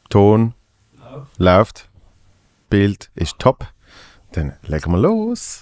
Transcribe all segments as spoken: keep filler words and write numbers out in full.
Ton läuft. Bild ist top. Dann legen wir los.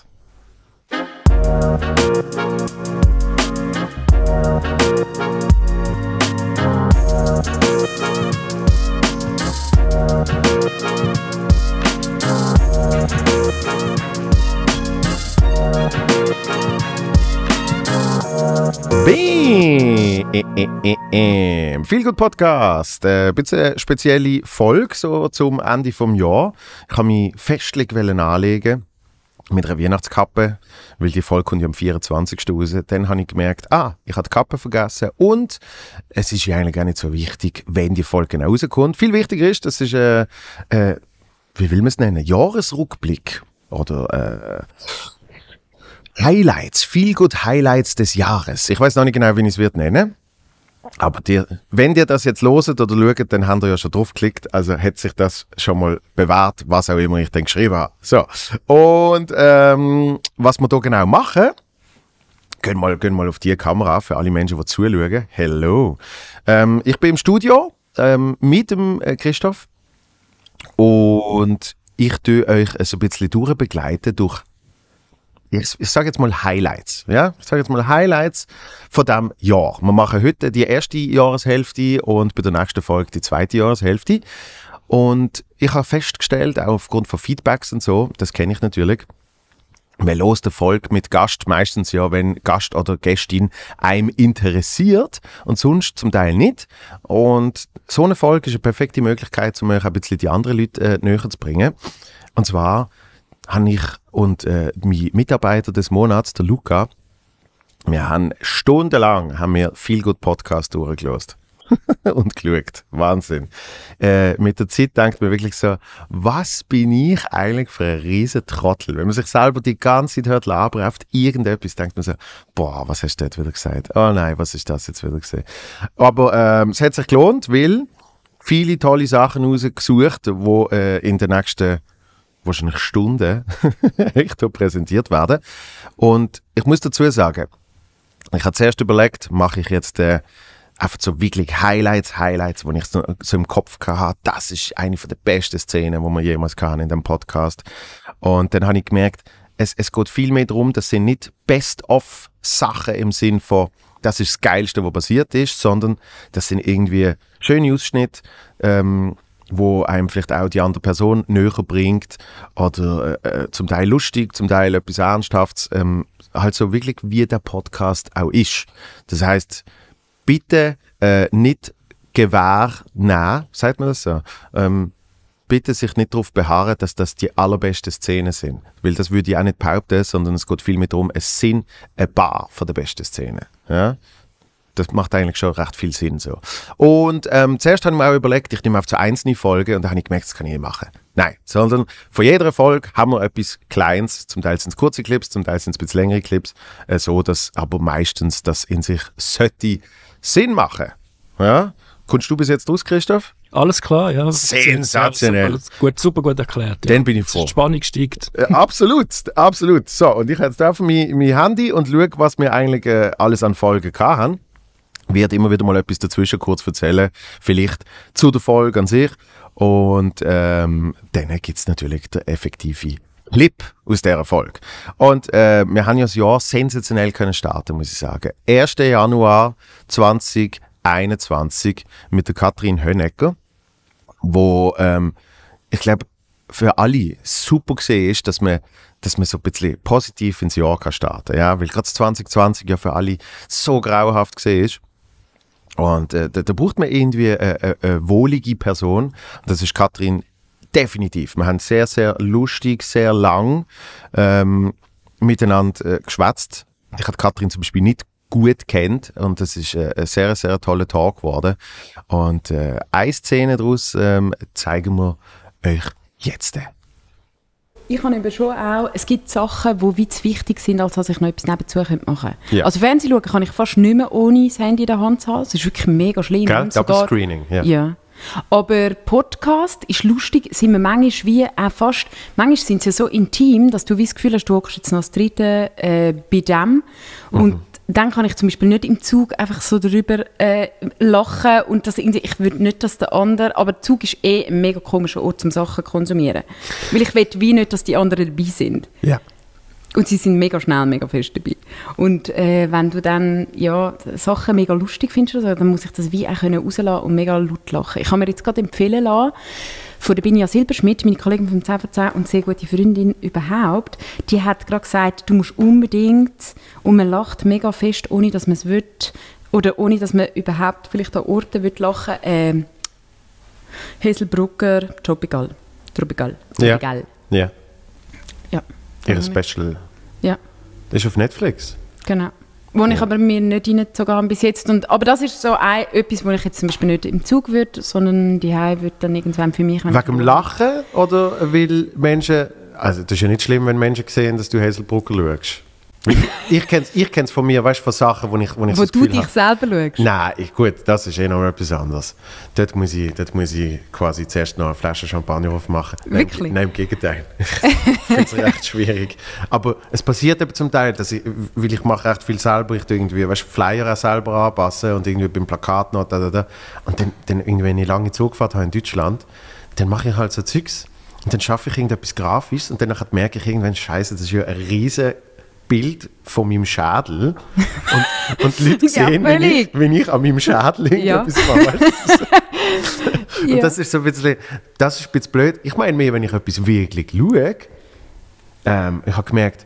Bäm! Viel gut Podcast. Ein bisschen eine spezielle Folge so zum Ende des Jahres. Ich habe mich festlich anlegen mit einer Weihnachtskappe, weil die Folge kommt ja am vierundzwanzigsten raus. Dann habe ich gemerkt, ah, ich habe die Kappe vergessen und es ist ja eigentlich gar nicht so wichtig, wenn die Folge genau rauskommt. Viel wichtiger ist, das ist, äh, äh, wie will man es nennen, Jahresrückblick oder äh, Highlights, viel gut Highlights des Jahres. Ich weiß noch nicht genau, wie ich es wird nennen. Aber dir, wenn ihr das jetzt loset oder schaut, dann habt ihr ja schon drauf geklickt. Also hat sich das schon mal bewährt, was auch immer ich dann geschrieben habe. So. Und ähm, was wir hier genau machen, gehen mal, gehen mal auf die Kamera für alle Menschen, die zuschauen. Hello. Ähm, ich bin im Studio ähm, mit dem äh, Christoph und ich tue euch so ein bisschen durchbegleiten durch Ich, ich sage jetzt mal Highlights. Ja? Ich sage jetzt mal Highlights von diesem Jahr. Wir machen heute die erste Jahreshälfte und bei der nächsten Folge die zweite Jahreshälfte. Und ich habe festgestellt, auch aufgrund von Feedbacks und so, das kenne ich natürlich, man hört eine Folge mit Gast meistens ja, wenn Gast oder Gästin einem interessiert und sonst zum Teil nicht. Und so eine Folge ist eine perfekte Möglichkeit, um euch ein bisschen die anderen Leute äh, näher zu bringen. Und zwar habe ich und äh, mein Mitarbeiter des Monats, der Luca, wir haben stundenlang haben wir viel gut Podcast durchgelassen und geschaut. Wahnsinn. Äh, mit der Zeit denkt man wirklich so, was bin ich eigentlich für ein riesen Trottel? Wenn man sich selber die ganze Zeit hört labern auf irgendetwas, denkt man so, boah, was hast du dort wieder gesagt? Oh nein, was ist das jetzt wieder gesehen? Aber ähm, es hat sich gelohnt, weil viele tolle Sachen rausgesucht, die äh, in den nächsten wahrscheinlich Stunden echt präsentiert werden. Und ich muss dazu sagen, ich habe zuerst überlegt, mache ich jetzt äh, einfach so wirklich Highlights, Highlights, die ich so, so im Kopf hatte. Das ist eine der besten Szenen, die man jemals kann in dem Podcast. Und dann habe ich gemerkt, es, es geht viel mehr darum, das sind nicht Best-of-Sachen im Sinn von, das ist das Geilste, was passiert ist, sondern das sind irgendwie schöne Ausschnitte, ähm, wo einem vielleicht auch die andere Person näher bringt oder äh, zum Teil lustig, zum Teil etwas Ernsthaftes, ähm, halt so wirklich wie der Podcast auch ist. Das heisst, bitte äh, nicht Gewehr nehmen, sagt man das so? Ähm, bitte sich nicht darauf beharren, dass das die allerbesten Szenen sind, weil das würde ich auch nicht behaupten, sondern es geht vielmehr darum, es sind ein paar von den besten Szenen. Ja? Das macht eigentlich schon recht viel Sinn so. Und ähm, zuerst habe ich mir auch überlegt, ich nehme auf so einzelne Folgen und dann habe ich gemerkt, das kann ich nicht machen. Nein, sondern von jeder Folge haben wir etwas Kleines, zum Teil sind es kurze Clips, zum Teil sind es ein bisschen längere Clips, äh, so dass aber meistens das in sich sollte Sinn machen. Ja? Kommst du bis jetzt raus, Christoph? Alles klar, ja. Sensationell. Ja, super, gut, super gut erklärt. Ja. Dann bin ich froh. Die Spannung steigt. Äh, absolut, absolut. So, und ich habe jetzt auf mein, mein Handy und schaue, was wir eigentlich äh, alles an Folgen hatten. Wird immer wieder mal etwas dazwischen kurz erzählen, vielleicht zu der Folge an sich. Und ähm, dann gibt es natürlich den effektiven Clip aus dieser Folge. Und äh, wir haben ja das Jahr sensationell können starten, muss ich sagen. erster Januar zweitausendeinundzwanzig mit der Katrin Hönecker, wo ähm, ich glaube für alle super gesehen ist, dass man, dass man so ein bisschen positiv ins Jahr kann starten kann. Ja? Weil gerade zwanzig zwanzig ja für alle so grauenhaft gesehen ist. Und äh, da, da braucht man irgendwie eine, eine, eine wohlige Person. Das ist Katrin definitiv. Wir haben sehr, sehr lustig, sehr lang ähm, miteinander äh, geschwätzt. Ich habe Katrin zum Beispiel nicht gut kennt und das ist äh, ein sehr, sehr toller Tag geworden. Und äh, eine Szene daraus ähm, zeigen wir euch jetzt. Ich habe eben schon auch, es gibt Sachen, die wie zu wichtig sind, als dass ich noch etwas nebenzu machen könnte. Ja. Also Fernsehen schauen kann ich fast nicht mehr ohne das Handy in der Hand zu haben. Das ist wirklich mega schlimm. Gell? Double Screening, ja. ja. Aber Podcast ist lustig, sind wir manchmal wie auch fast, manchmal sind sie ja so intim, dass du wie das Gefühl hast, du hockst jetzt noch das dritte äh, bei dem. Und mhm. dann kann ich zum Beispiel nicht im Zug einfach so darüber äh, lachen und das irgendwie, ich würde nicht, dass der andere, aber der Zug ist eh ein mega komischer Ort, um Sachen zu konsumieren. Weil ich will wie nicht, dass die anderen dabei sind. Ja. Und sie sind mega schnell, mega fest dabei. Und äh, wenn du dann ja, Sachen mega lustig findest, also, dann muss ich das wie auch rauslassen und mega laut lachen. Ich habe mir jetzt gerade empfehlen lassen, von der Binja Silberschmidt, meine Kollegin vom zehn von zehn und sehr gute Freundin überhaupt, die hat gerade gesagt, du musst unbedingt, und man lacht mega fest, ohne dass man es will, oder ohne dass man überhaupt vielleicht an Orten will lachen, äh, Hazelbrugger, Tropical. Tropical. Tropical. Ja. Ja. Ja. Ihr Special. Ja. Das ist auf Netflix. Genau. Wo ja. ich aber mir nicht reingezogen habe bis jetzt. Und, aber das ist so ein, etwas, wo ich jetzt zum Beispiel nicht im Zug würde, sondern die Heim würde dann irgendwann für mich... Wegen dem Lachen oder weil Menschen... Also das ist ja nicht schlimm, wenn Menschen sehen, dass du Hazelbrugger schaust. Ich kenne es ich kenn's von mir, weißt du, von Sachen, wo ich, wo ich Wo so du dich habe. selber schaust? Nein, ich, gut, das ist eh noch etwas anderes. Dort muss ich, dort muss ich quasi zuerst noch eine Flasche Champagner aufmachen. Wirklich? Nein, nein, im Gegenteil. Ich finde es recht schwierig. Aber es passiert eben zum Teil, dass ich, weil ich mache recht viel selber, ich tue irgendwie, weißt, Flyer auch selber anpassen und irgendwie beim Plakat noch da, da, da. Und dann, dann irgendwie, wenn ich lange Zugfahrt habe in Deutschland, dann mache ich halt so Zeugs und dann schaffe ich irgendetwas Grafisches und dann merke ich irgendwann, Scheiße, das ist ja ein riesen Bild von meinem Schädel und, und die Leute sehen, ja, wie, ich, wie ich an meinem Schädel irgendetwas ja. mache. Und ja. das ist so ein bisschen, das ist ein bisschen blöd. Ich meine mehr, wenn ich etwas wirklich schaue, ähm, ich habe gemerkt,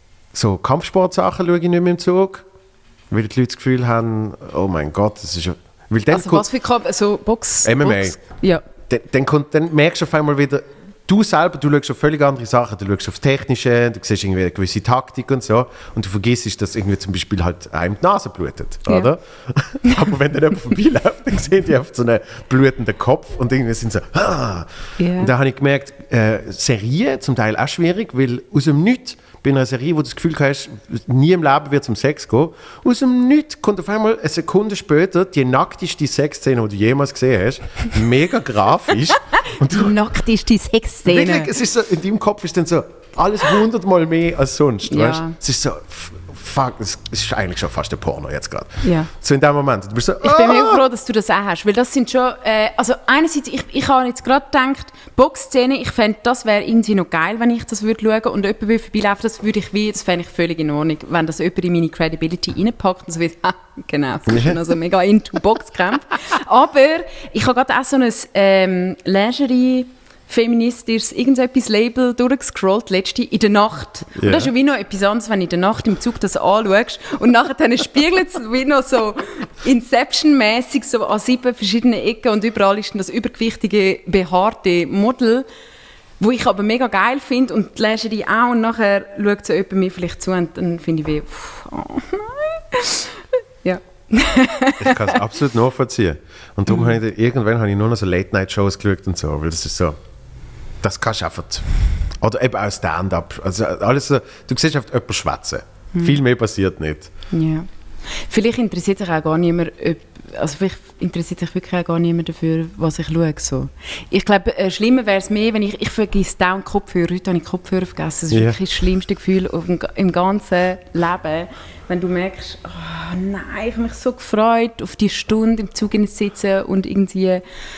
so Kampfsportsachen schaue ich nicht mehr im Zug, weil die Leute das Gefühl haben, oh mein Gott, das ist ja... Weil dann also kommt, was für Kampf, so Box... M M A. Box, ja. Dann, dann, kommt, dann merkst du auf einmal wieder, du selber, du schaust auf völlig andere Sachen. Du schaust auf Technische, du siehst irgendwie eine gewisse Taktik und so. Und du vergisst, dass irgendwie zum Beispiel halt einem die Nase blutet, ja. oder? Aber wenn dann jemand vorbeiläuft, dann sehen die oft so einen blutenden Kopf und irgendwie sind so, ah. Yeah. Und da habe ich gemerkt, äh, Serien zum Teil auch schwierig, weil aus dem Nichts, bei einer Serie, wo du das Gefühl hast, nie im Leben wird es um Sex gehen, aus dem Nichts kommt auf einmal eine Sekunde später die nackteste Sexszene, die du jemals gesehen hast. Mega grafisch. Und die nackteste Sexszene. Wirklich, es ist so, in deinem Kopf ist dann so alles hundertmal mehr als sonst. Ja. Weißt? Es ist so, fuck, es ist eigentlich schon fast ein Porno jetzt gerade. Ja. So in dem Moment. Du bist so, ich bin ah! mega froh, dass du das auch hast, weil das sind schon, äh, also einerseits, ich, ich habe jetzt gerade gedacht, Boxszene, ich fände, das wäre irgendwie noch geil, wenn ich das würde schauen und jemand würde vorbeilaufen, das würde ich wie, das fände ich völlig in Ordnung, wenn das jemand in meine Credibility reinpackt und so wird, ah, genau, ich bin also mega into Boxkämpfe. Aber ich habe gerade auch so ein ähm, Lingerie, feministisches irgendetwas Label durchgescrollt, letzte in der Nacht. Yeah. Und das ist ja wie noch etwas anderes, wenn du in der Nacht im Zug das anschaust und nachher dann spiegelt es wie noch so Inception-mäßig so an sieben verschiedenen Ecken und überall ist dann das übergewichtige, behaarte Model, wo ich aber mega geil finde und die Lingerie auch und nachher schaut so jemand mir vielleicht zu und dann finde ich wie, pff, oh nein. Ja. Ich kann es absolut nachvollziehen. Und darum mhm. habe ich, irgendwann habe ich nur noch so Late-Night-Shows geschaut und so, weil das ist so, das kannst du einfach, oder eben auch Stand-up, also alles so, du siehst einfach jemanden schwätzen. Mhm. Viel mehr passiert nicht. Ja. Vielleicht interessiert sich auch gar niemand, also vielleicht interessiert sich wirklich auch gar niemand dafür, was ich schaue. So. Ich glaube, äh, schlimmer wäre es mehr, wenn ich, ich vergesse dauernd Kopfhörer, heute habe ich Kopfhörer vergessen, das ist yeah. wirklich das schlimmste Gefühl auf dem, im ganzen Leben, wenn du merkst, oh nein, ich habe mich so gefreut, auf die Stunde im Zug zu sitzen und irgendwie,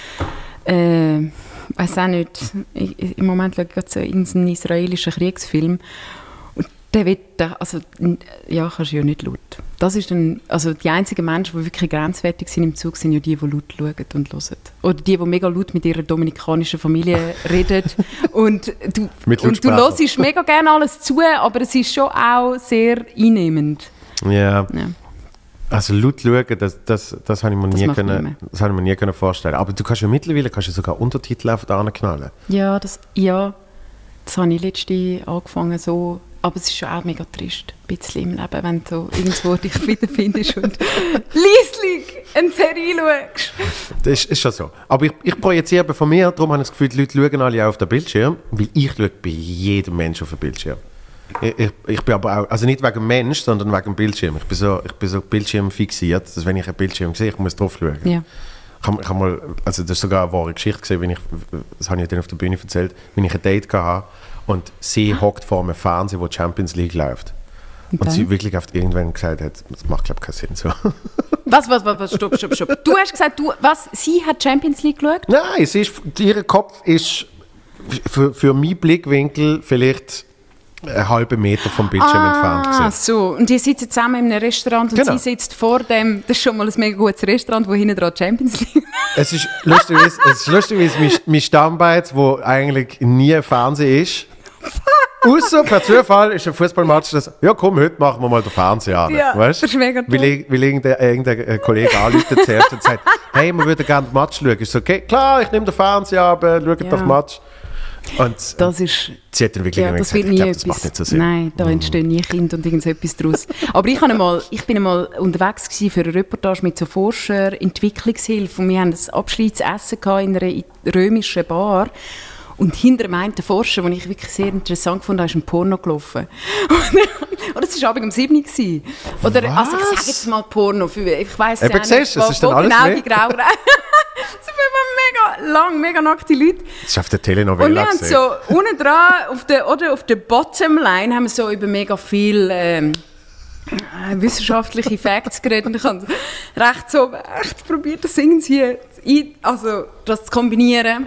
äh, ich weiß auch nicht, ich, im Moment schaue ich gerade so einen israelischen Kriegsfilm und der wird, also ja, kannst du ja nicht laut. Das ist dann, also die einzigen Menschen, die wirklich grenzwertig sind im Zug, sind ja die, die laut schauen und hören. Oder die, die mega laut mit ihrer dominikanischen Familie reden. Und du, und du hörst mega gerne alles zu, aber es ist schon auch sehr einnehmend. Ja. ja. Also laut schauen, das, das, das habe ich mir das nie, können, das habe ich mir nie können vorstellen. Aber du kannst ja mittlerweile kannst ja sogar Untertitel auf da knallen. Ja, das, ja, das habe ich letztens angefangen so. Aber es ist schon auch mega trist, ein bisschen im Leben, wenn du irgendwo dich wiederfindest und leislich eine Serie schaust. Das ist, ist schon so. Aber ich, ich projiziere von mir, darum habe ich das Gefühl, die Leute schauen alle auf den Bildschirm, weil ich schaue bei jedem Menschen auf den Bildschirm. Ich, ich, ich bin aber auch, also nicht wegen dem Mensch, sondern wegen dem Bildschirm. Ich bin so, ich bin so Bildschirm fixiert, dass wenn ich einen Bildschirm sehe, ich muss drauf schauen. Ja. Ich habe, ich habe mal, also das ist sogar eine wahre Geschichte gesehen, wenn ich, das habe ich dann auf der Bühne erzählt, wenn ich ein Date hatte und sie hockt vor einem Fernseher, wo die Champions League läuft. Und, Und dann? sie wirklich oft irgendwann gesagt hat, das macht glaube ich keinen Sinn so. Was, was, was, was, stopp, stopp, stopp. Du hast gesagt, du, was, sie hat Champions League geschaut? Nein, sie ist, ihr Kopf ist für, für meinen Blickwinkel vielleicht einen halben Meter vom Bildschirm entfernt Ah, gewesen. so. Und die sitzen zusammen in einem Restaurant und Genau. sie sitzt vor dem, das ist schon mal ein mega gutes Restaurant, wo hinten dran Champions League. Es ist lustigerweise, es ist lustigerweise mein, mein Stammbeiz, wo eigentlich nie Fernsehen ist. Außer per Zufall ist ein Fußballmatch, das, ja komm, heute machen wir mal den Fernseher an. Ja, weißt? das ist mega toll. Weil, ich- weil irgendein, irgendein Kollege anruft zuerst und sagt, hey, wir würden gerne den Match schauen. Ich so, okay, klar, ich nehme den Fernseher ab, schaue Ja. den Match. Und Das ist... sie hat dann wirklich Ja, immer das gesagt, wird nie ich glaube, das etwas. macht nicht so Sinn. Nein, da entstehen nie Kinder und irgendetwas daraus. Aber ich, habe einmal, ich bin einmal unterwegs gewesen für eine Reportage mit so Forscher, Entwicklungshilfe und wir haben ein Abschiedsessen gehabt in einer römischen Bar. Und hinter dem einen Forscher, den ich wirklich sehr interessant fand, ist ein Porno gelaufen. Oder es war abends um sieben Uhr. gewesen. Oder, also ich sage jetzt mal Porno, für, ich weiss Eben, ja siehst du, es wo- ist dann wo alles genau mehr. die Grau. Es sind immer mega lang, mega nackte Leute. Das ist auf der Und Telenovela wir haben gesehen. so unten dran, auf der, oder auf der Bottomline, haben wir so über mega viel ähm, äh, wissenschaftliche Facts geredet. Und ich habe recht so echt probiert, das irgendwie ein, also, das zu kombinieren.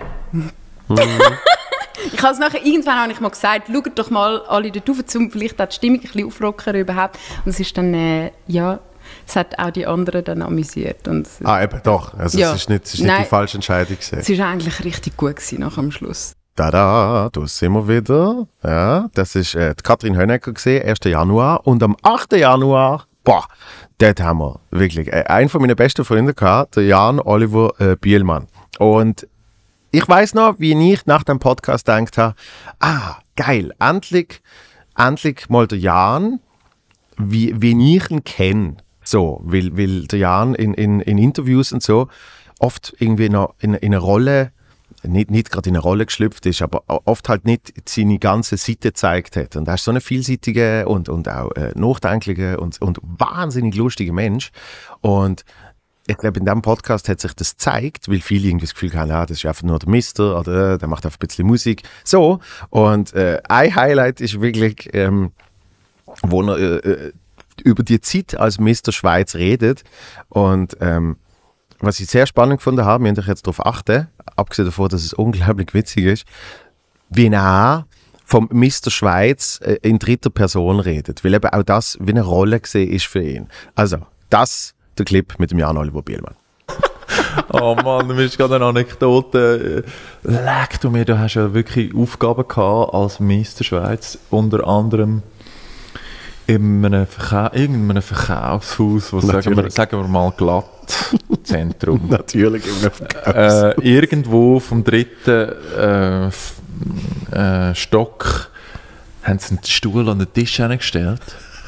Ich habe es nachher, irgendwann habe ich mal gesagt, schaut doch mal alle dort rauf, um vielleicht auch die Stimmung ein bisschen auflockern überhaupt. Und es ist dann, äh, ja, es hat auch die anderen dann amüsiert. Und es- Ah, eben, doch. Also Ja. es ist nicht, es ist nicht Nein. die falsche Entscheidung gewesen. es war eigentlich richtig gut gewesen, nachher am Schluss. Tada, da sind wir wieder. Ja, das ist äh, die Katrin Hönecker gesehen, ersten Januar. Und am achten Januar, boah, dort haben wir wirklich äh, einen von meinen besten Freunden gehabt, der Jan Oliver äh, Bielmann. Und ich weiß noch, wie ich nach dem Podcast gedacht habe, ah, geil, endlich, endlich mal der Jan, wie, wie ich ihn kenne. So, weil, weil der Jan in, in, in Interviews und so oft irgendwie noch in, in eine Rolle, nicht, nicht gerade in eine Rolle geschlüpft ist, aber oft halt nicht seine ganze Seite gezeigt hat. Und er ist so ein vielseitiger und, und auch äh, nachdenklicher und, und wahnsinnig lustiger Mensch. Und ich glaube, in diesem Podcast hat sich das gezeigt, weil viele irgendwie das Gefühl haben, ja, das ist einfach nur der Mister oder äh, der macht einfach ein bisschen Musik. So, und äh, ein Highlight ist wirklich, ähm, wo er äh, äh, über die Zeit als Mister Schweiz redet. Und ähm, was ich sehr spannend gefunden habe, wir müssen jetzt darauf achten, abgesehen davon, dass es unglaublich witzig ist, wie er vom Mister Schweiz äh, in dritter Person redet, weil eben auch das wie eine Rolle gesehen ist für ihn. Also, das der Clip mit dem Jan Oliver Bielmann. Oh Mann, du bist gerade eine Anekdote. Leck du mir, du hast ja wirklich Aufgaben gehabt als Mister Schweiz, unter anderem in einem, Verkau irgendeinem Verkaufshaus, wo sagen wir, sagen wir mal Glattzentrum. Natürlich im Verkauf. äh, irgendwo vom dritten äh, f- äh, Stock haben sie einen Stuhl an den Tisch hingestellt.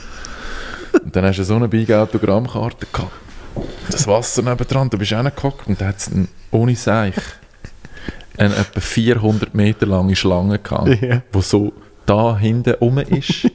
Und dann hast du so eine Big-Autogrammkarte gehabt. Das Wasser nebendran, du bist reingehockt und da hat es ohne Seich eine etwa vierhundert Meter lange Schlange gehabt, Ja. die so da hinten rum ist.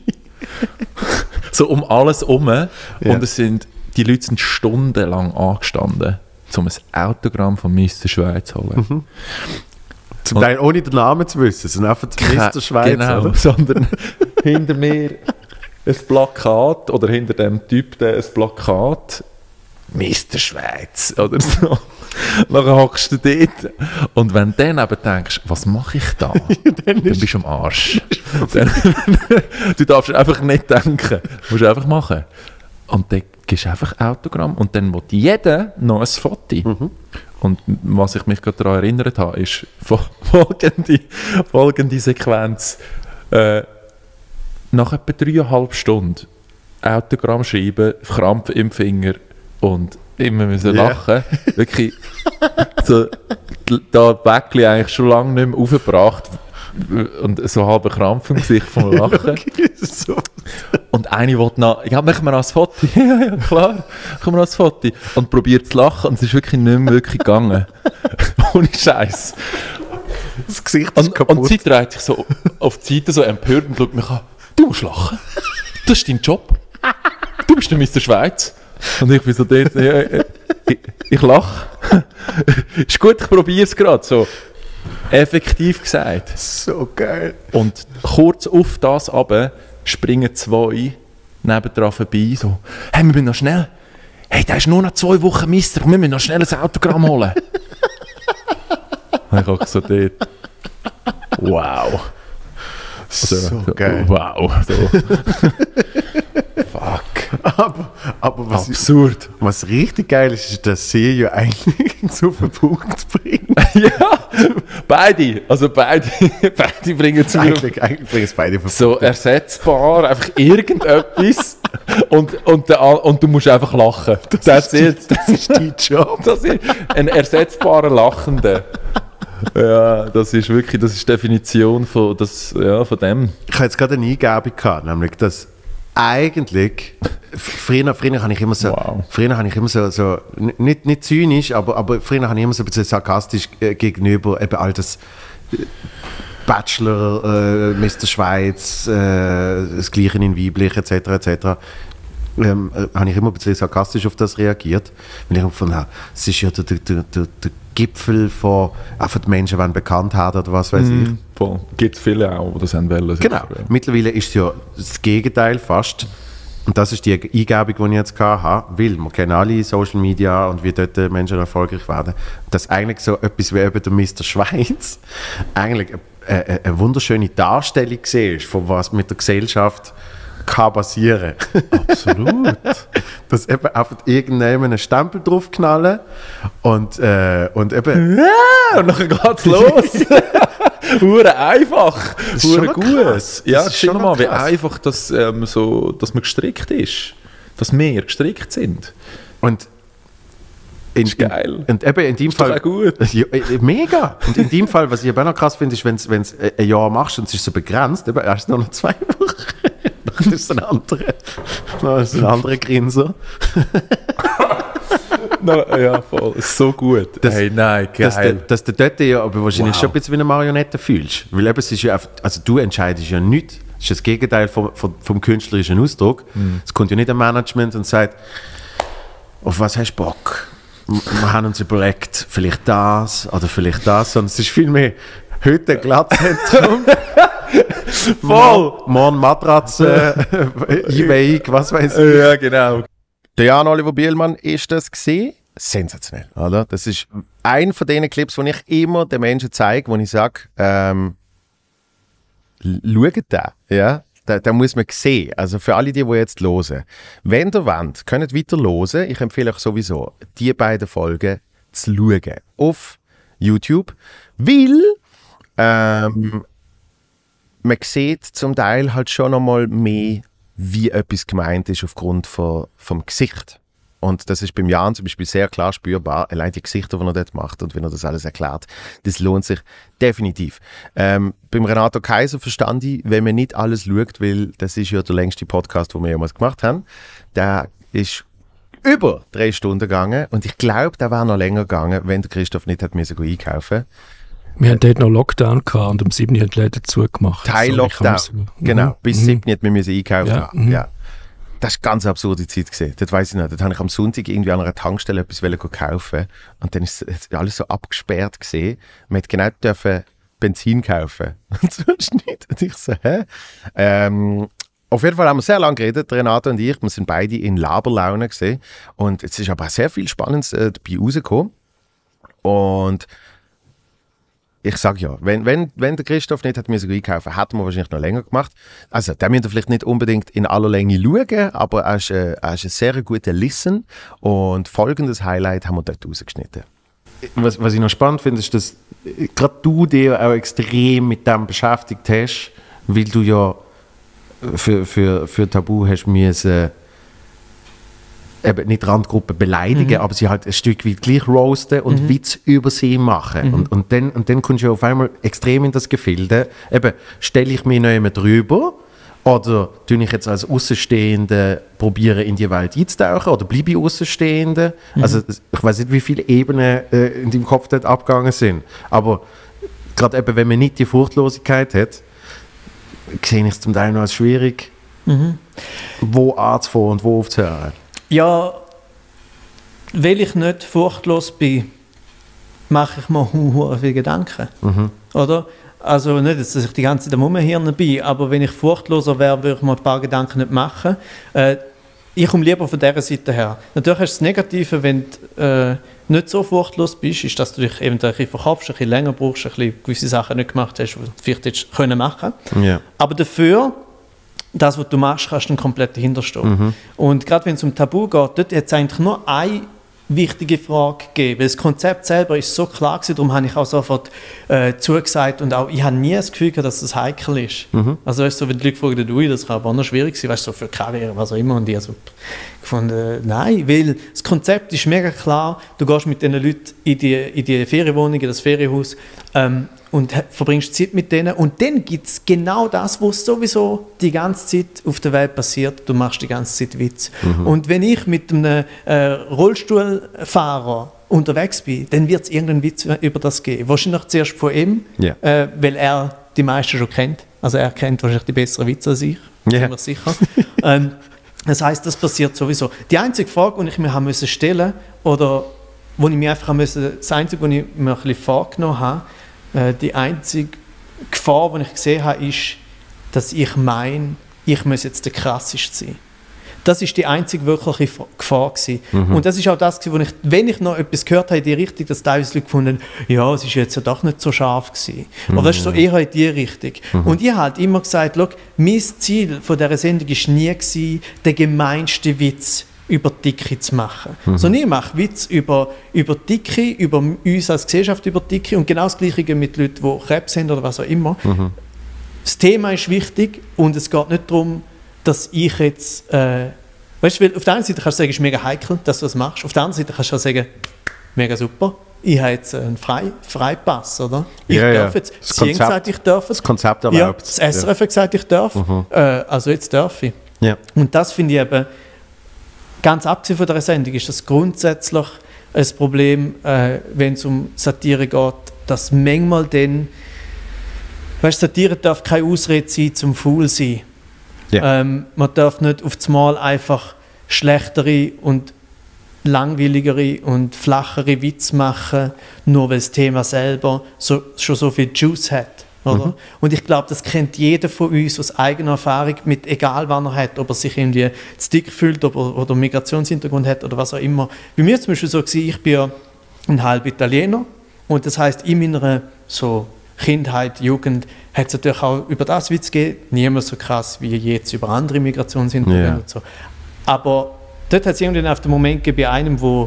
So um alles herum. Ja. Und es sind, die Leute sind stundenlang angestanden, um ein Autogramm von Mister Schweiz zu holen. Mhm. Zum Teil ohne den Namen zu wissen, sondern einfach Mister Schweiz, Genau, oder? sondern hinter mir ein Plakat oder hinter dem Typ der ein Plakat Mister Schweiz oder so. Dann hockst du dort und wenn du dann eben denkst, was mache ich da? dann bist du am Arsch. Dann, du darfst einfach nicht denken, du musst einfach machen. Und dann gibst du einfach Autogramm und dann will jeder noch ein Foto. Mhm. Und was ich mich gerade daran erinnert habe, ist fol- folgende, folgende Sequenz. Äh, nach etwa dreieinhalb Stunden Autogramm schreiben, Krampf im Finger und immer müssen Ja. lachen. Wirklich so, d- da Bäckli eigentlich schon lange nicht mehr aufgebracht und so halber Krampf im Gesicht vom Lachen. so. Und eine wollte noch, ja, machen wir noch ein Foto. Ja, ja, klar, machen wir noch ein Foto. Und probiert zu lachen und es ist wirklich nicht mehr wirklich gegangen. Ohne Scheiß. Das Gesicht ist Und, kaputt. und sie dreht sich so auf die Seite so empört und schaut mich an. Du musst lachen. Das ist dein Job. Du bist der Mister Schweiz. Und ich bin so dort, ja, ich, ich lache. Ist gut, ich probiere es gerade. So effektiv gesagt. So geil. Und kurz auf das runter springen zwei nebendran vorbei, so, hey, wir müssen noch schnell, hey, der ist nur noch zwei Wochen Mister, wir müssen noch schnell ein Autogramm holen. Und ich auch so dort, wow. So, so geil. Wow. So. Fuck. Aber, aber was, Absurd. was richtig geil ist, ist, dass sie ja eigentlich so auf den Punkt bringt. Ja, beide. Also beide, beide bringen zu mir. Eigentlich, eigentlich bringen es beide auf den So Punkt. ersetzbar, einfach irgendetwas und, und, der, an- und du musst einfach lachen. Das, ist ist, Das ist dein Job. das ist ein ersetzbarer Lachender. Ja, das ist wirklich, das ist die Definition von, das, ja, von dem. Ich hatte jetzt gerade eine Eingebung gehabt, nämlich, dass eigentlich, früher, früher habe ich immer so, Wow. früher habe ich immer so, so n- nicht, nicht zynisch, aber, aber früher habe ich immer so ein bisschen sarkastisch äh, gegenüber eben all das äh, Bachelor, äh, Mister Schweiz, äh, das Gleiche in Weiblich, et cetera et cetera. Ähm, äh, habe ich immer ein bisschen sarkastisch auf das reagiert, weil ich gefunden habe, es ist ja der, der, der, der, der Gipfel von einfach die Menschen, die bekannt haben oder was weiß ich. Voll. Gibt viele auch, die das haben wollen. Genau. Mittlerweile ist es ja das Gegenteil fast. Und das ist die Eingebung, die ich jetzt hatte, weil wir kennen alle Social Media und wie dort die Menschen erfolgreich werden. Dass eigentlich so etwas wie eben der Mister Schweiz eigentlich eine, eine, eine wunderschöne Darstellung war, von was mit der Gesellschaft kann passieren. Absolut. Dass eben einfach irgendjemand einen Stempel draufknallen und, äh, und eben... Ja, und dann geht's los. Hure einfach. ist schon Hure noch gut. krass. Das Ja, ist schau schon mal, noch wie krass. einfach das, ähm, so, dass man gestrickt ist. Dass wir gestrickt sind. Und in, Ist geil. In, und eben in deinem Ist doch Fall... auch gut. Ja, äh, mega! Und in deinem Fall, was ich aber noch krass finde, ist, wenn du es ein Jahr machst und es ist so begrenzt, eben erst noch zwei Wochen, dann ist es ein anderer, dann ist es ein anderer Grinser. No, ja, voll. So gut. Das- hey, nein, Dass du, geil. dass du dort ja aber wahrscheinlich Wow. schon ein bisschen wie eine Marionette fühlst. Weil eben, es ist ja einfach, also du entscheidest ja nichts. Das ist das Gegenteil vom, vom, vom künstlerischen Ausdruck. Mhm. Es kommt ja nicht ein Management und sagt, auf was hast du Bock? M- Wir haben uns überlegt, vielleicht das oder vielleicht das. Sondern es ist vielmehr heute ein Glattzentrum. Voll. Morgen Matratze, Einweihung, was weiß ich. Ja, genau. Der Jan Oliver Bielmann ist das gesehen. Sensationell, oder? Das ist ein von den Clips, die ich immer den Menschen zeige, wo ich sage, ähm, schaut den, ja? Den, den muss man sehen. Also für alle, die, die jetzt hören. Wenn ihr wollt, könnt weiter hören. Ich empfehle euch sowieso, die beiden Folgen zu schauen. Auf YouTube. Weil ähm, man sieht zum Teil halt schon noch mal mehr, wie etwas gemeint ist aufgrund von, vom Gesicht. Und das ist beim Jan zum Beispiel sehr klar spürbar. Allein die Gesichter, die er dort macht und wenn er das alles erklärt, das lohnt sich definitiv. Ähm, beim Renato Kaiser verstand ich, wenn man nicht alles schaut, weil das ist ja der längste Podcast, den wir jemals gemacht haben. Der ist über drei Stunden gegangen und ich glaube, der wäre noch länger gegangen, wenn der Christoph nicht hat müssen einkaufen. Wir hatten dort noch Lockdown gehabt und am siebten haben die Läden zugemacht. Teil-Lockdown. So, ich kann es- Genau, Mhm. bis Mhm. siebten hat man müssen einkaufen. Ja, Ja, mhm. ja. Das war eine ganz absurde Zeit gewesen. Das weiss ich noch. Dort habe ich am Sonntag irgendwie an einer Tankstelle etwas wollen kaufen und dann ist es alles so abgesperrt gewesen. Man hätte genau dürfen Benzin kaufen und sonst nicht. Und ich so, hä? Ähm, auf jeden Fall haben wir sehr lange geredet, Renato und ich. Wir sind beide in Laberlaune gesehen und es ist aber auch sehr viel Spannendes äh, dabei rausgekommen. Und ich sage ja, wenn, wenn, wenn der Christoph nicht hat müssen einkaufen, hätten wir wahrscheinlich noch länger gemacht. Also, da müsst ihr vielleicht nicht unbedingt in aller Länge schauen, aber er ist, äh, er ist ein sehr guter Listen und folgendes Highlight haben wir dort rausgeschnitten. Was, was ich noch spannend finde, ist, dass äh, gerade du dich auch extrem mit dem beschäftigt hast, weil du ja für, für, für Tabu hast müssen eben nicht Randgruppen beleidigen, aber sie halt ein Stück weit gleich roasten und Witz über sie machen. Und, und, dann, und dann kommst du auf einmal extrem in das Gefilde. Eben, stelle ich mich noch immer drüber oder tue ich jetzt als Außenstehende probieren, in die Welt einzutauchen oder bleibe ich Außenstehende? Also ich weiß nicht, wie viele Ebenen äh, in deinem Kopf dort abgegangen sind, aber gerade eben, wenn man nicht die Furchtlosigkeit hat, sehe ich es zum Teil noch als schwierig, wo anzufangen und wo aufzuhören. Ja, weil ich nicht furchtlos bin, mache ich mir hu- hu- viele Gedanken. Oder? Also nicht, dass ich die ganze Zeit am Rumhirnen bin, aber wenn ich furchtloser wäre, würde ich mir ein paar Gedanken nicht machen. Äh, ich komme lieber von dieser Seite her. Natürlich hast du das Negative, wenn du äh, nicht so furchtlos bist, ist, dass du dich eventuell ein bisschen verkopfst, ein bisschen länger brauchst, ein bisschen gewisse Sachen nicht gemacht hast, die du vielleicht hättest können machen. Ja. Aber dafür, das, was du machst, kannst du dann komplett dahinterstehen. Mhm. Und gerade wenn es um Tabu geht, dort hat es eigentlich nur eine wichtige Frage gegeben. Weil das Konzept selber ist so klar gewesen, darum habe ich auch sofort äh, zugesagt und auch, ich habe nie das Gefühl gehabt, dass das heikel ist. Mhm. Also weißt du, so, wenn die Leute fragen, ui, das kann aber auch noch schwierig sein, weißt du, so für Karriere, was auch immer, und ich also gefunden, nein, weil das Konzept ist mega klar, du gehst mit diesen Leuten in die, in die Ferienwohnung, in das Ferienhaus ähm, und verbringst Zeit mit denen und dann gibt es genau das, was sowieso die ganze Zeit auf der Welt passiert, du machst die ganze Zeit Witz. Mhm. Und wenn ich mit einem äh, Rollstuhlfahrer unterwegs bin, dann wird es irgendeinen Witz über das geben. Wahrscheinlich zuerst von ihm, yeah. äh, weil er die meisten schon kennt. Also er kennt wahrscheinlich die besseren Witze als ich, bin yeah. mir sicher. ähm, das heisst, das passiert sowieso. Die einzige Frage, die ich mir haben müssen stellen oder wo ich mir einfach haben müssen, das Einzige, was ich mir ein bisschen vorgenommen habe, äh, die einzige Gefahr, die ich gesehen habe, ist, dass ich meine, ich muss jetzt der Krasseste sein. Das ist die einzige wirkliche Gefahr gewesen. Mhm. Und das ist auch das, wo ich, wenn ich noch etwas gehört habe in die Richtung, dass teilweise Leute gefunden haben, ja, es ist jetzt ja doch nicht so scharf gewesen. Mhm. Aber das ist so eher in die Richtung. Mhm. Und ich habe halt immer gesagt, schau, mein Ziel von dieser Sendung war nie gewesen, den gemeinsten Witz über Dicke zu machen. Mhm. Sondern ich mache Witz über, über Dicke, über uns als Gesellschaft über Dicke und genau das Gleiche mit Leuten, die Krebs haben oder was auch immer. Mhm. Das Thema ist wichtig und es geht nicht darum, dass ich jetzt, äh, weißt du, auf der einen Seite kannst du sagen, es ist mega heikel, dass du das machst. Auf der anderen Seite kannst du auch sagen, mega super, ich habe jetzt einen Frei, Freipass, oder? Ich ja, darf ja. jetzt. Das Sie haben gesagt, ich darf es. Das Konzept erlaubt. Ja, das S R F ja. hat gesagt, ich darf. Mhm. Äh, also jetzt darf ich. Ja. Und das finde ich eben, ganz abgesehen von der Sendung, ist das grundsätzlich ein Problem, äh, wenn es um Satire geht, dass manchmal dann, weißt du, Satire darf keine Ausrede sein, zum faul sein. Ja. Ähm, man darf nicht auf das Mal einfach schlechtere und langweiligere und flachere Witze machen, nur weil das Thema selber so, schon so viel Juice hat. Oder? Mhm. Und ich glaube, das kennt jeder von uns aus eigener Erfahrung, mit egal wann er hat, ob er sich irgendwie zu dick fühlt ob er, oder einen Migrationshintergrund hat oder was auch immer. Bei mir zum Beispiel so gewesen, ich bin ja ein halb Italiener und das heisst, in meiner so Kindheit, Jugend, hat es natürlich auch über das Witz gegeben, niemals so krass wie jetzt über andere Migrationshintergründe yeah. und so. Aber dort hat es irgendwann auf den Moment gegeben, bei einem, wo,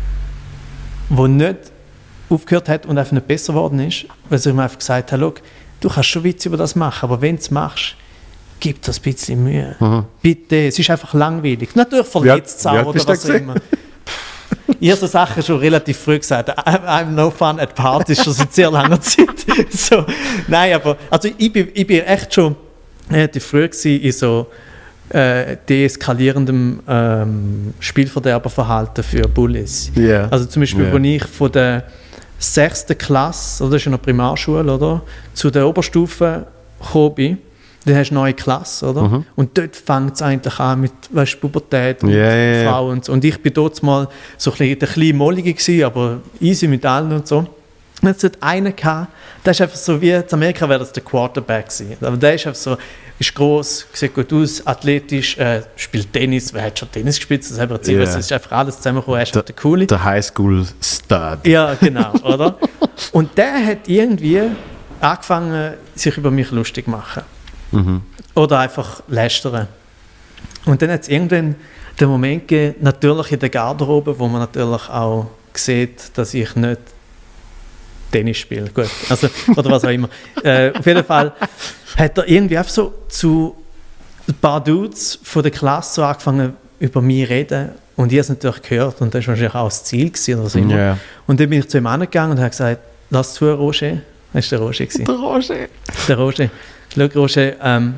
wo nicht aufgehört hat und einfach nicht besser geworden ist, weil ich mir einfach gesagt habe, du kannst schon Witz über das machen, aber wenn du es machst, gib das ein bisschen Mühe. Mhm. Bitte, es ist einfach langweilig. Natürlich verletzt es auch oder was auch immer. Ich habe so Sachen schon relativ früh gesagt. I'm no fun at parties, schon seit sehr langer Zeit. So, nein, aber also ich bin, ich bin echt schon relativ früh gewesen in so äh, deeskalierendem ähm, Spielverderberverhalten für Bullies. Yeah. Also zum Beispiel, yeah. als ich von der sechsten Klasse, oder das ist in der Primarschule, oder, zu der Oberstufe gekommen bin, dann hast du eine neue Klasse, oder? Mhm. Und dort fängt es eigentlich an mit, weißt du, Pubertät und yeah, yeah, Frauen und so. Und ich war dort mal so ein bisschen, ein bisschen mollige gewesen, aber easy mit allen und so. Und jetzt hat einer gehabt, der ist einfach so wie, in Amerika wäre das der Quarterback gewesen. Aber der ist einfach so, ist gross, sieht gut aus, athletisch, äh, spielt Tennis, wer hat schon Tennis gespielt, das selber erzählt, yeah. Es ist einfach alles zusammengekommen, er ist der, der Coole. Der Highschool-Stud. Ja, genau, oder? Und der hat irgendwie angefangen, sich über mich lustig zu machen. Mhm. Oder einfach lästern. Und dann hat es irgendwann den Moment gegeben, natürlich in der Garderobe, wo man natürlich auch sieht, dass ich nicht Tennis spiele. Gut, also, oder was auch immer. Äh, auf jeden Fall hat er irgendwie einfach so zu ein paar Dudes von der Klasse so angefangen, über mich zu reden. Und ich habe es natürlich gehört und das war wahrscheinlich auch das Ziel gewesen, oder so immer. Yeah. Und dann bin ich zu ihm angegangen und habe gesagt, lass zu, Roger. Das war der Roger. Der Roger. Der Roger. Schau, Roger, ähm,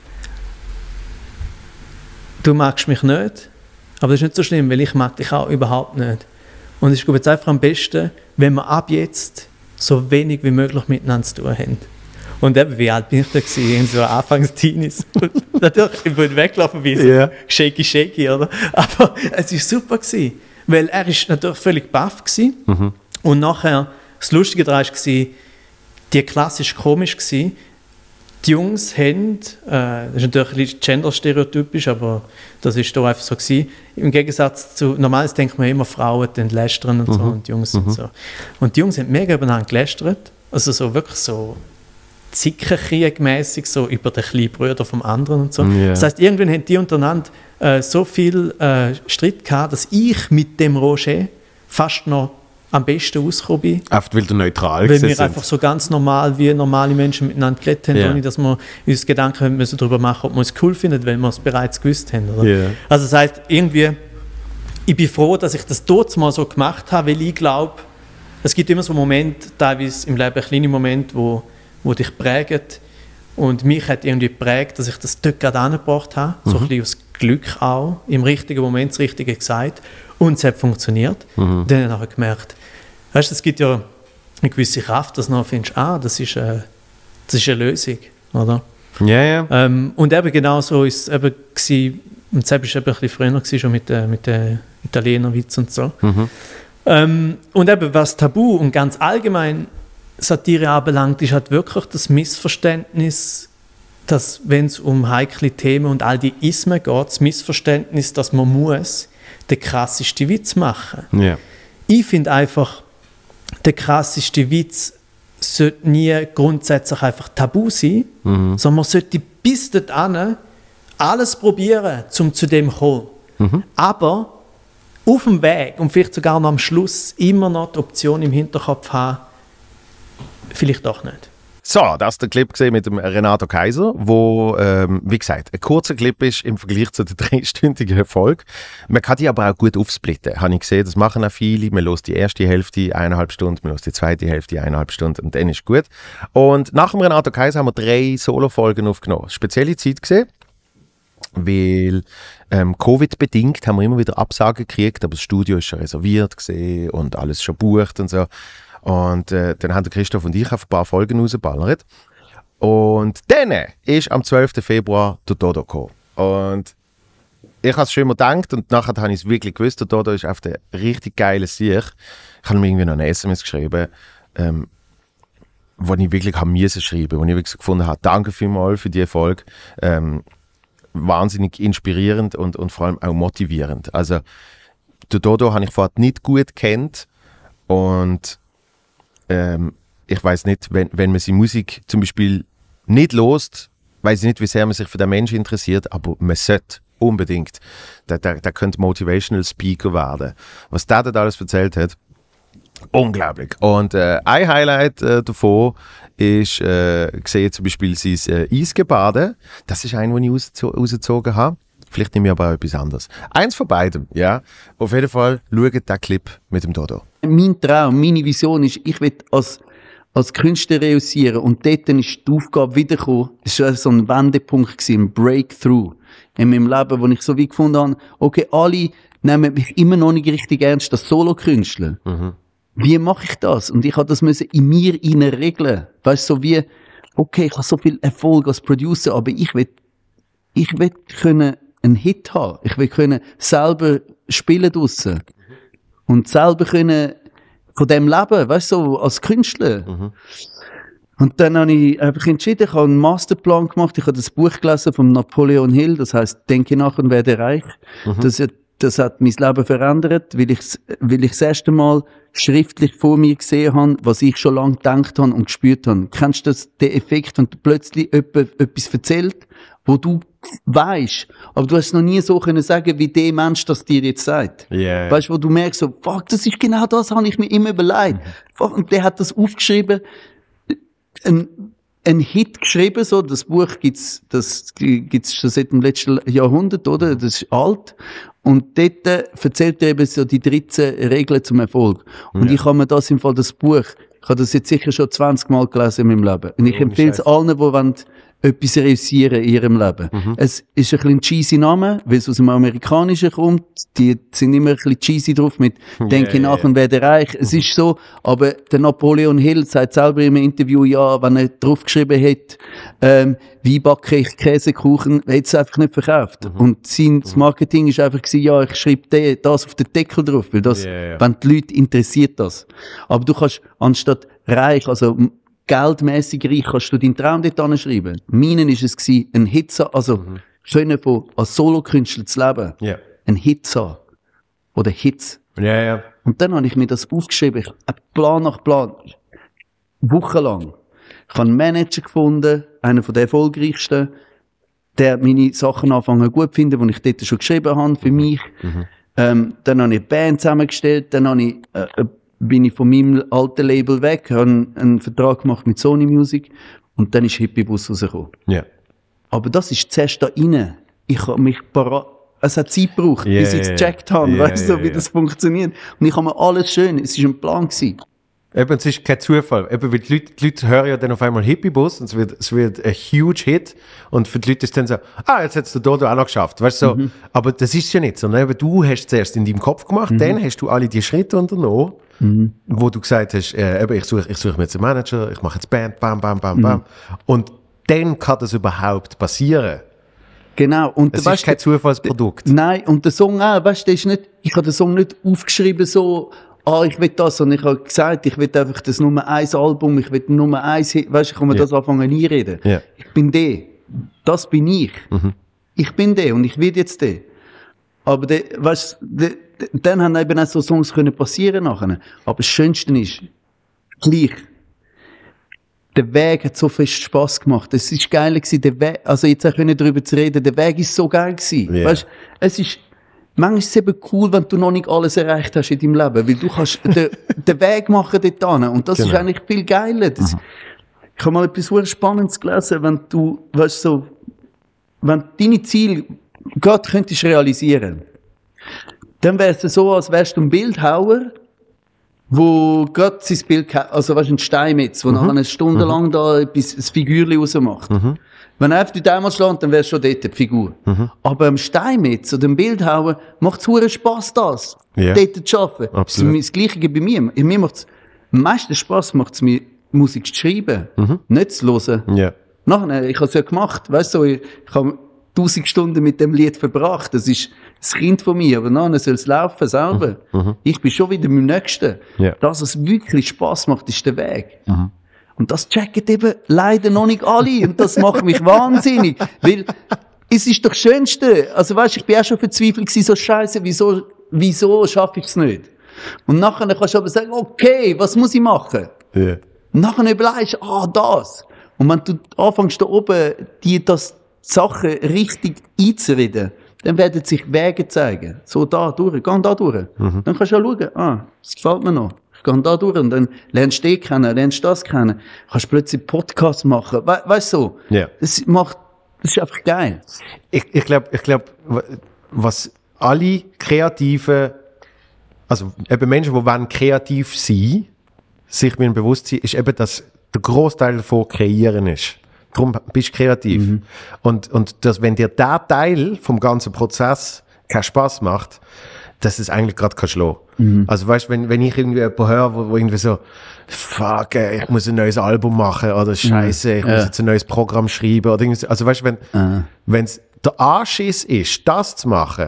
du magst mich nicht, aber das ist nicht so schlimm, weil ich mag dich auch überhaupt nicht. Und es ist jetzt einfach am besten, wenn wir ab jetzt so wenig wie möglich miteinander zu tun haben. Und eben, wie alt bin ich da gewesen? So Anfangs-Teenies. Natürlich, ich bin weggelaufen wie so yeah. shaky, shaky, oder? Aber es war super gewesen, weil er ist natürlich völlig baff gewesen. Mhm. Und nachher, das Lustige daran war, die klassisch komisch gewesen. Die Jungs haben, äh, das ist natürlich ein bisschen genderstereotypisch, aber das ist da einfach so gewesen. Im Gegensatz zu, normalerweise denkt man immer, Frauen die lästern und so, Mhm. und die Jungs Mhm. und so. Und die Jungs haben mega übereinander gelästert, also so wirklich so Zickenkrieg-mässig, so über den kleinen Bruder vom anderen und so. Ja. Das heisst, irgendwann haben die untereinander äh, so viel äh, Streit gehabt, dass ich mit dem Roger fast noch am besten ausgekommen bin. Einfach weil du neutral Weil gewesen wir sind. einfach so ganz normal, wie normale Menschen miteinander geredet haben, Ja. ohne dass wir uns Gedanken haben müssen darüber machen, ob wir es cool finden, weil wir es bereits gewusst haben. Oder? Ja. Also das heisst, irgendwie, ich bin froh, dass ich das dort mal so gemacht habe, weil ich glaube, es gibt immer so Momente, teilweise im Leben kleine Momente, wo, wo dich prägen. Und mich hat irgendwie geprägt, dass ich das dort gerade angebracht habe. So ein bisschen aus Glück auch, im richtigen Moment das Richtige gesagt. Und es hat funktioniert. Und dann habe ich nachher gemerkt, weißt du, es gibt ja eine gewisse Kraft, dass du noch findest, ah, das ist, äh, das ist eine Lösung, oder? Ja, ja. Ähm, und eben genau so war es eben gewesen, und das war eben ein bisschen früher gewesen, schon mit, äh, mit den Italienerwitz und so. Mhm. Ähm, und eben was Tabu und ganz allgemein Satire anbelangt, ist halt wirklich das Missverständnis, dass, wenn es um heikle Themen und all die Ismen geht, das Missverständnis, dass man muss den krassesten Witz machen. Ja. Ich finde einfach, der krasseste Witz sollte nie grundsätzlich einfach tabu sein, Mhm. sondern man sollte bis dahin alles probieren, um zu dem zu kommen. Mhm. Aber auf dem Weg und vielleicht sogar noch am Schluss immer noch die Option im Hinterkopf haben, vielleicht doch nicht. So, das ist der Clip gesehen mit dem Renato Kaiser, wo, ähm, wie gesagt, ein kurzer Clip ist im Vergleich zu der dreistündigen Folge. Man kann die aber auch gut aufsplitten. Habe ich gesehen, das machen auch viele. Man hört die erste Hälfte eineinhalb Stunden, man hört die zweite Hälfte eineinhalb Stunden und dann ist gut. Und nach dem Renato Kaiser haben wir drei Solo-Folgen aufgenommen. Spezielle Zeit gesehen, weil ähm, Covid-bedingt haben wir immer wieder Absagen gekriegt, aber das Studio ist schon reserviert gesehen und alles schon bucht und so. Und äh, dann haben der Christoph und ich auf ein paar Folgen rausgeballert. Und dann ist am zwölften Februar der Dodo gekommen. Und ich habe es schon immer gedacht und nachher habe ich es wirklich gewusst, der Dodo ist auf der richtig geile Sieg. Ich habe mir irgendwie noch eine S M S geschrieben, ähm, wo ich wirklich habe müssen schreiben, wo ich wirklich so gefunden habe, danke vielmals für die Folge. Ähm, wahnsinnig inspirierend und, und vor allem auch motivierend. Also der Dodo habe ich vorher nicht gut kennt und ähm, ich weiß nicht, wenn, wenn man seine Musik zum Beispiel nicht lost, weiß ich nicht, wie sehr man sich für den Menschen interessiert, aber man sollte unbedingt. Der, der, der könnte Motivational Speaker werden. Was der dort alles erzählt hat, unglaublich. Und äh, ein Highlight äh, davon ist, äh, gesehen zum Beispiel sein äh, Eisgebade. Das ist ein, den ich rausgezo- rausgezogen habe. Vielleicht nehme ich aber auch etwas anderes. Eins von beidem, ja. Auf jeden Fall schaut den Clip mit dem Dodo. Mein Traum, meine Vision ist, ich will als, als Künstler reüssieren und dort ist die Aufgabe wiedergekommen. Es war so ein Wendepunkt, gewesen, ein Breakthrough in meinem Leben, wo ich so wie gefunden habe, okay, alle nehmen mich immer noch nicht richtig ernst als Solo-Künstler. Mhm. Wie mache ich das? Und ich habe das müssen in mir rein regeln. Weißt du, so wie, okay, ich habe so viel Erfolg als Producer, aber ich will, ich will können einen Hit haben. Ich will können selber spielen draussen. Und selber können von dem leben, weißt du, so als Künstler. Mhm. Und dann habe ich einfach entschieden, ich habe einen Masterplan gemacht, ich habe das Buch gelesen von Napoleon Hill, das heißt «Denke nach und werde reich». Mhm. Das, das hat mein Leben verändert, weil ich, weil ich das erste Mal schriftlich vor mir gesehen habe, was ich schon lange gedacht habe und gespürt habe. Kennst du das, den Effekt, wenn du plötzlich jemand etwas erzählt, wo du weisst, aber du hast es noch nie so können sagen, wie der Mensch das dir jetzt sagt. Yeah. Weißt du, wo du merkst, so, fuck, das ist genau das, habe ich mir immer überlegt. Fuck, und der hat das aufgeschrieben, ein, ein Hit geschrieben, so, das Buch gibt's, das gibt's schon seit dem letzten Jahrhundert, oder? Das ist alt. Und dort äh, erzählt er eben so die dreizehn Regeln zum Erfolg. Und Ja. ich habe mir das im Fall, das Buch, ich habe das jetzt sicher schon zwanzig Mal gelesen in meinem Leben. Und ich Oh, empfehle es Scheiße. allen, die wollen etwas reüssieren in ihrem Leben. Mhm. Es ist ein bisschen ein cheesy Name, weil es aus dem Amerikanischen kommt. Die sind immer ein bisschen cheesy drauf mit «Denke Yeah, nach yeah. und werde reich». Es ist so, aber der Napoleon Hill sagt selber im Interview, ja, wenn er draufgeschrieben hätte, ähm, wie backe ich Käsekuchen, hätte es einfach nicht verkauft. Mhm. Und sein Marketing ist einfach gewesen, ja, ich schreibe de- das auf den Deckel drauf, weil das, Yeah, yeah. wenn die Leute interessiert das. Aber du kannst anstatt reich, also geldmässig reich, kannst du deinen Traum dort anschreiben. Meinen war es, gewesen, ein Hit zu, also mhm. können von als Solokünstler zu leben, Ja. ein Hit zu haben. Oder Hits. Ja, ja. Und dann habe ich mir das aufgeschrieben, ich habe Plan nach Plan, wochenlang. Ich habe einen Manager gefunden, einen von den erfolgreichsten, der meine Sachen anfangen gut zu finden, die ich dort schon geschrieben habe für mich. Mhm. Ähm, dann habe ich eine Band zusammengestellt, dann habe ich, äh, bin ich von meinem alten Label weg, habe einen, einen Vertrag gemacht mit Sony Music und dann ist Hippie-Bus rausgekommen. Ja. Aber das ist zuerst da rein. Ich habe mich parat, es hat Zeit gebraucht, Yeah, bis ich es yeah, gecheckt habe, yeah, weißt du, yeah, wie yeah. das funktioniert. Und ich habe mir alles schön, es war ein Plan gewesen. Eben, es ist kein Zufall. Eben, weil die Leute, die Leute hören ja dann auf einmal Hippie-Bus und es wird, es wird ein huge Hit. Und für die Leute ist es dann so, ah, jetzt hast du Dodo auch noch geschafft. Weißt du, so. Mhm. Aber das ist ja nicht so. Ne? Eben, du hast es zuerst in deinem Kopf gemacht, mhm. dann hast du alle die Schritte unternommen, mhm. wo du gesagt hast, äh, eben, ich suche ich such mir jetzt einen Manager, ich mache jetzt Band, bam, bam, bam, mhm. bam. Und dann kann das überhaupt passieren. Genau. Und es weißt, ist kein Zufallsprodukt. Nein, und der Song auch, weißt du, der ist nicht, ich habe den Song nicht aufgeschrieben so, ah, ich will das, sondern ich habe gesagt, ich will einfach das Nummer eins Album, ich will Nummer eins, weißt du, ich kann mir Ja. das anfangen einreden. Ja. Ich bin der. Das bin ich. Mhm. Ich bin der und ich will jetzt der. Aber der, weißt du, der, der, dann haben eben auch so Songs können passieren nachher. Aber das Schönste ist, gleich, der Weg hat so viel Spass gemacht. Es ist geil gewesen, der Weg, also jetzt auch können darüber zu reden, der Weg ist so geil gewesen. Yeah. Weißt, es ist, manchmal ist es eben cool, wenn du noch nicht alles erreicht hast in deinem Leben, weil du kannst den, den Weg machen dort hin. Und das Genau. ist eigentlich viel geiler. Das, Mhm. Ich habe mal etwas sehr Spannendes gelesen, wenn du, weißt so, wenn du deine Ziele gerade könntest realisieren, dann wäre es so, als wärst du ein Bildhauer, wo gerade sein Bild, also weißt du, ein Steinmetz, wo mhm. nachher eine Stunde mhm. lang da etwas, ein Figürchen rausmacht. Mhm. Wenn er auf die Dämmer schlägt, dann wär's schon dort die Figur. Mhm. Aber am Steinmetz oder dem Bildhauer macht es verdammt Spass, das. Ja. Dort zu arbeiten. Absolut. Das Gleiche bei mir. Mir macht's, am meisten Spass macht's mir, Musik zu schreiben. Mhm. Nicht zu hören. Ja. Nachher, ich habe es ja gemacht, weißt du, ich, ich habe tausend Stunden mit dem Lied verbracht. Das ist das Kind von mir, aber nachher soll es laufen, selber. Mhm. Ich bin schon wieder beim Nächsten. Ja. Das, was wirklich Spass macht, ist der Weg. Mhm. Und das checken eben leider noch nicht alle. Und das macht mich wahnsinnig. Weil, es ist doch das Schönste. Also weißt, ich bin auch schon verzweifelt gewesen, so Scheiße, wieso, wieso schaffe ich es nicht? Und nachher kannst du aber sagen, okay, was muss ich machen? Ja. Und nachher überlegst du, ah, das. Und wenn du anfängst da oben, die, das Sachen richtig einzureden, dann werden sich Wege zeigen. So da durch, geh da durch. Mhm. Dann kannst du ja schauen, ah, das gefällt mir noch. Ich gehe da durch und dann lernst du den kennen, lernst das kennen. Kannst plötzlich Podcasts machen. We weißt du, so. Ja. Das macht, das ist einfach geil. Ich, ich glaube, ich glaub, was alle Kreativen, also eben Menschen, die wollen kreativ sein, sich mir bewusst sein, ist eben, dass der Großteil davon kreieren ist. Darum bist du kreativ. Mhm. Und, und dass, wenn dir der Teil vom ganzen Prozess keinen Spass macht, dass es eigentlich gerade kein Schlau. Mhm. Also weißt, wenn, wenn ich irgendwie jemanden höre, wo, wo irgendwie so, fuck, ey, ich muss ein neues Album machen, oder Scheiße, ich ja. muss jetzt ein neues Programm schreiben, oder irgendwie so. Also weißt, wenn, Ah. wenn's der Anschiss ist, das zu machen,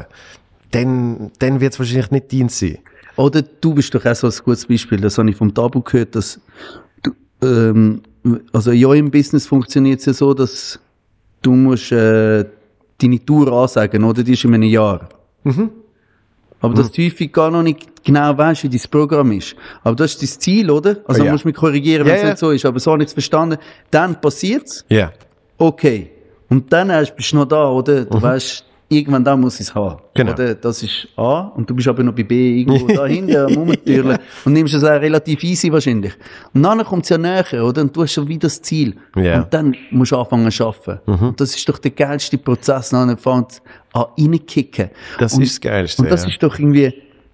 dann, dann wird es wahrscheinlich nicht Dienst sein. Oder du bist doch auch so ein gutes Beispiel, das habe ich vom Tabu gehört, dass du, ähm, also ja, im Business funktioniert es ja so, dass du musst äh, deine Tour ansagen, oder? Die ist in einem Jahr. Mhm. Aber mhm. dass du häufig gar noch nicht genau weißt, wie dein Programm ist. Aber das ist dein Ziel, oder? Also Oh, ja. musst du mich korrigieren, wenn Ja, es ja. nicht so ist. Aber so habe ich es verstanden. Dann passiert's. Ja. Yeah. Okay. Und dann erst bist du noch da, oder? Du weißt, irgendwann da muss ich es haben. Genau. Oder? Das ist A. Und du bist aber noch bei B irgendwo da hinten am Rumtürlen. Und nimmst es auch relativ easy wahrscheinlich. Und dann kommt es ja näher, oder? Und du hast schon wieder das Ziel. Ja. Und dann musst du anfangen zu arbeiten. Mhm. Und das ist doch der geilste Prozess. Dann fängt es an reinkicken. Das und, ist das Geilste, Und das ja. ist doch irgendwie,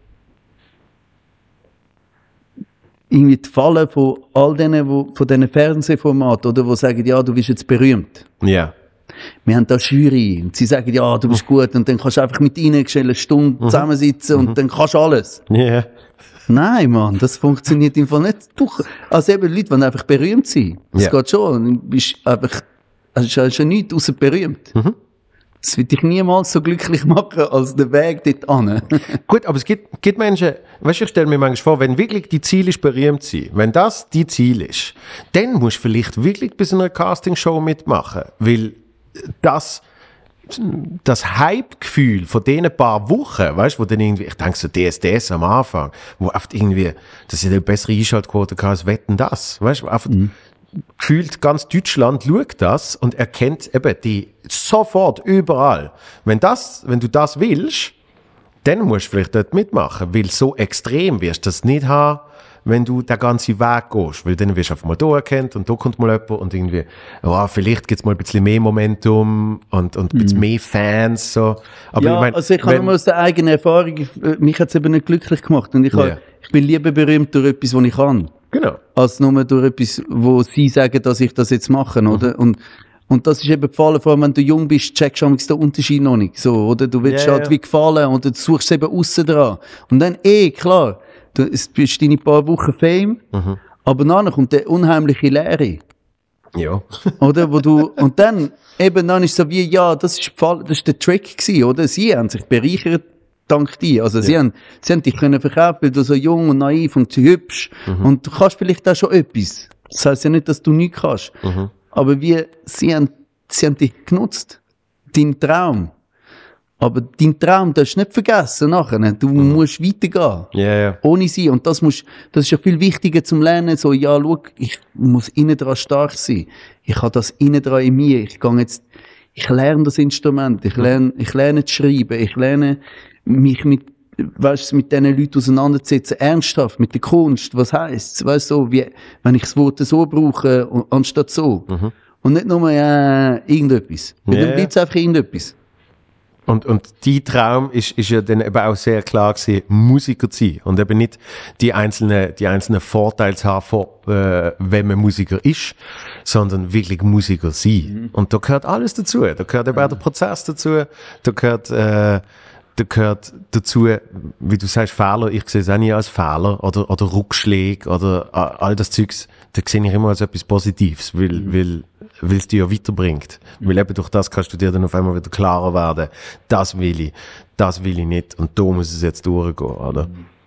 irgendwie die Falle von all denen, wo, von diesen Fernsehformaten, oder? Die sagen, ja, du bist jetzt berühmt. Ja. Wir haben da Jury und sie sagen, ja, du bist gut und dann kannst du einfach mit ihnen eine Stunde zusammensitzen und dann kannst du alles. Ja. Yeah. Nein, Mann, das funktioniert im Fall nicht. Du, also eben Leute, die einfach berühmt sind. Das Ja. geht schon. Du bist einfach, also es ist ja nichts außer berühmt. Mhm. Es wird dich niemals so glücklich machen als der Weg dort hin. Gut, aber es gibt, gibt Menschen, weißt du, ich stelle mir manchmal vor, wenn wirklich die Ziel ist, berühmt zu sein, wenn das die Ziel ist, dann musst du vielleicht wirklich bei so einer Castingshow mitmachen, weil das, das Hype-Gefühl von diesen paar Wochen, weißt du, wo dann irgendwie, ich denke so D S D S am Anfang, wo oft irgendwie, das ist eine bessere Einschaltquote als Wetten, das, weißt du, einfach mhm. gefühlt ganz Deutschland schaut das und erkennt eben die sofort überall. Wenn das, wenn du das willst, dann musst du vielleicht dort mitmachen, weil so extrem wirst du das nicht haben, wenn du den ganzen Weg gehst, weil dann wirst du einfach mal da erkannt und da kommt mal jemand und irgendwie, oh, vielleicht gibt es mal ein bisschen mehr Momentum und, und ein bisschen mm. mehr Fans, so. Aber ja, ich mein, also ich habe nur aus der eigenen Erfahrung, mich hat es eben nicht glücklich gemacht und ich, yeah. hab, ich bin lieber berühmt durch etwas, was ich kann. Genau. Als nur durch etwas, wo sie sagen, dass ich das jetzt mache, mhm. oder? Und, und das ist eben gefallen, vor allem wenn du jung bist, checkst du den Unterschied noch nicht, so, oder? Du willst yeah, halt yeah. wie gefallen oder du suchst eben aussen dran. Und dann, eh, klar, du bist deine paar Wochen Fame, mhm. aber nachher kommt der unheimliche Leere. Ja. Oder? Wo du, und dann, eben, dann ist so wie, ja, das ist, das ist der Trick gewesen, oder? Sie haben sich bereichert, dank dir. Also, ja. sie haben, sie haben dich können verkaufen, weil du so jung und naiv und hübsch, mhm. und du kannst vielleicht auch schon etwas. Das heisst ja nicht, dass du nichts kannst. Mhm. Aber wie, sie haben, sie haben dich genutzt. Dein Traum. Aber dein Traum darfst du nicht vergessen nachher. Du mhm. musst weitergehen. Yeah, yeah. Ohne sie. Und das musst, das ist ja viel wichtiger zum Lernen. So, ja, schau, ich muss innen dran stark sein. Ich habe das innen dran in mir. Ich gehe jetzt, ich lerne das Instrument. Ich lerne, ich lerne zu schreiben. Ich lerne, mich mit, weißt, mit diesen Leuten auseinanderzusetzen. Ernsthaft, mit der Kunst. Was heisst's? Weißt du, so, wie, wenn ich das Wort so brauche, anstatt so. Mhm. Und nicht nur, äh, irgendetwas. Yeah. Dann bleibt es einfach irgendetwas. Und, und dein Traum ist, ist ja dann eben auch sehr klar gewesen, Musiker zu sein. Und eben nicht die einzelnen, die einzelnen Vorteile zu haben, von, äh, wenn man Musiker ist, sondern wirklich Musiker sein. Mhm. Und da gehört alles dazu. Da gehört eben auch der Prozess dazu. Da gehört, äh, da gehört dazu, wie du sagst, Fehler. Ich sehe es auch nicht als Fehler oder, oder Rückschläge oder äh, all das Zeugs. Da sehe ich immer als etwas Positives, weil, mhm. weil, weil es dich ja weiterbringt. Mhm. Weil eben durch das kannst du dir dann auf einmal wieder klarer werden. Das will ich, das will ich nicht und da muss es jetzt durchgehen, oder?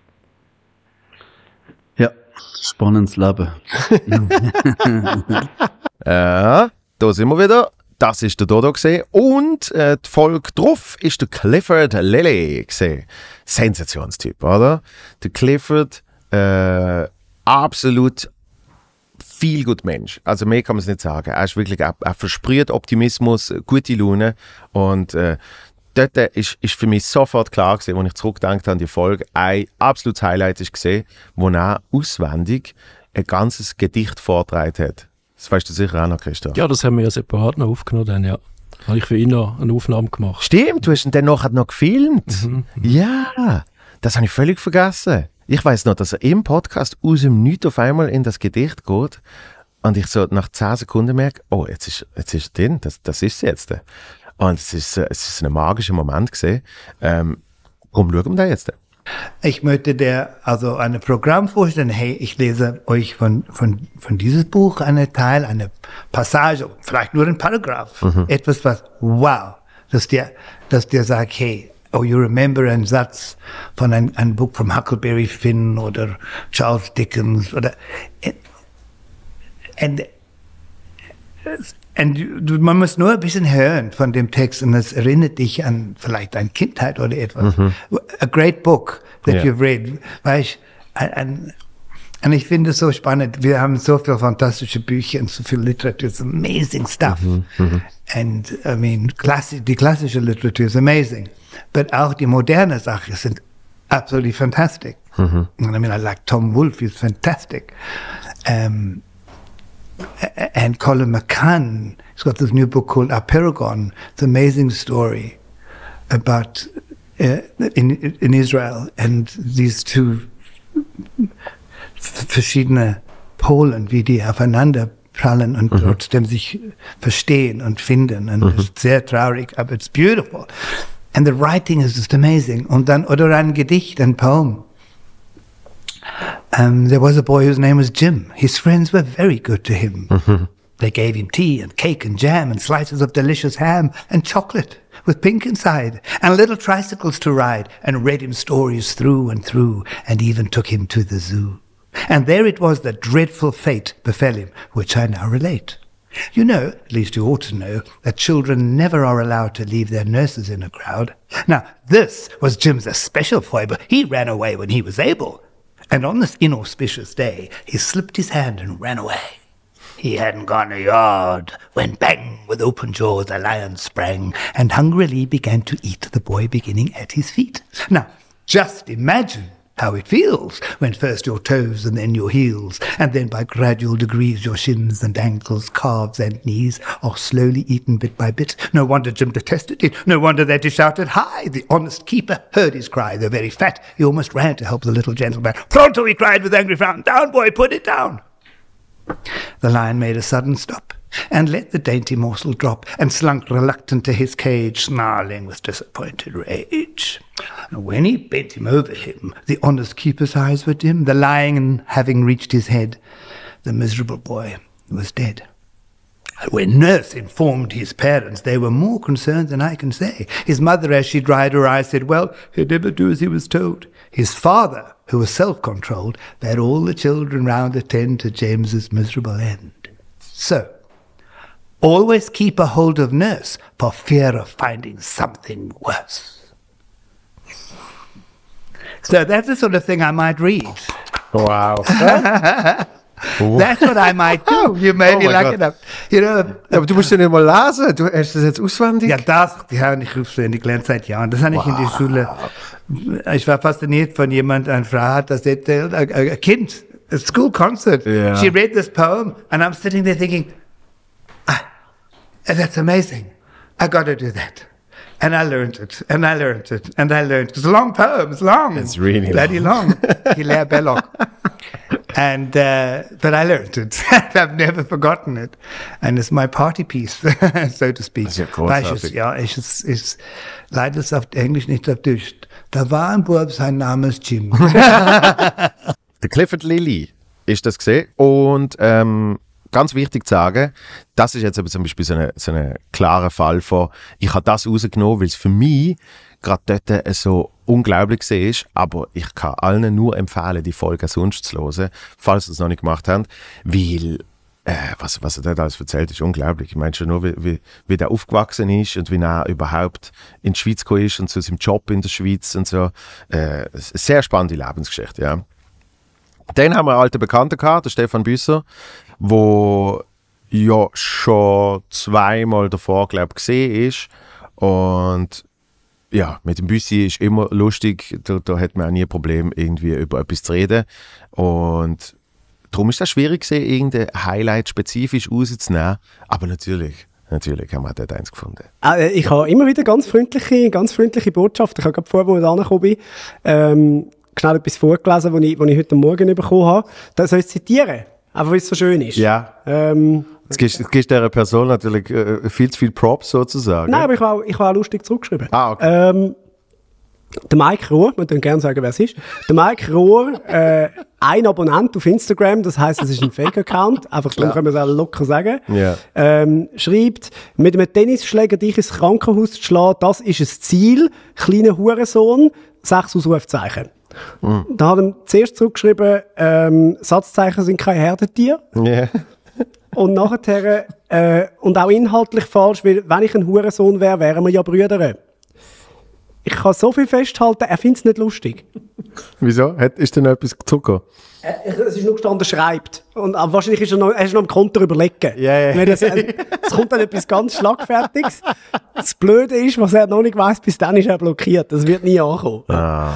Ja, spannendes Leben. Ja, da sind wir wieder. Das ist der Dodo gesehen und äh, die Folge drauf ist der Clifford Lele gesehen. Sensationstyp, oder? Der Clifford, äh, absolut viel gut Mensch. Also mehr kann man es nicht sagen. Er ist wirklich, er, er versprüht Optimismus, gute Laune und äh, dort ist, ist für mich sofort klar gewesen, als ich zurückgedacht an die Folge, ein absolutes Highlight ist gesehen, wo er auswendig ein ganzes Gedicht vorgetragen hat. Das weißt du sicher auch noch, Christoph. Ja, das haben wir ja separat noch aufgenommen. Dann, ja. Da habe ich für ihn noch eine Aufnahme gemacht. Stimmt, du hast ihn dann nachher noch gefilmt. Mhm. Ja, das habe ich völlig vergessen. Ich weiss noch, dass er im Podcast aus dem Nichts auf einmal in das Gedicht geht und ich so nach zehn Sekunden merke, oh, jetzt ist, jetzt ist er drin, das, das ist es jetzt. Und es ist, es ist ein magischer Moment gewesen. Ähm, warum schauen wir da jetzt? Ich möchte dir also ein Programm vorstellen. Hey, ich lese euch von, von, von dieses Buch einen Teil, eine Passage, vielleicht nur ein Paragraph. Mhm. Etwas, was, wow, dass dir, dass dir sagt, hey, oh, you remember einen Satz von einem, einem Buch von Huckleberry Finn oder Charles Dickens oder, and, and du, man muss nur ein bisschen hören von dem Text und es erinnert dich an vielleicht deine Kindheit oder etwas. Mhm. A great book that yeah. you've read. Weißt, und, und ich finde es so spannend. Wir haben so viele fantastische Bücher und so viel Literatur. It's amazing stuff. Mhm. Mhm. And, I mean, klassi- die klassische Literatur ist amazing. But auch die moderne Sachen sind absolutely fantastic. Mhm. I mean, I like Tom Wolfe, he's fantastic. Um, and Colin McCann, he's got this new book called Apeirogon. It's an amazing story about uh, in in Israel and these two verschiedene Polen, wie die aufeinander prallen und mhm. trotzdem sich verstehen und finden. Und mhm. es ist sehr traurig, aber it's beautiful. And the writing is just amazing. Und dann, oder ein Gedicht, ein Poem. Um, there was a boy whose name was Jim. His friends were very good to him. Mm-hmm. They gave him tea and cake and jam and slices of delicious ham and chocolate with pink inside and little tricycles to ride and read him stories through and through and even took him to the zoo. And there it was that dreadful fate befell him, which I now relate. You know, at least you ought to know, that children never are allowed to leave their nurses in a crowd. Now, this was Jim's especial foible. He ran away when he was able. And on this inauspicious day, he slipped his hand and ran away. He hadn't gone a yard when bang, with open jaws a lion sprang and hungrily began to eat the boy beginning at his feet. Now, just imagine how it feels when first your toes and then your heels, and then by gradual degrees your shins and ankles, calves and knees are slowly eaten bit by bit. No wonder Jim detested it. No wonder that he shouted, "Hi!" The honest keeper heard his cry. Though very fat, he almost ran to help the little gentleman. "Pronto!" he cried with angry frown. "Down, boy, put it down!" The lion made a sudden stop and let the dainty morsel drop and slunk reluctant to his cage, snarling with disappointed rage. And when he bent him over him, the honest keeper's eyes were dim, the lion having reached his head. The miserable boy was dead. When nurse informed his parents, they were more concerned than I can say. His mother, as she dried her eyes, said, well, he'd never do as he was told. His father, who was self-controlled, bade all the children round attend to James's miserable end. So, always keep a hold of nurse for fear of finding something worse. So that's the sort of thing I might read. Wow. That's what I might do. You may Oh be my lucky God. enough. You know, Aber du musst ja nicht mal lesen. Du hast das jetzt auswendig. ja, das, die habe ich auswendig gelernt seit Jahren. Das habe ich in die Schule. Ich war fasziniert von jemand, eine Frau hat das erzählt, ein ein Kind, a school concert. Ja. She read this poem and I'm sitting there thinking, ah, that's amazing. I got to do that. And I learned it, and I learned it, and I learned it. It's a long poem, it's long. It's really bloody long. Hilaire Belloc. And, uh, but I learned it. I've never forgotten it. And it's my party piece, so to speak. Das ist ja Weil ich großartig. es, ja, ich es, ist leider ist auf Englisch nicht auf Deutsch. Da war ein Bub, sein Name ist Jim. Der Clifford Lilly ist das gesehen. Und ähm, ganz wichtig zu sagen, das ist jetzt aber zum Beispiel so ein so eine klarer Fall von, ich habe das rausgenommen, weil es für mich gerade dort äh, so unglaublich war, aber ich kann allen nur empfehlen, die Folge sonst zu hören, falls sie es noch nicht gemacht haben, weil äh, was, was er dort alles erzählt, ist unglaublich. Ich meine schon nur, wie, wie, wie der aufgewachsen ist und wie er überhaupt in die Schweiz gekommen ist und zu seinem Job in der Schweiz und so. Äh, eine sehr spannende Lebensgeschichte, ja. Dann haben wir einen alten Bekannten gehabt, den Stefan Büsser, wo ja schon zweimal davor, glaube ich, gesehen ist. Und ja, mit dem Büssi ist immer lustig, da, da hat man auch nie ein Problem, irgendwie über etwas zu reden. Und darum ist es schwierig gewesen, irgendein Highlight spezifisch rauszunehmen. Aber natürlich, natürlich haben wir dort eins gefunden. Äh, ich habe immer wieder ganz freundliche, ganz freundliche Botschaften. Ich habe gerade vorher, als ich da angekommen bin, ähm, schnell etwas vorgelesen, das ich, was ich heute Morgen bekommen habe. Das soll ich zitieren, einfach weil es so schön ist. Ja. Ähm, Jetzt gibst, jetzt gibst du dieser Person natürlich äh, viel zu viel Props sozusagen. nein, aber ich habe auch, ich habe auch lustig zurückgeschrieben. Ah, okay. Ähm, der Mike Rohr, wir können gerne sagen, wer es ist. Der Mike Rohr, äh, ein Abonnent auf Instagram, das heisst, es ist ein Fake-Account, einfach darum können wir es auch locker sagen, Ja. ähm, schreibt, mit einem Tennisschläger dich ins Krankenhaus zu schlagen, das ist ein Ziel, kleiner Hurensohn, sechs Ausrufezeichen. Mhm. Da hat er zuerst zurückgeschrieben, ähm, Satzzeichen sind kein Herdentier. Yeah. Und nachher, äh, und auch inhaltlich falsch, weil wenn ich ein Hurensohn wäre, wären wir ja Brüder. Ich kann so viel festhalten, er findet es nicht lustig. Wieso? Hat, ist denn noch etwas gezuckert? Äh, es ist nur gestanden, schreibt. Und äh, wahrscheinlich ist er noch, er ist noch am Konter überlegen. Ja, ja. Weil das, äh, es kommt dann etwas ganz Schlagfertiges. Das Blöde ist, was er noch nicht weiss, bis dann ist er blockiert. Das wird nie ankommen. Ah.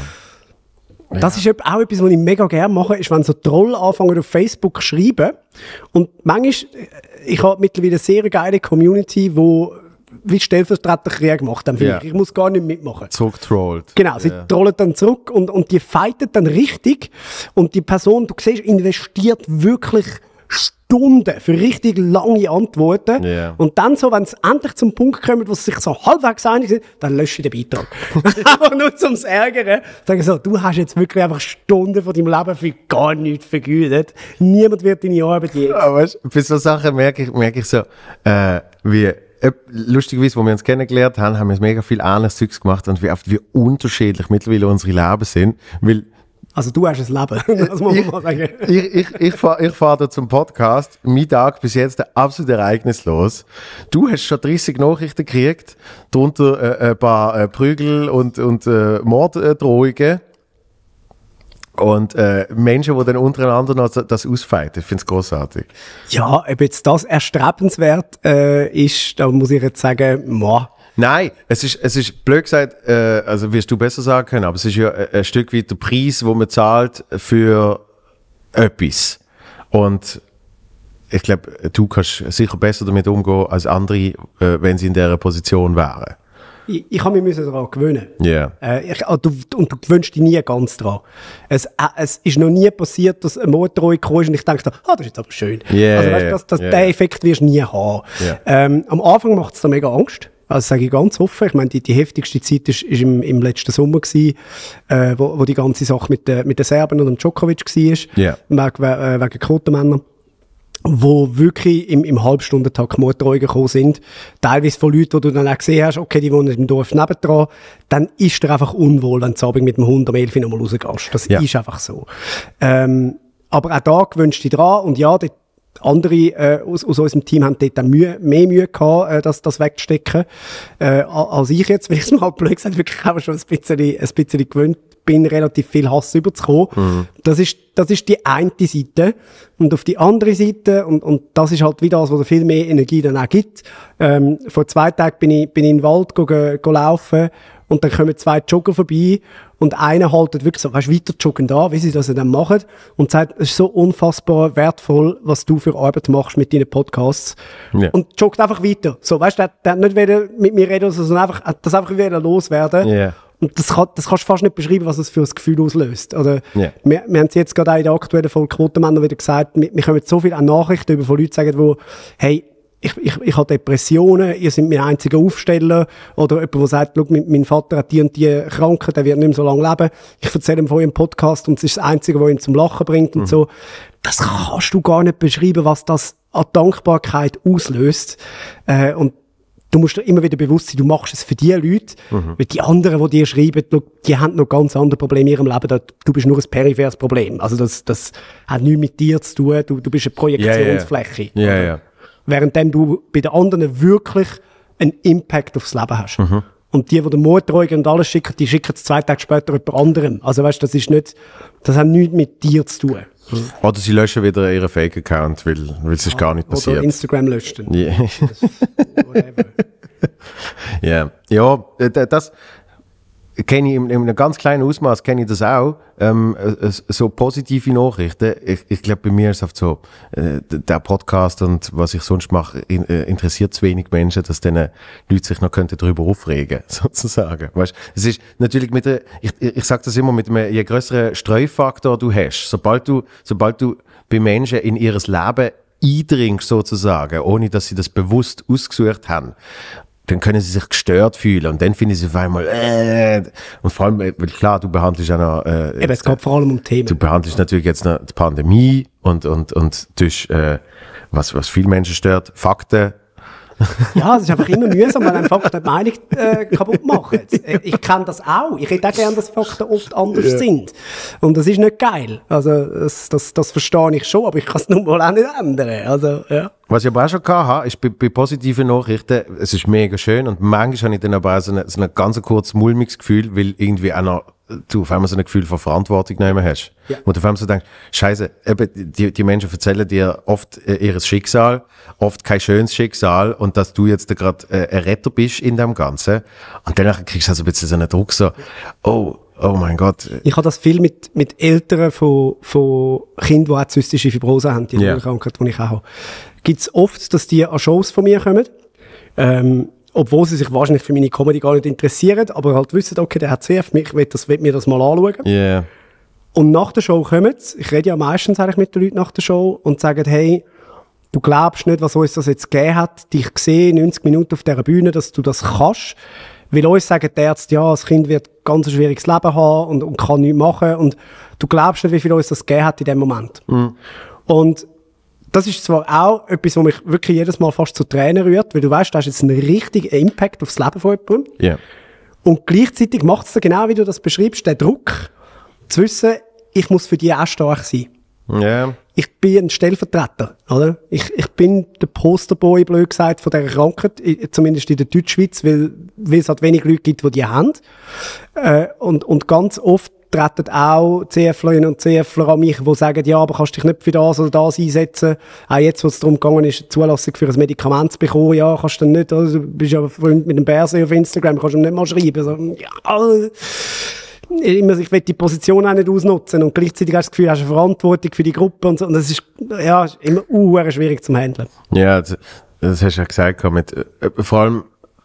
Das ist auch etwas, was ich mega gerne mache, ist, wenn so Troll anfangen auf Facebook zu schreiben. Und manchmal, ich habe mittlerweile eine sehr geile Community, wo wie stellvertretender Krieg macht. Dann Ja. ich, ich muss gar nicht mitmachen. Zurücktrollt. Genau, sie Ja. trollen dann zurück und, und die fighten dann richtig. Und die Person, du siehst, investiert wirklich Stunden für richtig lange Antworten. Yeah. Und dann so, wenn es endlich zum Punkt kommt, wo sie sich so halbwegs einig sind, dann lösche ich den Beitrag. Einfach nur zum Ärgern. Sagen so, du hast jetzt wirklich einfach Stunden von deinem Leben für gar nichts vergeudet. Niemand wird deine Arbeit je. Ja, weißt, bei so Sachen merke ich, merke ich so, äh, wie, äh, lustigerweise, wo wir uns kennengelernt haben, haben wir mega viel anderes Zeugs gemacht und wie oft wie unterschiedlich mittlerweile unsere Leben sind, weil Also du hast ein Leben, das muss man mal sagen. ich, ich, ich fahre ich fahr da zum Podcast, mein Tag bis jetzt absolut ereignislos. Du hast schon dreißig Nachrichten gekriegt, darunter äh, ein paar äh, Prügel und, und äh, Morddrohungen. Und äh, Menschen, die dann untereinander noch das ausfeiten. Ich finde es grossartig. Ja, ob jetzt das erstrebenswert äh, ist, da muss ich jetzt sagen, moah. Nein, es ist, es ist blöd gesagt, äh, also wirst du besser sagen können, aber es ist ja ein, ein Stück weit der Preis, den man zahlt für etwas. Und ich glaube, du kannst sicher besser damit umgehen als andere, äh, wenn sie in dieser Position wären. Ich, ich habe mich daran gewöhnen. Yeah. Äh, ich, und, du, und du gewöhnst dich nie ganz dran. Es, äh, es ist noch nie passiert, dass ein Motorrohr kam und ich dachte, ah, das ist jetzt aber schön. Yeah, also weißt, das, das, yeah. Den Effekt wirst du nie haben. Yeah. Ähm, am Anfang macht es da mega Angst. Also sage ich ganz offen. Ich meine, die, die heftigste Zeit ist, ist im, im letzten Sommer gewesen, äh, wo, wo die ganze Sache mit, de, mit den Serben und dem Djokovic war. Yeah. Wegen, äh, wegen Quotenmännern. Wo wirklich im, im Halbstundentakt Motorräume gekommen sind. Teilweise von Leuten, die du dann auch gesehen hast, okay, die wohnen im Dorf nebendran. Dann ist dir einfach unwohl, wenn du abends mit dem Hund am elf Uhr nochmal rausgehst. Das Ja. ist einfach so. Ähm, aber auch da gewöhnst du dich dran. Und ja, dort andere äh, aus, aus unserem Team haben dort dann Mühe, mehr Mühe gehabt, äh, das, das wegzustecken, äh, als ich jetzt, weil ich es mal blöd gesagt wirklich auch schon ein bisschen, ein bisschen gewöhnt bin, relativ viel Hass überzukommen. Mhm. Das ist, das ist die eine Seite. Und auf die andere Seite, und, und das ist halt wieder das, was viel mehr Energie dann auch gibt. Ähm, vor zwei Tagen bin ich, bin ich in den Wald go, go, go laufen und dann kommen zwei Jogger vorbei und einer haltet wirklich so, weißt du, weiter joggen da, wie sie das dann machen und sagt, es ist so unfassbar wertvoll, was du für Arbeit machst mit deinen Podcasts. Ja. Und joggt einfach weiter. So, weißt du, der, der hat nicht wieder mit mir reden, sondern einfach, das einfach wieder loswerden. Yeah. Und das, kann, das kannst du fast nicht beschreiben, was es für ein Gefühl auslöst. Oder Yeah. wir, wir haben es jetzt gerade auch in der aktuellen Folge Quotenmänner wieder gesagt, wir, wir kommen so viele auch Nachrichten über von Leuten, die sagen, wo, hey, ich, ich, ich habe Depressionen, ihr seid mein einziger Aufsteller. Oder jemand, der sagt, schau, mein, mein Vater hat die und die Krankheit, der wird nicht mehr so lange leben. Ich erzähle ihm von eurem Podcast und es ist das Einzige, was ihn zum Lachen bringt und mhm. so. Das kannst du gar nicht beschreiben, was das an Dankbarkeit auslöst. Äh, und du musst dir immer wieder bewusst sein, du machst es für die Leute, mhm. weil die anderen, die dir schreiben, die haben noch ganz andere Probleme in ihrem Leben. Du bist nur ein peripheres Problem. Also das, das hat nichts mit dir zu tun. Du, du bist eine Projektionsfläche. Ja, ja, ja. Währenddem du bei den anderen wirklich einen Impact aufs Leben hast. Mhm. Und die, die den Motorräume und alles schicken, die schicken es zwei Tage später jemand anderem. Also weißt, das ist nicht, das hat nichts mit dir zu tun. Oder sie löschen wieder ihren Fake-Account, weil, weil es ist gar nicht passiert. Oder Instagram löschen. Yeah. Whatever. Yeah. Ja, das kenne ich in einem ganz kleinen Ausmaß, kenne ich das auch. Ähm, so positive Nachrichten. Ich, ich glaube, bei mir ist es oft so, äh, der Podcast und was ich sonst mache, in, äh, interessiert zu wenig Menschen, dass denen Leute sich noch könnten darüber aufregen, sozusagen. Weißt, es ist natürlich mit der, ich, ich sage das immer, mit einem, je größeren Streufaktor du hast, sobald du, sobald du bei Menschen in ihr Leben eindringst, sozusagen, ohne dass sie das bewusst ausgesucht haben, dann können sie sich gestört fühlen und dann finden sie auf einmal äh, und vor allem, weil klar, du behandelst ja noch äh, Eben, es geht vor allem um Themen. Du behandelst natürlich jetzt noch die Pandemie und und und durch äh, was was viele Menschen stört, Fakten. Ja, es ist einfach immer mühsam, wenn ein Fakten die Meinung äh, kaputt machen. Ich kenne das auch. Ich hätte auch gerne, dass Fakten oft anders ja. sind. Und das ist nicht geil. Also das, das, das verstehe ich schon, aber ich kann es nun mal auch nicht ändern. Also, ja. Was ich aber auch schon hatte, ist bei, bei positiven Nachrichten, es ist mega schön und manchmal habe ich dann aber auch so ein so ein ganz kurzes mulmiges Gefühl, weil irgendwie auch noch du auf einmal so ein Gefühl von Verantwortung nehmen hast. Ja. Und auf einmal so denkst, Scheiße, eben, die, die Menschen erzählen dir oft äh, ihr Schicksal, oft kein schönes Schicksal und dass du jetzt gerade äh, ein Retter bist in dem Ganzen. Und danach kriegst du also ein bisschen so einen Druck, so, oh, oh mein Gott. Ich habe das viel mit, mit Eltern von, von Kindern, die auch zystische Fibrose haben, die yeah. Krankheit, die ich auch habe. Gibt es oft, dass die an Shows von mir kommen, ähm, obwohl sie sich wahrscheinlich für meine Comedy gar nicht interessieren, aber halt wissen, okay, der hat C F, ich will, das, will mir das mal anschauen. Yeah. Und nach der Show kommen sie, ich rede ja meistens eigentlich mit den Leuten nach der Show und sagen, hey, du glaubst nicht, was uns das jetzt gegeben hat, dich gesehen, neunzig Minuten auf dieser Bühne, dass du das kannst. Weil uns sagen die Ärzte, ja, das Kind wird ganz ein schwieriges Leben haben und, und kann nichts machen. Und du glaubst nicht, wie viel uns das gegeben hat in dem Moment. Mhm. Und das ist zwar auch etwas, was mich wirklich jedes Mal fast zu Tränen rührt, weil du weißt, du hast jetzt einen richtigen Impact aufs Leben von jemandem. Yeah. Und gleichzeitig macht es genau, wie du das beschreibst, den Druck, zu wissen, ich muss für die auch stark sein. Yeah. Ich bin ein Stellvertreter, oder? Ich, ich bin der Posterboy, blöd gesagt, von dieser Krankheit, zumindest in der Deutschschweiz, weil, weil es halt wenig Leute gibt, die die haben. Äh, und, und ganz oft treten auch CFlerinnen und CFler an mich, die sagen, ja, aber kannst dich nicht für das oder das einsetzen. Auch jetzt, wo es darum gegangen ist, eine Zulassung für ein Medikament zu bekommen, ja, kannst du dann nicht, oder? Du bist ja Freund mit dem Bärse auf Instagram, kannst du nicht mal schreiben. So, ja, ich will die Position auch nicht ausnutzen und gleichzeitig hast du das Gefühl, du hast eine Verantwortung für die Gruppe und so. Und das ist, ja, ist immer uh, schwierig zum Handeln. Ja, das, das hast du ja gesagt. Mit, äh, vor allem,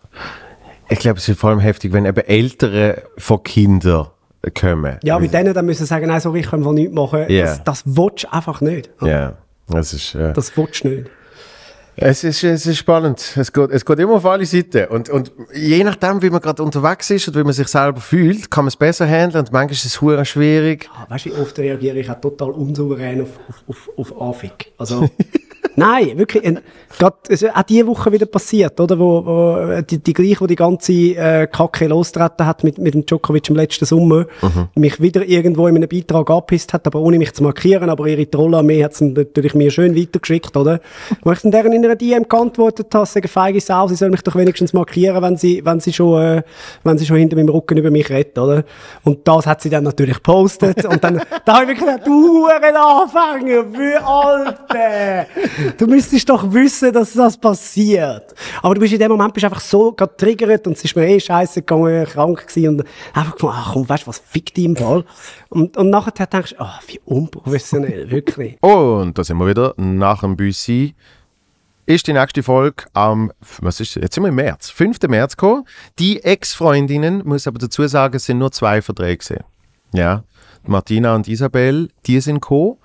ich glaube, es ist vor allem heftig, wenn eben Eltern von Kindern kommen. Ja, mit denen dann müssen sagen, nein, so ich kann einfach nichts machen. Yeah. Das, das willst du einfach nicht. Ja, yeah. das ist... Äh, das willst du nicht. Es ist, es ist spannend. Es geht, es geht immer auf alle Seiten. Und, und je nachdem, wie man gerade unterwegs ist und wie man sich selber fühlt, kann man es besser handeln und manchmal ist es verdammt schwierig. Ah, weißt du, wie oft reagiere ich auch total unsouverän auf, auf, auf, auf Anfick. Also, nein, wirklich. Äh, gerade, es ist auch diese Woche wieder passiert, oder? Wo, wo die, die gleiche, die die ganze äh, Kacke losgetreten hat mit, mit dem Djokovic im letzten Sommer, mhm. mich wieder irgendwo in einem Beitrag angepisst hat, aber ohne mich zu markieren, aber ihre Trollarmee hat es natürlich mir schön weitergeschickt, oder? Wo ich dann deren in einer D M geantwortet habe, sagen feige Sau, sie soll mich doch wenigstens markieren, wenn sie, wenn sie schon, äh, wenn sie schon hinter meinem Rücken über mich redet, oder? Und das hat sie dann natürlich gepostet und dann, da habe ich mir gedacht, du Hurenanfänger, wie Alte! Du müsstest doch wissen, dass das passiert. Aber du bist in dem Moment bist einfach so getriggert und es ist mir eh scheiße gegangen, krank gewesen und einfach gefunden, ach komm, weißt du was, fick dich im Fall. Und, und nachher denkst du, ach, wie unprofessionell, wirklich. Und da sind wir wieder nach dem Büssi. Ist die nächste Folge am, was ist, jetzt sind wir im März, fünften März gekommen. Die Ex-Freundinnen, muss aber dazu sagen, es sind nur zwei Verträge gewesen. Ja, Martina und Isabel, die sind gekommen.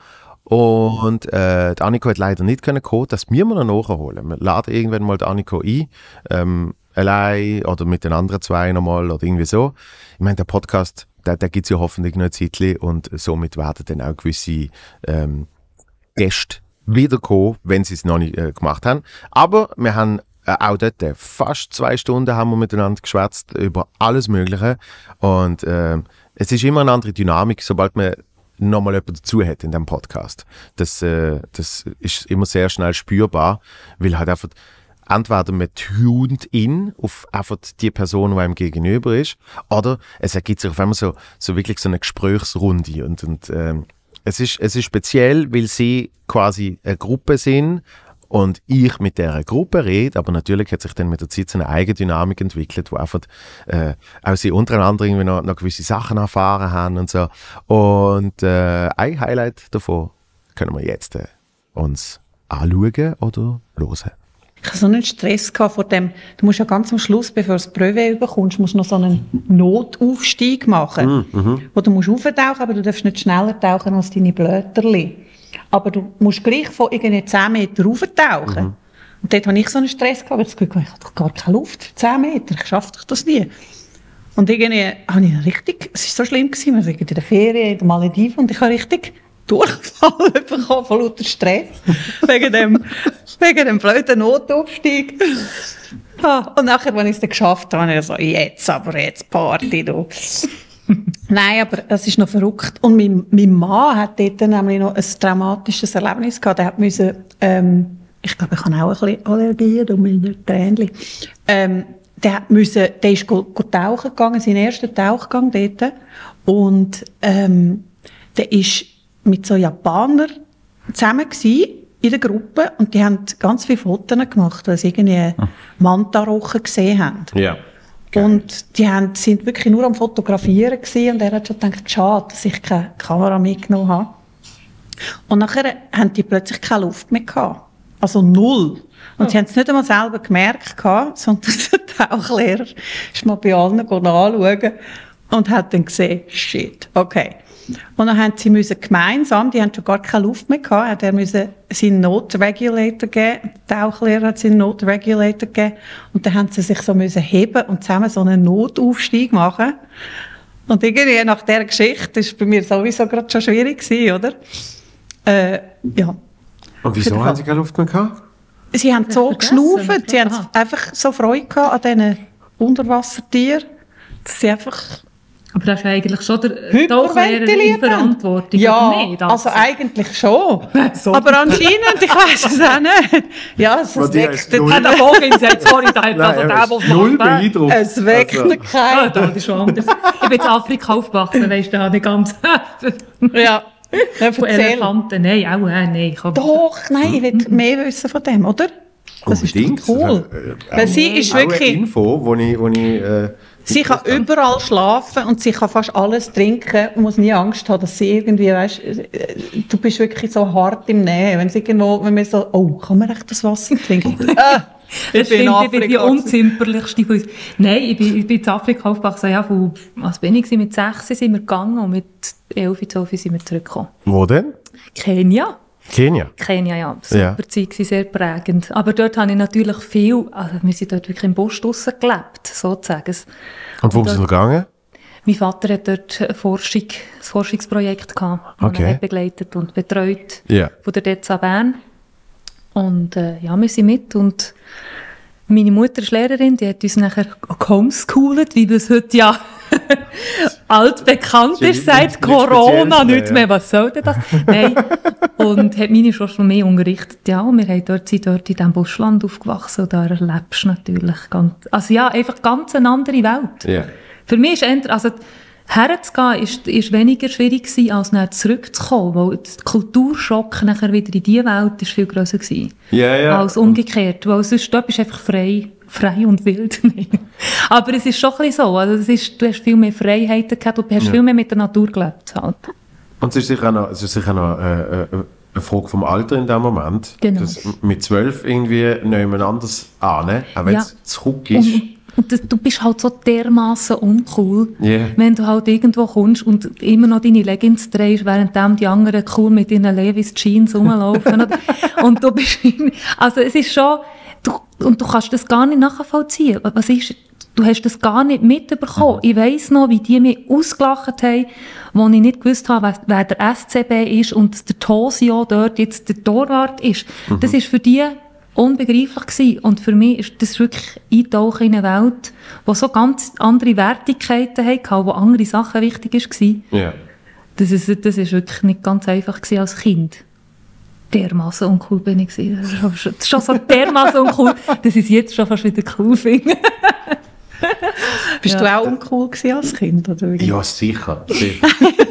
Und äh, die Anniko hat leider nicht können kommen, das müssen wir noch nachholen. Wir laden irgendwann mal die Anniko ein, ähm, allein oder mit den anderen zwei nochmal oder irgendwie so. Ich meine, der Podcast, der, der gibt es ja hoffentlich noch ein Zeitchen und somit werden dann auch gewisse ähm, Gäste wiederkommen, wenn sie es noch nicht äh, gemacht haben. Aber wir haben äh, auch dort äh, fast zwei Stunden haben wir miteinander geschwätzt über alles Mögliche und äh, es ist immer eine andere Dynamik, sobald man nochmal jemand dazu hat in diesem Podcast. Das, äh, das ist immer sehr schnell spürbar, weil halt einfach entweder man tunt in auf einfach die Person, die einem gegenüber ist, oder es ergibt sich auf einmal so, so wirklich so eine Gesprächsrunde und, und ähm, es ist, es ist speziell, weil sie quasi eine Gruppe sind und ich mit dieser Gruppe rede, aber natürlich hat sich dann mit der Zeit so eine eigene Dynamik entwickelt, wo einfach äh, auch sie untereinander irgendwie noch, noch gewisse Sachen erfahren haben und so. Und äh, ein Highlight davon können wir jetzt äh, uns anschauen oder hören. Ich hatte so einen Stress vor dem, du musst ja ganz am Schluss, bevor du das Brevet bekommst, musst du noch so einen Notaufstieg machen, mm, mm-hmm. wo du musst auftauchen, aber du darfst nicht schneller tauchen als deine Blöterli. Aber du musst gleich von irgendwie zehn Meter auftauchen. Mm-hmm. Und dort hatte ich so einen Stress gehabt, weil ich das Gefühl, ich habe doch gar keine Luft für zehn Meter, ich schaffe doch das nie. Und irgendwie habe ich richtig, es war so schlimm gewesen, wir waren in der Ferien in den Malediven und ich habe richtig Durchfall bekommen von lauter Stress. wegen dem, wegen dem blöden Notaufstieg. Ah, und nachher, als ich es dann geschafft habe, habe ich so, jetzt aber, jetzt Party, du. Nein, aber es ist noch verrückt. Und mein, mein Mann hat dort nämlich noch ein traumatisches Erlebnis gehabt. Der hat müssen, ähm, ich glaube, ich habe auch ein bisschen Allergien um meine Tränchen. Ähm, der hat müssen, der ist go, go tauchen gegangen, seinen ersten Tauchgang dort. Und, ähm, der ist mit so Japanern zusammen gewesen, in der Gruppe, und die haben ganz viele Fotos gemacht, weil sie irgendwie Manta-Rochen gesehen haben. Ja. Okay. Und die haben, sind wirklich nur am Fotografieren gewesen, und er hat schon gedacht, schade, dass ich keine Kamera mitgenommen habe. Und nachher haben die plötzlich keine Luft mehr gehabt. Also null. Und oh. sie haben es nicht einmal selber gemerkt gehabt, sondern der Tauchlehrer ist mal bei allen anschauen und hat dann gesehen, shit, okay. Und dann haben sie müssen gemeinsam, die haben schon gar keine Luft mehr gehabt, er musste seinen Note-Regulator geben, der Tauchlehrer hat seinen Note-Regulator gegeben, und dann haben sie sich so müssen heben und zusammen so einen Notaufstieg machen. Und irgendwie nach dieser Geschichte, das war bei mir sowieso gerade schon schwierig gewesen, oder? Äh, ja. Und wieso haben sie keine Luft mehr gehabt? Sie haben so geschnaufen, sie haben Aha. einfach so Freude gehabt an diesen Unterwassertieren, dass sie einfach Aber das ist eigentlich schon der Tauchlehrer in hyperventiliert haben. Verantwortung, Ja, oder nicht? also eigentlich schon. So. Aber anscheinend, ich weiß es auch nicht. Ja, es, es die weckt, heißt null. Ah, der Bogin sagt, sorry, da hat also der, was null macht. beeindruckt. es weckt Also- Ah, keinen. das ist schon anders. Ich bin in Afrika aufgewachsen, weisst du, da nicht ganz. Ja, ja, Von erzähl. Elefanten, nein, auch äh, nein. Komm. Doch, nein, ich will mehr wissen von dem, oder? Das ist Unbedingt. doch cool. Das ist, äh, Weil sie ist auch eine wirklich... Info, wo ich, wo ich äh, Sie kann überall schlafen und sie kann fast alles trinken und muss nie Angst haben, dass sie irgendwie, weißt, äh, du bist wirklich so hart im Nähe. Wenn es irgendwo, wenn man so, oh, kann man echt das Wasser trinken? ah, Das stimmt, in ich bin die Afrika. unzimperlichste von uns. Nein, ich bin, ich bin in Afrika aufgewachsen. Ja, von, was bin ich? Mit sechs sind wir gegangen und mit elf, zwölf sind wir zurückgekommen. Wo denn? Kenia. Kenia. Kenia, ja. Super Ja. Zeit gewesen, sehr prägend. Aber dort habe ich natürlich viel, also wir sind dort wirklich im Busch draussen gelebt, sozusagen. Und wo bist du gegangen? Mein Vater hat dort eine Forschung, ein Forschungsprojekt gehabt, das Okay. er hat begleitet und betreut Ja. von der D E Z A Bern. Und äh, ja, wir sind mit und meine Mutter ist Lehrerin, die hat uns nachher gehomeschoolt, wie das heute ja altbekannt Sie- ist, seit nicht- nicht Corona speziell, nicht ja. mehr. Was soll denn das? Nein. Und hat meine Schwester mehr unterrichtet. Ja, und wir haben dort, sind dort in diesem Buschland aufgewachsen und da erlebst du natürlich ganz, also ja, einfach ganz eine andere Welt. Ja. Für mich ist eher, also herzugehen ist, ist weniger schwierig gewesen, als nachher zurückzukommen, weil der Kulturschock nachher wieder in diese Welt ist viel grösser gewesen. Ja, ja. Als umgekehrt, weil sonst dort bist du einfach frei, frei und wild. Aber es ist schon ein bisschen so, also es ist, du hast viel mehr Freiheiten gehabt, du hast Ja. viel mehr mit der Natur gelebt halt. Und es ist sicher auch noch, es ist sicher noch äh, äh, eine Frage vom Alter in dem Moment. Genau. Das mit zwölf irgendwie niemand anders an, auch wenn Ja. es zurück ist. Und, und das, du bist halt so dermaßen uncool, Ja. wenn du halt irgendwo kommst und immer noch deine Leggings drehst, während die anderen cool mit ihren Levi's Jeans rumlaufen. oder? Und du bist, also es ist schon, du, und du kannst das gar nicht nachvollziehen. Was ist, du hast das gar nicht mitbekommen. Ich weiss noch, wie die mich ausgelacht haben, wo ich nicht gewusst habe, wer, wer der S C B ist und der Tosio dort jetzt der Torwart ist. Das ist für die unbegreiflich gewesen. Und für mich ist das wirklich Eintauchen in eine Welt, die so ganz andere Wertigkeiten hatte, wo andere Sachen wichtig waren. Ja. Das ist, das ist wirklich nicht ganz einfach gewesen als Kind. Dermaßen uncool bin ich gewesen. Das ist schon- das ist schon so dermaßen uncool, dass ich es jetzt schon fast wieder cool finde. Bist du auch uncool gewesen als Kind? Oder wie? Ja, sicher. sicher.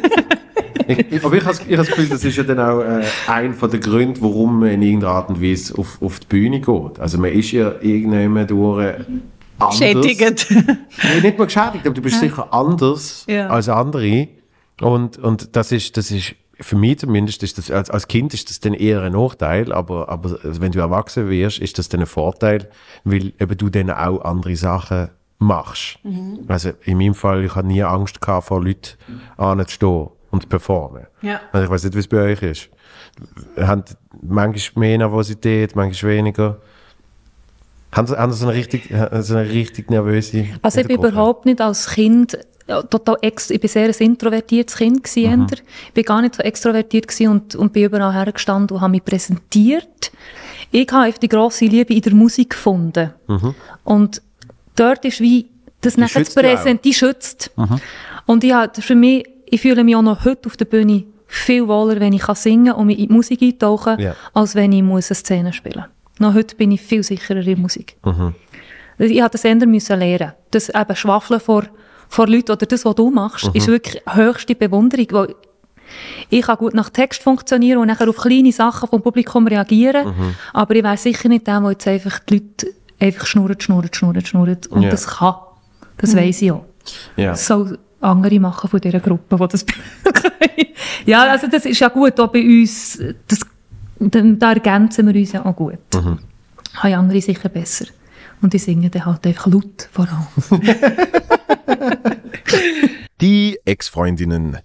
ich, aber ich habe ich hab das Gefühl, das ist ja dann auch äh, einer der Gründe, warum man in irgendeiner Art und Weise auf, auf die Bühne geht. Also man ist ja irgendjemand durch anders. Schädigend. Nee, nicht mal geschädigt, aber du bist sicher anders Ja. als andere. Und, und das ist, das ist, für mich zumindest, ist das, als, als Kind ist das dann eher ein Nachteil, aber, aber wenn du erwachsen wirst, ist das dann ein Vorteil, weil eben du dann auch andere Sachen machst. Also in meinem Fall, ich habe nie Angst gehabt, vor Leuten anzustehen und zu performen. Ja. Also ich weiß nicht, wie es bei euch ist. Ihr habt manchmal mehr Nervosität, manchmal weniger. Haben Sie, haben Sie so eine richtig, so eine richtig nervöse Also ich bin überhaupt nicht als Kind ja, total ex ich bin sehr ein introvertiertes Kind gewesen, eher. Ich bin gar nicht so extrovertiert gewesen und, und bin überall hergestanden und habe mich präsentiert. Ich habe einfach die grosse Liebe in der Musik gefunden. Und dort ist wie, das nachher zu schützt dich auch. präsentieren, die schützt. Und ich habe für mich, ich fühle mich auch noch heute auf der Bühne viel wohler, wenn ich kann singen und mich in die Musik eintauchen, Ja. als wenn ich muss eine Szene spielen muss. Noch heute bin ich viel sicherer in der Musik. Ich musste das ändern müssen lernen. Das eben Schwafeln vor, vor Leuten oder das, was du machst, ist wirklich höchste Bewunderung. Weil ich kann gut nach Text funktionieren und nachher auf kleine Sachen vom Publikum reagieren. Aber ich wäre sicher nicht der, der jetzt einfach die Leute einfach schnurrt, schnurrt, schnurrt, schnurrt. Und Ja. das kann. Das weiss ich auch. Ja. Das soll andere machen von dieser Gruppe, die das ja, also das ist ja gut, auch bei uns, das, da, da ergänzen wir uns ja auch gut. Mhm. Haben andere sicher besser. Und die singen dann halt einfach laut vor allem. Die Ex-Freundinnen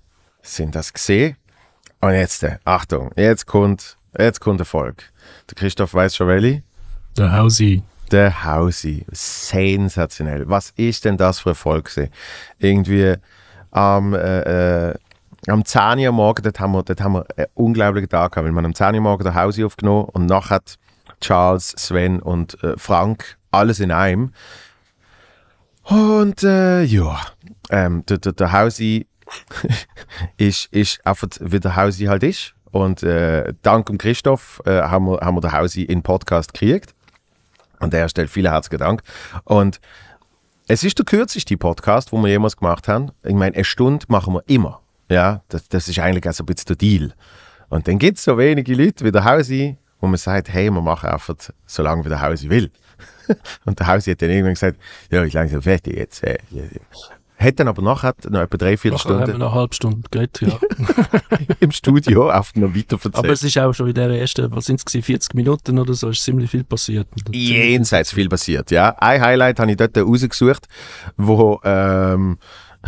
sind das gesehen. Und jetzt, äh, Achtung, jetzt kommt, jetzt kommt Erfolg. Der Christoph weiss schon welche. Der Hausi. Der Hausi. Sensationell. Was ist denn das für Erfolg gewesen? Irgendwie am, äh, äh, am zehn Uhr am Morgen, dort haben wir, dort haben wir einen unglaublichen Tag gehabt, weil man am zehn Uhr am Morgen der Hausi aufgenommen und nachher hat Charles, Sven und äh, Frank alles in einem. Und äh, ja, ähm, der, der, der Hausi ist, ist einfach, wie der Hausi halt ist. Und äh, dank dem Christoph äh, haben, wir, haben wir den Hausi in den Podcast gekriegt. An der Stelle vielen herzlichen Dank. Und es ist der kürzeste Podcast, den wir jemals gemacht haben. Ich meine, eine Stunde machen wir immer. Ja, das, das ist eigentlich auch so ein bisschen der Deal. Und dann gibt es so wenige Leute wie der Hausi, wo man sagt, hey, wir machen einfach so lange, wie der Hausi will. Und der Hausi hat dann irgendwann gesagt, ja, ich langsam fertig jetzt. Äh, hat dann aber nachher noch etwa drei, vier Stunden... haben wir noch eine halbe Stunde geredet, ja. im Studio auf noch weiter erzählt. Aber es ist auch schon in der ersten, was sind es, vierzig Minuten oder so, ist ziemlich viel passiert. Jenseits viel passiert, ja. Ein Highlight habe ich dort rausgesucht, wo... Ähm,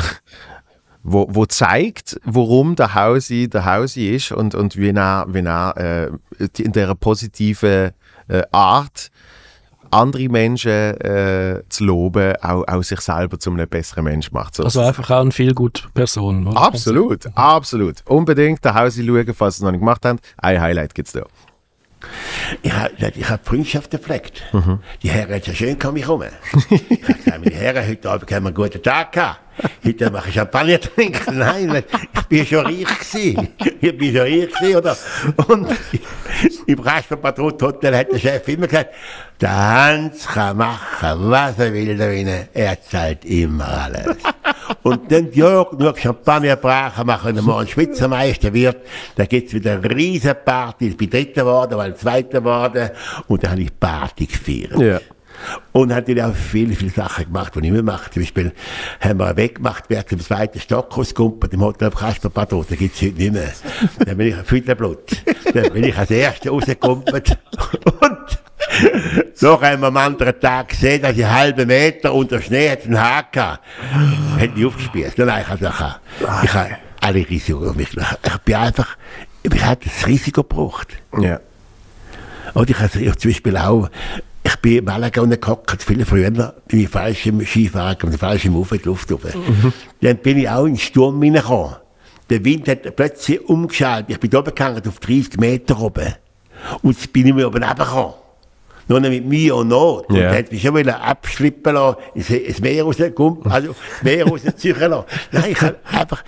Wo, wo zeigt, warum der Hausi der Hausi ist und, und wie er, wie er äh, in dieser positiven äh, Art andere Menschen äh, zu loben, auch, auch sich selber zu einem besseren Mensch macht. So. Also einfach auch eine viel gute Person. Oder? Absolut, absolut. Unbedingt den Hausi schauen, falls Sie es noch nicht gemacht haben. Ein Highlight gibt es da. Ich habe ich hab Freundschaft gepflegt. Mhm. Die Herren haben ja schön um mich rum. Ich habe gesagt, meine Herren, heute Abend haben wir einen guten Tag gehabt. Heute mache ich Champagner trinken. Nein, ich bin schon reich gewesen. Ich bin schon reich gewesen, oder? Und im Kasperpatrut Hotel hat der Chef immer gesagt, der Hans kann machen, was er will da drinnen. Er zahlt immer alles. Und dann, ja, nur Champagner brachen, machen wir mal einen Schweizermeister wird. Da gibt's wieder eine riesen Party. Ich bin Dritter geworden, weil Zweiter geworden. Und dann habe ich Party gefeiert. Ja. Und natürlich auch viele, viele Sachen gemacht, die ich nicht mehr mache. Zum Beispiel haben wir weggemacht, wer zum zweiten Stock ausgekumpelt, im Hotel Kasperpatrut, da gibt's heute nicht mehr. Dann bin ich ein Fütterblut. Dann bin ich als Erster rausgekumpelt. Und noch haben wir am anderen Tag gesehen, dass ich einen halben Meter unter Schnee hat einen Haken. Hätte ich aufgespießt. Nein, ich habe ich habe alle Risiko. Ich bin einfach, ich habe das Risiko gebraucht. Ja. Und ich habe zum Beispiel auch, ich bin in Malaga gehockt, viele früher, bin ich falsch im Skifahren, und falsch im Ufer in die Luft rauf. Mhm. Dann bin ich auch in den Sturm hineingekommen. Der Wind hat plötzlich umgeschaltet. Ich bin oben gegangen, auf dreißig Meter oben. Und jetzt bin ich mir oben runtergekommen. Nur noch mit Mühe und Not. Yeah. Und dann hätte mich schon wieder abschlippen lassen, ins Meer rausgekommen, also ins Meer rausziehen lassen. Nein, ich habe einfach...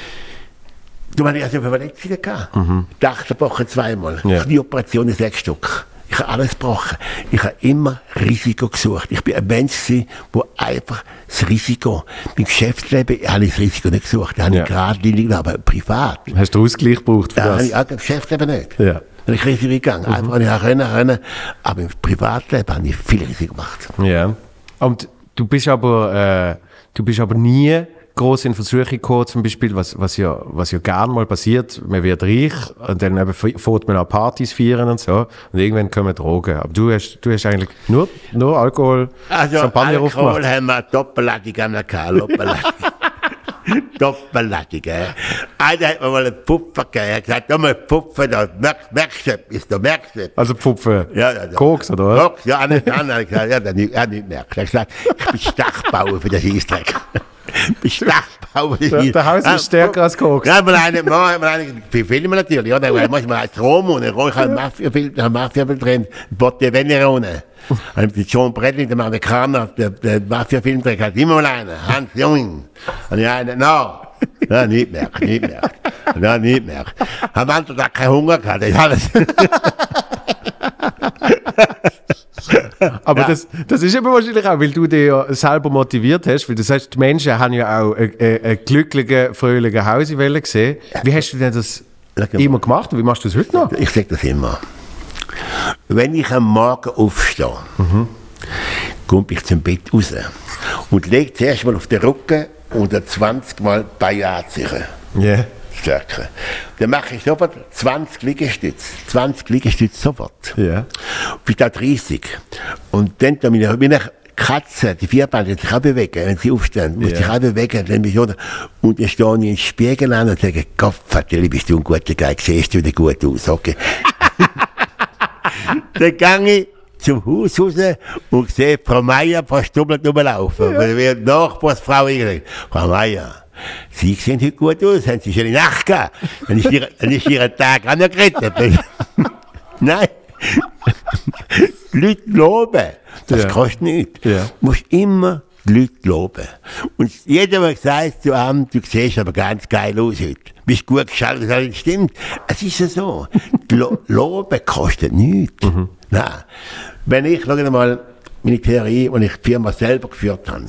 Du meinst, ich hatte Verletzungen gehabt. Mhm. Die Achselbrochen zweimal, yeah. Knieoperationen sechs Stück. Ich habe alles gebrochen. Ich habe immer Risiko gesucht. Ich bin ein Mensch gewesen, der einfach das Risiko, im Geschäftsleben habe ich das Risiko nicht gesucht. Da habe ich geradlinig genommen, aber privat. Hast du Ausgleich gebraucht für da das? Habe ich auch im Geschäftsleben nicht. Ja. Da habe ich Risiko gegangen. Mhm. Einfach, ich können, können. Aber im Privatleben habe ich viel Risiko gemacht. Ja. Und du bist aber, äh, du bist aber nie groß in Versuche gekommen, zum Beispiel, was, was ja, was ja gern mal passiert, man wird reich und dann eben fährt man auch Partys feiern und so und irgendwann kommen Drogen. Aber du hast, du hast eigentlich nur, nur Alkohol, also Champagner aufgemacht. Alkohol haben wir doppellattig an der K, doppellattig. Doppellattig, äh. Einer hat mir mal einen Pupfer gegeben, er hat gesagt, da mal Pupfen, da merkst, merkst du etwas, da merkst du etwas. Also Pupfen? Ja, ja, ja. Koks, oder was? Koks, ja, nicht an, er hat gesagt, ja, der nicht, er nicht merkt. Er hat gesagt, ich bin Stachbauer für den Scheissdreck. Ich bin Stachbauer für den Scheissdreck. Der Haus ist stärker als Koks. Ja, mal einen, mal einen, für Filme natürlich, ja, da muss man als Rom und ich habe einen Mafia-Film, einen Mafia-Film drin, Botte Venerone. Und mit John Bradley, dem Amerikaner, der, der Mafia-Film drin, hat immer mal einen, Hans Jung. Und ich einen, no. Ja, nicht mehr, nicht mehr. Ja, nicht mehr. Am anderen Tag keinen Hunger gehabt, das ist alles. Aber ja. das, das ist eben wahrscheinlich auch, weil du dich ja selber motiviert hast, weil du sagst, die Menschen haben ja auch einen, einen glücklichen, fröhlichen Hausi gesehen. Wie hast du denn das immer gemacht und wie machst du das heute noch? Ich sage das immer. Wenn ich am Morgen aufstehe, mhm. komme ich zum Bett raus und lege zuerst mal auf den Rücken und zwanzig Mal Beiatzichen. Yeah. Stärke. Dann mache ich sofort zwanzig Liegestütze. zwanzig Liegestütze sofort. Ja. Yeah. Bis da dreißig. Und dann bin ich, bin ich Katzen, die Vierbeine, sich auch bewegen, wenn sie aufstehen, muss Ja. sich auch bewegen, dann bist du, oder? Und dann stehe ich in den Spiegel an und sage, Gott, Vater, bist du ein guter Geil, siehst du wieder gut aus, okay. Dann gehe ich zum Haus raus und sehe Frau Meier verstummelt rumlaufen. Ja. Weil die Nachbarsfrau irgendwie, Frau Meier, Sie sehen heute gut aus, haben Sie schon in die Nacht gehabt? Dann ist Ihr, dann ist Ihr Tag auch noch gerettet. Nein. Die Leute loben. Das Ja. kostet nichts. Ja. Du musst immer die Leute loben. Und jeder, der sagt zu einem, du siehst aber ganz geil aus heute. Bist gut geschaltet, das stimmt. Es ist ja so. Lo Loben kostet nichts. Mhm. Nein. Wenn ich, schau mal, meine Theorie, als ich die Firma selber geführt habe,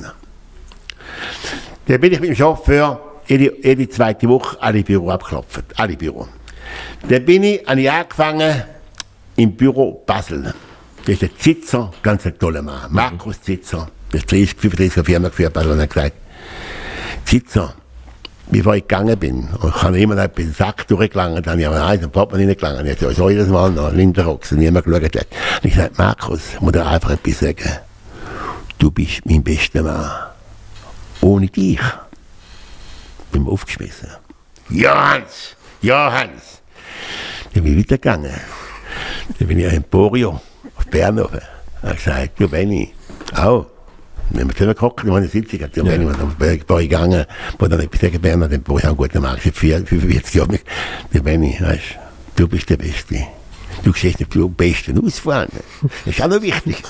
dann bin ich mit dem Chauffeur jede, jede zweite Woche alle Büro abgeklopft. Alle Büro. Dann bin ich, habe ich angefangen im Büro Basel. Das ist der Zitzer, ganz ein toller Mann. Markus Zitzer. Das ist dreißig, fünfunddreißig Firma geführt, Basel, und er hat gesagt, Zitzer, bevor ich gegangen bin, und ich habe immer noch den Sack durchgelangt, dann habe ich aber eins und Portemonnaie reingelangt, jetzt so jedes Mal noch Lindenrocks, und niemand geschaut hat. Und ich sagte, Markus, ich muss dir einfach etwas sagen. Du bist mein bester Mann. Ohne dich bin ich aufgeschmissen. Ja, Hans! Ja, Hans! Dann bin ich weitergegangen. Dann bin ich in Emporio, auf Bernhofen. Er hat gesagt, du Benni, auch. Wir haben zusammen gekocht, wir haben eine Sitzung gehabt, du Benni, wir sind ein paar gegangen, wo dann etwas sagen, Bernhard, den Emporio, einen guten Mann, seit fünfundvierzig Jahren. Du Benni, weißt du, du bist der Beste. Du siehst nicht am besten aus vorne. Das ist auch noch wichtig.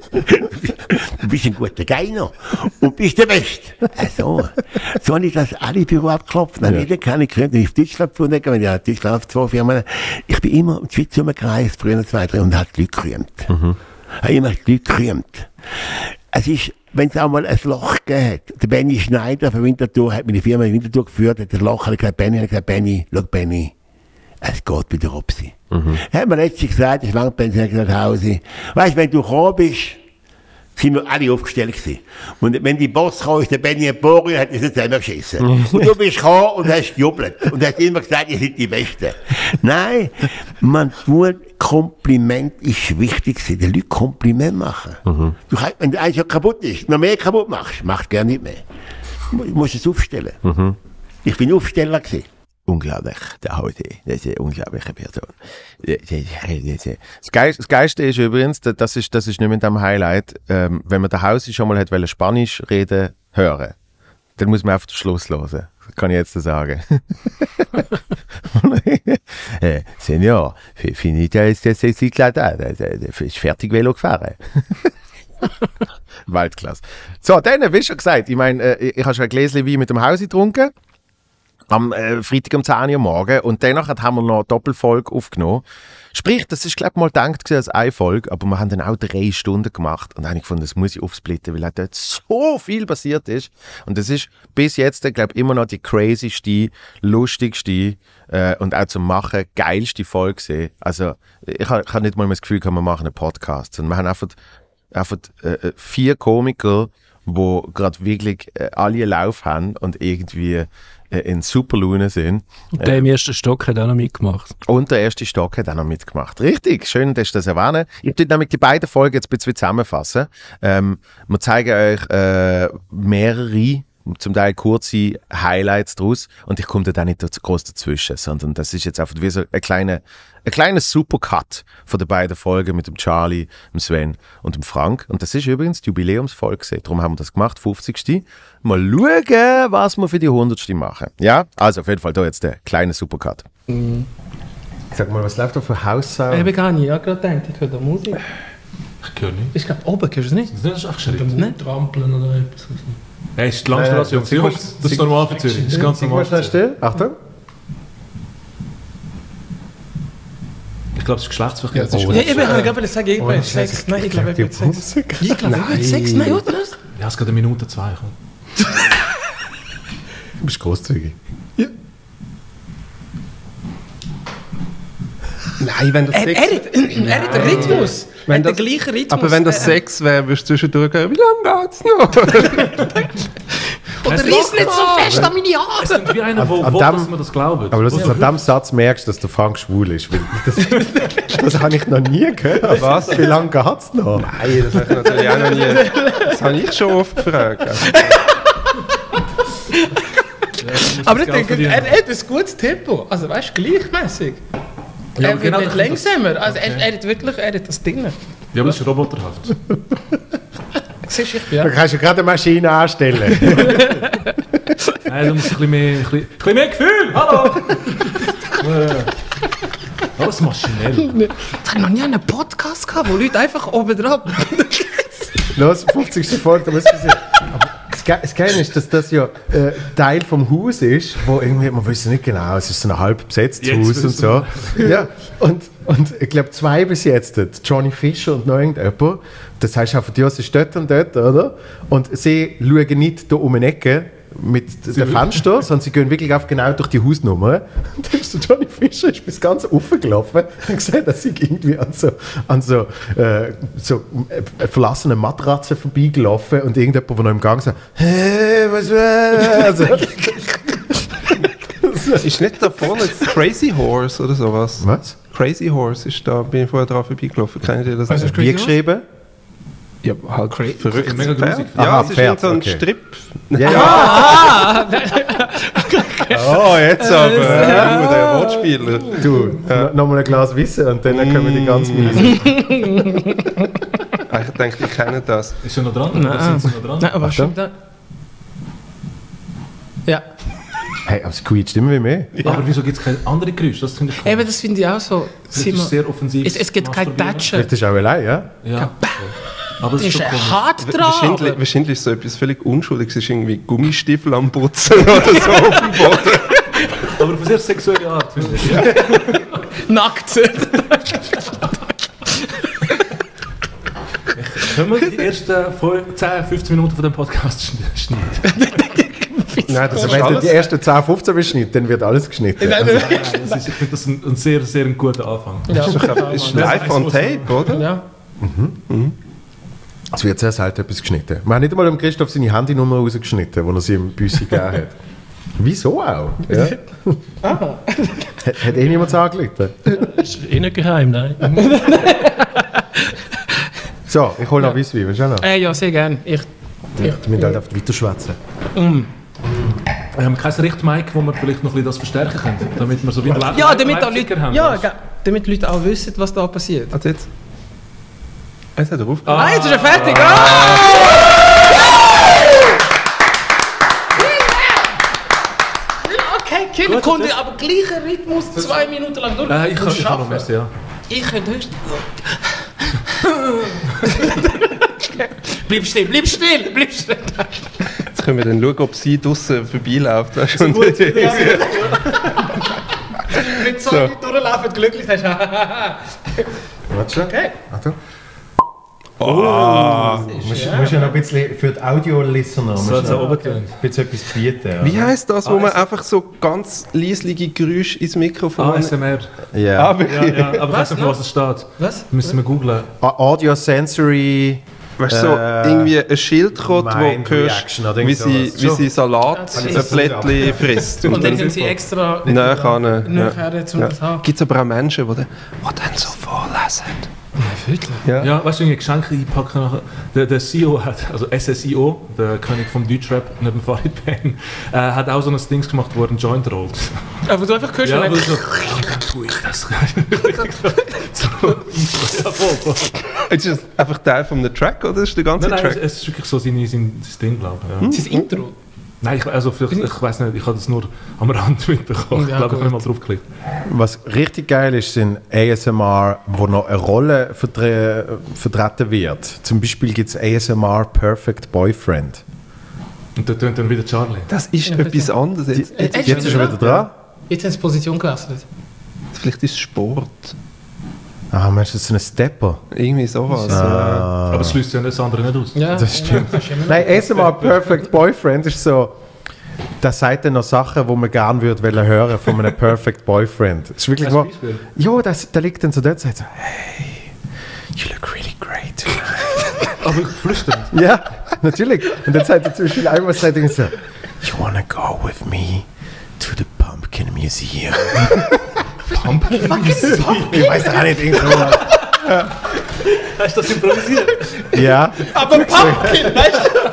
Du bist ein guter Geiner und bist der Beste. Also, so habe ich das alle Büro abgeklopft. Dann ja. Jeder kann ich können, wenn ich auf Deutschland gefunden habe, wenn ich auf Deutschland auf zwei Firmen, ich bin immer in die Schweiz rumgereist, früher zwei, drei, und habe die Leute gerühmt. Mhm. Habe immer die Leute gerühmt. Es ist, wenn es auch mal ein Loch gegeben hat, der Benni Schneider von Winterthur hat meine Firma in Winterthur geführt, hat das Loch, hat gesagt, Benni, hat gesagt, Benni, schau Benni, es geht wieder ab sie. Mhm. Hat mir letztens gesagt, ich lang pensioniert gesagt, Hause. Weißt du, wenn du gekommen bist, sind wir alle aufgestellt gewesen. Und wenn die Boss kam, ist der Benni Emporio, hat uns nicht selber geschissen. Und du bist gekommen und hast gejubelt. Und hast immer gesagt, ihr seid die Besten. Nein, man tut, Kompliment ist wichtig gewesen. Die Leute Kompliment machen. Mhm. Du kannst, wenn eins ja kaputt ist, noch mehr kaputt machst, machst gerne nicht mehr. Du musst es aufstellen. Mhm. Ich bin Aufsteller gewesen. Unglaublich, der Hause. Das ist eine unglaubliche Person. Das Geilste, das Geilste ist übrigens, das ist, das ist nicht mit dem Highlight, ähm, wenn man der Hause schon mal hat, weil Spanisch reden hören, dann muss man auf den Schluss hören. Das kann ich jetzt sagen. äh, Senior, finita ist das Cyclada, ist fertig Velo gefahren. Weltklasse. So, dann, wie schon gesagt, ich meine, ich habe schon ein Gläschen Wein mit dem Hause getrunken. Am äh, Freitag um zehn Uhr morgen und danach haben wir noch eine Doppelfolge aufgenommen. Sprich, das ist, glaube ich, mal gedacht als eine Folge, aber wir haben dann auch drei Stunden gemacht und dann habe ich gefunden, das muss ich aufsplitten, weil dort so viel passiert ist. Und das ist bis jetzt, glaube ich, immer noch die crazyste, lustigste äh, und auch zum Machen geilste Folge gewesen. Also ich habe hab nicht mal das Gefühl, wir machen einen Podcast, sondern wir haben einfach, einfach äh, vier Komiker, die gerade wirklich äh, alle Lauf haben und irgendwie in super Laune sind. Und der im ersten Stock hat auch noch mitgemacht. Und der erste Stock hat auch noch mitgemacht. Richtig, schön, dass du das erwähnen. Ich tue nämlich die beiden Folgen jetzt ein bisschen zusammenfassen. Ähm, wir zeigen euch äh, mehrere, zum Teil kurze Highlights daraus und ich komme da nicht groß dazwischen, sondern das ist jetzt einfach wie so ein kleiner ein kleiner Supercut von den beiden Folgen mit dem Charlie, dem Sven und dem Frank. Und das ist übrigens die Jubiläumsfolge. Darum haben wir das gemacht, fünfzigste Mal schauen, was wir für die hundertste machen. Ja, also auf jeden Fall da jetzt der kleine Supercut. Mhm. Sag mal, was läuft da für Haussound? Ich habe gar nicht, ich habe gerade gedacht, ich höre da Musik. Ich höre nicht. Ich glaube, oben hörst du es nicht. Das ist einfach Schritt. Ne? Trampeln oder etwas. Hey, ist die Langstrasse, Jungs. Das, das ist normal für Zürich. Das ist ganz normal. Schnell still. Achtung. Ich glaube, es ist Geschlechtsverkehr. Ja, oh, ja, ich wollte gerade sagen, ich bin Sex. Nein, ich glaube, ich bin Sex. Ich glaube, ich bin Sex. Nein, oder was? Ja, es geht eine Minute, zwei. Du bist großzügig. Ja. Nein, wenn das Sex... Er, er, er hat den Rhythmus. Er hat den gleichen Rhythmus. Aber wenn das Sex wäre, würdest du zwischendurch gehen, wie lange geht's noch? Oder Es reiss nicht so macht- fest an meine Es Haare! ist wie einer, der An will, dem- dass man das glaubt. Aber dass du an diesem Satz merkst, dass der Frank schwul ist. Weil das, das habe ich noch nie gehört. Was? Wie lange geht es noch? Nein, das habe ich natürlich auch noch nie. Das habe ich schon oft gefragt. Aber ich denke, er hat ein gutes Tempo. Also weißt du, gleichmäßig. Ja, er aber wird genau, nicht das- langsamer. Also er, er hat wirklich er hat das Ding. Ja, aber das ist roboterhaft. Siehst du, ich bin Da kannst du gerade eine Maschine anstellen. Nein, da muss ein bisschen mehr, ein bisschen, ein bisschen mehr Gefühl. Hallo! Äh, Alles maschinell. Ich habe noch nie einen Podcast gehabt, wo Leute einfach oben drauf. Los, fünfzigste Folge, da muss ich sehen. Aber das Ge- das Geile ist, dass das ja äh, Teil vom Haus ist, wo irgendwie, man weiß nicht genau, es ist so ein halb besetztes Jetzt Haus und wissen so. Ja, und, und ich glaube zwei bis jetzt, der Johnny Fischer und noch irgendjemand, das heißt einfach, ja, sie ist dort und dort, oder? Und sie schauen nicht da um eine Ecke mit den Fenstern, sondern sie gehen wirklich auf genau durch die Hausnummer. Und dann ist der Johnny Fischer ist bis ganz offen gelaufen und gesagt, dass sie irgendwie an so, an so, äh, so äh, verlassenen Matratzen vorbeigelaufen und irgendjemand, der noch im Gang sagt, hey, was war also, Ist nicht da vorne Crazy Horse oder sowas? Was? Crazy Horse ist da, bin ich vorher drauf vorbeigelaufen. Kennt ihr das? Was ist wie Crazy geschrieben? Ja, halt crazy. Verrückt. Mega grusig. Ja, Aha, es ist Pferd, irgend so ein okay. Strip. Ja, ja. Oh, jetzt aber. Ja, der Wortspieler. Du, ja. Nochmal ein Glas Wissen und dann können wir die ganz miese. Ich denke, ich kenne das. Ist er noch dran? Oder sind sie noch dran? Nein, aber Achtung. schon da. Ja. Hey, aber es quietscht immer wie mehr. Aber wieso gibt es keine andere Geräusche? Das finde ich cool. Eben, das finde ich auch so. Das Sind wir- ist sehr offensiv. Es, es gibt kein Tatschen. Vielleicht ist auch allein, ja? Ja. Aber Das es ist ist schon komisch. hart dran. Wahrscheinlich, aber- wahrscheinlich ist so etwas völlig Unschuldiges. Es ist irgendwie Gummistiefel am Putzen oder so auf dem Boden. Aber auf eine sehr sexuelle Art, finde ich. Nackt. Können wir die ersten zehn, fünfzehn Minuten von dem Podcast schn- schneiden? Nein, das Also ist wenn du alles. die ersten zehn, fünfzehn beschnitten, dann wird alles geschnitten. Nein, Also, nein, Nein, das ist, ich finde das ein, ein sehr, sehr ein guter Anfang. Ja, Das ist live on tape, oder? ja. es wird sehr selten etwas geschnitten. Wir haben nicht einmal dem Christoph seine Handynummer rausgeschnitten, die er sie im Büssi gegeben hat. Wieso auch? Ja. Hat, hat eh niemand angerufen? ist eh nicht geheim, nein. So, ich hole noch Weisswein, willst du auch noch? Äh, ja, sehr gerne. Ich, Wir müssen halt einfach weiter schwätzen. Wir haben kein Richtmic, wo wir vielleicht noch ein bisschen das verstärken können, damit wir so wie ein Live- ja, damit auch Live-Ticker Leute, haben. ja, weißt du? ge- damit Leute auch wissen, was da passiert. Also jetzt. Jetzt hat er aufgehört. Ah, jetzt ist er fertig. Ah! Okay, Kinder, kommt aber gleicher Rhythmus zwei Minuten lang durch. Äh, ich kann Musst ich kann noch schaffen. mehr, ja. Ich könnte höchstens... bleib still, bleib still, bleib still. Jetzt können wir dann schauen, ob sie draußen vorbeiläuft. Weißt du? Und- Wenn so So. Leute durchlaufen, glücklich hast. Warte schon. Okay. Achtung. Oh. Du musst, musst ja noch ein bisschen für die Audio-Listener So hat es auch oben getönt. ein bisschen etwas bieten. oder? Wie heisst das, wo man einfach so ganz leislige Geräusche ins Mikrofon... A S M R. Ja. Ah, wirklich? Ja, ja, aber ich weiß Was nicht, noch? was es steht. Was? Müssen wir googlen. A- Audio Sensory. Weißt du, so Äh, irgendwie ein Schildkröte, wo Mind du Reaction oder hörst, wie irgend sie, sowas. wie Schon. sie Salat, Ja, ein das Blättchen frisst. Und dann sind sie extra Näher an. nachher zum Ja. das haben. Gibt es aber auch Menschen, die dann, die dann so vorlesen. Wirklich? Ja. Ja, weißt du, irgendwie Geschenke einpacken. nachher. Der, der C E O hat, also S S I O, der König vom Deutschrap, neben Farid Bang, äh, hat auch so ein Ding gemacht, wo er einen Joint rollt. Aber du einfach hörst Ja, und wo dann... so, ja, tue ich das. so, ja, voll, voll. Ist das einfach Teil von einem Track oder ist der ganze Nein, nein, es, Track? es ist wirklich so sein, sein, sein Ding, glaube ich. Ja. Das ist Intro. Nein, ich, also vielleicht, ich weiß nicht, ich habe das nur am Rand mitbekommen. Ja, ich glaube, ich gut. habe nicht mal draufgeklickt. Was richtig geil ist, sind A S M R, wo noch eine Rolle vertre vertreten wird. Zum Beispiel gibt es A S M R Perfect Boyfriend. Und da tönt dann wieder Charlie. Das ist Ja, etwas bitte. anderes. Jetzt, Äh, jetzt, Jetzt ist er wieder dran. Jetzt haben sie die Position gewechselt. vielleicht ist es Sport. Ah, meinst du, das ist ein Stepper? Irgendwie sowas. Ah. Aber es schließt ja das andere nicht aus. Ja, Das stimmt. Ja, das ist immer noch- Nein, A S M R Perfect Boyfriend ist so, da sagt er noch Sachen, die man gerne würde wollen hören von einem Perfect Boyfriend. Das ist wirklich Hast du wo, ein Beispiel? ja, das, der liegt dann so dort und sagt so, hey, you look really great tonight. Aber flüsternd. Ja, natürlich. Und dann sagt er zum Beispiel einmal, sagt er so, You wanna go with me to the Pumpkin Museum? Pumpkin Museum? Ich weiß doch auch nicht, irgendwo. Hast du das improvisiert? Ja. Aber Pumpkin, weißt du?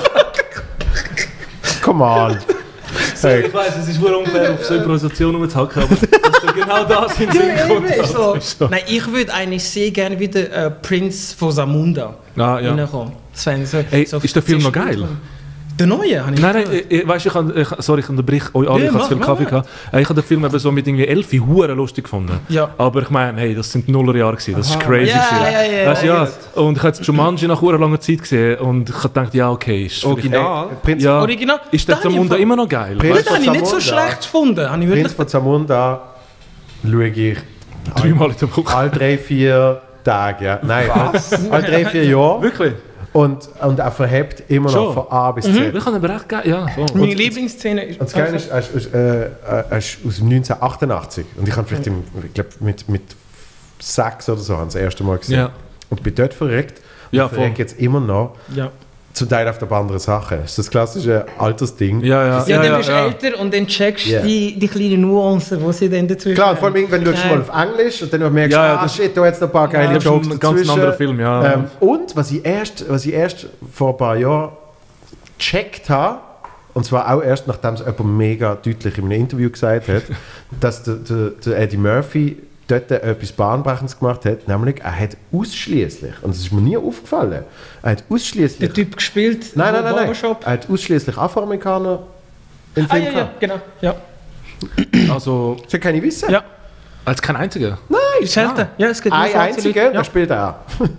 Come on. Hey. Ich weiss, es ist wohl unfair, auf so Improvisation rumzuhacken, aber dass du genau das in den Sinn kommt. Ja, so. So. Nein, ich würde eigentlich sehr gerne wieder äh, Prince von Zamunda ah, ja. reinkommen. So, Ey, so ist der Film noch geil? Der neue? Habe ich nein, nein, ich, weißt, ich, ich, sorry, ich unterbrich euch alle, ja, ich habe zu viel Kaffee gehabt. Ich habe den Film eben so mit irgendwie elf hure lustig gefunden. Ja. Aber ich meine, hey, das sind die Nullerjahre gewesen, das ist crazy. Ja, gewesen. ja, ja, weißt, ja, ja. Und ich habe jetzt Jumanji nach hure langer Zeit gesehen und ich habe gedacht, ja, okay, ist Original? Prinz ja. Original? Ist der Zamunda immer noch geil? Prinz das habe ich nicht so schlecht gefunden. Habe ich Prinz von Zamunda schaue ich dreimal in der Woche. Alle drei, vier Tage, ja. Nein, was? Alle drei, vier Jahre. Wirklich? Und, und er verhebt immer noch von A bis Z. Mhm. Ich kann aber echt geil, ja. So. Meine Lieblingsszene ist... Und das Geile ist, er ist, ist, äh, er ist aus neunzehnhundertachtundachtzig. Und ich habe vielleicht im, ich glaub, mit, mit sechs oder so das erste Mal gesehen. Ja. Und bin dort verreckt. Und Ja, verreckt jetzt immer noch. Ja. Zum Teil auf der anderen Sache. Das ist das klassische Altersding. Ja, ja. Ja, ja, dann ja, bist du ja. älter und dann checkst du Yeah. die, die kleinen Nuancen, die sie dann dazwischen Klar, und vor allem, wenn du Ja. mal auf Englisch und dann merkst du, Ja, ja, ah das- shit, da hat es noch ein paar geile das ist Jokes ein ganz dazwischen. anderer Film, ja. Ähm, und was ich, erst, was ich erst vor ein paar Jahren gecheckt habe, und zwar auch erst, nachdem es jemand mega deutlich in einem Interview gesagt hat, dass der, der, der Eddie Murphy dort etwas Bahnbrechendes gemacht hat, nämlich er hat ausschließlich, und das ist mir nie aufgefallen, er hat ausschließlich... Der Typ gespielt Nein, nein, nein, nein. Barbershop. Er hat ausschließlich Afroamerikaner im Ah, Film ja, ja, gehabt. genau. Ja. Also, Das kann ich wissen. Ja. als kein einziger. Nein, Ist selten. Ja, es gibt nur ein schwarze einziger, Leute. der spielt er.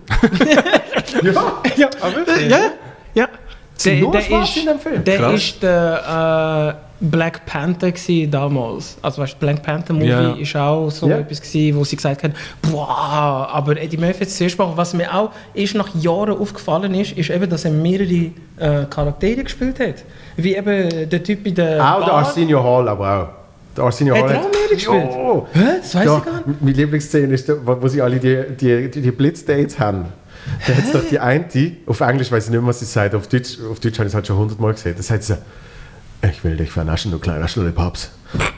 Ja. Ja. Ja. Ja. Der, nur der Schwarze ist, in dem Film? der Krass. ist der äh, Black Panther gsi damals. Also weißt, Black Panther Movie Ja. ist auch so Ja. etwas gsi, wo sie gesagt haben, boah, aber Eddie Murphy hat es zuerst gemacht. Was mir auch erst nach Jahren aufgefallen ist, ist eben, dass er mehrere äh, Charaktere gespielt hat. Wie eben der Typ in der Auch der Bar. Arsenio Hall, aber auch. Der Arsenio Hat Hall er auch mehrere gespielt? Jo. Hä? Das weiss Ja, ich gar nicht. Meine Lieblingsszene ist, wo wo sie alle die, die, die, die Blitzdates haben. Da hat es doch die eine, auf Englisch weiß ich nicht mehr, was sie sagt, auf Deutsch, auf Deutsch habe ich es halt schon hundertmal gesehen. Da sagt sie, ich will dich vernaschen, du kleiner Schlullipaps.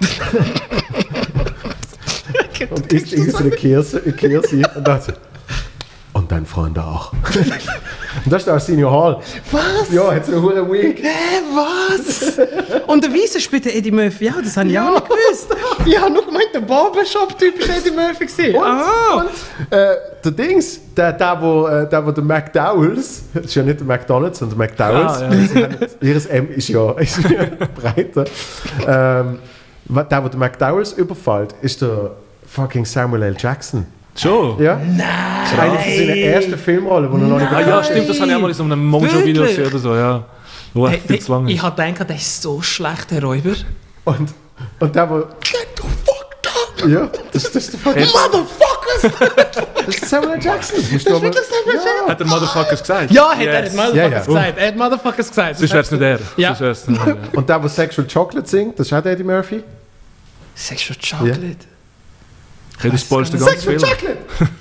Und isst irgendwie so eine Kirse, eine Kirse und dann so, und dein Freund auch. Und das ist der Arsenio Hall. Was? Ja, hat so eine hure Wig. Hä, was? Und der Weise spielt der Eddie Murphy. Ja, das habe ich auch nicht gewusst. Ich habe nur gemeint, der Barbershop-Typ war Eddie Murphy gewesen. Und, Ah. und äh, der Dings, der, der, wo, äh, der, wo der McDowells, das ist ja nicht der McDonalds, sondern der McDowells, Ah, Sie haben- ihres M ist ja, ist ja breiter. Ähm, der, wo der McDowells überfällt, ist der fucking Samuel L. Jackson. Schon? Ja? Nein! Das ist eine von seinen ersten Filmrollen, die er noch nicht Ah ja, stimmt, das habe ich auch mal in so einem Mojo-Video Wirklich? gesehen oder so, ja. Wo echt Hey, viel zu lang ich ist. habe gedacht, der ist so schlecht, der Räuber. Und, und der, wo... Get the fuck down! Ja, das, das ist der fucking... Motherfuckers! Das ist Samuel L. Jackson. Musst du Das aber- wird das Samuel Jackson. Hat der Motherfuckers gesagt? Ja, hat er Yes. hat Motherfuckers Ja, ja. gesagt. Er hat Motherfuckers gesagt. Sonst wäre es nicht er. Ja. Sonst wär's nicht er. Und der, wo Sexual Chocolate singt, das ist auch der Eddie Murphy. Sexual Chocolate. Okay, du spoilst den ganzen Sexual Film. Chocolate!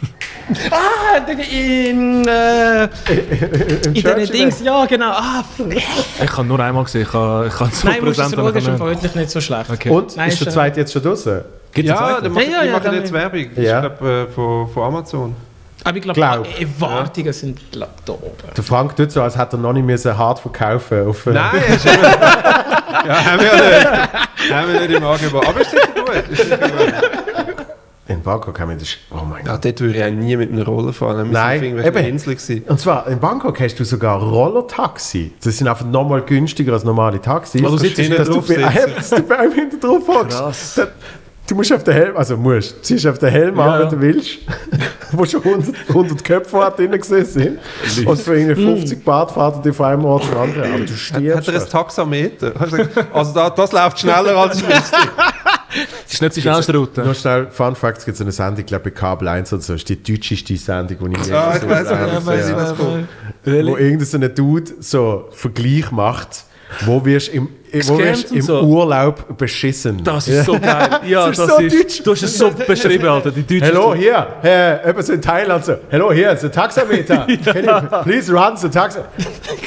Ah, in, äh, in den Churchill. Dings, ja genau. Ah, Ich habe nur einmal gesehen, ich habe ich habe so nein, musst du es präsent schauen, ist aber vermutlich nicht so schlecht. Okay. Und Nein, ist ist, der äh, zweite jetzt schon draußen? Gibt's Ja, einen die zweiten? machen, Ja, ja, die ja, machen dann- jetzt Werbung. Ja. Ich glaube, äh, von, von Amazon. Aber ich glaube, Glaub. die Erwartungen sind glaub, da oben. Der Frank tut so, als hätte er noch nicht müssen hart verkaufen auf, äh, Nein, ist immer, ja, haben wir ja nicht, haben wir nicht im Angebot. Aber ist sicher gut. Ist sicher gut. In Bangkok haben wir das. Oh mein Ja, Gott. dort würde ich auch nie mit einer Rolle fahren. Wir Nein, sind auf irgendwelchen eben. Inseln gewesen. Und zwar in Bangkok hast du sogar Rollertaxi. Das sind einfach nochmal günstiger als normale Taxis. Also du sitzt hinten dass du drauf bei sitzen. einem, dass du bei einem hinten drauf hockst. Krass. Da- Du musst auf den Helm, also musst, ziehst auf den Helm Ja. an, wenn du willst, wo schon hundert, hundert Köpfe hat drin gesehen sind. Und für irgendwie fünfzig Bart fährt er dich von einem Ort zum anderen. Aber du Hat, stirbst. hat er ein Taxameter? Hast du gesagt, also da, das läuft schneller als ich wüsste. Das ist nicht die schnellste Route. Noch schnell, Fun Fact, es gibt so eine Sendung, ich glaube bei Kabel eins oder so, ist die deutscheste Sendung, die ich je Ah, ich gesehen weiss habe. nicht, ich weiss nicht, was kommt. Wo irgendein so ein Dude so Vergleich macht, wo wirst im, wo wirst und im so. Urlaub beschissen. Das ist so geil. Ja, Das das, ist so ist, deutsch. du hast es so beschrieben, Alter. Die Deutschen. Hello, hier, äh, etwas in Thailand so, hello, here, it's a taxameter. Can you please run the taxa?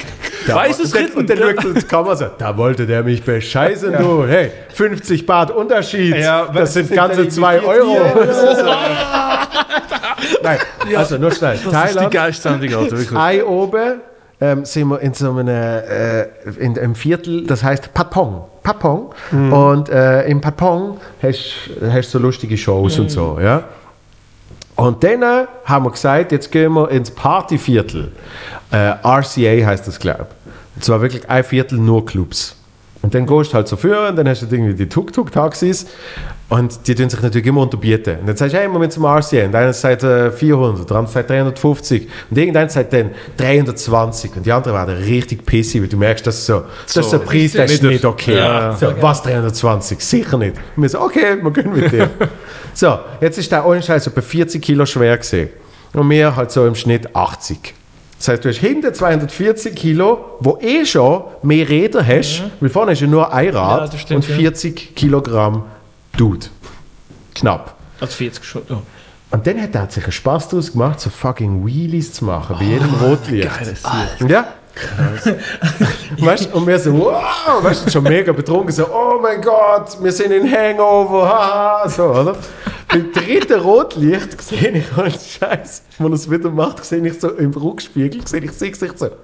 Da, Weiß es und, dann, ritten. und dann schaut er die Kamera so, da wollte der mich bescheißen, du. Hey, fünfzig Baht Unterschied. Ja, das sind sind ganze dann zwei irgendwie Euro. vier- Nein, also nur schnell. Das ist die Thailand, geilste Sendung, Alter, wirklich. Ei oben ähm, sind wir in so einem, äh, in einem Viertel, das heißt Patpong. Patpong. Mhm. Und äh, im Patpong hast du so lustige Shows und so, ja. Und dann äh, haben wir gesagt, jetzt gehen wir ins Partyviertel. Äh, R C A heißt das, glaube ich. Und zwar wirklich ein Viertel nur Clubs. Und dann gehst du halt so führen, dann hast du irgendwie die Tuk-Tuk-Taxis und die tun sich natürlich immer unterbieten. Und dann sagst du, hey, wir müssen zum R C A. Und einer sagt äh, vierhundert, der andere sagt dreihundertfünfzig und irgendeiner sagt dann dreihundertzwanzig. Und die anderen werden richtig pissig, weil du merkst, das ist so, das ist so ein Preis, der ist nicht okay. Ja. So, was dreihundertzwanzig? Sicher nicht. Und wir so, okay, wir gehen mit dir. So, jetzt ist der ohne Scheiß etwa vierzig Kilo schwer gesehen. Und wir halt so im Schnitt achtzig. Das heißt, du hast hinten zweihundertvierzig Kilo, wo eh schon mehr Räder hast, mhm. weil vorne ist ja nur ein Rad Ja, das stimmt, und vierzig Kilogramm Dude. Knapp. Also vierzig schon. Oh. Und dann hat er sich einen Spaß daraus gemacht, so fucking Wheelies zu machen, bei jedem Rotlicht. Ja? Weißt, und wir so, wow, weißt du, schon mega betrunken, so, oh mein Gott, wir sind in Hangover, haha, so, oder? Beim dritten Rotlicht sehe ich halt Scheiß, wenn er es wieder macht, sehe ich so im Rückspiegel, sehe ich sein Gesicht so.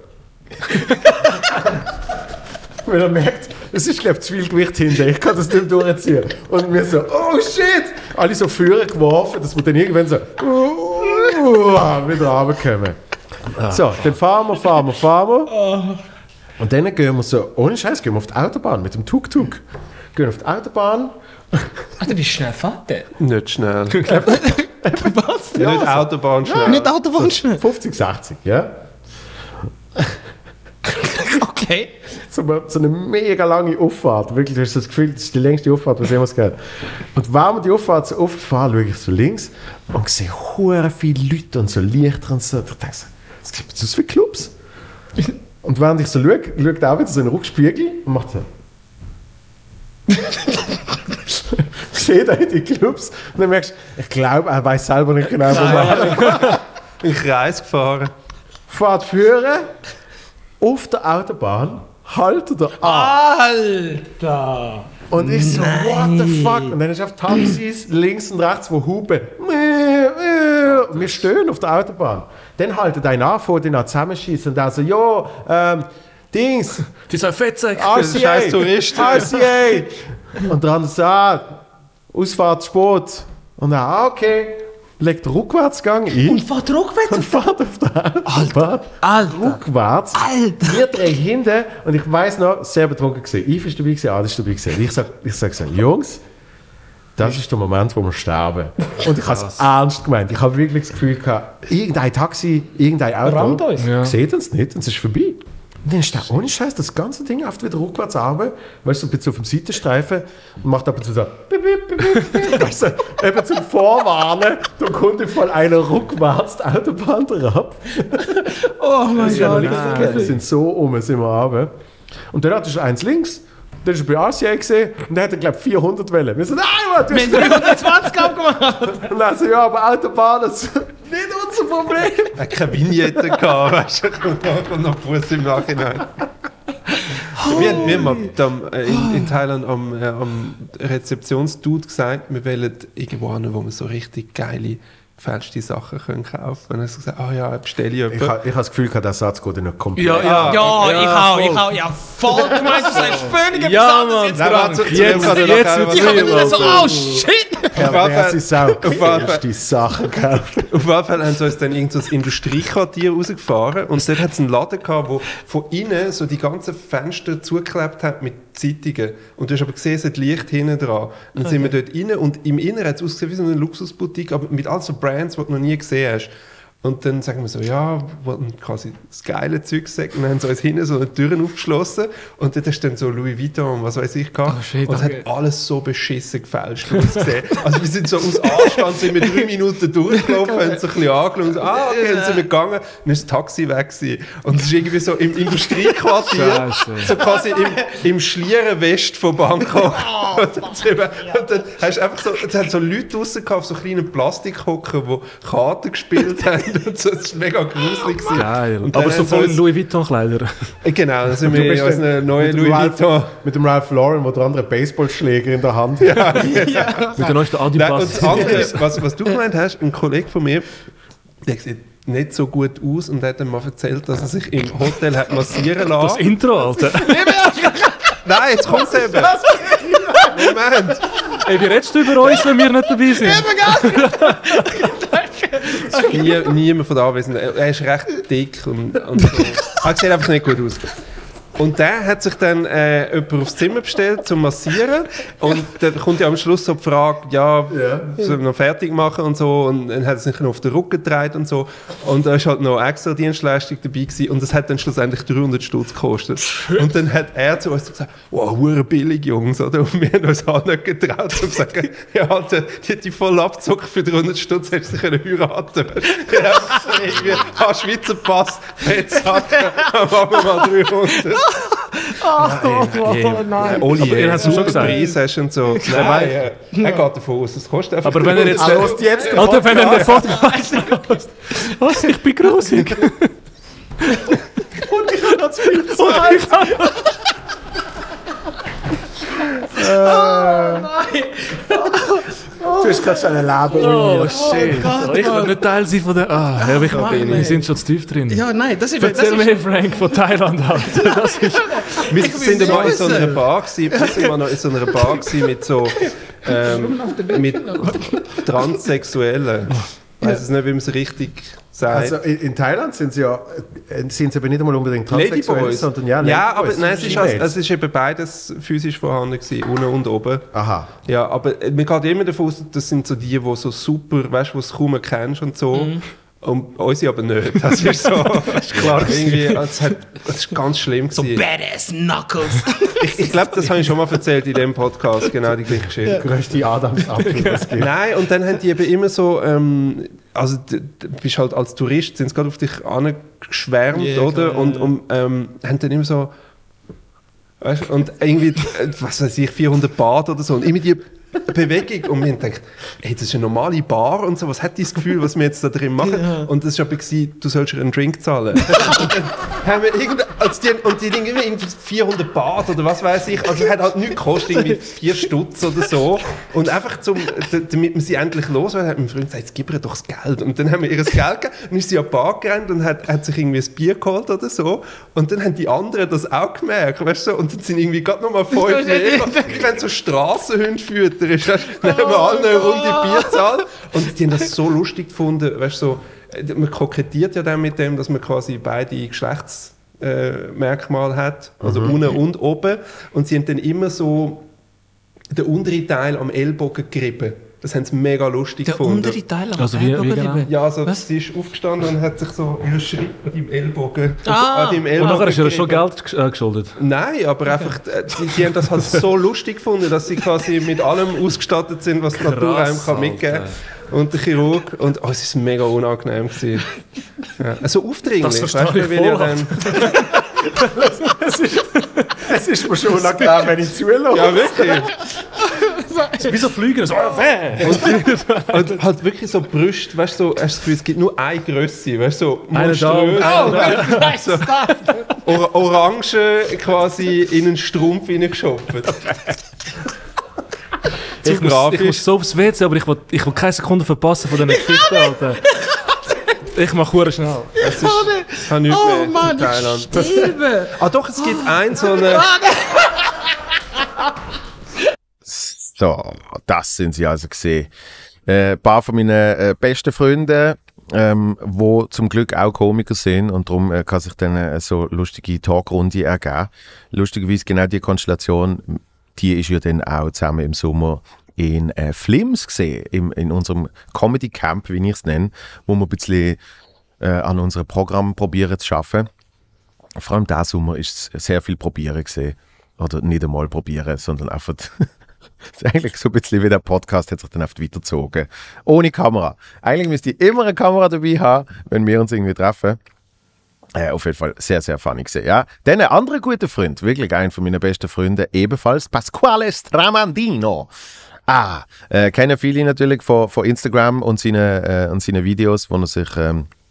Weil er merkt, es ist, glaube ich, zu viel Gewicht hinter, ich kann das nicht durchziehen. Und wir so, oh shit, alle so Führer geworfen, dass wir dann irgendwann so, uh, wieder runterkommen. So, dann fahren wir, fahren wir, fahren wir. Und dann gehen wir so, ohne Scheiß, gehen wir auf die Autobahn mit dem Tuk-Tuk. Gehen auf die Autobahn. Alter, wie schnell fährt der? Nicht schnell. Was? Ja, nicht Autobahn schnell. Ja, nicht Autobahn schnell. fünfzig, sechzig, ja. Okay. So eine, so eine mega lange Auffahrt. Wirklich, du hast das Gefühl, das ist die längste Auffahrt, was jemals gehört. Und wenn wir die Auffahrt so oft fahren, schaue ich so links und sehe hure viele Leute und so Lichter und so. Ich denke so, was gibt es für Clubs? Und während ich so schaue, schaut er auch wieder so in den Rückspiegel und macht so. Ich sehe da in die Clubs und dann merkst du, ich glaube, er weiß selber nicht genau, wo man in Kreis gefahren. Fahrt führen, auf der Autobahn, haltet er an. Alter! Und ich so, what the fuck? Und dann ist auf Taxis links und rechts, wo hupen. Und wir stehen auf der Autobahn. Dann haltet einer an, vor den an zusammenschießen und der so, ja, ähm, Dings. Dieser Fettsack. R C A. Scheiß Tourist. R C A. Und der andere sagt, Ausfahrtssport. Und er, ah, okay. Legt den Rückwärtsgang ein. Und fährt rückwärts? Und fährt auf der Autobahn. Alter. Rückwärts. Alter. Wir drehen hinten. Und ich weiss noch, sehr betrunken gesehen. Yves ist dabei gewesen, Adi ist dabei gewesen. Ich sag, ich sag so, Jungs, das ist der Moment, wo wir sterben. Und ich habe es ernst gemeint. Ich habe wirklich das Gefühl gehabt, irgendein Taxi, irgendein Auto Rammt uns. Ja. sieht uns nicht und es ist vorbei. Und dann ist der ohne Scheiß das ganze Ding oft wieder rückwärts runter, weißt du, so ein bisschen auf dem Seitenstreifen und macht ab und zu so, bip, bip, bip, bip, weißt du, eben zum Vorwarnen, da kommt voll einer rückwärts die Autobahn drauf. Oh mein Ja, Gott. wir sind so um, sind wir runter. Und dann hattest du eins links, dann ist er bei R C A gesehen und dann hat er, glaube ich, vierhundert Wellen. Wir so, nein, Mann, du Wir haben dreihundertzwanzig abgemacht. Und dann so, ja, aber Autobahn, das ist nicht unser Problem. Er hat keine Vignette gehabt, weißt du, und noch Fuß im Nachhinein. Wir haben, wir haben am, äh, in, in Thailand am, äh, am Rezeptionsdude gesagt, wir wollen irgendwo hin, wo wir so richtig geile, gefälschte Sachen können kaufen können. Und dann hat er gesagt, ah ja, bestelle ich Ich etwas. habe ich ha das Gefühl, der Satz geht in eine komplett. Ja, ja. Ja, Ja, ich auch, voll. ich auch. Ja, voll gemeint, du sagst völlig etwas Ja, anderes Mann. jetzt Nein, dran. warte, zu- zu Jetzt- dem kann er jetzt noch wird's Ich habe Alter. wieder so, oh shit! Perverse Sau. Auf jeden Fall. Erste Sachen gekauft. Auf jeden Fall haben sie uns dann irgend so das Industriequartier rausgefahren und dort hat es einen Laden gehabt, wo von innen so die ganzen Fenster zugeklebt hat mit Zeitungen. Und du hast aber gesehen, es hat Licht hinten dran. Und dann sind wir dort rein und im Inneren hat es ausgesehen wie so eine Luxusboutique, aber mit all so Brands, die du noch nie gesehen hast. Und dann sagen wir so, ja, wollten quasi das geile Zeug sagen. Und dann haben sie uns hinten so eine Türen aufgeschlossen. Und dort hast du dann so Louis Vuitton und was weiß ich gehabt. Oh, shit, und es okay. hat alles so beschissen gefälscht ausgesehen. Also wir sind so aus Anstand, sind wir drei Minuten durchgelaufen, haben so ein bisschen angeschaut und so, ah, okay, dann sind wir gegangen. Dann ist das Taxi weg gewesen. Und es ist irgendwie so im Industriequartier, Scheiße. so quasi im, im Schlieren West von Bangkok. und, dann, und dann hast du einfach so, es hat so Leute draussen gehabt, auf so kleinen Plastikhocken, die Karten gespielt haben. und so, das war mega gruselig. Geil. Und Aber dann so voll in uns- Louis Vuitton-Kleider. Genau, dann sind Du wir bist in dann unseren neuen mit dem Louis Ralph- Vuitton. Mit dem Ralph Lauren, wo der andere Baseballschläger in der Hand hat. Mit der neuesten Nein, und Adidas. das andere, was, was du gemeint hast, ein Kollege von mir, der sieht nicht so gut aus und hat dann mal erzählt, dass er sich im Hotel hat massieren lassen. Das Intro, Alter. Nein, jetzt kommt es eben. Moment. Ey, wie redest du über uns, wenn wir nicht dabei sind? Nie, niemand von den Anwesenden. Er ist recht dick und, und so. Er sieht einfach nicht gut aus. Und der hat sich dann äh, jemand aufs Zimmer bestellt zum Massieren. Und dann kommt ja am Schluss so die Frage, ja, soll ich noch fertig machen und so. Und dann hat er sich noch auf den Rücken gedreht und so. Und da ist halt noch extra Dienstleistung dabei gewesen. Und das hat dann schlussendlich dreihundert Stutz gekostet. Und dann hat er zu uns gesagt, wow, hure billig, Jungs, oder? Und wir haben uns auch nicht getraut, um zu sagen, ja, Alter, die hat die voll abgezogen für dreihundert Stutz, hättest du sie können heiraten. Ja, so irgendwie, ah, Schweizer Pass, Fettsachen, dann machen wir mal dreihundert. Oh, oh nein. Oli, Aber ihr er habt hat es schon super gesagt. Preis hast und so. Nein, er, er geht davon aus, es kostet einfach. Aber wenn er jetzt... Ah, hörst du jetzt den Alter, wenn er den Podcast? Podcast... Was? Ich bin grusig. Und ich habe noch zu viel Zeit. Du hast gerade schon ein Leben Oh, ruiniert. shit. Ich will nicht Teil sein von der... Ah, Herr Wichmann, Mann, wir ey. sind schon zu tief drin. Ja, nein, das ist... Das Erzähl ist mir, Frank, von Thailand halt. Das ist... Wir Ich sind will mal in so wissen. einer Bar gewesen, wir sind mal noch in so einer Bar gewesen mit so ähm, mit Transsexuellen. Ich weiß es nicht, wie man es richtig sagt. Also in, in Thailand sind sie ja äh, sind sie aber nicht einmal unbedingt transsexuell, Ladyboys. sondern ja, ja, aber Ladyboys. nein, es ist, also, Females. es ist eben beides physisch vorhanden gewesen, unten und oben. Aha. Ja, aber äh, man geht immer davon aus, das sind so die, die so super, weißt du, die du kaum kennst und so. Mhm. Und unsere aber nicht. Das ist so. Das ist klar. Irgendwie, es hat, das ist ganz schlimm So gewesen. badass Knuckles. Ich, ich glaube, das habe ich schon mal erzählt in dem Podcast, genau die gleiche Geschichte. Der größte Adamsapfel, das gibt. Nein, und dann haben die eben immer so, ähm, also du bist halt als Tourist, sind sie gerade auf dich angeschwärmt, Ja, oder? klar, und ja. und ähm, haben dann immer so, weißt, und irgendwie, äh, was weiß ich, vierhundert Baht oder so, und immer die Bewegung, und wir haben gedacht, hey, das ist eine normale Bar und so, was hat dieses Gefühl, was wir jetzt da drin machen? Ja. Und das war aber, gewesen, du sollst ihr einen Drink zahlen. Und dann haben wir irgend, als die, und die Dinge immer irgendwie vierhundert Baht oder was weiß ich, also hat halt nichts gekostet, irgendwie vier Stutz oder so. Und einfach, zum, d- damit wir sie endlich los waren, hat mein Freund gesagt, jetzt gib ihr doch das Geld. Und dann haben wir ihr das Geld gegeben und ist sie an die Bar gerannt und hat, hat sich irgendwie ein Bier geholt oder so. Und dann haben die anderen das auch gemerkt, weißt du, und dann sind irgendwie gerade nochmal fünf, ich wenn so Strassenhunde füttern, ist, weißt, dann haben wir alle eine Runde Bier gezahlt. Und die haben das so lustig gefunden, weißt du, so, äh, man kokettiert ja dann mit dem, dass man quasi beide Geschlechts äh, Merkmal hat, also Mhm. unten und oben. Und sie haben dann immer so den unteren Teil am Ellbogen gerieben. Das haben sie mega lustig Der gefunden. untere Teil am Also wie- wie Ellbogen genau? lieben. Ja, also Was? sie ist aufgestanden und hat sich so ihren Schritt an deinem Ellbogen, Ah. an deinem Und Ellbogen nachher ist er schon gerieben. Geld gesch- äh, geschuldet. Nein, aber einfach, äh, die, die haben das halt so lustig gefunden, dass sie quasi mit allem ausgestattet sind, was die Natur einem kann mitgeben kann. Und der Chirurg. Und oh, es war mega unangenehm. Gewesen. Ja. Also aufdringlich. Das verstehe weißt du, ich weil ja voll. dann, Es ist, es ist mir schon unangenehm, wenn ich zuhöre. ja, wirklich. Wie so Flüge. So, äh, Und halt wirklich so Brüste, weißt du, so, hast du das Gefühl, es gibt nur eine Grösse, weißt du, so Eine da und monströs. eine da. so, Or Orange quasi in einen Strumpf hineingeschoben. Zu ich, muss, ich grafisch. muss so aufs W C, aber ich will, ich will keine Sekunde verpassen von diesen Geschichten, Alter. Ich mache hure schnell. Es ist, ich habe nichts Oh mehr Mann, in Thailand. ich sterbe. Ah doch, es gibt einen so eine... So, das sind sie also gesehen. Äh, ein paar von meinen äh, besten Freunden, ähm, wo zum Glück auch Komiker sind und darum äh, kann sich dann äh, so lustige Talkrunde ergeben. Lustigerweise genau die Konstellation, die ist ja dann auch zusammen im Sommer in äh, Flims gesehen, im, in unserem Comedy Camp, wie ich es nenne, wo wir ein bisschen äh, an unserem Programm probieren zu arbeiten. Vor allem diesen Sommer ist es sehr viel probieren gesehen. Oder nicht einmal probieren, sondern einfach... Das ist eigentlich so ein bisschen wie der Podcast, hat sich dann oft weitergezogen. Ohne Kamera. Eigentlich müsste ich immer eine Kamera dabei haben, wenn wir uns irgendwie treffen. Äh, auf jeden Fall sehr, sehr funny gewesen, ja. Dann ein anderer guter Freund, wirklich einer von meinen besten Freunden, ebenfalls Pasquale Stramandino. Ah, äh, kennen viele natürlich von, von Instagram und seinen, äh, und seinen Videos, wo er sich ähm,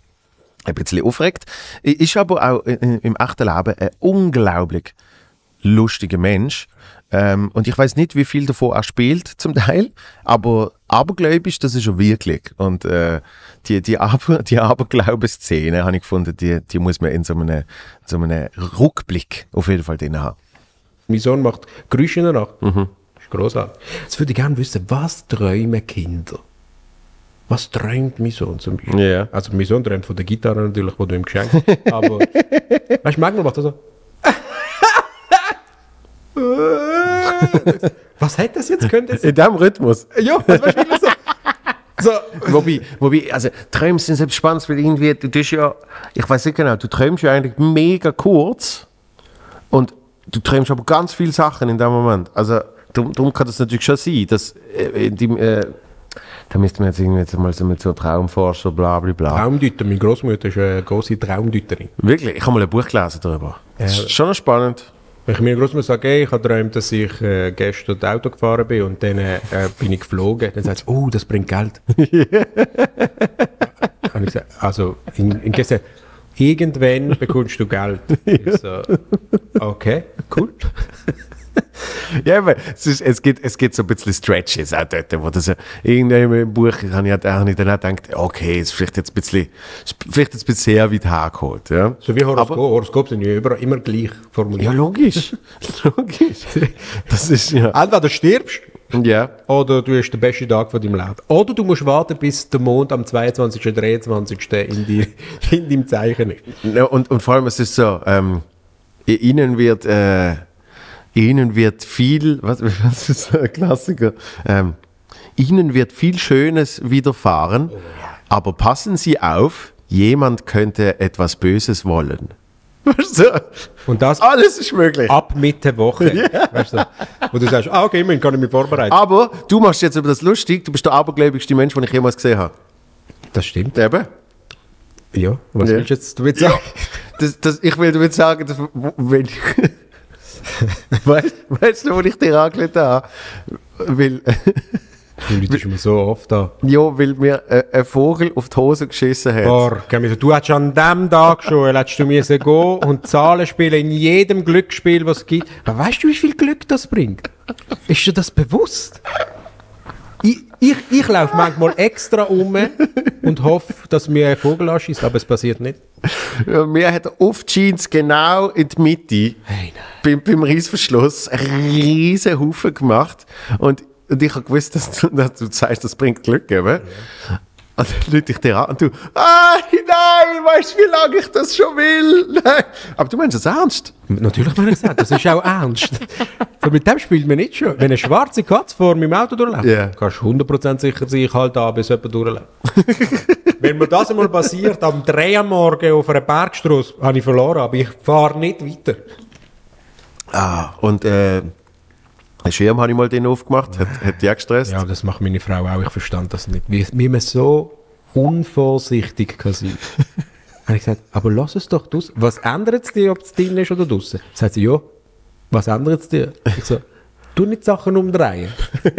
ein bisschen aufregt. Ist aber auch im echten Leben ein unglaublich lustiger Mensch. Ähm, und ich weiß nicht, wie viel davon er spielt, zum Teil, aber abergläubisch, das ist er wirklich. Und äh, die, die, Aber, die Aberglaubensszene, habe ich gefunden, die, die muss man in so einem, so einem Rückblick auf jeden Fall drin haben. Mein Sohn macht Geräusche in der Nacht. Mhm. Das ist grossartig. Jetzt würde ich gerne wissen, was träumen Kinder? Was träumt mein Sohn zum Beispiel? Yeah. Also mein Sohn träumt von der Gitarre natürlich, die du ihm geschenkt hast. Aber, weißt du, manchmal macht er so... Was hat das jetzt können? In diesem Rhythmus? Ja, das war wirklich so. So. Wobei, wobei, also Träume sind selbst spannend, weil irgendwie, du tust ja, ich weiß nicht genau, du träumst ja eigentlich mega kurz und du träumst aber ganz viele Sachen in dem Moment. Also darum, darum kann das natürlich schon sein, dass äh, in dem, äh, da müsste man jetzt irgendwie jetzt mal so mit so Traumforscher, bla bla bla. Traumdeuter, meine Großmutter ist eine große Traumdeuterin. Wirklich? Ich habe mal ein Buch gelesen darüber. Ja. Das ist schon spannend. Wenn ich meiner Großmutter sage, hey, ich habe geträumt, dass ich äh, gestern Auto gefahren bin und dann äh, bin ich geflogen, dann sagt sie, oh, das bringt Geld. Habe ich gesagt, also, in, in gesagt, irgendwann bekommst du Geld. Ich so, okay, cool. Ja, aber es, ist, es, gibt, es gibt so ein bisschen Stretches auch dort, wo das ja, irgendwann im Buch habe ich, habe ich dann auch gedacht, okay, es ist vielleicht jetzt ein bisschen, vielleicht jetzt ein bisschen sehr weit hergeholt. Ja. So wie Horoskop. Horoskop sind ja überall immer gleich formuliert. Ja, logisch. Logisch. Das ist ja... Entweder du stirbst, ja, oder du hast den besten Tag von deinem Leben. Oder du musst warten, bis der Mond am zweiundzwanzigsten oder dreiundzwanzigsten in, die, in deinem Zeichen ist. Ja, und, und vor allem, es ist so, ähm, ihnen wird... Äh, Ihnen wird viel, was, was ist ein Klassiker? Ähm, Ihnen wird viel Schönes widerfahren, oh, ja. Aber passen Sie auf, jemand könnte etwas Böses wollen. Weißt du? Und das alles ist möglich. Ab Mitte Woche. Yeah. Weißt du? Wo du sagst, ah, okay, immerhin kann ich mich vorbereiten. Aber du machst jetzt über das lustig, du bist der abergläubigste Mensch, den ich jemals gesehen habe. Das stimmt. Eben. Ja, was ja. willst du jetzt damit sagen? Das, das, ich will damit sagen, dass, wenn ich... weißt, weißt du, wo ich dir angelegt habe? Weil... Du läutest mir so oft an. Ja, weil mir äh, ein Vogel auf die Hose geschissen hat. Boah, du hättest an diesem Tag schon hättest du müssen gehen und Zahlen spielen in jedem Glücksspiel, was es gibt. Aber weißt du, wie viel Glück das bringt? Ist dir das bewusst? Ich, ich, ich laufe manchmal extra um und hoffe, dass mir ein Vogel anschießt, aber es passiert nicht. Ja, mir hat oft Jeans genau in die Mitte hey, beim, beim Reissverschluss einen riesen Haufen gemacht und, und ich habe gewusst, dass du, dass du sagst, das bringt Glück, eben. Ja. Und dann lüte ich dir an und du, ah, nein, weißt du, wie lange ich das schon will? Nein. Aber du meinst das ernst? Natürlich meine ich das ernst, das ist auch ernst. So, mit dem spielt man nicht schon. Wenn eine schwarze Katze vor meinem Auto durchläuft, yeah. kannst du hundert Prozent sicher sein, ich halte an, bis jemand durchläuft. Wenn mir das einmal passiert, am drei am Morgen auf einer Bergstrasse, habe ich verloren, aber ich fahre nicht weiter. Ah, und äh, einen Schirm habe ich mal den aufgemacht, hat, hat die auch gestresst? Ja, das macht meine Frau auch, ich verstand das nicht. Wie, wie man so unvorsichtig kann sein. Habe ich gesagt, aber lass es doch draussen. Was ändert es dir, ob es drin ist oder draussen? Sagt sie, ja. Was ändert es dir? Ich so, tu nicht Sachen umdrehen.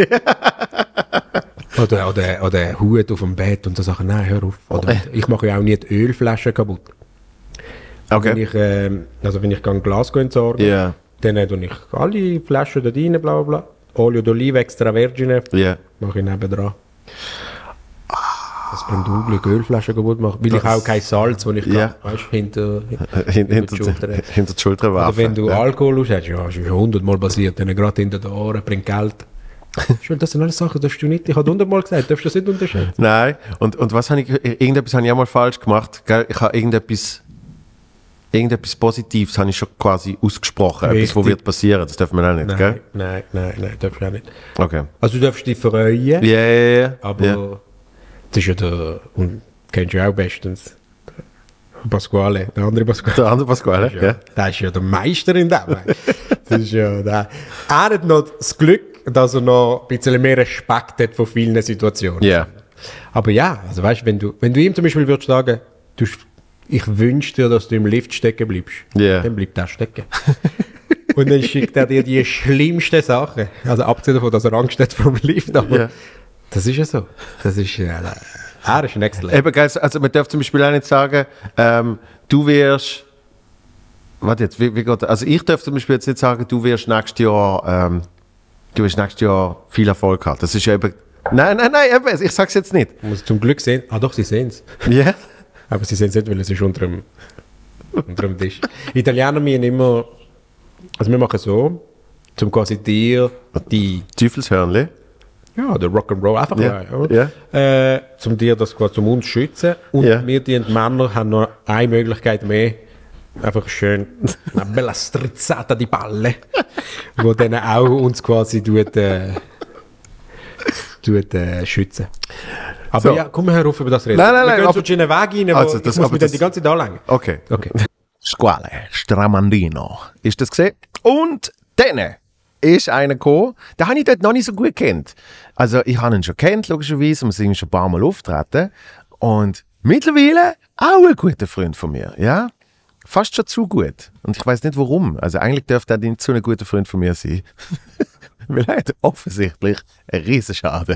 oder, oder, oder Hut auf dem Bett und so Sachen, nein, hör auf. Oder, ich mache ja auch nie die Ölflaschen kaputt. Okay. Wenn ich, äh, also wenn ich ein Glas entsorge, yeah. dann äh, tue ich alle Flaschen da rein, bla bla. Olio d'Olive extra Vergine, yeah. mache ich nebendran. Das bringt Unglück, Ölflaschen kaputt machen. Weil das ich auch kein Salz, das ich yeah. kann, weißt, hinter, hinter, hinter, hinter, die Schulter, hinter die Schulter werfen. Oder wenn du ja. Alkohol hast, ja, das ist schon hundertmal passiert, dann gerade hinter den Ohren, bringt Geld. Das sind alles Sachen, das darfst du nicht, ich habe hundertmal gesagt, darfst du das nicht unterschätzen. Nein, und, und was habe ich, irgendetwas habe ich auch mal falsch gemacht, gell? Ich habe irgendetwas, irgendetwas Positives habe ich schon quasi ausgesprochen, Richtig. Etwas, was wird passieren, das darf man auch nicht, nein, gell? Nein, nein, nein, darfst du auch nicht. Okay. Also du darfst dich freuen, yeah, yeah, yeah. aber yeah. das ist ja der, und kennst du ja auch bestens, Pasquale, der andere Pasquale. Der andere Pasquale, ja. ja. Der ist ja der Meister in dem. Das ist ja der. Er hat noch das Glück, dass er noch ein bisschen mehr Respekt hat von vielen Situationen. Yeah. Aber ja, also weißt, wenn du, wenn du ihm zum Beispiel würdest sagen, du, ich wünsche dir, dass du im Lift stecken bleibst, yeah. dann bleibt er stecken. Und dann schickt er dir die schlimmsten Sachen. Also abgesehen davon, dass er Angst hat vor dem Lift, aber yeah. das ist ja so. Das ist ja... Er ist next level. Eben, gell, also man darf zum Beispiel auch nicht sagen, ähm, du wirst, warte jetzt, wie, wie geht das? Also ich darf zum Beispiel jetzt nicht sagen, du wirst nächstes Jahr, ähm, du wirst nächstes Jahr viel Erfolg haben. Das ist ja eben, nein, nein, nein, eben, ich sag's jetzt nicht. Muss zum Glück sehen, ah doch, sie sehen es. Ja. Yeah. Aber sie sehen es nicht, weil es ist unter dem, unter dem Tisch. Italiener müssen immer, also wir machen so, zum quasi dir die Teufelshörnli. Ja, der Rock'n'Roll, einfach Ja, mal, oder? ja. Äh, zum dir das quasi zum uns schützen. Und Ja. wir, die Männer, haben noch eine Möglichkeit mehr. Einfach schön eine bella strizzata di Balle, wo dann auch uns quasi tut, äh, tut, äh, schützen. Aber So. ja, komm mal herauf über das reden. Nein, nein, wir nein, gehen aber- so in einen Weg rein, wo Also, ich das- muss aber mich dann das- die ganze Zeit anlängen. Okay. Okay. Squale, Stramandino. Ist das gesehen? Und dann ist einer gekommen, den habe ich dort noch nicht so gut kennt. Also ich habe ihn schon kennt, logischerweise, wir sind schon ein paar Mal auftreten. Und mittlerweile auch ein guter Freund von mir, ja. Fast schon zu gut. Und ich weiß nicht warum. Also eigentlich dürfte er nicht so ein guter Freund von mir sein. Weil er hat offensichtlich einen Riesenschaden.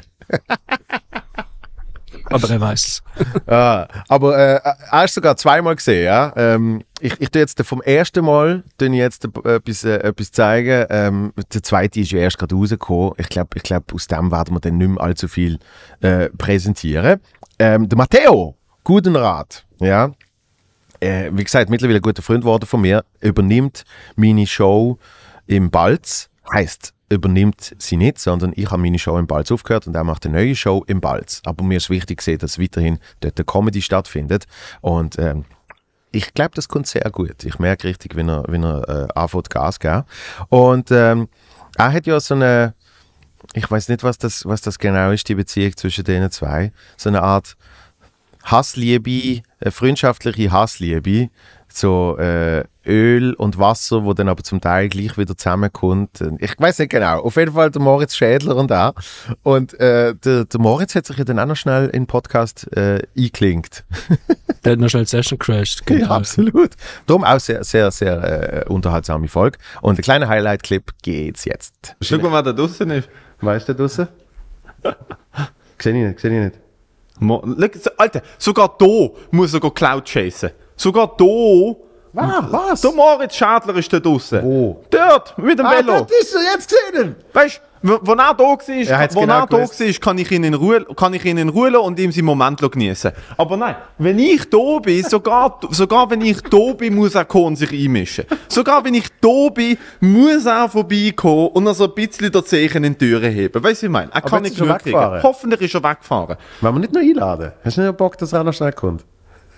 Aber er weiß es. Ah, aber äh, er ist sogar zweimal gesehen, ja. Ähm, ich, ich tue jetzt vom ersten Mal tue ich jetzt etwas, äh, etwas zeigen. Ähm, der zweite ist ja erst gerade rausgekommen. Ich glaube, ich glaub, aus dem werden wir dann nicht mehr allzu viel äh, präsentieren. Ähm, der Matteo Gudenrath, ja. Äh, wie gesagt, mittlerweile ein guter Freund geworden von mir, übernimmt meine Show im Balz. Heißt, übernimmt sie nicht, sondern ich habe meine Show im Balz aufgehört und er macht eine neue Show im Balz. Aber mir ist wichtig gesehen, dass weiterhin dort eine Comedy stattfindet. Und ähm, ich glaube, das kommt sehr gut. Ich merke richtig, wenn er, wenn er äh, anfängt Gas geben. Und ähm, er hat ja so eine, ich weiß nicht, was das, was das genau ist, die Beziehung zwischen denen zwei. So eine Art Hassliebe, eine freundschaftliche Hassliebe. So äh, Öl und Wasser, wo dann aber zum Teil gleich wieder zusammenkommt. Ich weiß nicht genau. Auf jeden Fall der Moritz Schädler und auch. Und äh, der, der Moritz hat sich ja dann auch noch schnell in den Podcast äh, eingeklinkt. Der hat noch schnell die Session crashed. Ja, absolut. Darum auch sehr, sehr, sehr äh, unterhaltsame Folge. Und ein kleiner Highlight-Clip geht's jetzt. Schau mal, wer da draußen ist. Weißt du da draußen? Sehe ich nicht, sehe ich nicht. Mo Alter, sogar da muss er Cloud chasen. Sogar da. Ah, was? Der Moritz Schädler ist da draußen. Wo? Dort, mit dem Ah, Velo. dort ist er, jetzt gesehen. Weißt du, wo er da war, Er hat's wo genau er da gewusst. war, kann ich ihn in Ruhe, kann ich ihn in Ruhe lassen und ihm seinen Moment genießen. Aber nein, wenn ich da bin, sogar, sogar wenn ich da bin, muss er kommen und sich einmischen. Sogar wenn ich da bin, muss er vorbeikommen und also ein bisschen der Zeichen in die Türen heben. Weißt du, was ich meine? Er Aber kann jetzt nicht ist er genug kriegen. weggefahren. Hoffentlich ist er weggefahren. Wollen wir nicht noch einladen? Hast du nicht Bock, dass er auch noch schnell kommt?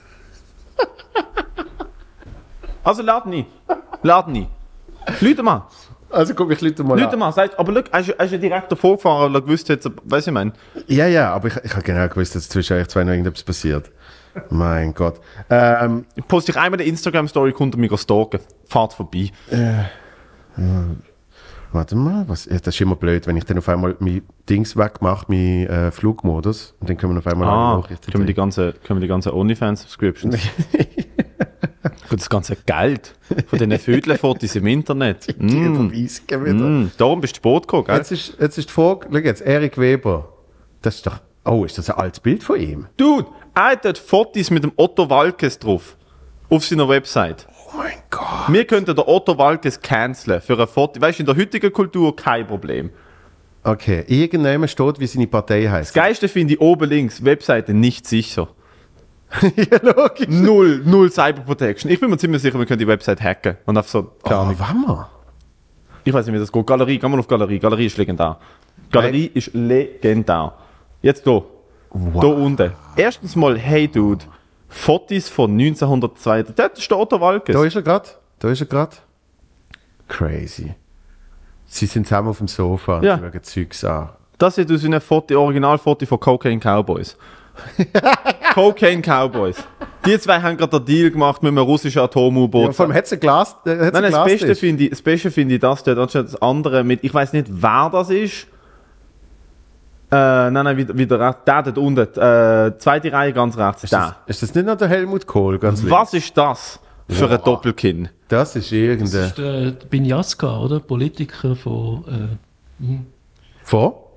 Also lad nie. Lad nie. Leute mal. Also komm, ich lüte mal Leute an. mal, sagt, aber schau, er ist, er ist ja direkt davor gefahren, weil er gewusst hat, weißt du, ich meine. Ja, ja, aber ich, ich habe genau gewusst, dass zwischen euch zwei noch irgendetwas passiert. Mein Gott. Ähm, Ich poste dich einmal eine Instagram-Story, kommt er mich stalken. Fahrt vorbei. äh, hm, warte mal, was, ja, das ist immer blöd, wenn ich dann auf einmal mein Dings wegmache, mein äh, Flugmodus, und dann können wir auf einmal Ah, alle Nachrichten können wir die kriegen. ganze, können wir die ganze OnlyFans-Subscriptions. Und das ganze Geld von diesen Vödelfotos im Internet. Die Überweisungen wieder. Mm, darum bist du Boot gekommen, gell? Jetzt ist, jetzt ist die Frage, schau jetzt, Erik Weber. Das ist doch, oh, ist das ein altes Bild von ihm? Dude, er hat dort Fotos mit dem Otto Walkes drauf. Auf seiner Website. Oh mein Gott. Wir könnten den Otto Walkes canceln für ein Foto. Weißt du, in der heutigen Kultur kein Problem. Okay, irgendjemand steht, wie seine Partei heißt. Das Geilste finde ich oben links, Webseite nicht sicher. Ja, logisch. Null, null Cyber Protection. Ich bin mir ziemlich sicher, wir können die Website hacken. Und einfach so, keine Ahnung. Oh, wann wir? Ich weiß nicht, wie das geht. Galerie, geh mal auf Galerie. Galerie ist legendär. Galerie ist legendär. Jetzt hier. Wow. Da unten. Erstens mal, hey Dude, Fotos von neunzehnhundertzwei. Dort ist der Otto Walkes. Da ist er gerade. Da ist er gerade. Crazy. Sie sind zusammen auf dem Sofa und Ja. schauen Zeugs an. Das ist ein Foto, Originalfoto von Cocaine Cowboys. Cocaine Cowboys. Die zwei haben gerade den Deal gemacht mit einem russischen Atom-U-Boot. Ja, vor allem hat es ein Glas. Äh, hat's Nein, ein nein, das Glas Beste drin. finde ich, das Beste finde ich das dort, anstatt das andere mit, ich weiß nicht, wer das ist. Äh, nein, nein, wieder, wieder rechts, der dort unten, äh, zweite Reihe ganz rechts, Ist der. das, ist das nicht noch der Helmut Kohl? Ganz Was ist das für Wow. ein Doppelkinn? Das ist Das irgendein. ist der Binyaska, oder? Politiker von. Äh, hm. Von?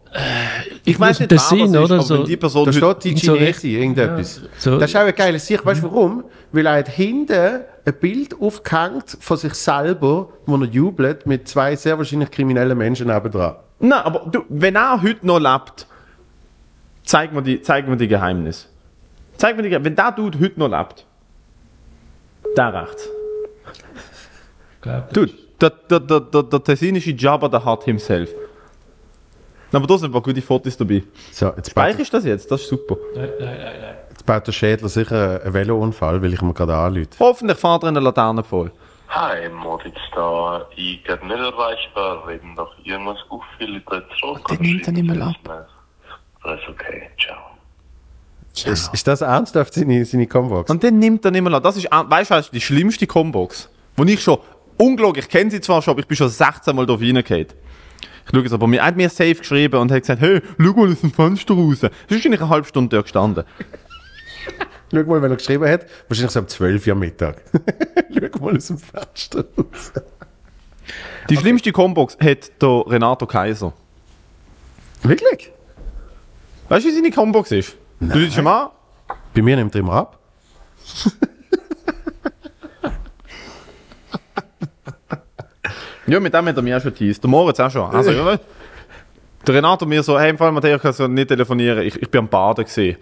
Ich weiß nicht, Tessin, wer das ist, oder? aber So, wenn die Person Da heute- steht die so Chinesi, irgendetwas. Ja. So. Das ist auch eine geile Sicht. Weißt du warum? Weil er hat hinten ein Bild aufgehängt von sich selber, wo er jubelt, mit zwei sehr wahrscheinlich kriminellen Menschen nebendran. Nein, aber du, wenn er heute noch lebt, zeig mir die, zeig mir die Geheimnis. Zeig mir die Geheimnis. Wenn der Dude heute noch lebt, der rechts. Dude, der, der, der, der, der tessinische Jabba, der hat himself. Aber da sind ein paar gute Fotos dabei. So, jetzt Speicherst du das jetzt? Das ist super. Nein, nein, nein, nein. Jetzt baut der Schädler sicher einen Velounfall, weil ich mir gerade anrufe. Hoffentlich fährt er in der Laterne voll. Hi, Moritz da. Ich werde nicht erreichbar, reden doch irgendwas auffällig dort zurück. Der nimmt er nicht mal ab. Alles okay, ciao. Ist, ist das ernsthaft seine, seine Combox? Und den nimmt er nicht mehr an. Das ist, weißt du, das ist die schlimmste Combox. Wo ich schon, unglaublich, ich kenne sie zwar schon, aber ich bin schon sechzehn Mal da reingefallen. Ich schaue jetzt aber, mir hat mir safe geschrieben und hat gesagt, hey, schau mal aus dem Fenster raus. Das ist wahrscheinlich eine halbe Stunde dort gestanden. Schau mal, wenn er geschrieben hat, wahrscheinlich so um zwölf Uhr am Mittag. Schau mal aus dem Fenster raus. Die okay. schlimmste Combox hat der Renato Kaiser. Wirklich? Weißt du, wie seine Combox ist? Nein. Du willst schon mal? Bei mir nimmt er immer ab. Ja, mit dem hat er mich auch schon teased. Der Moritz auch schon. Also, ja, der Renato mir so, hey, im Fall, Matteo, ich kann so nicht telefonieren, ich, ich bin am Baden gesehen.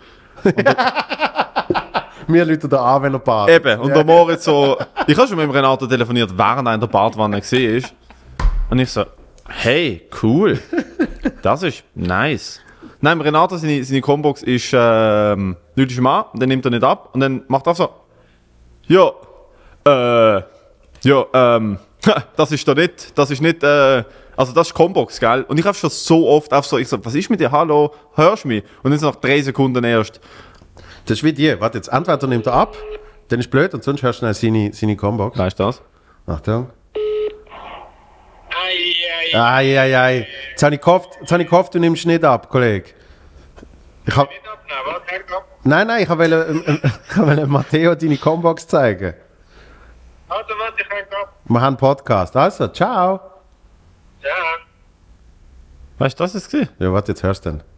Mir Leute da an, wenn er badet. Eben, und ja. der Moritz so, ich habe schon mit dem Renato telefoniert, während er in der Badwanne gesehen ist. Und ich so, hey, cool. Das ist nice. Nein, Renato, seine, seine Combox ist, ähm, nichts ist mal, dann nimmt er nicht ab und dann macht er so, ja, äh, ja, ähm, das ist da nicht, das ist nicht, äh, also das ist Combox, gell? Und ich habe schon so oft auf so, ich so, was ist mit dir, hallo, hörst du mich? Und dann so nach drei Sekunden erst. Das ist wie die, warte jetzt, entweder nimmt er ab, dann ist blöd und sonst hörst du schnell seine, seine Combox. Weißt du das? Achtung. Ei, ei, ei. Jetzt habe ich gehofft, jetzt habe ich gehofft, du nimmst nicht ab, Kollege. Ich hab... Nein, nein, ich wollte ähm, äh, Matteo deine Combox zeigen. Also, warte, ich hänge ab. Wir haben einen Podcast. Also, ciao. Ja. Weißt du, was es war? Ja, warte, jetzt hörst du dann.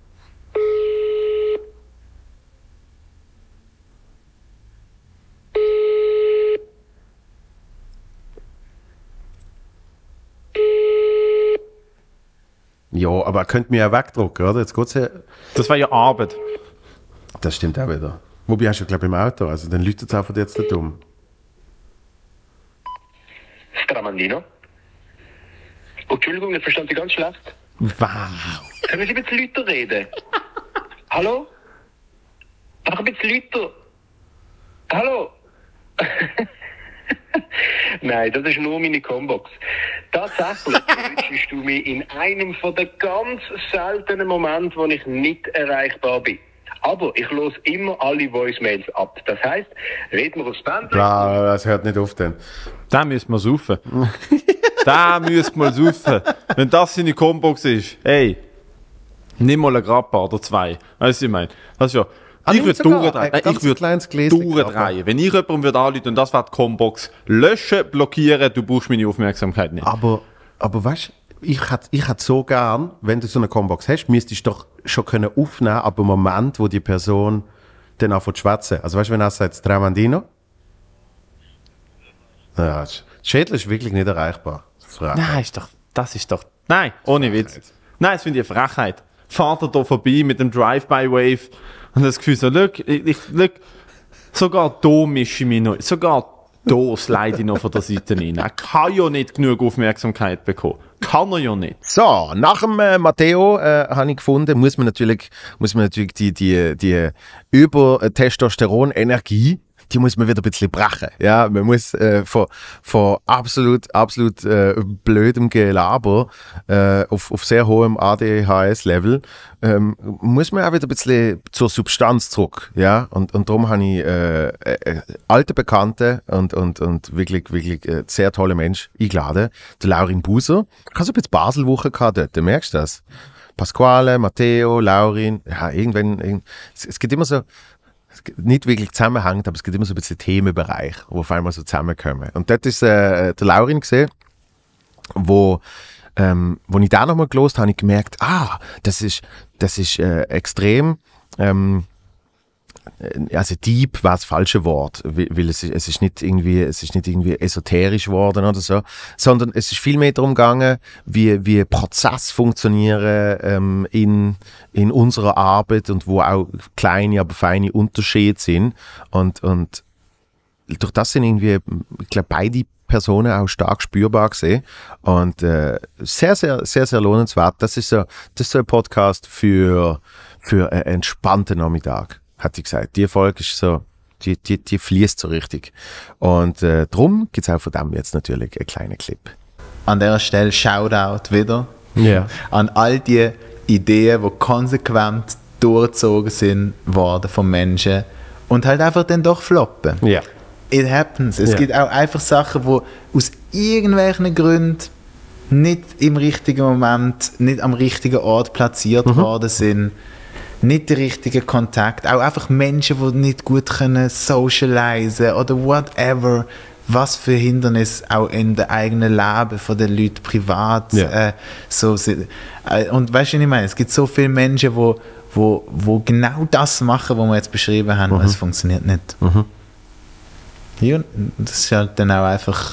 Ja, aber er könnte mich ja wegdrucken, oder? Jetzt geht's ja... Das war ja Arbeit. Das stimmt auch wieder. Wobei hast du, glaube ich, im Auto, also dann läutet es einfach jetzt nicht um. Stramandino? Oh, Entschuldigung, ich verstand Sie ganz schlecht. Wow. Können Sie ein bisschen lauter reden? Hallo? Einfach ein bisschen lauter. Hallo? Nein, das ist nur meine Combox. Tatsächlich erwischst du mich in einem von den ganz seltenen Momenten, wo ich nicht erreichbar bin. Aber ich höre immer alle Voicemails ab. Das heisst, reden wir aufs Band. Bla, das hört nicht auf denn. Da müssen wir saufen. Da müssen wir saufen. Wenn das seine Combox ist, ey, nimm mal einen Grappa oder zwei. Weißt du, ich meine? Das ist ja... Ah, ich würde durchdrehen. Ein Ich würde durchdrehen. Wenn ich jemandem würde anrufen und das wäre die Combox, löschen, blockieren, du brauchst meine Aufmerksamkeit nicht. Aber, aber weißt du, ich hätte ich hätt so gern, wenn du so eine Combox hast, müsstest du doch schon können aufnehmen, ab dem Moment, wo die Person dann anfängt zu schwätzen. Also weißt du, wenn er sagt, Tramandino? Ja, Schädel ist wirklich nicht erreichbar. Nein, ist doch, das ist doch... Nein, ohne Witz. Nein, das finde ich eine Frechheit. Fahrt er da vorbei mit dem Drive-by-Wave und das Gefühl so, look, ich, ich, look, sogar da mische ich mich noch, sogar da slide ich noch von der Seite rein. Er kann ja nicht genug Aufmerksamkeit bekommen. Kann er ja nicht. So, nach dem äh, Matteo äh, habe ich gefunden, muss man natürlich, muss man natürlich die, die, die Über-Testosteron-Energie, die muss man wieder ein bisschen brechen. Ja, man muss äh, von, von absolut, absolut äh, blödem Gelaber äh, auf, auf sehr hohem A D H S-Level ähm, muss man auch wieder ein bisschen zur Substanz zurück. Ja, und, und darum habe ich äh, äh, alte Bekannte und, und, und wirklich, wirklich äh, sehr tolle Mensch eingeladen. Der Laurin Buser. Ich habe so ein bisschen Baselwoche gehabt dort, du merkst das? Pasquale, Matteo, Laurin, ja, irgendwann, irgend, es, es gibt immer so, es gibt nicht wirklich zusammenhängt, aber es gibt immer so ein bisschen Themenbereich, wo auf einmal so zusammenkommen. Und dort ist äh, der Laurin gesehen, wo ähm, als ich den nochmal gelesen habe, habe ich gemerkt, ah, das ist, das ist äh, extrem, ähm, also deep war das falsche Wort, weil es, es, ist nicht irgendwie, es ist nicht irgendwie esoterisch geworden oder so, sondern es ist viel mehr darum gegangen, wie, wie Prozesse funktionieren ähm, in, in unserer Arbeit und wo auch kleine, aber feine Unterschiede sind. Und, und durch das sind irgendwie, ich glaube, beide Personen auch stark spürbar gesehen. Und äh, sehr, sehr, sehr, sehr lohnenswert. Das ist so, das ist so ein Podcast für, für einen entspannten Nachmittag, hat sie gesagt. Die Folge ist so, die, die, die fließt so richtig. Und äh, darum gibt es auch von dem jetzt natürlich einen kleinen Clip. An dieser Stelle Shoutout wieder yeah. an all die Ideen, die konsequent durchgezogen sind worden von Menschen und halt einfach dann doch floppen. Yeah. It happens. Es Yeah. gibt auch einfach Sachen, die aus irgendwelchen Gründen nicht im richtigen Moment, nicht am richtigen Ort platziert Mhm. worden sind. Nicht der richtige Kontakt. Auch einfach Menschen, die nicht gut können socialisen oder whatever. Was für Hindernisse auch in dem eigenen Leben von den Leuten privat Ja. äh, so sind. Äh, und weißt du, was ich meine? Es gibt so viele Menschen, die wo, wo, wo genau das machen, was wir jetzt beschrieben haben, und Mhm. es funktioniert nicht. Mhm. Ja, das ist halt dann auch einfach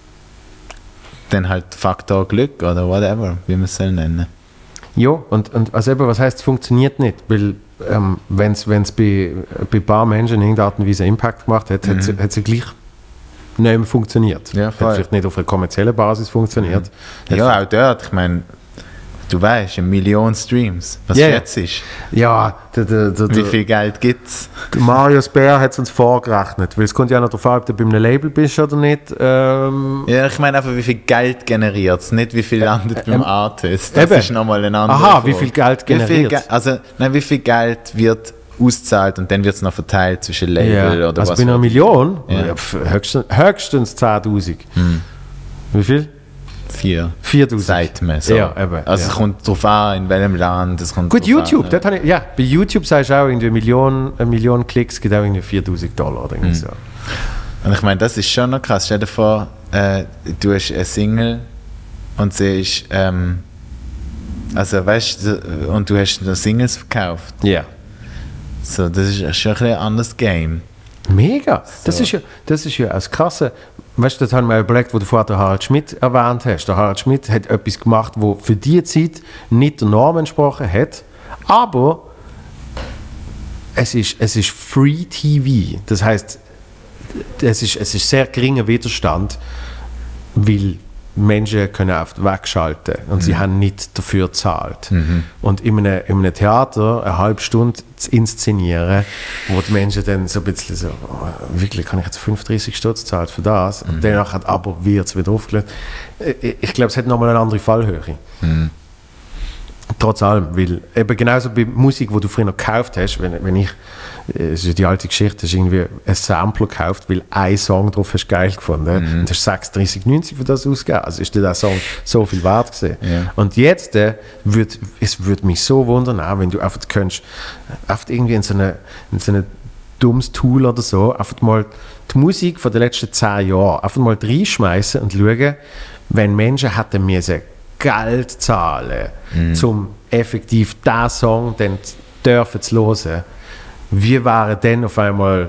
dann halt Faktor Glück oder whatever, wie man es soll nennen. Ja, und, und also eben, was heißt, es funktioniert nicht? Weil ähm, wenn es bei, bei ein paar Menschen in irgendeiner Art und Weise Impact gemacht hat, Mhm. hat es hat es gleich nicht mehr funktioniert. Ja, hat voll. vielleicht nicht auf einer kommerziellen Basis funktioniert. Hat Ja, auch dort, ich meine, du weißt, eine Million Streams, was Ja, ja. jetzt ist. Ja, der, der, der, Wie der- viel Geld gibt es? Der Marius Bär hat es uns vorgerechnet, weil es kommt ja noch darauf an, ob du bei einem Label bist oder nicht. Ähm, Ja, ich meine einfach, wie viel Geld generiert es, nicht wie viel landet beim ähm, Artist. Das eben. ist nochmal eine andere Aha, Frage. wie viel Geld Wie viel generiert Ge- Also, nein, wie viel Geld wird auszahlt und dann wird es noch verteilt zwischen Label ja. oder Also was? bei einer Million? Ja. Ja, pf, höchstens, höchstens zehntausend. Hm. Wie viel? Vier. viertausend. Sagt man so. Ja, eben. Also ja. es kommt darauf an, in welchem Land. Es kommt Gut, drauf YouTube, an, dort habe ich, ja, bei YouTube sagst du auch, irgendwie eine Million, eine Million Klicks gibt auch irgendwie viertausend Dollar oder irgendwie Mhm. so. Und ich meine, das ist schon noch krass. Stell dir vor, äh, du hast eine Single und sie ist, ähm, also weißt du, und du hast noch Singles verkauft. Ja. Yeah. So, das ist schon ein bisschen ein anderes Game. Mega. Das So. ist ja, das ist ja das Krasse. Weißt du, das haben wir überlegt, wo du vorher den Harald Schmidt erwähnt hast. Der Harald Schmidt hat etwas gemacht, wo für die Zeit nicht der Norm entsprochen hat, aber es ist, es ist Free T V. Das heißt, es ist, es ist sehr geringer Widerstand, weil Menschen können oft wegschalten und Mhm. sie haben nicht dafür gezahlt. Mhm. Und in einem, in einem Theater eine halbe Stunde zu inszenieren, wo die Menschen dann so ein bisschen so, oh, wirklich, kann ich jetzt fünfunddreißig Stutz zahlen für das? Und danach hat aber wird es wieder aufgelöst. Ich, ich glaube, es hat nochmal eine andere Fallhöhe. Mhm. Trotz allem, weil eben genauso bei Musik, die du früher noch gekauft hast, wenn, wenn ich, es ist ja die alte Geschichte, hast irgendwie ein Sampler gekauft, weil ein Song drauf hast geil gefunden, Mhm. und hast sechsunddreißig neunzig für das ausgegeben, also ist dir der Song so viel wert gewesen. Ja. Und jetzt, äh, würd, es würde mich so wundern, auch wenn du einfach könntest, einfach irgendwie in so eine, in so eine dummes Tool oder so, einfach mal die Musik von den letzten zehn Jahren einfach mal reinschmeißen und schauen, wenn Menschen hätten müssen Geld zahlen, Mhm. um effektiv diesen Song dann dürfen zu hören, wie wären dann auf einmal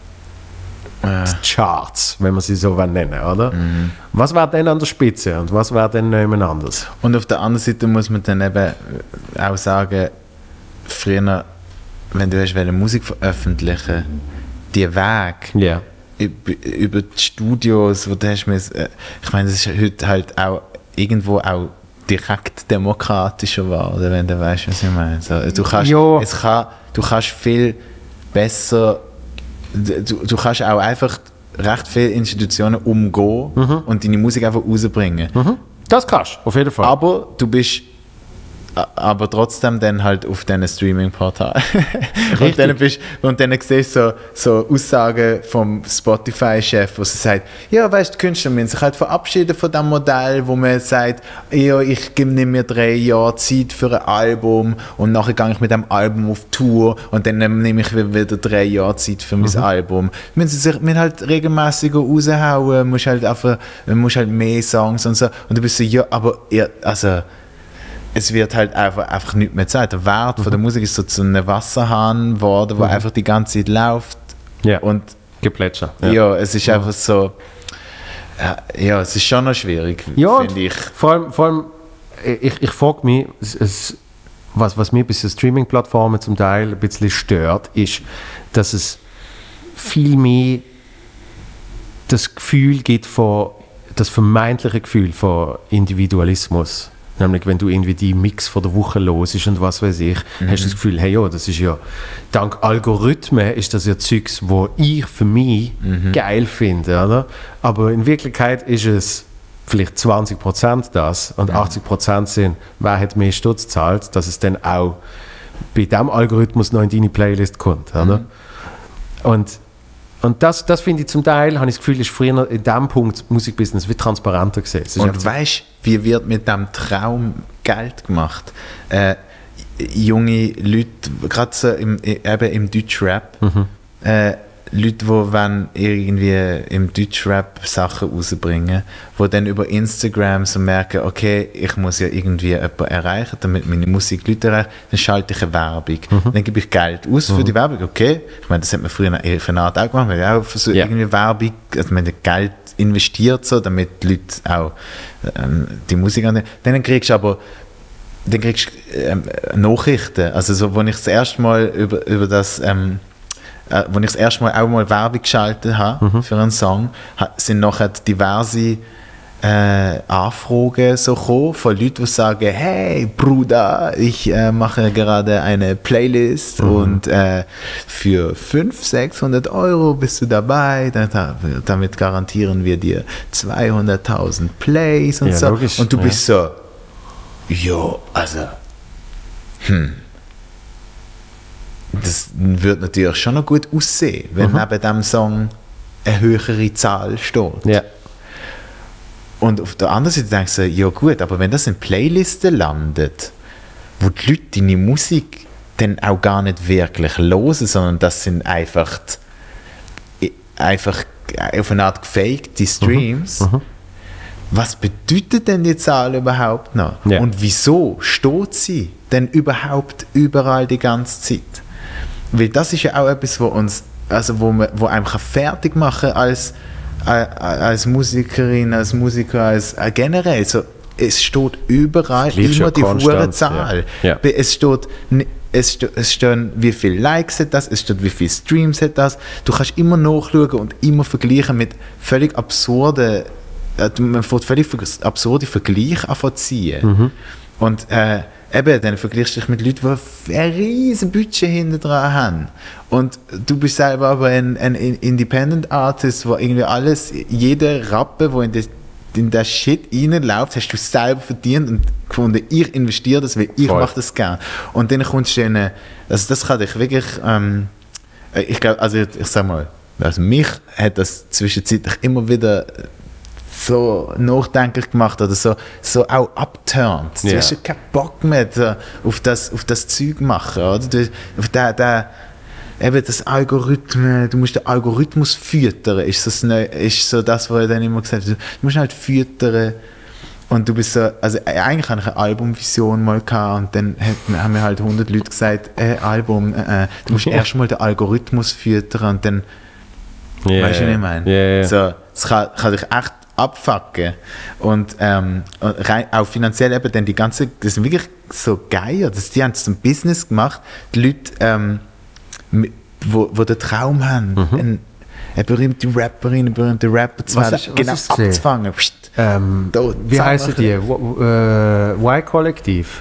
die Charts, wenn man sie so nennen will, oder? Mhm. Was wäre denn an der Spitze und was wäre denn jemand anders? Und auf der anderen Seite muss man dann eben auch sagen, früher, wenn du hast Musik veröffentlichen, die Weg yeah. über, über die Studios, wo du hast, müssen, äh, ich meine, das ist heute halt auch irgendwo auch direkt demokratischer geworden, wenn du weißt, was ich meine. So, du, kannst, Ja. es kann, du kannst viel besser, du, du kannst auch einfach recht viele Institutionen umgehen Mhm. und deine Musik einfach rausbringen. Mhm. Das kannst du, auf jeden Fall. Aber du bist a- aber trotzdem dann halt auf diesen Streaming-Portalen. und, dann bist, und dann siehst du so, so Aussagen vom Spotify-Chef, wo sie sagt, ja, weißt du, die Künstler müssen sich halt verabschieden von dem Modell, wo man sagt, ja, ich gebe nicht mehr drei Jahre Zeit für ein Album und nachher gehe ich mit dem Album auf Tour und dann nehme ich wieder drei Jahre Zeit für mein Mhm. Album. Müssen sie sich müssen halt regelmäßig raushauen, musst halt einfach, musst halt mehr Songs und so. Und du bist so, ja, aber ihr, also es wird halt einfach, einfach nicht mehr Zeit. Der Wert von der Musik ist so zu einem Wasserhahn geworden, der Mhm. einfach die ganze Zeit läuft. Ja. Und Geplätscher. Ja, Ja. es ist einfach so, ja, ja, es ist schon noch schwierig, Ja, finde ich. Vor allem, vor allem ich, ich frage mich, es, es, was, was mir bei den Streaming-Plattformen zum Teil ein bisschen stört, ist, dass es viel mehr das Gefühl gibt von, das vermeintliche Gefühl von Individualismus. Nämlich, wenn du irgendwie die Mix von der Woche los ist und was weiß ich, Mhm. hast du das Gefühl, hey, ja, das ist ja, dank Algorithmen ist das ja Zeugs, wo ich für mich Mhm. geil finde, oder? Aber in Wirklichkeit ist es vielleicht zwanzig Prozent das und achtzig Prozent sind, wer hat mehr Stutz gezahlt, dass es dann auch bei diesem Algorithmus noch in deine Playlist kommt, oder? Mhm. Und Und das, das finde ich zum Teil, habe ich das Gefühl, ist früher in diesem Punkt Musikbusiness wie transparenter gewesen. Es ist einfach Und so- weißt du, wie wird mit diesem Traum Geld gemacht? Äh, junge Leute, gerade so im, eben im Deutschrap, Mhm. äh, Leute, die wollen irgendwie im Deutschrap Sachen rausbringen, die dann über Instagram so merken, okay, ich muss ja irgendwie jemanden erreichen, damit meine Musik Leute erreicht, dann schalte ich eine Werbung. Mhm. Dann gebe ich Geld aus für Mhm. die Werbung, okay. Ich meine, das hat man früher auf eine Art auch gemacht, weil auch für so Ja. irgendwie Werbung, also man hat Geld investiert, so, damit die Leute auch ähm, die Musik an. Dann kriegst du aber dann kriegst du ähm, Nachrichten. Also so, als ich das erste Mal über, über das ähm, äh, als ich das erste Mal auch mal Werbung geschaltet habe Mhm. für einen Song, ha, sind nachher diverse äh, Anfragen so gekommen von Leuten, die sagen, hey Bruder, ich äh, mache gerade eine Playlist Mhm. und äh, für fünfhundert, sechshundert Euro bist du dabei, dann, damit garantieren wir dir zweihunderttausend Plays und Ja, so. logisch, Und du ja. bist so, ja, also, hm. Das wird natürlich schon noch gut aussehen, wenn Mhm. neben dem Song eine höhere Zahl steht. Ja. Und auf der anderen Seite denkst du, ja gut, aber wenn das in Playlisten landet, wo die Leute deine Musik dann auch gar nicht wirklich hören, sondern das sind einfach, die- einfach auf eine Art gefakte Streams, Mhm. was bedeutet denn die Zahl überhaupt noch? Ja. Und wieso steht sie denn überhaupt überall die ganze Zeit? Weil das ist ja auch etwas, wo uns, also wo, man, wo einem kann fertig machen als, äh, als Musikerin, als Musiker, als äh, generell. So, es steht überall Das gleiche immer die konstant, hohe Zahl. ja. Ja. Es steht, ni- es, steht, es stehen, wie viele Likes hat das, es steht, wie viele Streams hat das. Du kannst immer nachschauen und immer vergleichen mit völlig absurden, äh, man fängt völlig ver- absurde Vergleiche an zu ziehen. Mhm. Und äh, eben, dann vergleichst du dich mit Leuten, die ein riesen Budget hinten dran haben. Und du bist selber aber ein, ein Independent Artist, wo irgendwie alles, jeder Rappe, wo in das in der Shit reinläuft, hast du selber verdient und gefunden, ich investiere das, weil ich Voll. mache das gerne. Und dann kommst du in eine, also das kann dich wirklich, ähm, ich glaube, also ich, ich sag mal, also mich hat das zwischenzeitlich immer wieder so nachdenklich gemacht oder so, so auch abturnt. Du Ja. hast ja keinen Bock mehr so auf, das, auf das Zeug machen, oder? Du, auf der, der, eben das Algorithmus, du musst den Algorithmus füttern, ist, das neu, ist so das, was ich dann immer gesagt habe. Du musst halt füttern und du bist so, also eigentlich hatte ich eine Albumvision mal gehabt und dann hat, haben mir halt hundert Leute gesagt, äh, Album, äh, äh, du musst Ja. erst mal den Algorithmus füttern und dann, Ja, weißt du, was ich ja. meine? Ja, ja. So, das kann, kann dich echt abfucken und, ähm, und rein, auch finanziell eben dann die ganze, das sind wirklich so geil, das, die haben es zum Business gemacht, die Leute, ähm, mit- wo, wo den Traum haben, Mhm. ein, eine berühmte Rapperin, eine berühmte Rapper zu Was werden, ist- was genau ist das gesehen? abzufangen. Psst. Ähm, Da, wie zack, heißen machen. die? W- äh, Y-Kollektiv.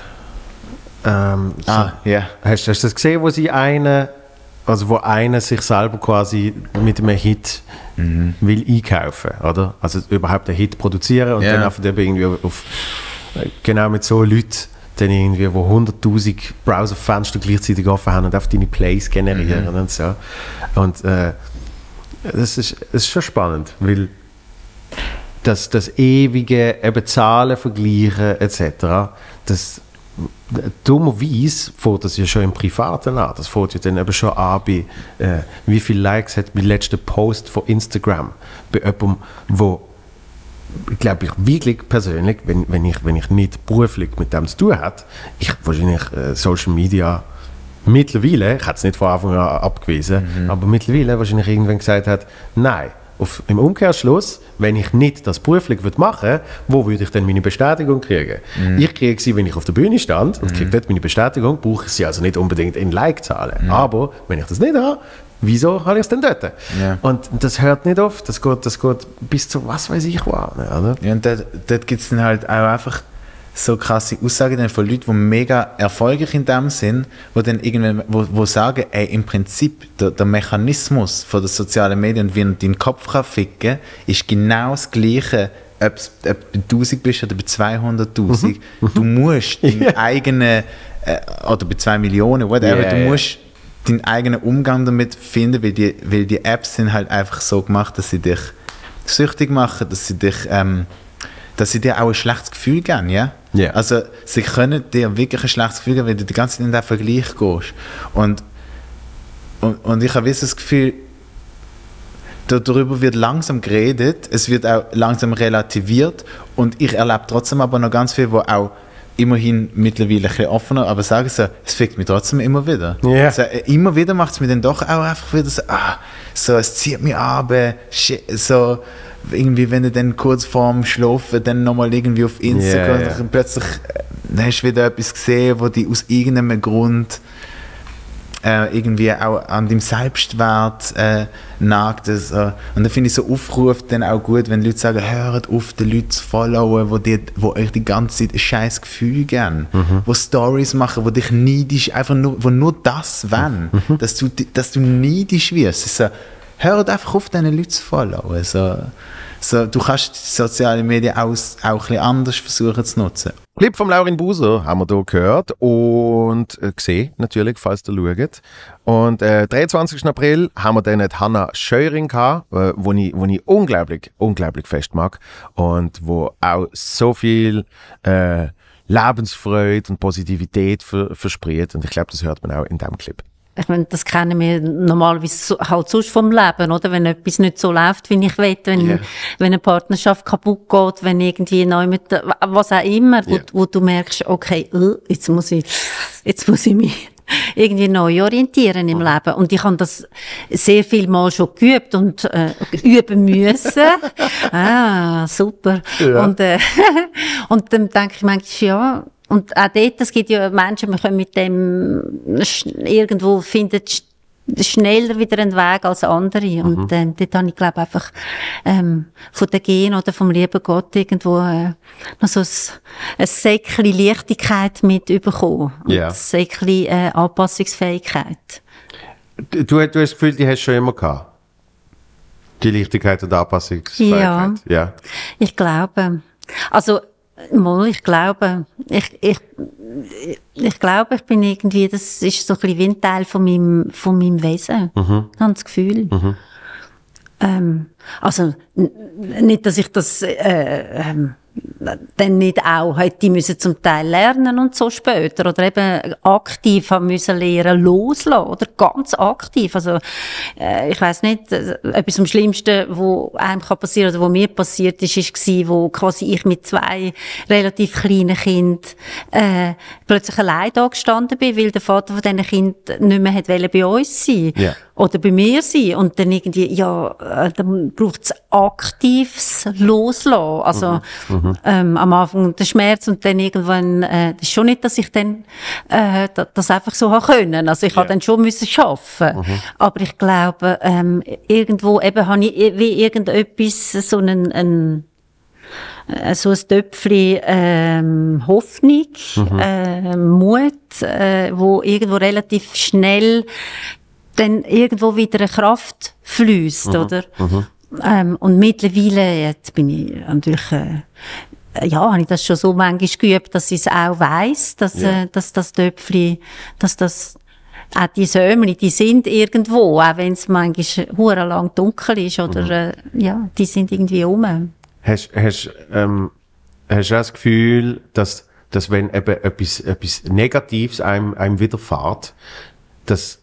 Ähm, so- Ah, ja. Hast, hast du das gesehen, wo sie eine, also wo einer sich selber quasi mit einem Hit will einkaufen, oder? Also überhaupt einen Hit produzieren und Ja. dann einfach eben irgendwie auf, genau mit so Leuten dann irgendwie, wo hunderttausend Browserfenster gleichzeitig offen haben und auf deine Plays generieren mhm. und so. Und äh, das, ist, das ist schon spannend, weil das, das ewige eben Zahlen vergleichen et cetera, das dummerweise fängt das ja schon im Privaten an. Das fängt ja dann eben schon an bei, äh, wie viele Likes hat mein letzter Post von Instagram bei jemandem, wo glaube ich wirklich persönlich, wenn, wenn, ich, wenn ich nicht beruflich mit dem zu tun habe, ich wahrscheinlich äh, Social Media mittlerweile, ich hätte es nicht von Anfang an abgewiesen, mhm. aber mittlerweile wahrscheinlich irgendwann gesagt hat, nein, auf, im Umkehrschluss, wenn ich nicht das beruflich machen würde, wo würde ich dann meine Bestätigung kriegen? Mhm. Ich kriege sie, wenn ich auf der Bühne stand und mhm. kriege dort meine Bestätigung, brauche ich sie also nicht unbedingt in Like-Zahlen. Mhm. Aber wenn ich das nicht habe, wieso habe ich es denn dort? Ja. Und das hört nicht auf, das geht, das geht bis zu was weiß ich was. Oder? Ja, und dort, dort gibt es dann halt auch einfach so krasse Aussagen von Leuten, die mega erfolgreich in dem sind, wo dann irgendwann, wo, wo sagen, ey, im Prinzip der, der Mechanismus von den sozialen Medien, wie er deinen Kopf kann ficken, ist genau das Gleiche, ob, ob du bei tausend bist oder bei zweihunderttausend. Mhm. Du musst deinen yeah. eigenen, äh, oder bei zwei Millionen, whatever, yeah, du musst yeah. deinen eigenen Umgang damit finden, weil die, weil die Apps sind halt einfach so gemacht, dass sie dich süchtig machen, dass sie dich, ähm, dass sie dir auch ein schlechtes Gefühl geben, ja? Yeah. Also sie können dir wirklich ein schlechtes Gefühl geben, wenn du die ganze Zeit in den Vergleich gehst. Und, und, und ich habe das Gefühl, darüber wird langsam geredet, es wird auch langsam relativiert und ich erlebe trotzdem aber noch ganz viel, wo auch immerhin mittlerweile ein bisschen offener, aber sagen so, es fickt mich trotzdem immer wieder. Yeah. Also, immer wieder macht es mir dann doch auch einfach wieder so, ah, so, es zieht mich ab, so, irgendwie, wenn du dann kurz vorm Schlafen dann nochmal irgendwie auf Instagram yeah, yeah. plötzlich dann hast du wieder etwas gesehen, wo dich aus irgendeinem Grund äh, irgendwie auch an deinem Selbstwert äh, nagt. Also, und dann finde ich so Aufrufe dann auch gut, wenn Leute sagen, hört auf, die Leute zu followen, wo, die, wo euch die ganze Zeit ein scheiß Gefühl geben, mhm. wo Stories machen, wo dich neidisch, einfach nur, wo nur das wollen, mhm. dass, du, dass du neidisch wirst. So, hört einfach auf, diese Leute zu followen. So, so, du kannst die sozialen Medien auch, auch ein bisschen anders versuchen zu nutzen. Clip von Laurin Buser haben wir hier gehört und äh, gesehen, natürlich, falls ihr schaut. Und äh, dreiundzwanzigsten April haben wir dann die Hannah Scheuring gehabt, äh, wo ich, wo ich unglaublich, unglaublich fest mag und wo auch so viel äh, Lebensfreude und Positivität ver verspricht. Und ich glaube, das hört man auch in diesem Clip. Ich meine, das kennen wir normalerweise so, halt sonst vom Leben, oder? Wenn etwas nicht so läuft, wie ich will, wenn, yeah. wenn eine Partnerschaft kaputt geht, wenn irgendwie neu mit, was auch immer, yeah. wo, wo du merkst, okay, jetzt muss ich, jetzt muss ich mich irgendwie neu orientieren im Leben. Und ich habe das sehr viel Mal schon geübt und äh, üben müssen. Ah, super. Ja. Und, äh, und dann denke ich manchmal, ja, und auch dort, es gibt ja Menschen, wir können mit dem irgendwo finden schneller wieder einen Weg als andere. Mhm. Und ähm, dort habe ich, glaube einfach ähm, von den Gen oder vom lieben Gott irgendwo äh, noch so ein, ein Säckchen Leichtigkeit mit bekommen. Yeah. Ein Säckchen äh, Anpassungsfähigkeit. Du, du hast das Gefühl, die hast du schon immer gehabt? Die Leichtigkeit und Anpassungsfähigkeit? Ja, ja. Ich glaube. Also, Mal, ich glaube, ich, ich, ich glaube, ich bin irgendwie, das ist so ein bisschen wie ein Teil von meinem, von meinem Wesen. Mhm. Ich habe das Gefühl. Mhm. Ähm, also, nicht, dass ich das, äh, ähm, dann nicht auch hätte müssen zum Teil lernen und so später oder eben aktiv haben müssen lernen loslassen oder ganz aktiv. Also äh, ich weiss nicht, äh, etwas am Schlimmsten, wo einem kann passieren oder wo mir passiert ist, ist gewesen, wo quasi ich mit zwei relativ kleinen Kindern äh, plötzlich allein da gestanden bin, weil der Vater von diesen Kindern nicht mehr hat wollen bei uns sein yeah. oder bei mir sein und dann irgendwie, ja, äh, dann braucht es aktives Loslassen. Also mhm. Mhm. Ähm, am Anfang der Schmerz und dann irgendwann, äh, das ist schon nicht, dass ich dann äh, das einfach so haben können. Also ich yeah. habe dann schon müssen arbeiten. Mhm. Aber ich glaube, ähm, irgendwo eben habe ich wie irgendetwas, so einen, einen so ein Töpfchen ähm, Hoffnung, mhm. äh, Mut, äh, wo irgendwo relativ schnell dann irgendwo wieder eine Kraft fließt, mhm. oder? Mhm. Ähm, und mittlerweile, jetzt bin ich natürlich äh, ja, habe ich das schon so manchmal geübt, dass ich es auch weiss, dass, Ja. äh, dass das Töpfchen, dass das, auch die Sömli, die sind irgendwo, auch wenn es manchmal hure lang dunkel ist, oder, Mhm. äh, ja, die sind irgendwie rum. Hast, hast, ähm, hast du auch das Gefühl, dass, dass wenn eben etwas, etwas Negatives einem, einem widerfährt, dass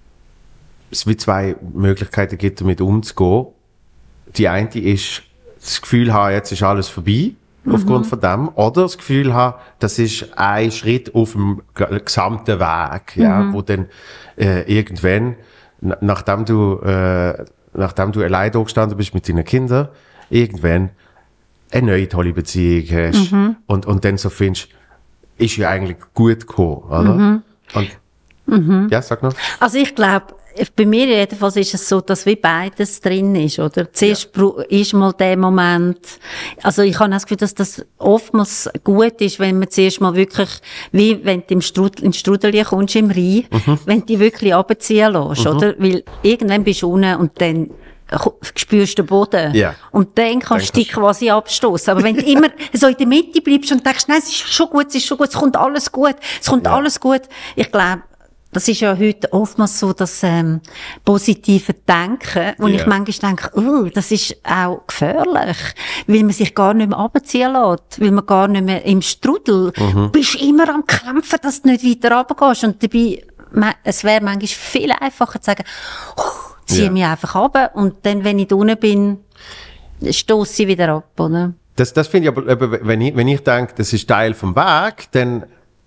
es wie zwei Möglichkeiten gibt, damit umzugehen. Die eine ist, das Gefühl haben, jetzt ist alles vorbei, Mhm. aufgrund von dem, oder das Gefühl haben, das ist ein Schritt auf dem g- gesamten Weg, ja, Mhm. wo dann äh, irgendwann, na- nachdem du, äh, nachdem du allein da gestanden bist mit deinen Kindern, irgendwann eine neue tolle Beziehung hast Mhm. und, und dann so findest, ist ja eigentlich gut gekommen, oder? Mhm. Und, Mhm. ja, sag noch. Also ich glaube, bei mir jedenfalls ist es so, dass wie beides drin ist, oder? Zuerst bru- ist mal der Moment, also ich habe das Gefühl, dass das oftmals gut ist, wenn man zuerst mal wirklich, wie wenn du im Strudel, in Strudel kommst, im Rhein, Mhm. wenn du dich wirklich runterziehen lässt, Mhm. oder? Weil irgendwann bist du unten und dann ko- spürst du den Boden. Ja. Und dann kannst du dich quasi abstoßen. Aber wenn du immer so in der Mitte bleibst und denkst, nein, es ist schon gut, es ist schon gut, es kommt alles gut, es kommt alles gut. Ich glaube, das ist ja heute oftmals so, das ähm, positive Denken, wo Ja. ich manchmal denke, oh, das ist auch gefährlich, weil man sich gar nicht mehr runterziehen lässt, weil man gar nicht mehr im Strudel Mhm. bist immer am Kämpfen, dass du nicht weiter runtergehst. Und dabei, ma- es wäre manchmal viel einfacher zu sagen, oh, ziehe Ja. mich einfach runter und dann, wenn ich da unten bin, stoße ich wieder ab, oder? Das, das finde ich aber, eben, wenn ich, wenn ich denke, das ist Teil vom Weg, dann,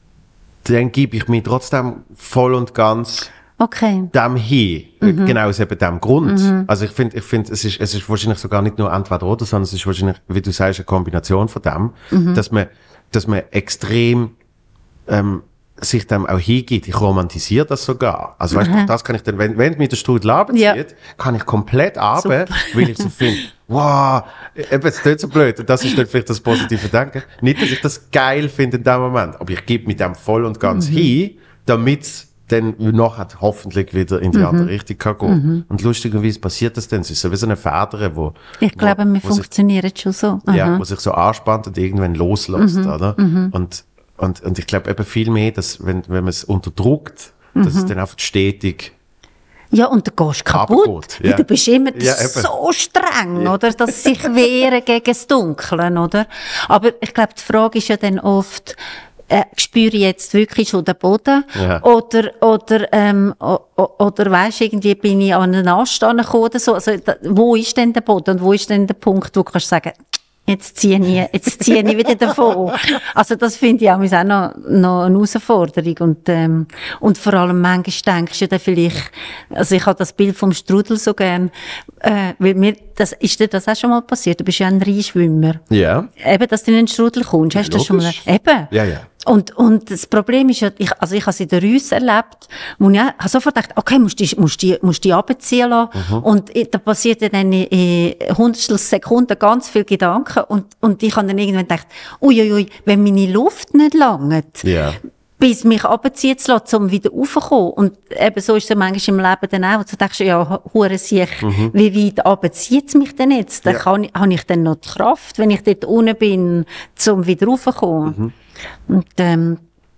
dann gebe ich mich trotzdem voll und ganz Okay. dem hin. Mhm. Genau aus eben dem Grund. Mhm. Also ich finde, ich finde, es ist, es ist wahrscheinlich sogar nicht nur entweder oder, sondern es ist wahrscheinlich, wie du sagst, eine Kombination von dem, Mhm. dass man, dass man extrem, ähm, sich dem auch hingibt. Ich romantisiere das sogar. Also weißt Aha. du, das kann ich dann, wenn, wenn mir der Strudel runterzieht, Ja. kann ich komplett runter, Super. weil ich so finde, wow, eben, es klingt so blöd. Und das ist dann vielleicht das positive Denken. Nicht, dass ich das geil finde in dem Moment, aber ich gebe mit dem voll und ganz Mhm. hin, damit es dann nachher hoffentlich wieder in die Mhm. andere Richtung kann gehen. Mhm. Und lustigerweise passiert das dann. Es ist so wie so eine Feder, wo, Ich glaube, wir wo sich, funktionieren schon so. ja, Aha. wo sich so anspannt und irgendwann loslässt, Mhm. oder? Mhm. Und, und, und ich glaube eben viel mehr, dass wenn, wenn man es unterdrückt, dass es Mhm. dann einfach stetig Ja, und du gehst kaputt. Abgeht, Weil ja. Du bist immer Ja, eben. so streng, oder? Dass sie sich wehren gegen das Dunkle, oder? Aber ich glaube, die Frage ist ja dann oft, äh, spüre ich jetzt wirklich schon den Boden? Ja. Oder, oder, ähm, o, o, oder weisst, irgendwie bin ich an einen Ast gekommen oder so. Also, da, wo ist denn der Boden? Und wo ist denn der Punkt, wo du kannst sagen, jetzt ziehe ich, jetzt ziehe ich wieder davon. Also das finde ich auch noch, noch eine Herausforderung. Und, ähm, und vor allem manchmal denkst du ja dann vielleicht, also ich habe das Bild vom Strudel so gern, äh, weil mir, das, ist dir das auch schon mal passiert? Du bist ja ein Rheinschwimmer. Ja. Eben, dass du in den Strudel kommst. Hast du das schon mal? Logisch. Eben. Ja, ja. Und, und das Problem ist ja, ich, also ich habe es in der Rüss erlebt, wo ich auch sofort gedacht, okay, musst du die, musst die, musst die runterziehen lassen. Mhm. Und i- da passiert ja dann in, in Hundertstel Sekunden ganz viel Gedanken. Und, und ich habe dann irgendwann gedacht, uiuiui, ui, wenn meine Luft nicht langt, Ja. bis mich runterziehen zu lassen, um wieder raufzukommen. Und eben so ist es ja manchmal im Leben dann auch. Und du denkst, ja, hure sich, Mhm. wie weit runterzieht es mich denn jetzt? Dann Ja. kann ich, habe ich dann noch die Kraft, wenn ich dort unten bin, um wieder raufzukommen. Mhm. Und, ähm,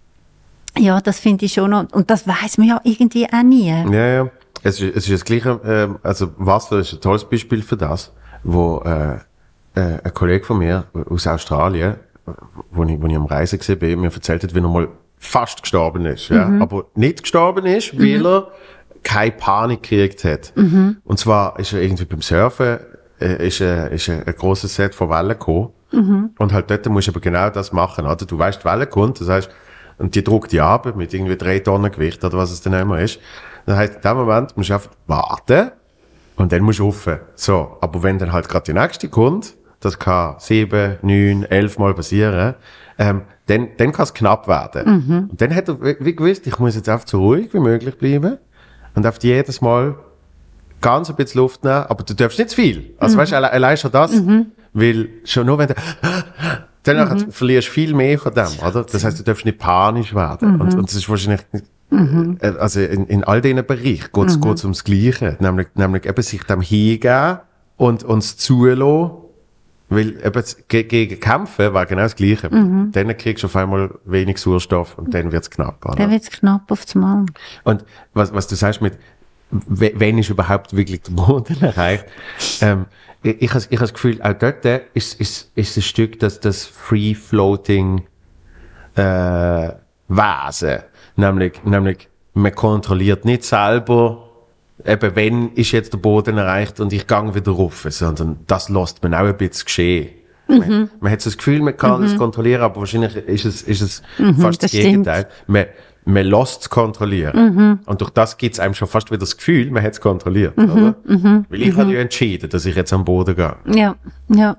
ja, das finde ich schon noch, und das weiss man ja irgendwie auch nie. Ja, ja. Es ist, es ist das Gleiche, ähm, also Wasser ist ein tolles Beispiel für das, wo äh, äh, ein Kollege von mir aus Australien, wo ich, wo ich am Reisen war, mir erzählt hat, wie er mal fast gestorben ist. Ja? Mhm. Aber nicht gestorben ist, weil Mhm. er keine Panik gekriegt hat. Mhm. Und zwar ist er irgendwie beim Surfen, äh, ist, äh, ist ein, ein grosses Set von Wellen gekommen. Mhm. Und halt dort musst du aber genau das machen, oder? Du weißt, die Welle kommt, das heißt, und die druckt die ab mit irgendwie drei Tonnen Gewicht oder was es dann immer ist. Das heißt, in dem Moment musst du einfach warten und dann musst du rauf. So. Aber wenn dann halt gerade die nächste kommt, das kann sieben, neun, elf Mal passieren, ähm, dann, dann kann es knapp werden. Mhm. Und dann hat er wie wie gewusst, ich muss jetzt einfach so ruhig wie möglich bleiben und auf jedes Mal ganz ein bisschen Luft nehmen, aber du darfst nicht zu viel. Also Mhm. weißt du, alle, allein schon das, Mhm. weil schon nur wenn du dann Mhm. verlierst du viel mehr von dem, oder? Das heißt, du darfst nicht panisch werden. Mhm. Und, und das ist wahrscheinlich, Mhm. äh, also in, in all diesen Bereichen geht es Mhm. ums Gleiche. Nämlich, nämlich eben sich dem hingeben und uns zulassen, Weil eben ge gegen Kämpfen war genau das Gleiche. Mhm. Dann kriegst du auf einmal wenig Sauerstoff und dann wird es knapp. Oder? Dann wird es knapp auf das Mal. Und was, was du sagst mit, wenn ist überhaupt wirklich der Boden erreicht, ähm, ich, ich habe ich das Gefühl, auch dort ist, ist, ist ein Stück das, das Free-Floating äh, Wesen. Nämlich, nämlich, man kontrolliert nicht selber, eben wenn ist jetzt der Boden erreicht und ich gehe wieder rauf, sondern das lässt man auch ein bisschen geschehen. Mhm. Man, man hat so das Gefühl, man kann Mhm. es kontrollieren, aber wahrscheinlich ist es, ist es Mhm, fast das, das Gegenteil. Man, man lässt es kontrollieren. Mhm. Und durch das gibt es einem schon fast wieder das Gefühl, man hat es kontrolliert. Mhm, Oder? mhm, Weil ich mhm. habe ja entschieden, dass ich jetzt am Boden gehe. Ja, ja,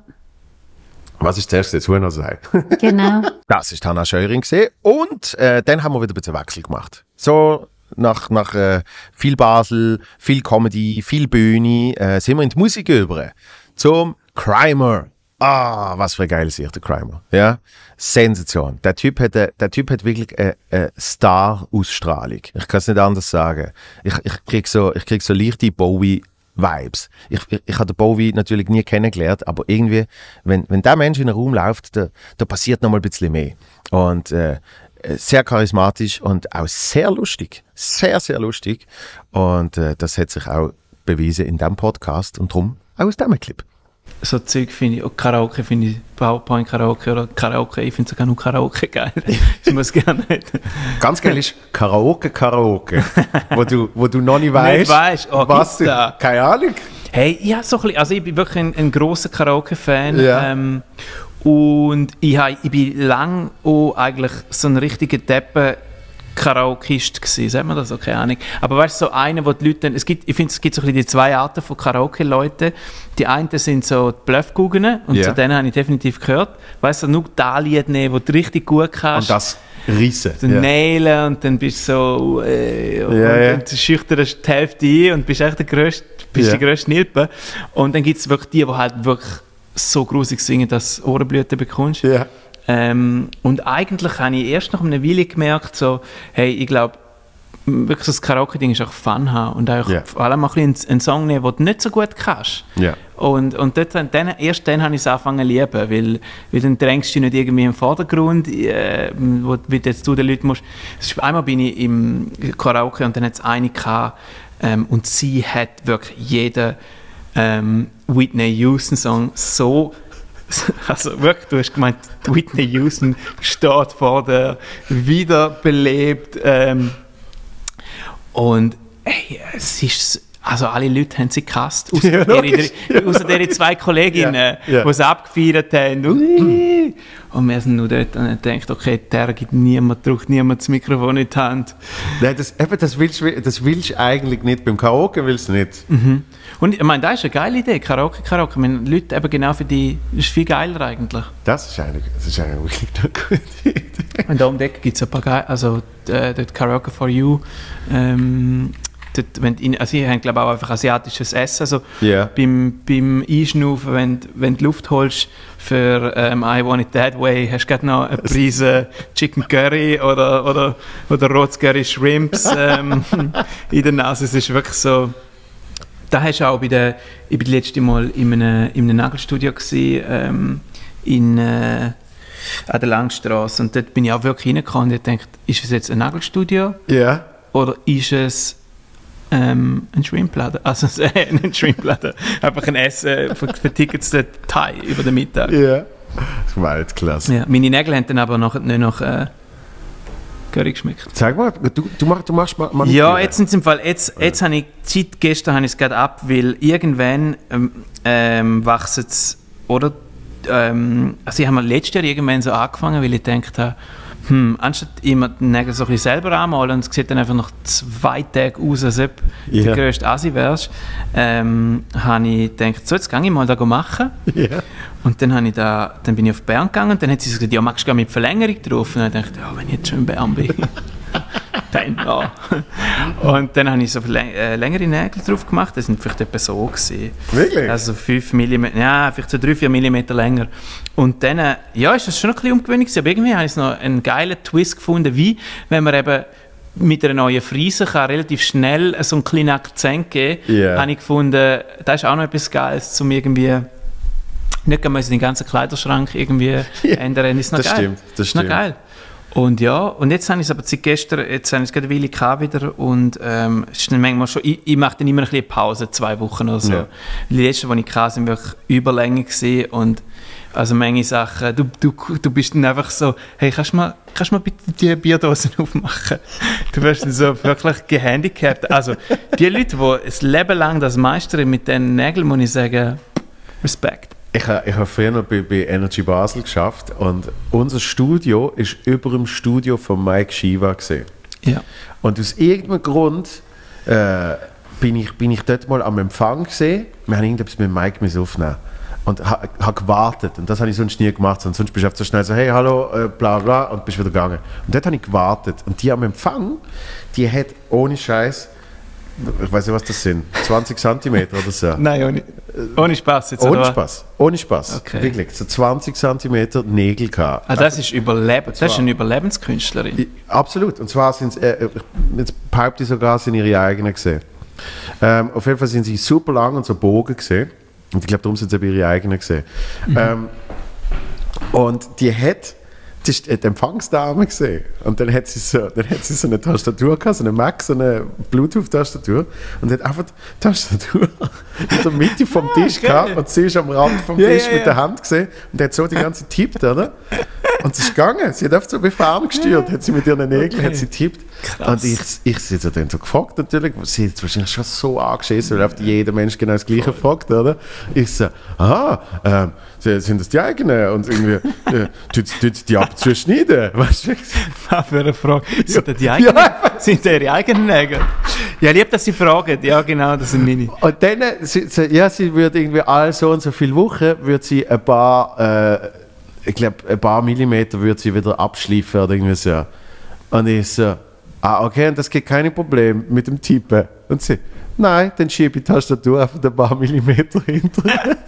Was ist zuerst jetzt Huhn sein? genau. Das ist Hannah Scheuring gesehen. Und äh, dann haben wir wieder ein bisschen Wechsel gemacht. So nach, nach äh, viel Basel, viel Comedy, viel Bühne, äh, sind wir in die Musik über. Zum Crimer. Ah, was für ein geiles Sicht, der Crimer. Ja? Sensation. Der Typ hat, äh, der Typ hat wirklich eine, eine Star-Ausstrahlung. Ich kann es nicht anders sagen. Ich, ich krieg so, ich krieg so leichte Bowie-Vibes. Ich, ich, ich habe den Bowie natürlich nie kennengelernt, aber irgendwie, wenn, wenn der Mensch in den Raum läuft, da, da passiert noch mal ein bisschen mehr. Und äh, sehr charismatisch und auch sehr lustig. Sehr, sehr lustig. Und äh, das hat sich auch bewiesen in diesem Podcast und darum auch aus diesem Clip. So Zeug finde ich, auch Karaoke finde ich, PowerPoint-Karaoke oder Karaoke, ich finde sogar nur Karaoke geil. Ich muss gerne nicht. Ganz geil ist Karaoke, Karaoke, wo du, wo du noch nicht weißt, Nicht weißt, oh, was du, da? keine Ahnung. Hey, ja, so ein bisschen, also ich bin wirklich ein, ein grosser Karaoke-Fan. Ja. Ähm, und ich, hab, ich bin lange auch eigentlich so ein richtiger Deppen Karaokeist gewesen, sagt man das? So, keine Ahnung. Aber weißt du, so einer, wo die Leute dann, es gibt, ich finde, es gibt so ein bisschen die zwei Arten von Karaoke-Leuten. Die einen sind so die Bluffguggen und Ja. zu denen habe ich definitiv gehört. Weißt du, nur da Lied nehmen, wo du richtig gut kannst. Und das riesen. Du nailen und dann bist du so, äh, und Ja, ja. dann schüchterst du die Hälfte ein und bist echt der grösste, bist Ja. die grösste Nilpe. Und dann gibt es wirklich die, die halt wirklich so grusig singen, dass du Ohrenblüten bekommst. Ja. Ähm, und eigentlich habe ich erst nach einer Weile gemerkt, so, hey, ich glaube, wirklich so das Karaoke-Ding ist auch Fun haben und auch Ja. vor allem auch ein bisschen einen Song nehmen, den du nicht so gut kannst. Ja. Und, und dort, dann, erst dann habe ich es angefangen zu lieben, weil, weil dann drängst du dich nicht irgendwie im Vordergrund, äh, wo wie du jetzt du den Leuten musst. Es ist, einmal bin ich im Karaoke und dann hat es eine gehabt, ähm, und sie hat wirklich jeden ähm, Whitney Houston-Song so. Also wirklich, du hast gemeint, Whitney Houston steht vor der, wiederbelebt. Ähm, und ey, es ist, also alle Leute haben sie gehasst, außer Ja, ja, logisch. außer die zwei Kolleginnen, Ja, ja. die sie abgefeiert haben. Ui. Und wir sind nur dort und haben gedacht, okay, der gibt niemand, drückt niemand das Mikrofon in die Hand. Nein, das, eben, das, willst, du- das willst du eigentlich nicht. Beim Karaoke willst du nicht. Mhm. Und ich meine, das ist eine geile Idee, Karaoke, Karaoke. Ich meine, Leute eben genau für die, das ist viel geiler eigentlich. Das ist eigentlich, das ist eigentlich wirklich eine gute Idee. Und da um die Ecke gibt es ein paar geile, also äh, dort Karaoke for You. Ähm, dort, wenn in, also sie haben glaube ich auch einfach asiatisches Essen. Also Ja. beim, beim Einschnaufen, wenn, wenn du Luft holst für ähm, I Want It That Way, hast du gerade noch eine Prise Chicken Curry oder, oder, oder Rotes Curry Shrimps ähm, in der Nase. Es ist wirklich so. Da hast du auch bei der, ich war das letzte Mal in einem, in einem Nagelstudio gewesen, ähm, in, äh, an der Langstrasse, und dort bin ich auch wirklich reingekommen und ich dachte, ist es jetzt ein Nagelstudio? Ja. Oder ist es ähm, ein Shrimpladen? Also äh, ein Shrimpladen, einfach ein Essen für, für Tickets der Thai über den Mittag. Ja. Das war jetzt klasse. Ja, meine Nägel haben dann aber noch, nicht nach äh, Curry geschmeckt. Sag mal, du, du, mach, du machst mal. mal Ja, jetzt sind im Fall, jetzt, jetzt habe ich Zeit, gestern habe ich es gerade ab, weil irgendwann ähm, ähm, wachsen es, oder? Ähm, also ich habe letztes Jahr irgendwann so angefangen, weil ich gedacht habe, hm, anstatt immer die Nägel so ein bisschen selber anmalen und es sieht dann einfach nach zwei Tagen aus, als ob du Ja. der grösste Asi wärst, ähm, habe ich gedacht, so, jetzt gehe ich mal da machen. Ja. Und dann, habe ich da, dann bin ich auf Bern gegangen und dann hat sie gesagt, ja, magst du gar mit Verlängerung drauf? Und dann dachte ich, ja, wenn ich jetzt schon in Bern bin, dann ja. Und dann habe ich so verläng- äh, längere Nägel drauf gemacht, das sind vielleicht etwa so gewesen. Wirklich? Also fünf Millimeter, ja, vielleicht so drei, vier Millimeter länger. Und dann, äh, ja, ist das schon ein bisschen ungewöhnlich gewesen, aber irgendwie habe ich noch einen geilen Twist gefunden, wie wenn man eben mit einer neuen Frise kann relativ schnell so einen kleinen Akzent geben, Ja. habe ich gefunden, das ist auch noch etwas Geiles, um irgendwie Nicht müssen den ganzen Kleiderschrank irgendwie ja, ändern, ist noch das geil. Stimmt, das stimmt. Noch geil. Und ja, und jetzt habe ich es aber seit gestern, jetzt habe ich es gerade eine Weile gehabt wieder und ähm, es ist dann manchmal schon, ich, ich mache dann immer ein bisschen Pause, zwei Wochen oder so. Ja. Die letzten, die ich hatte, sind wirklich überlängig gewesen und also manche Sachen, du, du, du bist dann einfach so, hey, kannst du mal, kannst du mal bitte die Bierdosen aufmachen? Du wirst dann so wirklich gehandicapt. Also die Leute, die ein Leben lang das meistern mit diesen Nägeln, muss ich sagen, Respekt. Ich habe ich ha früher noch bei, bei Energy Basel geschafft und unser Studio ist über dem Studio von Mike Shiva gesehen. Ja. Und aus irgendeinem Grund äh, bin, ich, bin ich dort mal am Empfang gesehen. Wir haben irgendetwas mit Mike aufnehmen und habe ha gewartet. Und das habe ich sonst nie gemacht. Und sonst bist du einfach so schnell so, hey, hallo, äh, bla bla, und bist wieder gegangen. Und dort habe ich gewartet. Und die am Empfang, die hat ohne Scheiß, ich weiß nicht, was das sind, zwanzig Zentimeter oder so. Nein, ohne, ohne Spaß jetzt, Ohne oder? Spaß, ohne Spaß. Okay. Wirklich, so zwanzig Zentimeter Nägel gehabt. Ah, das ist Überleben, das ist eine Überlebenskünstlerin. I, absolut, und zwar sind äh, jetzt behaupte ich sogar, sind ihre eigenen gesehen. Ähm, auf jeden Fall sind sie super lang und so bogen gesehen. Und ich glaube, darum sind sie eben ihre eigenen gesehen. Mhm. Ähm, und die hat die, die Empfangsdame gesehen. Und dann hat sie so, dann hat sie so eine Tastatur gehabt, so eine Mac, so eine Bluetooth-Tastatur. Und hat einfach die Tastatur in der Mitte vom Tisch gehabt. Und sie ist am Rand vom Ja, Tisch ja, mit ja. der Hand gesehen. Und hat so die ganze Zeit getippt, oder? Und sie ist gegangen. Sie hat einfach so wie ferngesteuert, hat sie mit ihren Nägeln Okay. hat sie getippt. Krass. Und ich, ich sie hat dann so gefragt natürlich. Sie hat wahrscheinlich schon so angeschissen, weil oft jeder Mensch genau das Gleiche fragt, oder? Ich so, aha, ähm, sind das die eigenen? Und irgendwie, äh, tut tut die ab zu schneiden? Weißt du? Was für eine Frage. Sind das die eigenen, Ja. sind das ihre eigenen Nägel? Ja, lieb, dass sie fragen. Ja, genau, das sind meine. Und dann, sie, sie, ja, sie würde irgendwie alle so und so viele Wochen, würde sie ein paar, äh, ich glaube, ein paar Millimeter würde sie wieder abschleifen oder irgendwie so. Und ich so, ah, okay, und das geht kein Problem mit dem Tippen. Und sie, nein, dann schiebe ich die Tastatur einfach ein paar Millimeter hinter.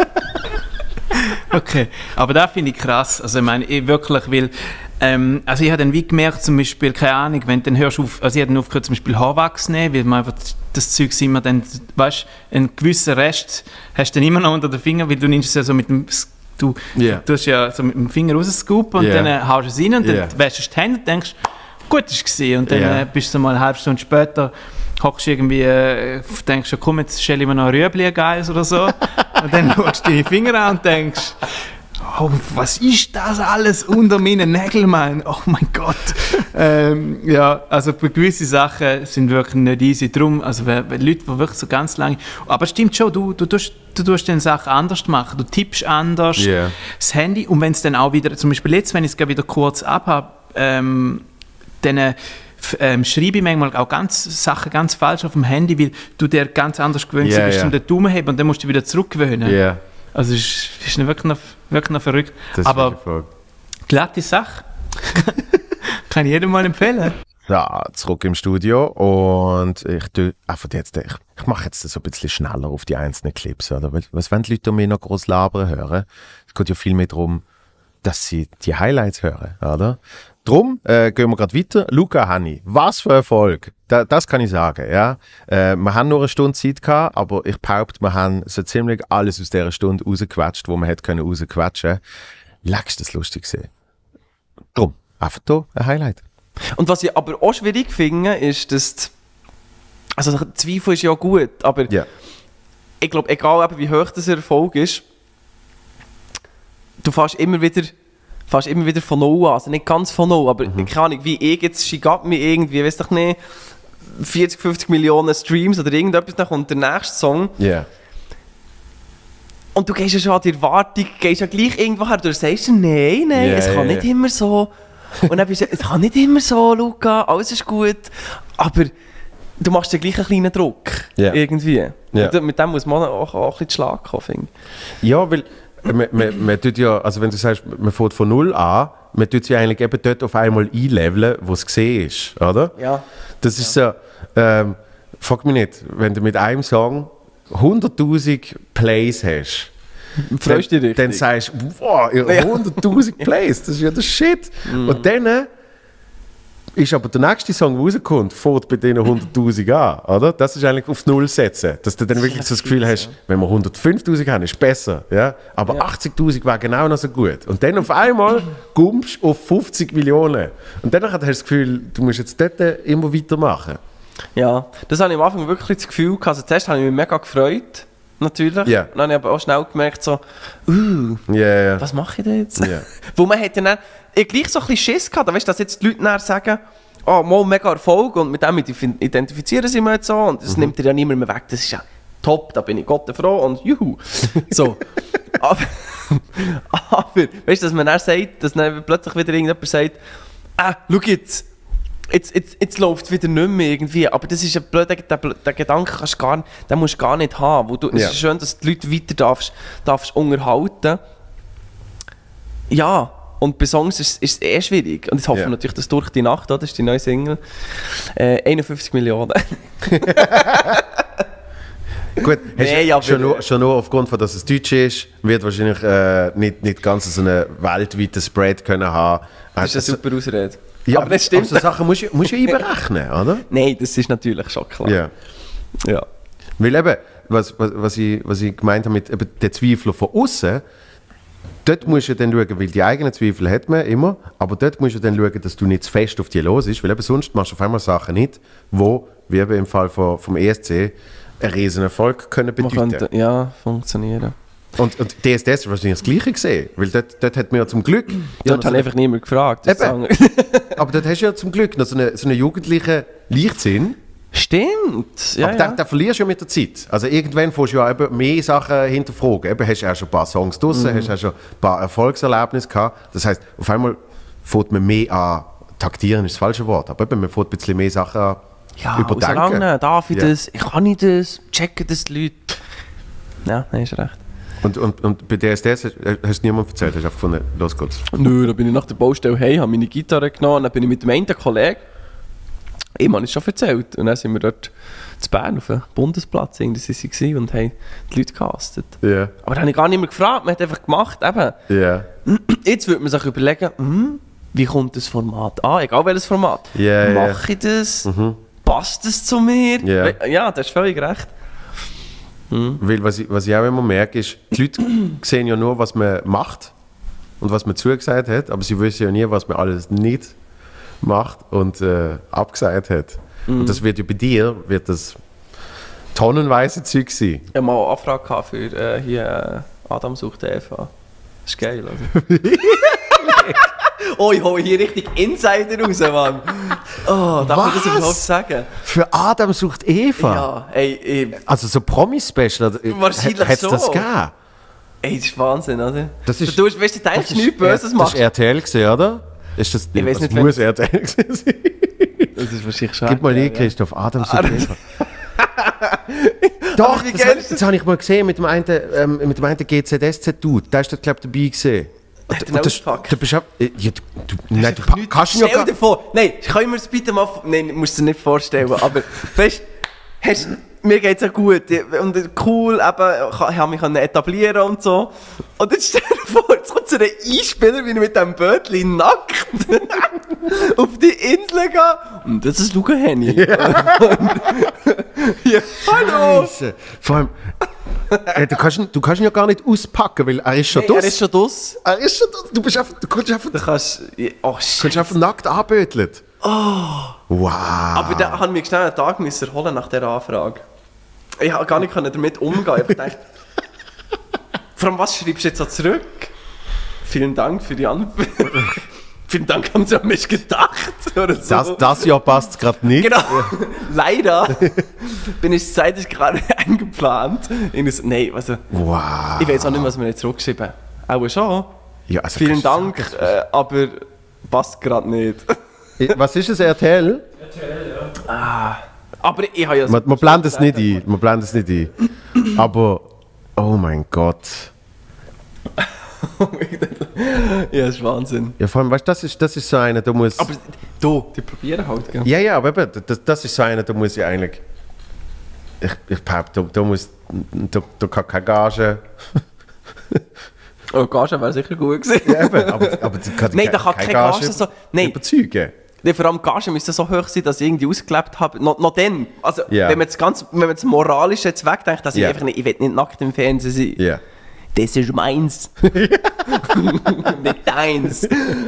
Okay, aber das finde ich krass. Also ich meine, ich wirklich, weil, ähm, also ich habe dann wie gemerkt, zum Beispiel, keine Ahnung, wenn du dann hörst auf, also ich habe dann aufgehört, zum Beispiel Haarwachs nehmen, weil man einfach das Zeug immer dann, weißt, einen gewissen Rest hast du dann immer noch unter den Fingern, weil du nimmst es ja so mit dem, du, Yeah. du hast ja so mit dem Finger rausscoopen und Yeah. dann äh, haust du es rein und Yeah. dann wäschst du die Hände und denkst, gut, ist gesehen und dann Yeah. äh, bist du mal eine halbe Stunde später, hockst du irgendwie, äh, denkst du, komm, jetzt stelle ich mir noch ein Rüebli Geiles oder so. Und dann schaust du deine Finger an und denkst, oh, was ist das alles unter meinen Nägeln, Mann? Oh mein Gott. ähm, ja, also bei gewissen Sachen sind wirklich nicht easy. Darum, also wenn, wenn Leute, die wirklich so ganz lange... Aber es stimmt schon, du, du, tust, du tust dann Sachen anders machen. Du tippst anders, Yeah. das Handy, und wenn es dann auch wieder, zum Beispiel jetzt, wenn ich es gerade wieder kurz abhabe, ähm, dann... Äh, f- ähm, schreibe ich manchmal auch ganz Sachen ganz falsch auf dem Handy, weil du dir ganz anders gewöhnt Ja, bist, ja. um den Daumen zu heben und dann musst du wieder zurückgewöhnen. Ja. Also es ist, ist nicht wirklich, noch, wirklich noch verrückt. Das ist Aber wirklich verrückt. glatte Sache. Kann ich jedem mal empfehlen. Ja, zurück im Studio und ich tue einfach jetzt, ich, ich mache jetzt so ein bisschen schneller auf die einzelnen Clips, oder? Weil, was wollen die Leute um mich noch groß labern hören? Es geht ja viel mehr darum, dass sie die Highlights hören, oder? Drum äh, gehen wir gerade weiter. Luca Hanni, was für Erfolg. Da, das kann ich sagen, ja. Äh, wir haben nur eine Stunde Zeit gehabt, aber ich behaupte, wir haben so ziemlich alles aus dieser Stunde rausgequetscht, wo man hätte können rausquetschen. Längst das lustig gesehen. Drum, einfach hier ein Highlight. Und was ich aber auch schwierig finde, ist, dass die, also der Zweifel ist ja gut, aber yeah. ich glaube, egal eben, wie hoch das Erfolg ist, du fährst immer wieder, fährst immer wieder von null an, also nicht ganz von null, aber mhm. keine Ahnung, wie ich jetzt Shigami irgendwie, weiss doch nicht, vierzig, fünfzig Millionen Streams oder irgendetwas, dann kommt der nächste Song. Ja. Yeah. Und du gehst ja schon an die Erwartung, gehst ja gleich irgendwo her, du sagst nein, nein, Yeah, es kann yeah, nicht yeah. immer so. Und dann bist du, es kann nicht immer so, Luca, alles ist gut, aber du machst dir gleich einen kleinen Druck, Yeah. irgendwie. Yeah. Und mit dem muss man auch, auch ein bisschen zu Schlag kommen, finde ich. Ja, weil man, man, man tut ja, also wenn du sagst, man fährt von null an, man tut sie eigentlich eben dort auf einmal einleveln, wo es gesehen ist, oder? Ja. Das ist so, ähm, frag mich nicht, wenn du mit einem Song hunderttausend Plays hast, Freust dann, du dich dann richtig? sagst du, wow, hunderttausend Plays, das ist ja der Shit. Mm. Und dann ist aber der nächste Song, der rauskommt, fährt bei denen hunderttausend an, oder? Das ist eigentlich aufs Null setzen, dass du dann wirklich so das Gefühl hast, wenn wir hundertfünftausend haben, ist besser, ja? Aber ja. achtzigtausend wäre genau noch so gut. Und dann auf einmal kommst du auf fünfzig Millionen. Und dann hast du das Gefühl, du musst jetzt dort immer weitermachen. Ja, das habe ich am Anfang wirklich das Gefühl gehabt. Also zuerst habe ich mich mega gefreut, natürlich. Yeah. Dann habe ich aber auch schnell gemerkt, so, uh, yeah, yeah. was mache ich denn jetzt? Yeah. Wo man hat ja dann, ich gleich so ein bisschen Schiss gehabt, weißt, dass jetzt die Leute dann sagen, oh, mal mega Erfolg und mit dem identifizieren sie mich jetzt so und das mhm. nimmt dir ja niemand mehr weg. Das ist ja top, da bin ich Gott froh und juhu. So. aber, aber, weißt du, dass man dann sagt, dass dann plötzlich wieder irgendjemand sagt, ah, schau jetzt, Jetzt, jetzt, jetzt läuft es wieder nicht mehr irgendwie, aber das ist ein blöder, der, der Gedanke kannst gar, den musst du gar nicht haben. Wo du, ja. Es ist schön, dass du die Leute weiter darfst, darfst unterhalten. Ja, und bei Songs ist, ist es eh schwierig. Und jetzt hoffen wir ja. natürlich, dass durch die Nacht, das ist die neue Single, äh, einundfünfzig Millionen. Gut, nee, hast schon, nur, schon nur aufgrund von, dass es Deutsch ist, wird wahrscheinlich äh, nicht, nicht ganz so einen weltweiten Spread können haben. Das ist eine super Ausrede. Ja, aber das stimmt. Aber so Sachen musst du musst ja einberechnen, oder? Nein, das ist natürlich schon klar. Ja. Ja. Weil eben, was, was, was, ich, was ich gemeint habe mit eben den Zweifler von außen, dort musst du dann schauen, weil die eigenen Zweifel hat man immer, aber dort musst du dann schauen, dass du nicht zu fest auf die los ist, weil eben sonst machst du auf einmal Sachen nicht, wo, wie eben im Fall von, vom E S C, einen riesen Erfolg können bedeuten. Man könnte, ja, funktionieren. Und, und D S D S ist wahrscheinlich das Gleiche gesehen, weil dort, dort hat man ja zum Glück... Dort ja, hat einfach niemand gefragt. Aber dort hast du ja zum Glück noch so einen, so einen jugendlichen Leichtsinn. Stimmt. Ja, aber ja. den, den verlierst du ja mit der Zeit. Also irgendwann musst du ja eben mehr Sachen hinterfragen. Eben hast du auch schon ein paar Songs draussen, mhm. hast auch schon ein paar Erfolgserlebnisse gehabt. Das heisst, auf einmal fängt man mehr an, taktieren ist das falsche Wort, aber eben, man fängt ein bisschen mehr Sachen an ja, überdenken. Ja, lange, darf ich ja. das, ich kann ich das, checken das die Leute. Ja, nein, ist recht. Und, und, und bei D S D S hast, hast du niemandem erzählt, hast du einfach gefunden, los geht's? Nö, da bin ich nach der Baustelle heim, habe meine Gitarre genommen, dann bin ich mit dem einen Kollegen, ihm habe ich schon erzählt, und dann sind wir dort zu Bern auf dem Bundesplatz irgendwie und haben die Leute gecastet. Yeah. Aber da habe ich gar nicht mehr gefragt, man hat einfach gemacht, eben. Yeah. Jetzt würde man sich überlegen, hm, wie kommt das Format an, egal welches Format. Yeah, Mache ich das? Mhm. Passt das zu mir? Yeah. Ja, das ist völlig recht. Mhm. Weil was ich, was ich auch immer merke, ist, die Leute sehen ja nur, was man macht und was man zugesagt hat, aber sie wissen ja nie, was man alles nicht macht und äh, abgesagt hat. Mhm. Und das wird ja bei dir wird das tonnenweise Zeug sein. Ich habe mal eine Anfrage gehabt für äh, hier äh, Adam sucht Eva. Das ist geil, oder? Oh, ich hole hier richtig Insider raus, Mann. Oh, darf ich das überhaupt sagen? Für Adam sucht Eva? Ja, ey, ey. Also so Promi-Special, wahrscheinlich hätte es so. das gegeben? Ey, das ist Wahnsinn, oder? Das ist, du, weißt du, du denkst nichts Böses machen. Das war R T L gewesen, oder? Ist das, ich weiß das nicht, muss R T L gewesen sein. Das ist wahrscheinlich schon. Gib mal nie, Christoph, Adam sucht Eva. Doch, das, das, das habe ich mal gesehen mit dem einen, ähm, mit dem einen G Z S Z-Dude. Der ist dort, glaube ich, dabei gesehen. Und das, du bist ja, ja, du, du, nein, du kannst ja gar nicht. Nein, können wir es bitte mal... Nein, musst du dir nicht vorstellen, aber weißt du, mir geht es ja gut und cool, eben, ich habe mich etablieren und so. Und jetzt stell dir vor, jetzt kommt so ein Einspieler, wie ich mit diesem Bötchen nackt auf die Insel gehe. Und das ist Luca Henny. Ja. Ja, hallo! Scheiße. Vor allem... Hey, du, kannst ihn, du kannst ihn ja gar nicht auspacken, weil er ist schon nee, dus. Er ist schon dus. Er ist schon dus. Du, bist einfach, du kannst einfach... Du kannst... Oh, du kannst einfach nackt anböteln. Oh. Wow. Aber da haben wir schnell einen Tag müssen holen nach dieser Anfrage. Ich konnte gar nicht damit umgehen. Ich dachte... Vor allem, was schreibst du jetzt so zurück? Vielen Dank für die Antwort. Vielen Dank, haben Sie an mich gedacht. Oder so. das, das Jahr passt gerade nicht. Genau. Leider bin ich zeitlich gerade eingeplant. Nein, also, wow. Ich weiß auch nicht, was wir jetzt zurückgeschrieben haben. Auch schon. Ja, also vielen Dank, äh, aber passt gerade nicht. Was ist das, R T L? R T L, ja. Ah, aber ich habe ja... Man, man blendet es nicht ein. Man blendet es nicht ein. Aber, oh mein Gott. Ja, das ist Wahnsinn. Ja, vor allem, weißt du, das ist, das ist so einer, da muss... Aber du, die probieren halt, gell? Ja, ja, aber eben, das, das ist so einer, da muss ich eigentlich... Ich, ich behaupte, da, da muss... Da, da kann keine Gage... Oh, Gage wäre sicher gut gewesen. Ja, eben, aber, aber da kann Nein, da kann keine Gage, Gage so... Nein. überzeugen. Nee, vor allem die Gage müsste so hoch sein, dass ich irgendwie ausgelebt habe. Noch, noch dann. Also, Ja. wenn man das ganz, wenn man das Moralische jetzt wegdenkt, dass Ja. ich einfach nicht, ich will nicht nackt im Fernsehen sein. Ja. Das ist meins. Nicht deins.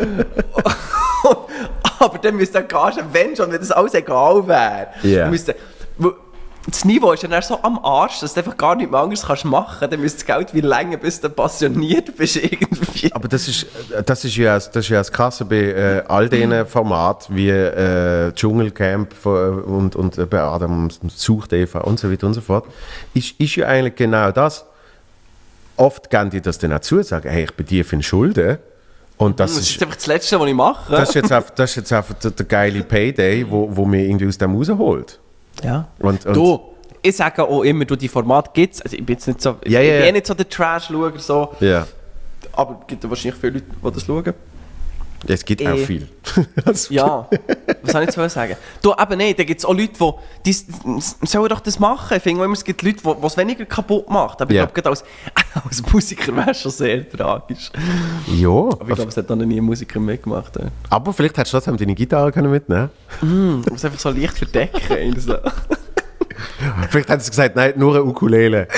Aber dann müsste die Gage, wenn schon, wenn das alles egal wäre, Ja. müsste, wo- das Niveau ist dann so am Arsch, dass du einfach gar nichts mehr anderes kannst machen. Dann müsste das Geld wie länger, bis du passioniert bist irgendwie. Aber das ist, das ist, ja, das ist ja das Krasse bei äh, all diesen Formaten wie äh, Dschungelcamp von- und, und äh, bei Adam sucht Eva und so weiter und so fort. Ist, ist ja eigentlich genau das. Oft gehen die das dann auch zu, sagen, hey, ich bin dir für Schulden. Und das, Das ist, ist einfach das Letzte, was ich mache. das ist jetzt einfach, das ist jetzt einfach der, der geile Payday, wo, wo mir irgendwie aus dem rausholt. Ja. Und, und Du, ich sage auch immer, du, die Formate gibt es. Also ich bin jetzt nicht so, Ja, ich ja, bin ja. eh nicht so der Trash-Schauer, so. Ja. Aber es gibt ja wahrscheinlich viele Leute, die das schauen. Es gibt auch Eh. viel. Ja, was soll ich jetzt sagen? Du, eben nein, da gibt es auch Leute, die, die s- s- sollen doch das machen. Ich finde immer, es gibt Leute, die die es weniger kaputt macht. Aber Ja. ich glaube, als, als Musiker wäre es schon sehr tragisch. Ja. Aber ich glaube, es hat dann noch nie ein Musiker mitgemacht. Ja. Aber vielleicht hättest du trotzdem deine Gitarre können mitnehmen Mm, du musst einfach so leicht verdecken. So. Vielleicht hättest du gesagt, nein, nur eine Ukulele.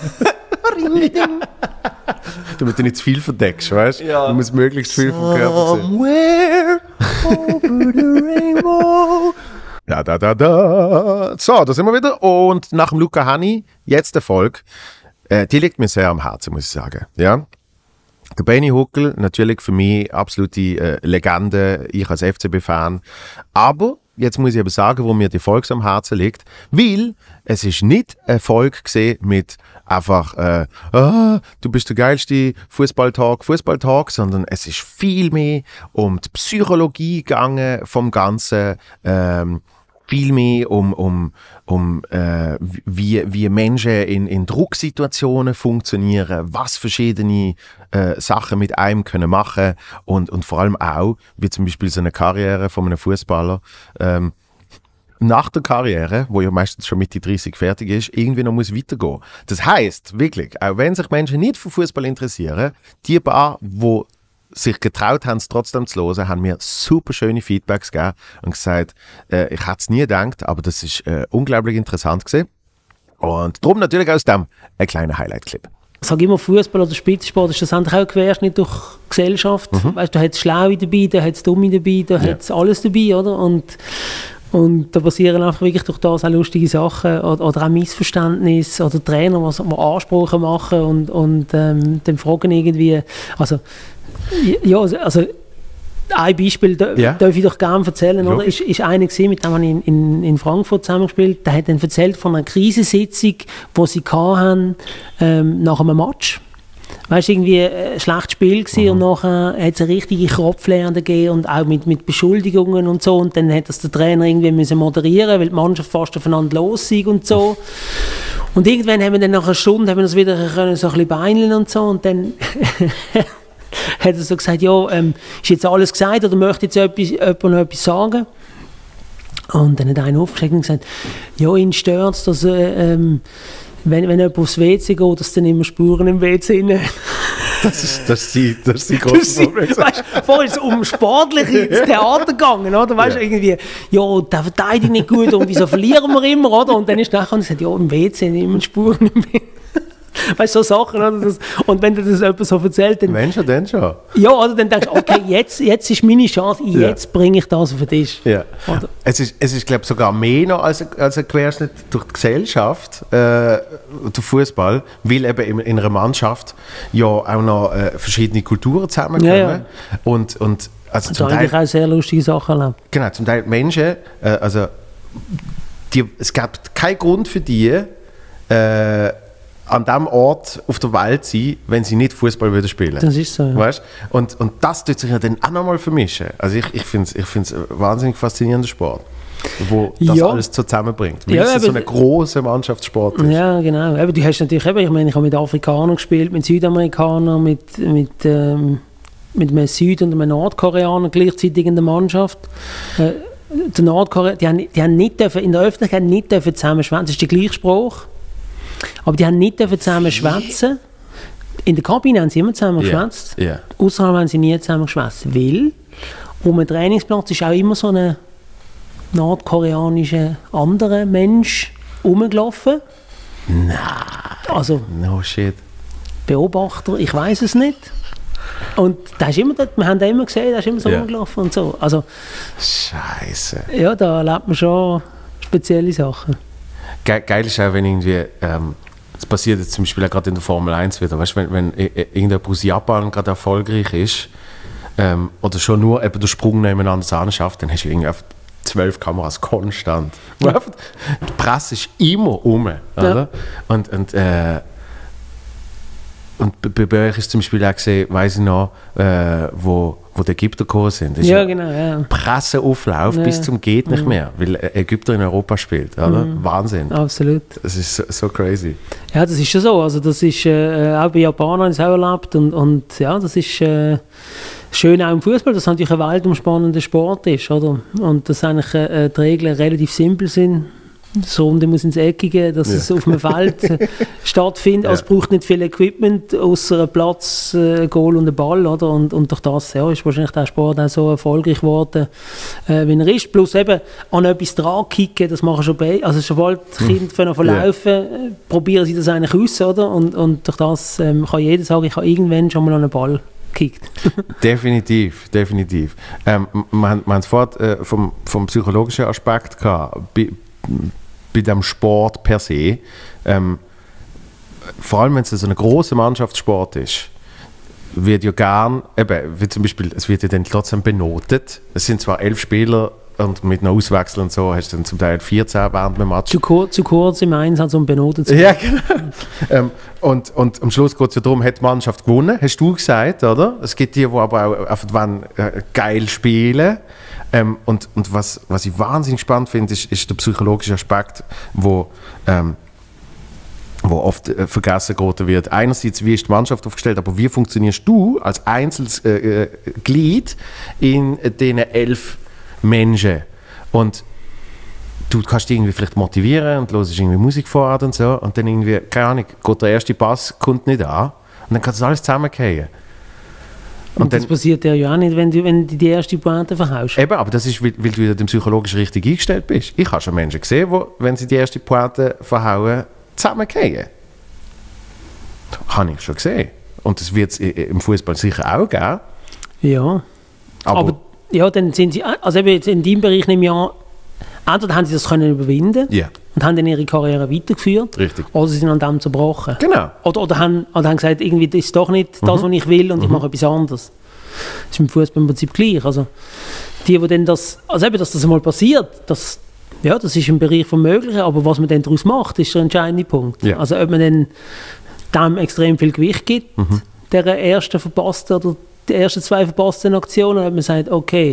Damit du nicht zu viel verdeckst, weißt du? Ja. Du musst möglichst viel vom Körper sehen. Somewhere over the rainbow. Da, da, da, da. So, da sind wir wieder. Und nach dem Luca Hänni, jetzt der Folge. Äh, die liegt mir sehr am Herzen, muss ich sagen. Ja? Der Benny Huckel, natürlich für mich absolute äh, Legende, ich als F C B-Fan. Aber, jetzt muss ich aber sagen, wo mir die Folge am Herzen liegt, weil es ist nicht eine Folge gesehen mit einfach, äh, ah, du bist der geilste Fußballtag, Fußballtag, sondern es ist viel mehr um die Psychologie gegangen vom Ganzen, ähm, viel mehr um, um, um äh, wie, wie Menschen in, in Drucksituationen funktionieren, was verschiedene äh, Sachen mit einem können machen und, und vor allem auch, wie zum Beispiel so eine Karriere von einem Fußballer, ähm, nach der Karriere, wo ja meistens schon Mitte dreißig fertig ist, irgendwie noch muss weitergehen. Das heisst, wirklich, auch wenn sich Menschen nicht für Fußball interessieren, die paar, die sich getraut haben, es trotzdem zu hören, haben mir super schöne Feedbacks gegeben und gesagt, äh, ich hätte es nie gedacht, aber das ist äh, unglaublich interessant gewesen. Und darum natürlich aus dem ein kleiner Highlight-Clip. Ich sage immer, Fußball oder Spitzensport ist schlussendlich auch ein Querschnitt durch Gesellschaft. Mhm. Weißt, da hat es Schlaue dabei, da hat es Dumme dabei, da Ja. hat es alles dabei, oder? Und, und da passieren einfach wirklich durch das auch lustige Sachen oder, oder auch Missverständnisse oder Trainer, die die Ansprüche machen und, und ähm, dann fragen irgendwie, also ja, also ein Beispiel da, Ja. darf ich doch gerne erzählen, oder? Logisch. Ist, ist einer gewesen, mit dem habe ich in, in, in Frankfurt zusammengespielt, der hat dann erzählt von einer Krisensitzung, die sie hatten, ähm, nach einem Match. Weißt du, irgendwie ein schlechtes Spiel gewesen Mhm. und nachher hat es eine richtige Kopflehre gegeben und auch mit, mit Beschuldigungen und so und dann hat das der Trainer irgendwie müssen moderieren, weil die Mannschaft fast aufeinander los ist und so. Und irgendwann haben wir dann nach einer Stunde haben wir das wieder können, so ein bisschen beineln und so und dann hat er so gesagt, ja, ähm, ist jetzt alles gesagt oder möchte jetzt etwas, jemand noch etwas sagen? Und dann hat einer aufgeschickt und gesagt, ja, ihn stört es, dass äh, ähm, wenn, wenn jemand aufs W C geht, dass dann immer Spuren im W C rein. Das ist, das ist die, das ist die Das große ist- weißt, vorher ist es um sportliche ins Theater gegangen, oder? Weißt du, Ja. irgendwie, ja, der verteidigt nicht gut und wieso verlieren wir immer, oder? Und dann ist nachher gesagt, ja, im W C sind immer Spuren im W C. Weißt du, so Sachen, oder? Das, und wenn dir das jemand so erzählt, dann. Mensch, dann schon. Ja, oder dann denkst du, okay, jetzt, jetzt ist meine Chance, jetzt bringe ich das auf den Tisch. Ja. Es ist, es ist glaube ich, sogar mehr noch als ein, als ein Querschnitt durch die Gesellschaft, äh, der Fußball, weil eben in, in einer Mannschaft ja auch noch äh, verschiedene Kulturen zusammenkommen. Ja, ja. Und, und also Also zum eigentlich Teil, auch sehr lustige Sachen erlebt. genau, zum Teil Menschen, äh, also die, es gibt keinen Grund für die, äh, an dem Ort auf der Welt sein, wenn sie nicht Fußball würden spielen. Das ist so, ja. Weißt? Und, und das tut sich ja dann auch nochmal vermischen. Also ich, ich finde es ich find's ein wahnsinnig faszinierender Sport, wo das Ja. alles so zusammenbringt. Weil Ja, es so aber- ein grosser Mannschaftssport ist. Ja, genau. Eben, du hast natürlich, eben, ich meine, ich habe mit Afrikanern gespielt, mit Südamerikanern, mit, mit, ähm, mit einem Süd- und einem Nordkoreaner gleichzeitig in der Mannschaft. Äh, die Nordkorea, die haben, die haben nicht dürfen, in der Öffentlichkeit nicht dürfen zusammen schwätzen. Das ist der gleiche Spruch. Aber die haben nicht dürfen zusammen schwätzen. In der Kabine haben sie immer zusammen Ja, geschwätzt. ja. Außerhalb haben sie nie zusammen geschwätzt. Weil um den Trainingsplatz ist auch immer so ein nordkoreanischer anderer Mensch rumgelaufen. Nein. Also, no shit. Beobachter, ich weiß es nicht. Und da ist immer dort, wir haben den immer gesehen, der ist immer so Ja. rumgelaufen und so. Also, Scheiße. ja, da erlebt man schon spezielle Sachen. Ge geil ist auch, wenn irgendwie, ähm, das passiert jetzt zum Beispiel auch gerade in der Formel eins wieder, weißt, wenn, wenn i- i- irgendjemand aus Japan gerade erfolgreich ist, ähm, oder schon nur eben den Sprung nebeneinander an schafft, dann hast du irgendwie auf zwölf Kameras konstant. Wo Ja. einfach- Die Presse ist immer um, oder? Und, und, äh, und bei, bei euch ist zum Beispiel auch gesehen, weiss ich noch, äh, wo, wo die Ägypter gekommen sind. Das ist Ja, genau, ja. Presseauflauf Ja. bis zum geht nicht Mhm. mehr, weil Ägypter in Europa spielt, oder? Mhm. Wahnsinn. Absolut. Das ist so, so crazy. Ja, das ist schon so. Also das ist äh, auch bei Japanern haben sie auch erlebt und, und ja, das ist äh, schön auch im Fußball, dass es natürlich ein weltumspannender Sport ist, oder? Und dass eigentlich äh, die Regeln relativ simpel sind. Das Runde muss ins Eckige, dass Ja. es auf einem Feld äh, stattfindet. Ja. Also es braucht nicht viel Equipment, außer ein Platz, äh, ein Goal und ein Ball, oder? Und, und durch das ja, ist wahrscheinlich der Sport auch so erfolgreich geworden, äh, wie er ist. Plus eben an etwas dran kicken, das machen schon beide. Also sobald die Kinder von Ja. verlaufen, äh, probieren sie das eigentlich aus, oder? Und, und durch das ähm, kann jeder sagen, ich habe irgendwann schon mal an einen Ball gekickt. Definitiv, definitiv. Ähm, wir haben wir haben es vorhin äh, vom, vom psychologischen Aspekt gehabt, bei, bei dem Sport per se. Ähm, vor allem, wenn es so ein großer Mannschaftssport ist, wird ja gern, eben, wie zum Beispiel, es wird ja dann trotzdem benotet. Es sind zwar elf Spieler und mit einem Auswechsel und so hast du dann zum Teil vierzehn während dem Match. Zu, kur zu kurz im Einsatz, um benotet zu Ja, werden. genau. ähm, und, und am Schluss geht es ja darum, hat die Mannschaft gewonnen, hast du gesagt, oder? Es gibt die, die aber auch einfach wollen, äh, geil spielen. Ähm, und und was, was ich wahnsinnig spannend finde, ist, ist der psychologische Aspekt, wo, ähm, wo oft äh, vergessen geraten wird. Einerseits, wie ist die Mannschaft aufgestellt, aber wie funktionierst du als einzelnes äh, äh, Glied in äh, diesen elf Menschen? Und du kannst dich irgendwie vielleicht motivieren und hörst irgendwie Musik vor und so und dann irgendwie, keine Ahnung, geht der erste Pass, kommt nicht an und dann kann das alles zusammenfallen. Und, Und das dann, passiert ja ja auch nicht, wenn du, wenn du die erste Pointe verhaust. eben, aber das ist, weil, weil du wieder psychologisch richtig eingestellt bist. Ich habe schon Menschen gesehen, die, wenn sie die erste Pointe verhauen, zusammenfallen. Habe ich schon gesehen. Und das wird es im Fußball sicher auch geben. Ja. Aber, Aber ja, dann sind sie, also eben jetzt in deinem Bereich nehme ich an, entweder haben sie das können überwinden Ja. und haben dann ihre Karriere weitergeführt, Richtig. oder sie sind an dem zerbrochen. Genau. Oder, oder, haben, oder haben gesagt, irgendwie, das ist doch nicht das, Mhm. was ich will und ich Mhm. mache etwas anderes. Das ist im Fußball im Prinzip gleich. Also die, die dann das, also eben, dass das einmal passiert, das, ja, das ist im Bereich vom Möglichen, aber was man dann daraus macht, ist der entscheidende Punkt. Ja. Also ob man dann dem extrem viel Gewicht gibt, Mhm. der ersten verpassten oder die ersten zwei verpassten Aktionen, ob man sagt, okay,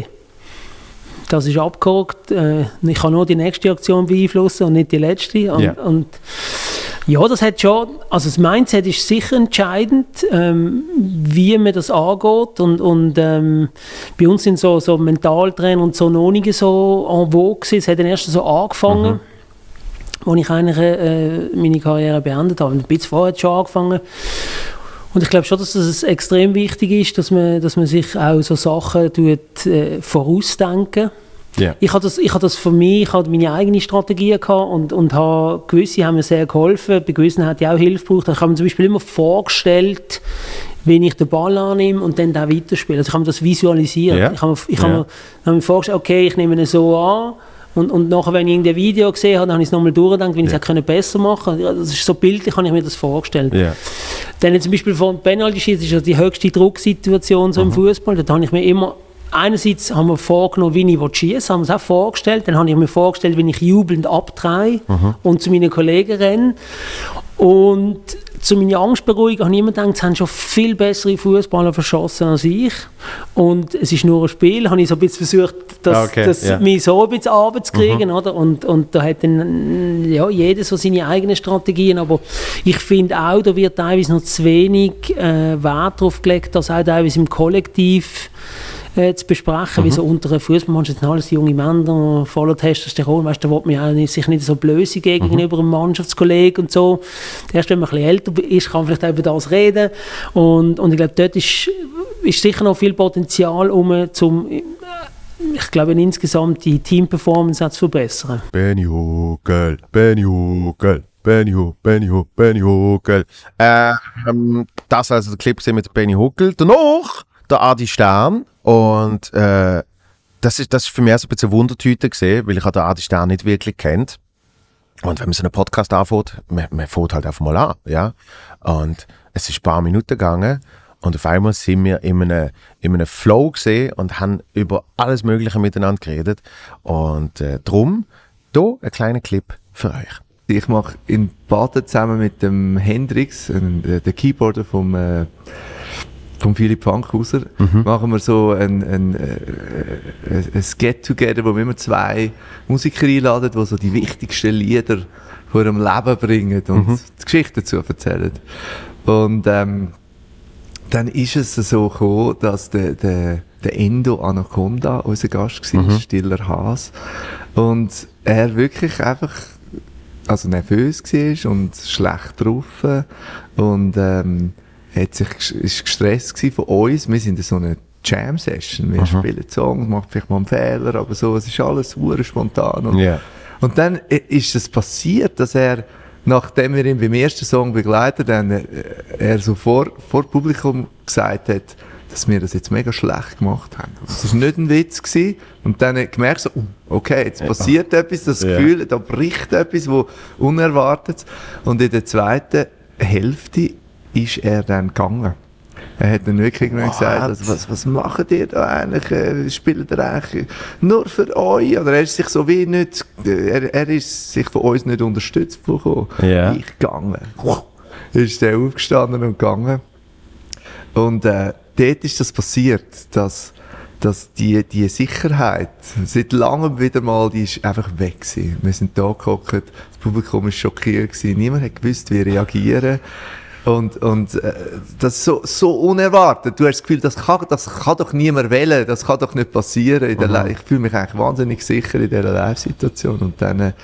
das ist abgehakt, äh, ich kann nur die nächste Aktion beeinflussen und nicht die letzte. Und, Ja. und ja, das hat schon, also das Mindset ist sicher entscheidend, ähm, wie man das angeht und, und ähm, bei uns sind so, so Mentaltrainer und so noch nicht so en vogue gewesen. Es hat dann erst so angefangen, Mhm. als ich eigentlich äh, meine Karriere beendet habe. Ein bisschen vorher hat es schon angefangen. Und ich glaube schon, dass es extrem wichtig ist, dass man, dass man sich auch so Sachen tut, äh, vorausdenken. Ja. Ich habe das, ich habe das für mich, ich hatte meine eigene Strategie gehabt und, und habe, gewisse haben mir sehr geholfen, bei gewissen hat ich auch Hilfe gebraucht. Ich habe mir zum Beispiel immer vorgestellt, wenn ich den Ball annehme und dann da weiterspiele. Also ich habe mir das visualisiert. Ja. Ich habe, mir- ich Ja. habe, mir, habe mir vorgestellt, okay, ich nehme ihn so an. Und, und nachher, wenn ich irgendein Video gesehen habe, dann habe ich es nochmal durchgedacht, wie ich es hätte besser machen können. Das ist so bildlich, habe ich mir das vorgestellt. Ja. Dann zum Beispiel von Penalty Schießen ist ja die höchste Drucksituation so im Fußball. Da habe ich mir immer, einerseits haben wir vorgenommen, wie ich schießen, haben wir es auch vorgestellt. Dann habe ich mir vorgestellt, wie ich jubelnd abdrehe Mhm. und zu meinen Kollegen renne. Und zu meiner Angstberuhigung habe ich immer gedacht, es haben schon viel bessere Fußballer verschossen als ich. Und es ist nur ein Spiel, habe ich so ein bisschen versucht, das, Okay, das ja. mich so ein bisschen runterzukriegen, Mhm. oder? Und, und da hat dann ja, jeder so seine eigenen Strategien, aber ich finde auch, da wird teilweise noch zu wenig äh, Wert darauf gelegt, das auch teilweise im Kollektiv äh, zu besprechen, wie Mhm. so unter einer Fußballmannschaft sind alles junge Männer, voller Testosteron, weißt du, da will man ja nicht, sich nicht so blöse gegen Mhm. gegenüber einem Mannschaftskollegen und so. Erst wenn man ein bisschen älter ist, kann man vielleicht auch über das reden und, und ich glaube, dort ist, ist sicher noch viel Potenzial, um zum ich glaube, insgesamt die Team-Performance hat zu verbessern. Benny Huckel, Benny Huckel, Benny Huckel, Benny Huckel, Benny Huckel. Äh, ähm, das also der Clip mit Benny Huckel. Danach der Adi Stern. Und äh, das ist, das ist für mich so ein bisschen eine Wundertüte gesehen, weil ich den Adi Stern nicht wirklich kennt. Und wenn man so einen Podcast anfängt, man, man fängt halt einfach mal an, ja. Und es ist ein paar Minuten gegangen und auf einmal sind wir in einem, in einem Flow gesehen und haben über alles Mögliche miteinander geredet. Und äh, darum, hier ein kleiner Clip für euch. Ich mache in Baden zusammen mit dem Hendrix, äh, der Keyboarder vom, äh, vom Philipp Fankhauser, mhm. machen wir so ein, ein, äh, ein Get-Together, wo wir immer zwei Musiker einladen, die so die wichtigsten Lieder von ihrem Leben bringen und mhm. die Geschichte dazu erzählen. Und ähm, dann ist es so gekommen, dass der, der, der Endo Anaconda unser Gast war, mhm. Stiller Haas. Und er wirklich einfach also nervös war und schlecht drauf. Und ähm, hat sich, ist gestresst von uns. Wir sind in so einer Jam-Session. Wir mhm. spielen Songs, machen vielleicht mal einen Fehler, aber so, es ist alles super spontan. Und, yeah. und dann ist es passiert, dass er, nachdem wir ihn beim ersten Song begleitet haben, er, er so vor, vor Publikum gesagt hat, dass wir das jetzt mega schlecht gemacht haben. Das war nicht ein Witz gewesen. Und dann gemerkt so, okay, jetzt passiert ja. etwas, das ja. Gefühl, da bricht etwas, wo unerwartet. Und in der zweiten Hälfte ist er dann gegangen. Er hat dann wirklich irgendwann gesagt, also, was, was macht ihr da eigentlich? Äh, spielt ihr eigentlich nur für euch? Oder er ist sich so wie nicht, er, er ist sich von uns nicht unterstützt bekommen. Yeah. Ich gegangen. Ist der aufgestanden und gegangen. Und äh, dort ist das passiert, dass, dass die, die Sicherheit seit langem wieder mal, die ist einfach weg gewesen. Wir sind da gehockt, das Publikum war schockiert gewesen, niemand hat gewusst, wie reagieren. Und, und äh, das ist so, so unerwartet. Du hast das Gefühl, das kann, das kann doch niemand wählen, das kann doch nicht passieren. In der mhm. Ich fühle mich eigentlich wahnsinnig sicher in dieser Live-Situation. Und dann äh,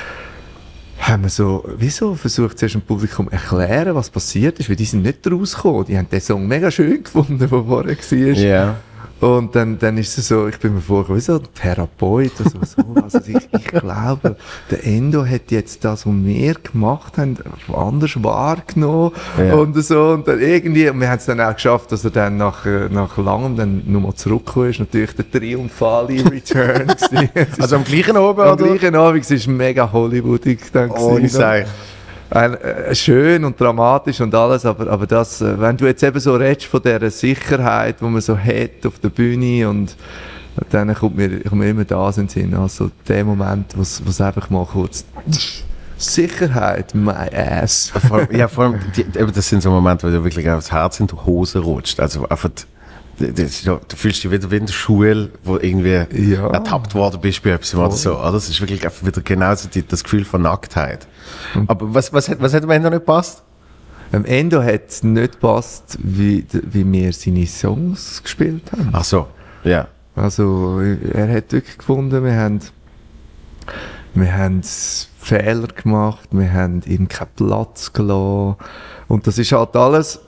haben wir so, wieso versucht zuerst dem Publikum erklären, was passiert ist, weil die sind nicht rausgekommen. Die haben den Song mega schön gefunden, der vorher war. Yeah. Und dann, dann ist es so, ich bin mir vorgekommen, wie so ein Therapeut oder so. Also ich, ich glaube, der Endo hat jetzt das, was wir gemacht haben, anders wahrgenommen. Ja. Und so. Und dann irgendwie, und wir haben es dann auch geschafft, dass er dann nach, nach langem dann nochmal zurückgekommen ist. Natürlich der triumphale Return. Also am gleichen Abend, am oder? Am gleichen Abend, es ist mega hollywoodig dann oh, ich sag. Ein, äh, schön und dramatisch und alles, aber, aber das, äh, wenn du jetzt eben so redest von dieser Sicherheit, die man so hat auf der Bühne und dann kommt mir, kommt mir immer da in den Sinn, also der Moment, wo es einfach mal kurz Sicherheit, my ass. Ja, vor allem, die, das sind so Momente, wo du wirklich aufs Herz in die Hose rutscht, also einfach das, du fühlst dich wieder wie in der Schule, wo irgendwie ja. ertappt worden bist bei etwas oder so. Oder? Das ist wirklich einfach wieder genauso die, das Gefühl von Nacktheit. Mhm. Aber was, was, hat, was hat am Ende nicht gepasst? Am Ende hat es nicht gepasst, wie, wie wir seine Songs gespielt haben. Ach so, ja. Yeah. Also er hat wirklich gefunden, wir haben, wir haben Fehler gemacht, wir haben ihm keinen Platz gelassen. Und das ist halt alles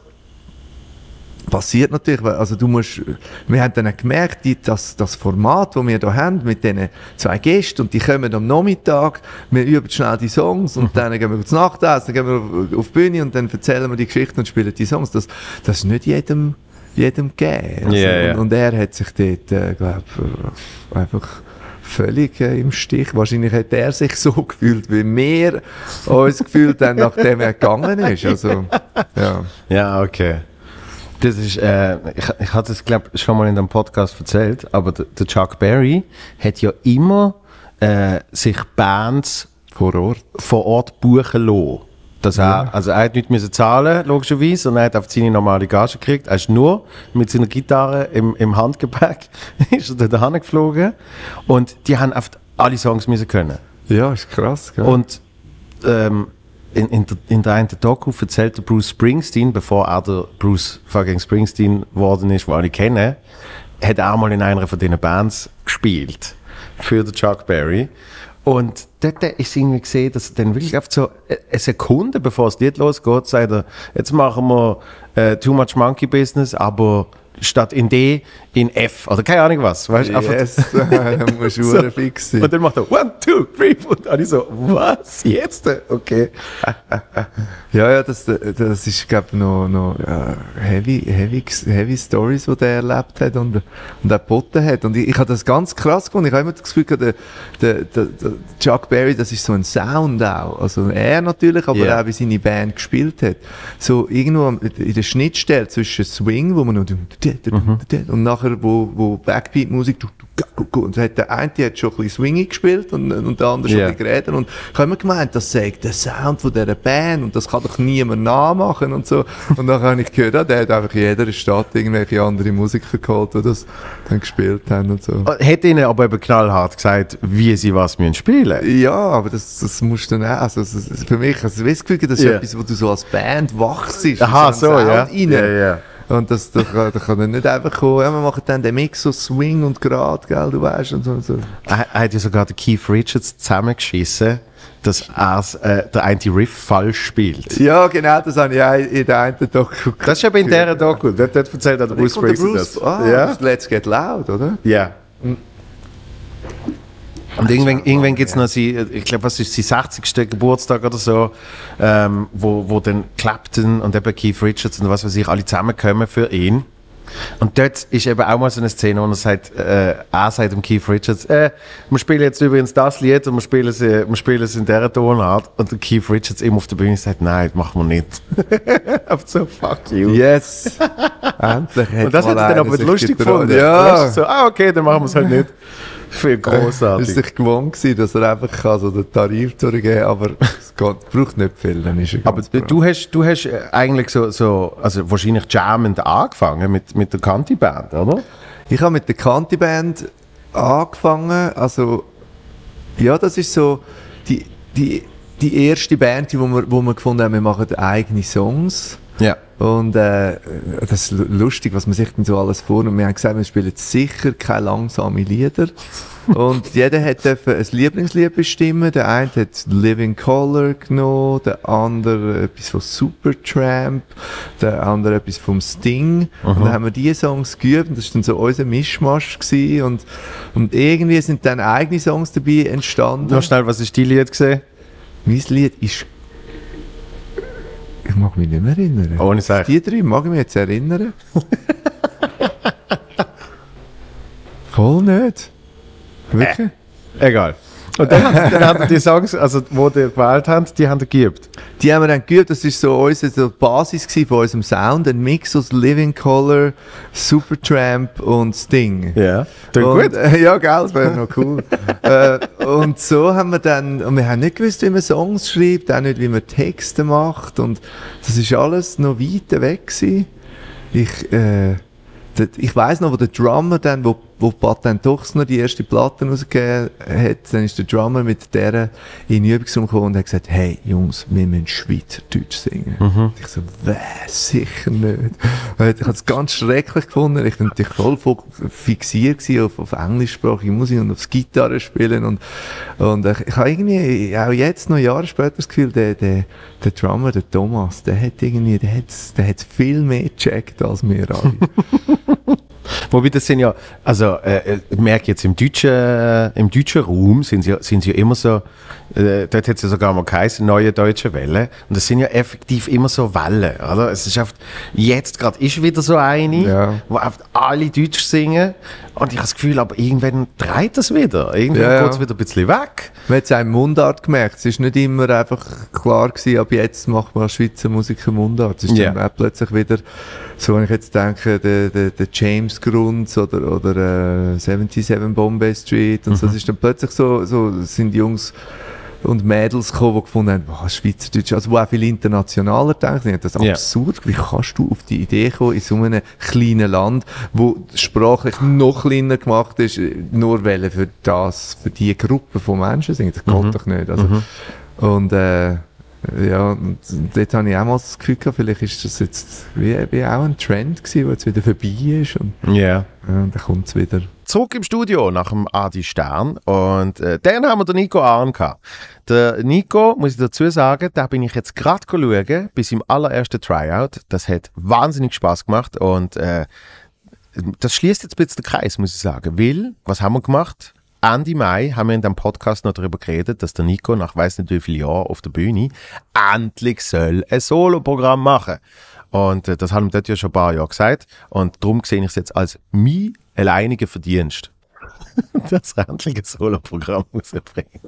passiert natürlich, also du musst, wir haben dann gemerkt, die, dass das Format, das wir hier haben, mit diesen zwei Gästen, und die kommen am Nachmittag, wir üben schnell die Songs und dann gehen wir zu Nachtessen, dann gehen wir auf die Bühne und dann erzählen wir die Geschichten und spielen die Songs. Das, das ist nicht jedem, jedem gegeben. Also, yeah, yeah. Und, und er hat sich dort, äh, glaube ich, einfach völlig äh, im Stich. Wahrscheinlich hat er sich so gefühlt, wie wir uns gefühlt haben, nachdem er gegangen ist. Also, ja. Ja, okay. Das ist, äh, ich, ich hatte es, glaube ich, schon mal in einem Podcast erzählt, aber der, der Chuck Berry hat ja immer äh, sich Bands vor Ort, vor Ort buchen lassen. Das ja. er, also er hat nicht müssen zahlen, logischerweise, und er hat auf seine normale Gage gekriegt. Er ist nur mit seiner Gitarre im, im Handgepäck ist er da geflogen und die haben auf alle Songs müssen können. Ja, ist krass. Gell? Und ähm, In, in, der, in der einen Doku erzählte Bruce Springsteen, bevor er der Bruce fucking Springsteen geworden ist, den alle kennen, hat er mal in einer von diesen Bands gespielt. Für den Chuck Berry. Und dort ist irgendwie gesehen, dass er dann wirklich auf so eine Sekunde, bevor das Lied losgeht, sagt er, jetzt machen wir äh, Too Much Monkey Business, aber statt in D in F oder keine Ahnung was. Weißt, yes, dann musst du so. Fix sein. Und dann macht er one, two, three, und dann ich so, was, jetzt? Okay. ja, ja, das, das ist, glaube ich, noch, noch ja, heavy, heavy, heavy Stories, die er erlebt hat und, und auch geboten hat. Und ich, ich habe das ganz krass gefunden. Ich habe immer das Gefühl, der, der, der, der Chuck Berry, das ist so ein Sound auch. Also er natürlich, aber yeah. auch wie seine Band gespielt hat. So irgendwo in der Schnittstelle zwischen Swing, wo man noch mhm. und nachher, wo, wo Backbeat-Musik und hat der eine hat schon ein bisschen Swing gespielt und, und der andere schon yeah. ein bisschen geredet und ich habe immer gemeint, das sagt der Sound von dieser Band und das kann doch niemand nachmachen und so. Und dann habe ich gehört, ja, der hat einfach in jeder Stadt irgendwelche andere Musiker geholt, die das dann gespielt haben und so. Hat ihnen aber eben knallhart gesagt, wie sie was müssen spielen? Ja, aber das, das musst du dann auch. Also, das, das, für mich, also, das Gefühl, das ist yeah. etwas, wo du so als Band wachst. Aha, so, ja. Rein. Ja, ja. Und das, da, da kann er nicht einfach kommen, ja, wir machen dann den Mix so Swing und Grad, gell, du weißt, und so und so. Er, er hat ja sogar den Keith Richards zusammengeschissen, dass er äh, der eine Riff falsch spielt. Ja, genau, das habe ich auch in der einen Doku. Das ist eben in dieser Doku, dort, dort erzählt der Bruce Springsteen das. Ah, ja? Das Let's Get Loud, oder? Ja. Yeah. Und irgendwann, irgendwann gibt es noch, sie, ich glaube, was ist sein sechzigsten Geburtstag oder so, ähm, wo, wo dann Clapton und eben Keith Richards und was weiß ich, alle zusammenkommen für ihn. Und dort ist eben auch mal so eine Szene, wo er sagt, äh, er sagt dem Keith Richards, äh, wir spielen jetzt übrigens das Lied und wir spielen es, wir spielen es in dieser Tonart. Und der Keith Richards immer auf der Bühne sagt, nein, das machen wir nicht. Aber so, fuck you. Yes. Endlich. Und das hat er dann aber lustig gefunden. Ja. So, ah, okay, dann machen wir es halt nicht. Viel großartig. Er war sich gewohnt gewesen, dass er einfach kann, so den Tarif durchgeben kann, aber es geht, braucht nicht viel, dann ist er aber du hast, du hast eigentlich so, so also wahrscheinlich jammend angefangen mit, mit der Kanti-Band, oder? Ich habe mit der Kanti-Band angefangen, also ja, das ist so die, die, die erste Band, wo wir, wo wir gefunden haben, wir machen eigene Songs. Ja. Und äh, das ist lustig, was man sich denn so alles vornimmt. Wir haben gesagt, wir spielen sicher keine langsamen Lieder. Und jeder hat ein Lieblingslied bestimmen. Der eine hat Living Colour genommen, der andere etwas von Supertramp, der andere etwas vom Sting. Mhm. Und dann haben wir diese Songs geübt und das war dann so unser Mischmasch gewesen. Und, und irgendwie sind dann eigene Songs dabei entstanden. Noch schnell, was ist dein Lied gesehen? Mein Lied ist... Ich mag mich nicht mehr erinnern. Ohne Sache. Die drei mag ich mich jetzt erinnern. Voll nicht. Wirklich? Äh, egal. Und dann, dann haben die Songs, also, die ihr gewählt habt, die haben ihr geübt? Die haben wir dann geübt. Das war so unsere so Basis von unserem Sound. Ein Mix aus Living Colour, Supertramp und Sting. Ja, das gut. Äh, ja, gell, das wäre noch cool. äh, und so haben wir dann, und wir haben nicht gewusst, wie man Songs schreibt, auch nicht, wie man Texte macht. Und das ist alles noch weit weg gewesen. Ich, äh, ich weiss noch, wo der Drummer dann, wo, wo Patent Tox noch die erste Platte rausgegeben hat, dann ist der Drummer mit der in den Übungsraum gekommen und hat gesagt, hey Jungs, wir müssen Schweizerdeutsch singen. Mhm. Ich so, weh, sicher nicht. Ich habe es ganz schrecklich gefunden. Ich war natürlich voll fixiert auf, auf englischsprachige Musik und aufs Gitarre spielen und, und ich, ich habe irgendwie, auch jetzt noch Jahre später das Gefühl, der, der, der Drummer, der Thomas, der hat irgendwie, der hat, der hat viel mehr gecheckt als wir alle. Wobei das sind ja, also äh, ich merke jetzt im deutschen, äh, im deutschen Raum sind sie, sind sie ja immer so, äh, dort hat es ja sogar mal geheißen, neue deutsche Welle. Und das sind ja effektiv immer so Wellen, oder? Es ist oft, jetzt gerade ist wieder so eine, ja. wo oft alle Deutsch singen. Und ich habe das Gefühl, aber irgendwann dreht das wieder. Irgendwann ja, geht es wieder ein bisschen weg. Man hat es auch im Mundart gemerkt. Es war nicht immer einfach klar gewesen, ab jetzt macht man Schweizer Musik im Mundart. Es ist ja. dann auch plötzlich wieder, so wenn ich jetzt denke, der, der, der James Grunz oder, oder äh, siebenundsiebzig Bombay Street und mhm. so, das ist dann plötzlich so, so sind Jungs und Mädels gekommen, die gefunden haben, wow, Schweizerdeutsch, also wo auch viel internationaler denken. Das ist absurd. Yeah. Wie kannst du auf die Idee kommen, in so einem kleinen Land, wo sprachlich noch kleiner gemacht ist, nur weil für das, für die Gruppe von Menschen singen? Das mhm. geht doch nicht. Also, mhm. Und äh, ja, und dort habe ich auch mal das Gefühl gehabt, vielleicht ist das jetzt wie, wie auch ein Trend gewesen, der jetzt wieder vorbei ist. Und, yeah. ja, und dann kommt es wieder. Zurück im Studio nach dem Adi Stern und äh, dann haben wir den Nico Arn gehabt. Der Nico, muss ich dazu sagen, da bin ich jetzt gerade schauen, bis im allerersten Tryout. Das hat wahnsinnig Spaß gemacht und äh, das schließt jetzt ein bisschen den Kreis, muss ich sagen. Weil, was haben wir gemacht? Ende Mai haben wir in diesem Podcast noch darüber geredet, dass der Nico nach weiss nicht wie vielen Jahren auf der Bühne endlich soll ein Soloprogramm machen. Und äh, das haben wir dort ja schon ein paar Jahre gesagt. Und darum sehe ich es jetzt als mein alleiniger Verdienst, dass er endlich ein Soloprogramm rausbringt.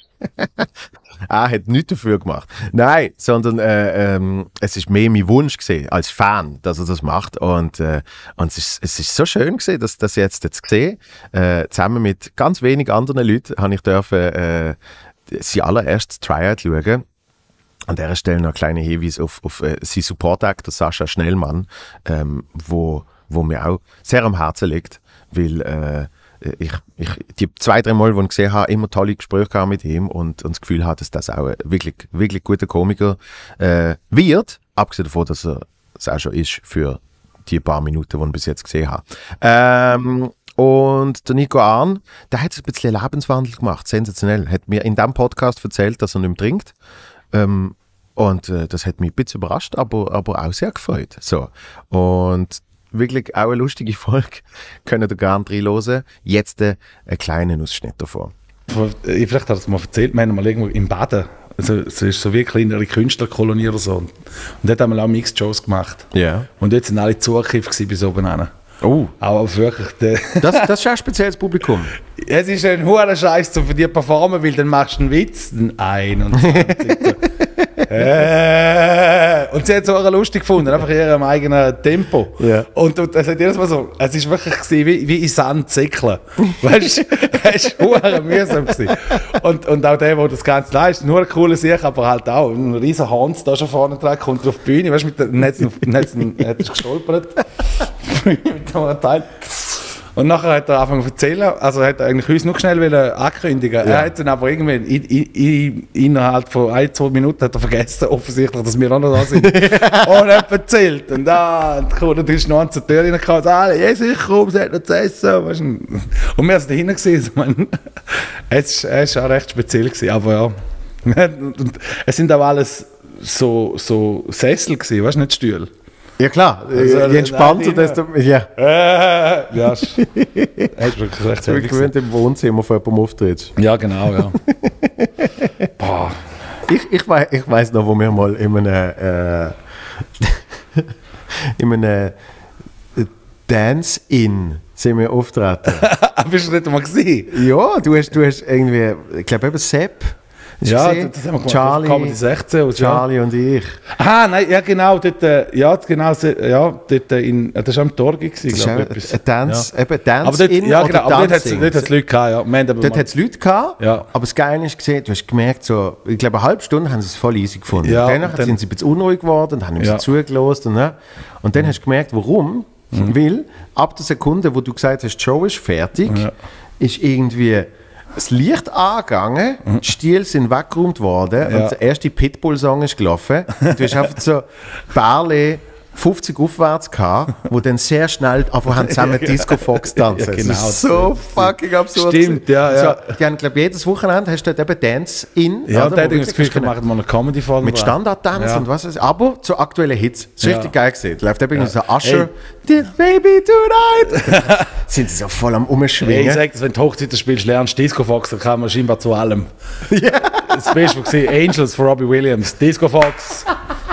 Er hat nichts dafür gemacht. Nein, sondern äh, ähm, es ist mehr mein Wunsch gewesen, als Fan, dass er das macht. Und, äh, und es, ist, es ist so schön gewesen, dass das jetzt jetzt gesehen. Äh, zusammen mit ganz wenig anderen Leuten habe ich dürfen äh, sein allererstes Tryout schauen. An dieser Stelle noch ein kleiner Hinweis auf, auf äh, seinen Support-Actor Sascha Schnellmann, ähm, wo, wo mir auch sehr am Herzen liegt, weil äh, Ich, ich, die zwei, drei Mal, die ich gesehen habe, immer tolle Gespräche mit ihm und, und das Gefühl habe, dass das auch ein wirklich, wirklich guter Komiker äh, wird. Abgesehen davon, dass er es auch schon ist für die paar Minuten, die ich bis jetzt gesehen habe. Ähm, und der Nico Arn, der hat ein bisschen Lebenswandel gemacht, sensationell. Hat mir in diesem Podcast erzählt, dass er nicht mehr trinkt. Ähm, und äh, das hat mich ein bisschen überrascht, aber, aber auch sehr gefreut. So. Und wirklich auch eine lustige Folge. Könnt ihr gerne reinhören. Jetzt äh, einen kleinen Ausschnitt davon. Vielleicht hat er es mal erzählt, wir haben mal irgendwo im Baden. Also, es ist so wie eine kleinere Künstlerkolonie oder so. Und dort haben wir auch Mixed Shows gemacht. Yeah. Und dort sind alle zugekifft bis oben hin. Oh. Aber wirklich. das, das ist ein spezielles Publikum. Es ist ein hoher Scheiß, um für dich zu performen, weil dann machst du einen Witz, dann ein und zwanzig. Äh, und sie hat es auch lustig gefunden, einfach in ihrem eigenen Tempo. Yeah. Und, und es hat jedes Mal so, es war wirklich gewesen, wie, wie in Sand säckeln. Weißt du, es war verdammt mühsam gewesen. Und, und auch der, der das Ganze leistet, nur ein cooler Sieg, aber halt auch ein riesen Hans da schon vorne dran, kommt auf die Bühne, weißt du, mit dem Netz gestolpert. mit dem Teil. Und nachher hat er angefangen zu erzählen, also hat er eigentlich uns noch schnell ankündigen. Ja. Er hat dann aber irgendwie in, in, in, innerhalb von ein, zwei Minuten hat er vergessen, offensichtlich, dass wir auch noch da sind. Und hat erzählt. Und da und ist noch an zur Tür reingekommen und sagt, ja sicher, komm, es hat noch zu essen. Weißt du? Und wir sind da hinten gewesen. Es war auch recht speziell gewesen, aber ja. Und es sind auch alles so, so Sessel gewesen, weißt du, nicht Stühle. Ja klar, also, je entspannter, desto... Ja, äh, ja ist wirklich recht sehr gewöhnt im Wohnzimmer von jemandem auftritt. Ja, genau, ja. Boah. Ich, ich, weiss, ich weiss noch, wo wir mal in einem... Äh, in einem Dance-In sind wir auftreten. Bist du nicht einmal gesehen? Ja, du hast, du hast irgendwie... Ich glaube eben Sepp... Ja, das, das haben wir gemacht. Charlie, Comedy sechzehn und Charlie ja. und ich. Ah, nein, ja genau, dort, äh, ja, genau, ja, dort in, das war am Torgi, glaube ich. Ein Dance, ja. eben Dance aber dort, in ja, oder genau, aber dort hat es Leute gehabt, ja. Wir dort hat es Leute gehabt, ja. aber das Geile ist gesehen, du hast gemerkt, so, ich glaube eine halbe Stunde haben sie es voll easy gefunden. Ja, Danach dann, sind sie ein bisschen unruhig geworden und haben ihm ja. so zugelassen. Und, und dann hast du gemerkt, warum. Mhm. Weil ab der Sekunde, wo du gesagt hast, die Show ist fertig, ja. ist irgendwie... Das Licht angegangen, die Stiele sind weggeräumt worden ja. und der erste Pitbull-Song ist gelaufen. Du hast einfach so Barley fünfzig aufwärts gehabt, wo dann sehr schnell einfach haben zusammen Disco Fox tanzen. Ja, genau, das ist so fucking absurd. Stimmt, ja, ja. So, die haben, glaube ich, jedes Wochenende hast du dort eben Dance-In. Ja, und da hätte ich das Gefühl, wir machen mal eine Comedy-Folge. Mit Standard-Dance ja. und was weiß ich. Aber zu aktuellen Hits. Das ist ja. richtig geil gesehen. Läuft eben ja. so Usher. Hey. Baby tonight. Sind sie so voll am Umschwingen. Hey, ich sag das, wenn du Hochzeiten spielst, lernst Disco Fox, dann kann man scheinbar zu allem. Ja. Das Beste war gesehen, Angels von Robbie Williams. Disco Fox.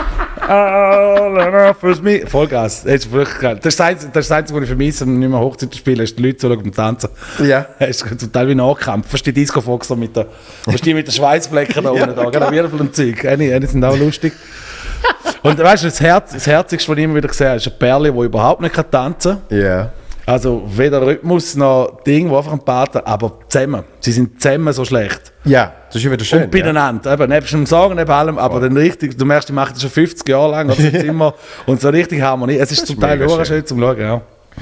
All enough for me. Vollgas. Das ist wirklich geil. Das ist das Einzige, das Einzige, was ich vermisse, wenn ich nicht mehr Hochzeiten spiele, ist die Leute so beim Tanzen. Ja. Das ist zum Teil wie Nachkampf. Fast die Disco Fox mit der, fast die mit den Schweißflecken da unten. Ja, genau. Wirbel und Zeug. Die sind auch lustig. Und weißt du, das, Herz, das Herzigste, was ich immer wieder gesehen habe, ist ein Perle, der überhaupt nicht tanzen kann. Ja. Also weder Rhythmus noch Ding, wo einfach ein Partner, aber zusammen. Sie sind zusammen so schlecht. Ja, das ist wieder schön. Und beieinander, ja. Eben, nebst dem Song, neben allem, aber dann richtig, du merkst, die machen das schon fünfzig Jahre lang, also immer, und so richtig Harmonie. Es ist, ist zum Teil schön. schön zum Schauen, ja.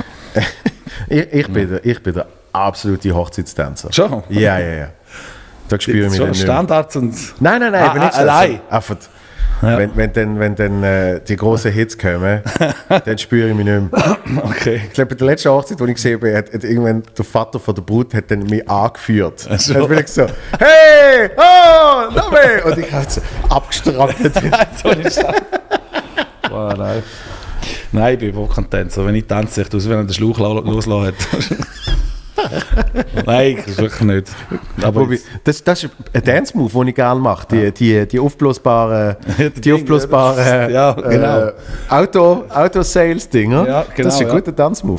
ich, ich, bin der, ich bin der absolute Hochzeitstänzer. Schon? Ja, ja, ja. Da spüre ich mich nicht Standards und... Nein, nein, nein, ah, nicht allein. Also, ja. Wenn, wenn dann, wenn dann äh, die grossen Hits kommen, dann spüre ich mich nicht mehr. Okay. Ich glaube, bei der letzten Hochzeit, die ich gesehen habe, hat, hat irgendwann der Vater von der Brut hat dann mich angeführt. Also. Dann bin ich so, hey, oh, love Und ich habe so abgestrampelt. So ist das. Wow, nein. Nein, ich bin überhaupt kein Tänzer. Wenn ich tanze, ich tue es, wenn er den Schlauch la- loslässt. Nein, das ist wirklich nicht. Aber Wobei, das, das ist ein Dance-Move, den ich gerne mache. Die, die, die aufblasbaren, die aufblasbaren ja, genau. äh, Auto, Auto-Sales-Dinger. Ja, genau, das ist ein ja. guter Dance-Move.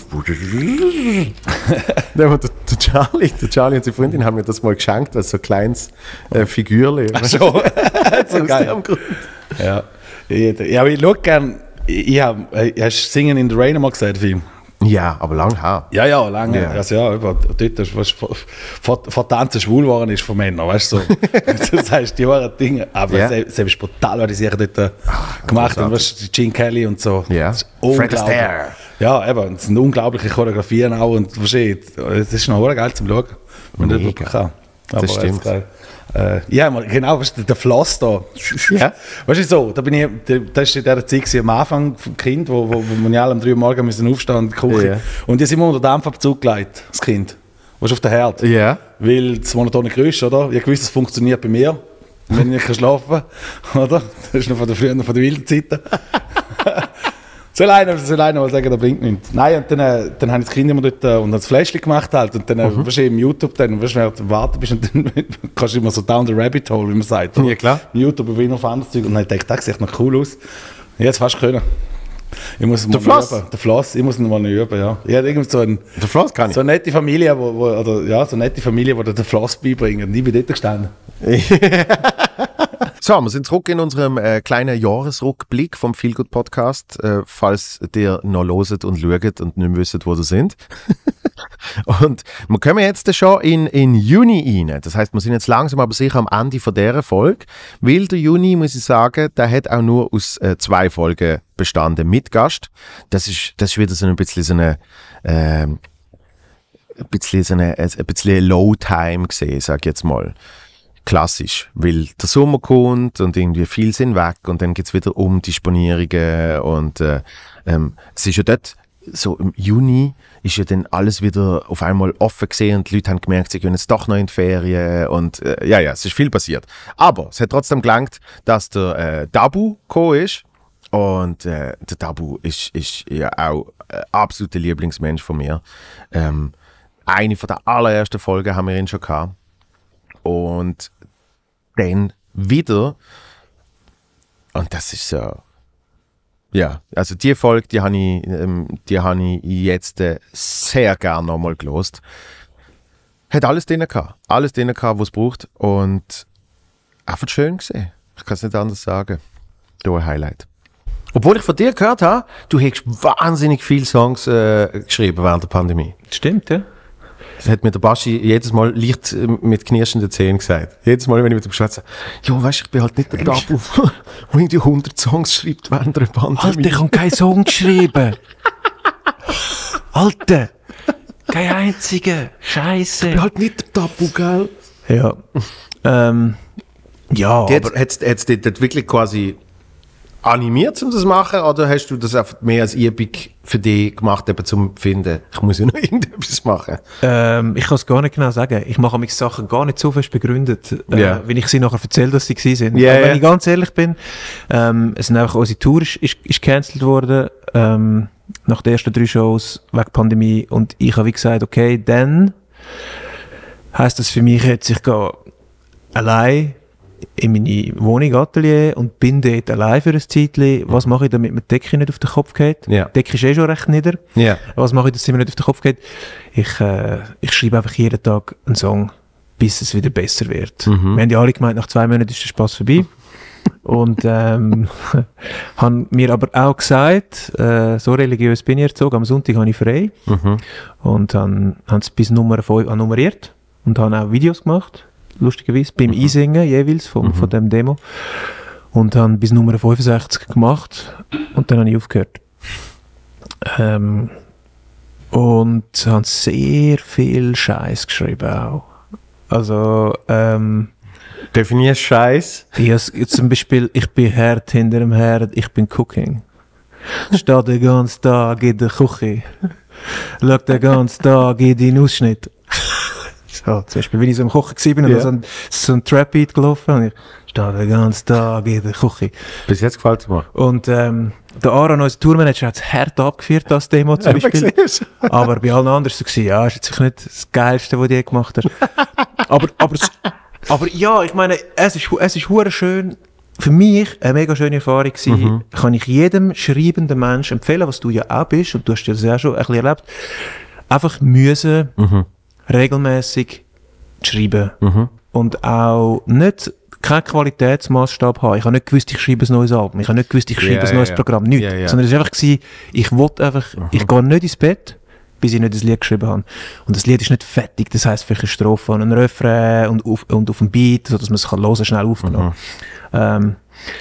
der, der, der, Charlie, der Charlie und seine Freundin haben mir das mal geschenkt als so ein kleines äh, Figürchen. Ach so, so geil. Ja. Ja, aber ich schaue gerne, ich, ich habe, hast du Singen in the Rain mal gesehen, den Film? Ja, aber lang her. Ja, ja, lange. Ja. Also, ja, über, dort ist, was vor, vor Tanzen schwul geworden ist von Männern, weißt du? So. Das heißt, die wahren Dinge. Aber Ja. es ist brutal, was die sich dort äh, gemacht haben. Weißt du, Gene Kelly und so. Ja. Das ist Fred unglaublich. Astaire. Ja, eben. Es sind unglaubliche Choreografien auch. Und versteht, es ist noch geil zum Schauen, wenn man das wirklich kann. Das Aber stimmt. jetzt, äh, ja, mal, genau, weißt du, der Floss da. Ja. Weißt du so, da bin ich, das war in dieser Zeit gewesen, am Anfang vom Kind, wo, wo, wo wir alle um drei Uhr morgens müssen aufstehen in die Küche. Ja. Und die sind immer unter Dampfabzug gelegt, das Kind. Weißt du, auf den Herd. Ja. Weil das monotone Geräusch, oder? Ich wusste, es funktioniert bei mir, wenn ich nicht schlafen kann, oder? Das ist noch von der frühen, von der wilden Zeiten. Soll einer, soll einer mal sagen, das bringt nichts. Nein, und dann, äh, dann habe ich das Kind immer dort äh, und das Fläschchen gemacht halt. Und dann, äh, Mhm. weißt du, im YouTube, dann, weißt du, wenn du warten bist, und dann kannst du immer so down the rabbit hole, wie man sagt. Oder? Ja, klar. Im YouTube über auf anderes Zeug. Und dann dachte ich, das sieht noch cool aus. Jetzt fast können. Ich muss Der mal Floss? üben. Der Floss, ich muss ihn mal üben, ja. Ich habe irgendwie so, ein, Der Floss kann ich. so eine nette Familie, wo, wo, oder, ja, so eine nette Familie, die dir den Floss beibringen. Und ich bin dort gestanden. So, wir sind zurück in unserem äh, kleinen Jahresrückblick vom Feelgood Podcast, äh, falls ihr noch loset und schaut und nicht mehr wisst, wo ihr sind. Und wir kommen jetzt schon in, in Juni rein. Das heißt, wir sind jetzt langsam aber sicher am Ende von dieser Folge, weil der Juni, muss ich sagen, der hat auch nur aus äh, zwei Folgen bestanden mit Gast. Das ist, das ist wieder so ein bisschen so eine, äh, ein bisschen so eine, ein bisschen Low-Time gesehen, sag ich jetzt mal. Klassisch, weil der Sommer kommt und irgendwie viel sind weg und dann geht's wieder um Disponierungen und äh, ähm, es ist ja dort, so im Juni ist ja dann alles wieder auf einmal offen gesehen und die Leute haben gemerkt, sie gehen jetzt doch noch in die Ferien und äh, ja, ja, es ist viel passiert. Aber es hat trotzdem gelangt, dass der äh, Dabu gekommen ist und äh, der Dabu ist, ist ja auch ein absoluter Lieblingsmensch von mir. Ähm, eine von der allerersten Folgen haben wir ihn schon gehabt. Und dann wieder, und das ist so, ja, also die Folge, die habe ich, ähm, die habe ich jetzt äh, sehr gerne nochmal gelost. Hat alles drin gehabt, alles drin gehabt, was es braucht und einfach schön gesehen. Ich kann es nicht anders sagen. Da ein Highlight. Obwohl ich von dir gehört habe, du hast wahnsinnig viele Songs äh, geschrieben während der Pandemie. Stimmt, ja. Das hat mir der Baschi jedes Mal leicht äh, mit knirschenden Zähnen gesagt. Jedes Mal, wenn ich mit dem schwätze, ja, weißt du, ich bin halt nicht der Tabu, der irgendwie hundert Songs schreibt während der Pandemie. Alter, ich habe keinen Song geschrieben. Alter, kein einziger. Scheiße. Ich bin halt nicht der Tabu, gell? Ja. Ähm, ja, Hat es dich dort wirklich quasi animiert, um das zu machen, oder hast du das einfach mehr als Übung für dich gemacht, eben zum finden, ich muss ja noch irgendetwas machen? Ähm, ich kann es gar nicht genau sagen. Ich mache mich Sachen gar nicht so fest begründet, äh, Ja. wenn ich sie nachher erzähle, dass sie gewesen sind. Ja, Aber wenn ja. ich ganz ehrlich bin, ähm, es sind einfach unsere Tour ist, ist, ist gecancelt worden, ähm, nach den ersten drei Shows wegen Pandemie, und ich habe wie gesagt, okay, dann heisst das für mich jetzt, ich gehe allein in meine Wohnung, Atelier, und bin dort allein für ein Zeitchen. Was mache ich, damit mir die Decke nicht auf den Kopf geht? Ja. Die Decke ist eh schon recht nieder. Ja. Was mache ich, dass sie mir nicht auf den Kopf geht? Ich, äh, ich schreibe einfach jeden Tag einen Song, bis es wieder besser wird. Mhm. Wir haben ja alle gemeint, nach zwei Monaten ist der Spass vorbei. Und ähm, haben mir aber auch gesagt, äh, so religiös bin ich erzogen, am Sonntag habe ich frei. Mhm. Und dann haben sie bis Nummer fünf nummeriert und haben auch Videos gemacht, lustigerweise, beim Mhm. Einsingen jeweils von, von dem Demo. Und haben bis Nummer fünfundsechzig gemacht und dann habe ich aufgehört. Ähm, und haben sehr viel Scheiß geschrieben auch. Also, ähm, Definierst Scheiß? Ja, zum Beispiel, ich bin Herd hinter dem Herd, ich bin Cooking. Stehe den ganzen Tag in der Küche. Schau den ganzen Tag in deinen Ausschnitt. So, zum Beispiel, wenn ich so im Kochen war und Ja. da so ein, so ein Trap-Beat gelaufen und ich stehe den ganzen Tag in der Küche. Bis jetzt gefällt es mir. Und ähm, der Aaron, unser Tourmanager, hat es hart abgeführt, das Demo zum Ja, Beispiel. siehst du. Aber bei allen anderen war es so, gewesen, ja, ist jetzt sicher nicht das Geilste, was du je gemacht hast. aber, aber, es- aber ja, ich meine, es ist, hu- es ist hure schön, für mich eine mega schöne Erfahrung gewesen. Mhm. Kann ich jedem schreibenden Menschen empfehlen, was du ja auch bist, und du hast das ja schon ein bisschen erlebt, einfach müssen, Mhm. regelmäßig schreiben. Mhm. Und auch nicht keinen Qualitätsmaßstab haben. Ich habe nicht gewusst, ich schreibe ein neues Album. Ich habe nicht gewusst, ich schreibe Ja, ein neues ja. Programm. Nichts. Ja, ja. Sondern es war einfach, gewesen, ich wollte einfach, ich gehe nicht ins Bett, bis ich nicht das Lied geschrieben habe. Und das Lied ist nicht fertig. Das heisst, vielleicht eine Strophe und ein Refrain und auf, und auf dem Beat, sodass man es kann hören, schnell aufgenommen. Ähm,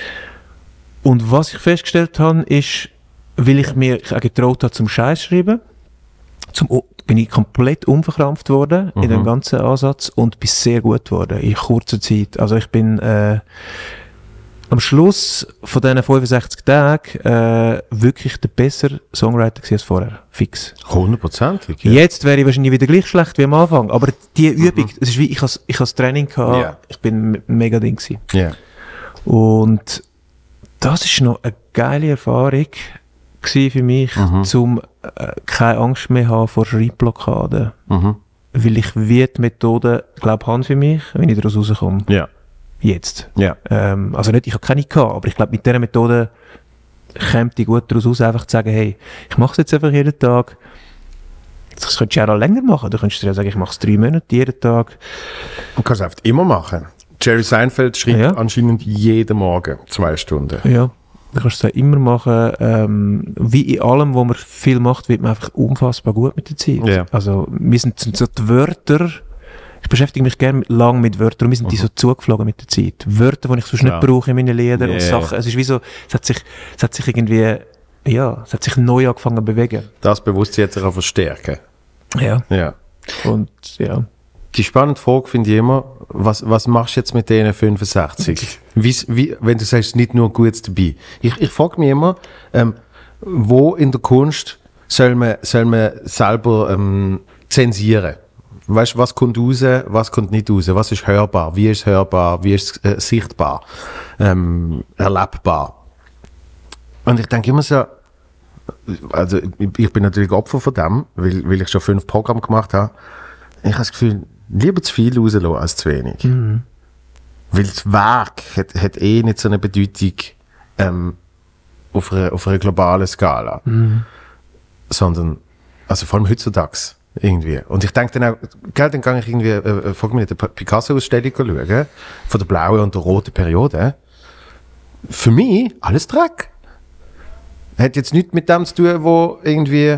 und was ich festgestellt habe, ist, weil ich mir auch getraut habe zum Scheiß schreiben, zum, O- bin ich komplett unverkrampft worden in Mhm. dem ganzen Ansatz und bin sehr gut geworden in kurzer Zeit. Also ich bin äh, am Schluss von diesen fünfundsechzig Tagen äh, wirklich der bessere Songwriter gewesen als vorher. Fix. Hundertprozentig. Jetzt wäre ich wahrscheinlich wieder gleich schlecht wie am Anfang. Aber die Übung, es ist wie, ich has, ich has Training gehabt, Ja. ich bin me- mega Ding gewesen. Ja. Und das ist noch eine geile Erfahrung gewesen für mich, Mhm. um äh, keine Angst mehr haben vor Schreibblockaden. Mhm. Weil ich wie die Methode, glaube habe für mich, wenn ich daraus rauskomme. Ja. Jetzt. Ja. Ähm, also nicht, ich habe keine gehabt, aber ich glaube, mit dieser Methode kommt ich gut daraus raus, einfach zu sagen, hey, ich mache es jetzt einfach jeden Tag. Das könntest du ja auch länger machen. Du könntest dir ja sagen, ich mache es drei Monate, jeden Tag. Du kannst es einfach immer machen. Jerry Seinfeld schreibt Ja. anscheinend jeden Morgen zwei Stunden. Ja, du kannst es ja immer machen. Ähm, wie in allem, wo man viel macht, wird man einfach unfassbar gut mit der Zeit. Ja. Also, wir sind sind so die Wörter, ich beschäftige mich gerne mit, lang mit Wörtern, und wir sind die so zugeflogen mit der Zeit. Wörter, die ich sonst Ja. nicht brauche in meinen Liedern und Ja. Sachen. Es ist wie so, es hat sich, es hat sich irgendwie, ja, es hat sich neu angefangen zu bewegen. Das Bewusstsein jetzt auch verstärken. Ja. Ja. Und, ja. Die spannende Frage finde ich immer, was, was machst du jetzt mit denen fünfundsechzig? Wie's- wie, wenn du sagst, nicht nur Gutes dabei. Ich, ich frage mich immer, ähm, wo in der Kunst soll man, soll man selber ähm, zensieren? Weißt du, was kommt raus, was kommt nicht raus? Was ist hörbar? Wie ist es hörbar? Wie ist es äh, sichtbar? Ähm, erlebbar? Und ich denke immer so, also ich, ich bin natürlich Opfer von dem, weil, weil ich schon fünf Programme gemacht habe. Ich habe das Gefühl, lieber zu viel rauslassen als zu wenig. Mhm. Weil das Werk hat, hat eh nicht so eine Bedeutung ähm, auf, einer, auf einer globalen Skala. Mhm. Sondern, also vor allem heutzutage irgendwie. Und ich denke dann auch, gell, dann kann ich irgendwie, äh, folg mir nicht, eine Picasso-Ausstellung schauen, von der blauen und der roten Periode. Für mich alles Dreck. Hat jetzt nichts mit dem zu tun, wo irgendwie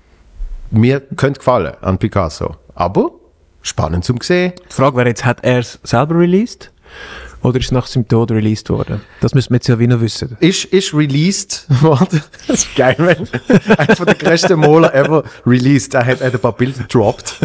mir könnte gefallen an Picasso. Aber spannend zum sehen. Die Frage wäre jetzt, hat er es selber released? Oder ist es nach seinem Tod released worden? Das müssen wir jetzt ja wie noch wissen. Ist, ist released worden. Das ist geil, wenn einer von der größten Maler ever released. Er hat, hat ein paar Bilder gedroppt.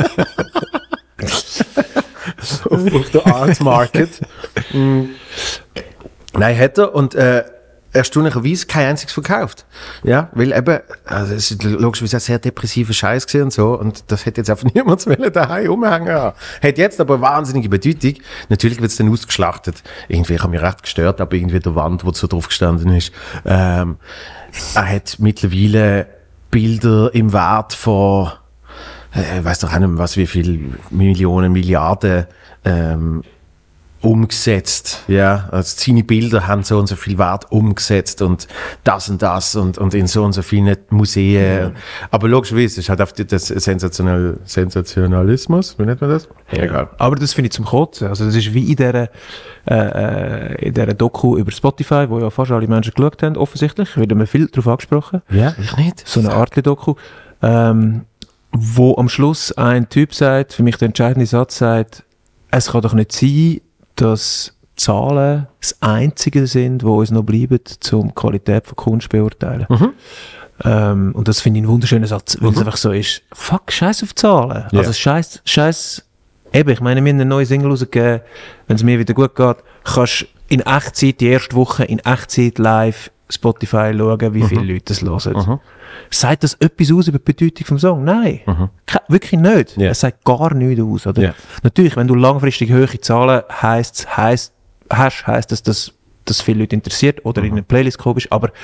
auf, auf der Art Market. Mm. Nein, hat er. Und äh, erstaunlicherweise kein einziges verkauft. Ja, weil eben, also es ist logischerweise ein sehr depressiver Scheiß gewesen und so, und das hätte jetzt einfach niemand wollen daheim umhängen. Hat jetzt aber eine wahnsinnige Bedeutung. Natürlich wird es dann ausgeschlachtet. Irgendwie, ich habe mich recht gestört, aber irgendwie der Wand, wo so drauf gestanden ist. Ähm, er hat mittlerweile Bilder im Wert von, äh, ich weiß doch auch nicht mehr, was, wie viel Millionen, Milliarden ähm, umgesetzt, ja, also seine Bilder haben so und so viel Wert umgesetzt und das und das und, und in so und so vielen Museen. Mhm. Aber logischerweise ist halt auf das Sensational, Sensationalismus, wie nennt man das? Ja, egal. Aber das finde ich zum Kotzen. Also das ist wie in dieser, äh, in dieser Doku über Spotify, wo ja fast alle Menschen geschaut haben, offensichtlich, wird mir viel darauf angesprochen. Ja, ich nicht. So eine Art Doku, ähm, wo am Schluss ein Typ sagt, für mich der entscheidende Satz sagt, es kann doch nicht sein, dass Zahlen das Einzige sind, wo uns noch bleiben, um die Qualität von Kunst zu beurteilen. Mhm. Ähm, und das finde ich einen wunderschönen Satz, weil Mhm. es einfach so ist, fuck, scheiß auf Zahlen. Ja. Also scheiß, scheiß, eben, ich meine, wir haben eine neue Single rausgegeben, wenn es mir wieder gut geht, kannst in Echtzeit, die erste Woche in Echtzeit live Spotify schauen, wie viele Mhm. Leute das hören. Mhm. Sagt das etwas aus über die Bedeutung vom Song? Nein. Mhm. Ke- Wirklich nicht. Es sagt gar nichts aus. Oder? Ja. Natürlich, wenn du langfristig hohe Zahlen heisst, heisst, hast, heisst das, dass das viele Leute interessiert oder in eine Playlist gekommen ist, aber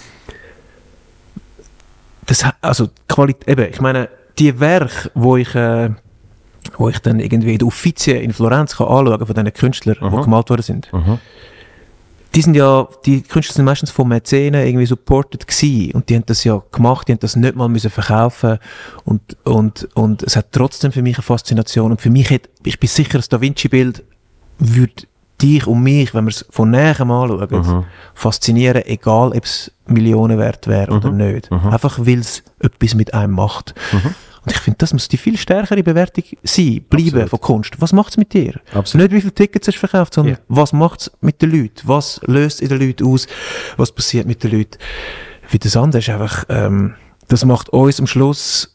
das, ha- also Qualität, eben, ich meine, die Werke, wo ich, äh, wo ich dann irgendwie in der Uffizie in Florenz kann anschauen von diesen Künstlern, die Mhm. gemalt worden sind, Mhm. die sind ja, die Künstler sind meistens von Mäzenen irgendwie supported gewesen und die haben das ja gemacht, die haben das nicht mal müssen verkaufen und, und, und es hat trotzdem für mich eine Faszination und für mich hat, ich bin sicher, das Da Vinci-Bild würde dich und mich, wenn wir es von näherem anschauen, Mhm. faszinieren, egal ob es Millionen wert wäre oder Mhm. nicht. Mhm. Einfach, weil es etwas mit einem macht. Mhm. Und ich finde, das muss die viel stärkere Bewertung sein, bleiben Absolut. von Kunst. Was macht es mit dir? Absolut. Nicht, wie viele Tickets hast du verkauft, sondern Ja. was macht es mit den Leuten? Was löst in den Leuten aus? Was passiert mit den Leuten? Wie das andere ist einfach, ähm, das macht uns am Schluss,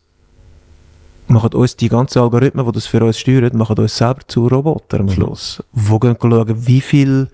machen uns die ganzen Algorithmen, die das für uns steuern, machen uns selber zu Robotern am Schluss. Wo gehen wir schauen, wie viele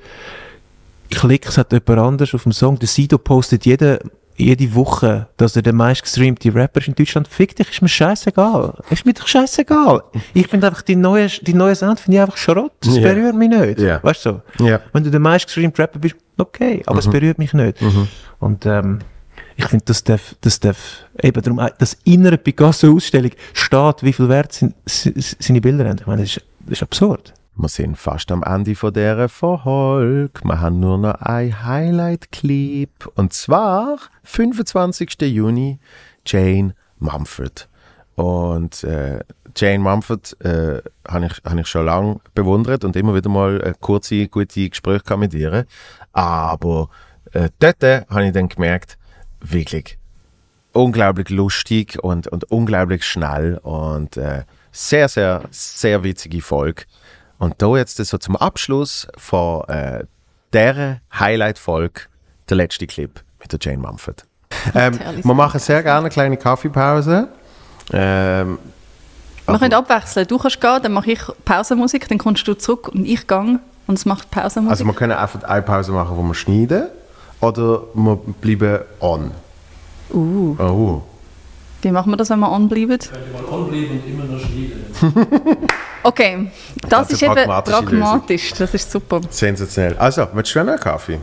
Klicks hat jemand anders auf dem Song. Der Sido postet jede, jede Woche, dass er der meistgestreamte Rapper ist in Deutschland. Fick dich, ist mir scheißegal. Ist mir doch scheißegal. Ich finde einfach, die neue, die neue Sound finde ich einfach Schrott. Das Ja. berührt mich nicht. Ja. Weißt du so? Ja. Wenn du der meistgestreamte Rapper bist, okay, aber es Mhm. berührt mich nicht. Mhm. Und ähm, ich finde, das darf, das darf, eben darum, das innere Picasso-Ausstellung steht, wie viel wert sind, s- s- seine Bilder haben. Ich meine, das ist, das ist absurd. Wir sind fast am Ende von dieser Folge. Wir haben nur noch ein Highlight-Clip. Und zwar fünfundzwanzigsten Juni, Jane Mumford. Und äh, Jane Mumford äh, habe ich, hab ich schon lange bewundert und immer wieder mal äh, kurze, gute Gespräche gehabt mit ihr. Aber äh, dort äh, habe ich dann gemerkt, wirklich unglaublich lustig und, und unglaublich schnell und äh, sehr, sehr, sehr witzige Folge. Und da jetzt so zum Abschluss von äh, dieser Highlight-Folge der letzte Clip mit der Jane Mumford. Ähm, wir machen sehr gerne eine kleine Kaffeepause. Ähm, Wir können abwechseln. Du kannst gehen, dann mache ich Pausenmusik, dann kommst du zurück und ich gehe und es macht Pausenmusik. also wir können einfach eine Pause machen, wo wir schneiden, oder wir bleiben on. uh, Oh. wie machen wir das, wenn wir on bleiben? Mal anbleiben und immer noch schneiden. Okay, das Also ist eben pragmatische pragmatisch. Das ist super. Sensationell. Also, willst du einen Kaffee?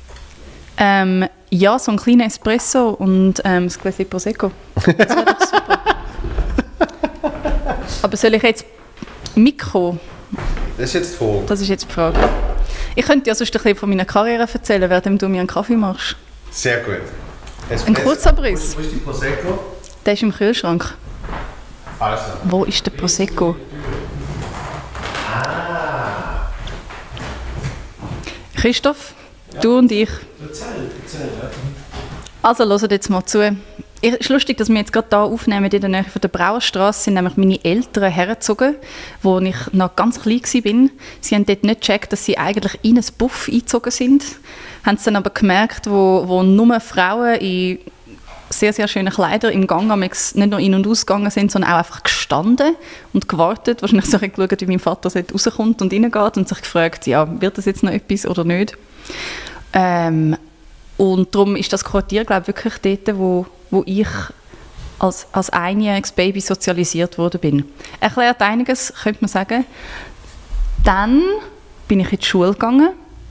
Ähm, ja, so ein kleiner Espresso und ähm, das Gläschen Prosecco. Das wäre doch super. Aber soll ich jetzt Mikro? Das ist jetzt vor. Das ist jetzt die Frage. Ich könnte dir sonst ein bisschen von meiner Karriere erzählen, während du mir einen Kaffee machst. Sehr gut. Ein Kurzabriss. Wo ist die Prosecco? Der ist im Kühlschrank. Also. Wo ist der Prosecco? Ah. Christoph, du und ich. Erzähl, erzähl. Also, hört jetzt mal zu. Es ist lustig, dass wir jetzt gerade hier aufnehmen, in der Nähe von der Brauerstraße sind nämlich meine Eltern hergezogen, wo ich noch ganz klein war. Sie haben dort nicht gecheckt, dass sie eigentlich in ein Buff eingezogen sind. Haben es dann aber gemerkt, wo, wo nur Frauen in sehr, sehr schönen Kleidern im Gang nicht nur in- und ausgegangen sind, sondern auch einfach gestanden und gewartet. Wahrscheinlich so geschaut, wie mein Vater dort rauskommt und reingeht und sich gefragt, ja, wird das jetzt noch etwas oder nicht? Ähm, und darum ist das Quartier, glaube ich, wirklich dort, wo, wo ich als, als einjähriges Baby sozialisiert worden bin. Erklärt einiges, könnte man sagen. Dann bin ich in die Schule gegangen.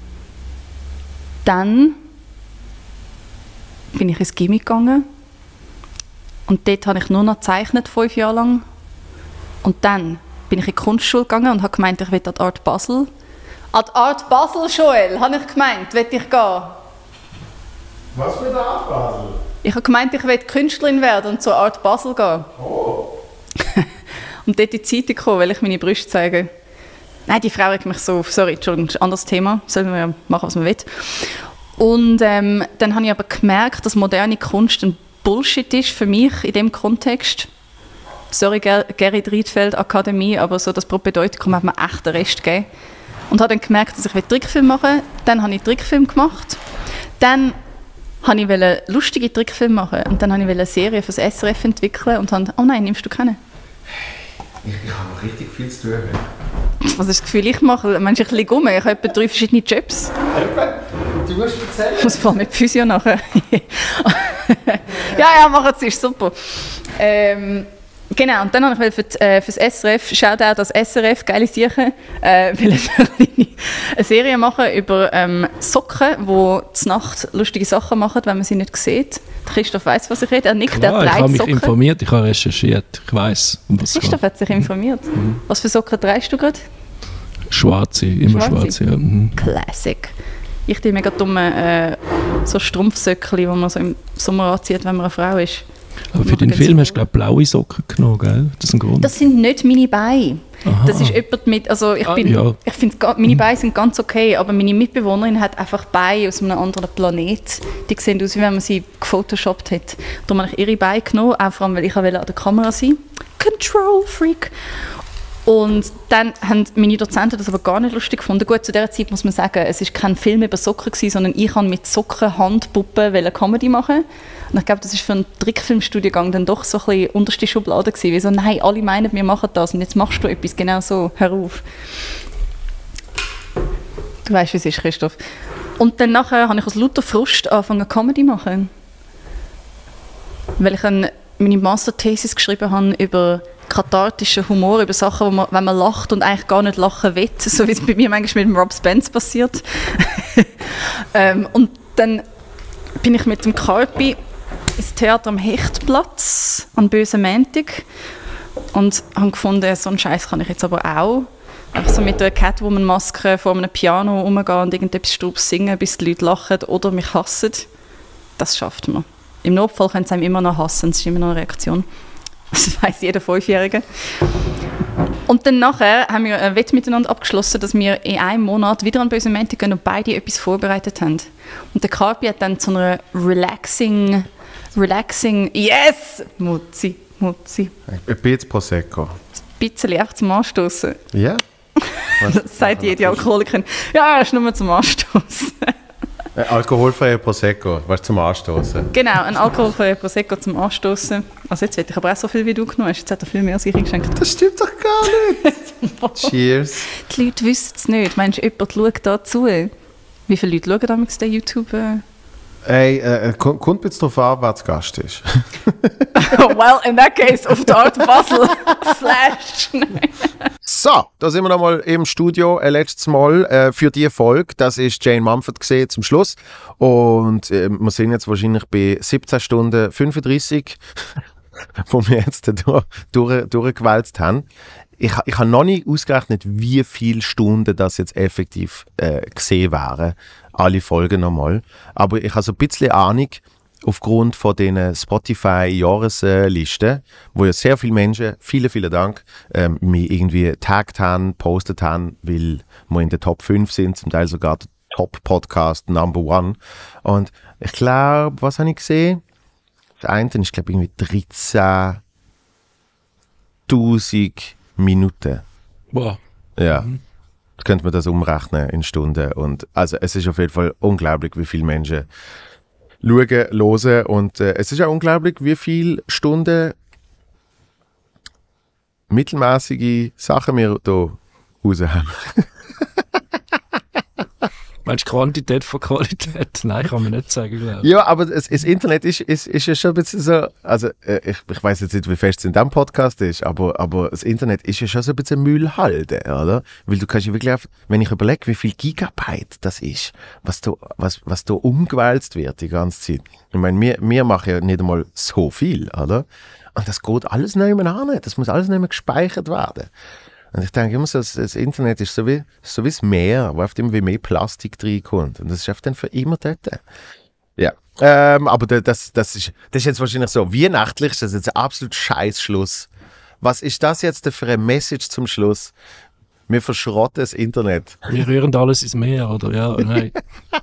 Dann bin ich ins Gimmi gegangen. Und dort habe ich nur noch gezeichnet, fünf Jahre lang. Und dann bin ich in die Kunstschule gegangen und habe gemeint, ich will an die Art Basel. An die Art Basel, Joel, habe ich gemeint, will ich gehen. Was mit der Art Basel? Ich habe gemeint, ich will Künstlerin werden und zur Art Basel gehen. Oh. Und dort in die Zeitung kommen, weil ich meine Brüste zeige. Nein, die Frau regt mich so auf. Sorry, Entschuldigung, das ist ein anderes Thema. Sollen wir ja machen, was man will. Und ähm, dann habe ich aber gemerkt, dass moderne Kunst ein Bullshit ist für mich in dem Kontext. Sorry, Ger Gerrit Rietveld Akademie, aber so das Propedeutikum hat mir echt den Rest gegeben. Und habe dann gemerkt, dass ich Trickfilm machen will. Dann habe ich Trickfilm gemacht. Dann wollte ich lustige Trickfilme machen. Und dann wollte ich eine Serie für das S R F entwickeln. Und habe, oh nein, nimmst du keine? Ich, ich habe noch richtig viel zu tun. Was ist das Gefühl, ich mache? Meinst du, ich liege rum? Ich habe etwa drei verschiedene Jobs. Du Du hast erzählt. Ich muss vor mit Physio nachher. ja, ja, machen es, ist super. Ähm, genau, und dann habe ich für, die, äh, für das S R F, Shoutout das S R F, geile Sachen, äh, will ich eine Serie machen über ähm, Socken, die zur Nacht lustige Sachen machen, wenn man sie nicht sieht. Christoph weiss, was ich rede. Er nickt, Klar, er ich habe mich Socken. informiert, ich habe recherchiert, ich weiss, um was es Christoph geht. hat sich informiert. Mhm. Was für Socken trägst du gerade? Schwarze, immer Schwarze? schwarze, ja. Mhm. Classic. Ich die mega dumme äh, so Strumpfsöckchen, die man so im Sommer anzieht, wenn man eine Frau ist. Aber für den Film hast du, glaube ich, blaue Socken genommen, gell? Das ist ein Grund. Das sind nicht meine Beine. Aha. Das ist jemand mit, also ich Ah, bin, ja. ich finde, meine Beine sind ganz okay, aber meine Mitbewohnerin hat einfach Beine aus einem anderen Planet. Die sehen aus, wie wenn man sie gefotoshoppt hat. Darum habe ich ihre Beine genommen, auch vor allem, weil ich an der Kamera sein Control Freak. Und dann haben meine Dozenten das aber gar nicht lustig gefunden. Gut, zu dieser Zeit muss man sagen, es war kein Film über Socken gewesen, sondern ich wollte mit Socken, Handpuppen eine Comedy machen. Und ich glaube, das war für einen Trickfilmstudiengang dann doch so ein bisschen unterste Schublade gewesen. Wie so, nein, alle meinen, wir machen das und jetzt machst du etwas genau so. Hör auf. Du weißt, wie es ist, Christoph. Und dann nachher habe ich aus lauter Frust angefangen, Comedy zu machen. Weil ich eine, meine Masterthesis geschrieben habe über kathartischen Humor, über Sachen, wo man, wenn man lacht und eigentlich gar nicht lachen will, so wie es bei mir manchmal mit dem Rob Spence passiert. ähm, und dann bin ich mit dem Carpi ins Theater am Hechtplatz an Bösen Montag und habe gefunden, so einen Scheiß kann ich jetzt aber auch. Einfach so mit einer Catwoman-Maske vor einem Piano rumgehen und irgendetwas Strubs singen, bis die Leute lachen oder mich hassen. Das schafft man. Im Notfall können sie einem immer noch hassen, das ist immer noch eine Reaktion. Das weiss jeder Fünfjährige. Und dann nachher haben wir ein Wett miteinander abgeschlossen, dass wir in einem Monat wieder an Bösen Montag gehen und beide etwas vorbereitet haben. Und der Carpi hat dann zu einer relaxing, relaxing, yes! Mutzi, Mutzi. Ein bisschen Prosecco. Ein bisschen einfach zum Anstoßen. Ja? Das sagt jede Alkoholikerin. Ja, das ist nur zum Anstoßen. Ein alkoholfreier Prosecco, was zum Anstoßen. Genau, ein alkoholfreier Prosecco zum Anstoßen. Also jetzt hätte ich aber auch so viel wie du genommen hast. Jetzt hat er viel mehr als ich geschenkt. Das stimmt doch gar nicht. Cheers. Die Leute wissen es nicht. Meinst du, jemand schaut da zu? Wie viele Leute schauen damals den YouTube? Äh? Ey, äh, kommt ein bisschen drauf an, wer zu Gast ist. Well, in that case, auf der Art Basel. Flash. So, da sind wir nochmal im Studio, ein letztes Mal äh, für die Folge. Das ist Jane Mumford gesehen zum Schluss. Und äh, wir sind jetzt wahrscheinlich bei siebzehn Stunden fünfunddreißig, wo wir jetzt durch, durch, durchgewälzt haben. Ich, ich habe noch nicht ausgerechnet, wie viele Stunden das jetzt effektiv äh, gesehen wären. Alle Folgen nochmal. Aber ich habe so ein bisschen Ahnung, aufgrund von den Spotify-Jahreslisten, wo ja sehr viele Menschen, vielen, vielen Dank, ähm, mich irgendwie taggt haben, postet haben, weil wir in den Top fünf sind, zum Teil sogar der Top-Podcast Number One. Und ich glaube, was habe ich gesehen? Das eine ist, glaube ich, irgendwie dreizehntausend Minuten. Wow. Ja. Jetzt könnte man das umrechnen in Stunden. Und also es ist auf jeden Fall unglaublich, wie viele Menschen schauen, hören und äh, es ist auch unglaublich, wie viele Stunden mittelmäßige Sachen wir hier raus haben. Meinst du Quantität von Qualität? Nein, kann man nicht sagen, glaube ich. Ja, aber das, das Internet ist, ist, ist ja schon ein bisschen so, also äh, ich, ich weiß jetzt nicht, wie fest es in diesem Podcast ist, aber, aber das Internet ist ja schon so ein bisschen Müllhalde, oder? Weil du kannst ja wirklich, auf, wenn ich überlege, wie viel Gigabyte das ist, was da, was, was da umgewälzt wird die ganze Zeit. Ich meine, wir, wir machen ja nicht einmal so viel, oder? Und das geht alles nicht mehr an, das muss alles nicht mehr gespeichert werden. Und ich denke immer so, das, das Internet ist so wie, so wie das Meer, wo oft immer wie mehr Plastik reinkommt. Und das ist oft dann für immer dort. Ja, ähm, aber das, das, ist, das ist jetzt wahrscheinlich so, weihnachtlich ist das jetzt ein absolut scheiß Schluss. Was ist das jetzt für eine Message zum Schluss? Wir verschrotten das Internet. Wir rühren alles ins Meer, oder? Ja, nein.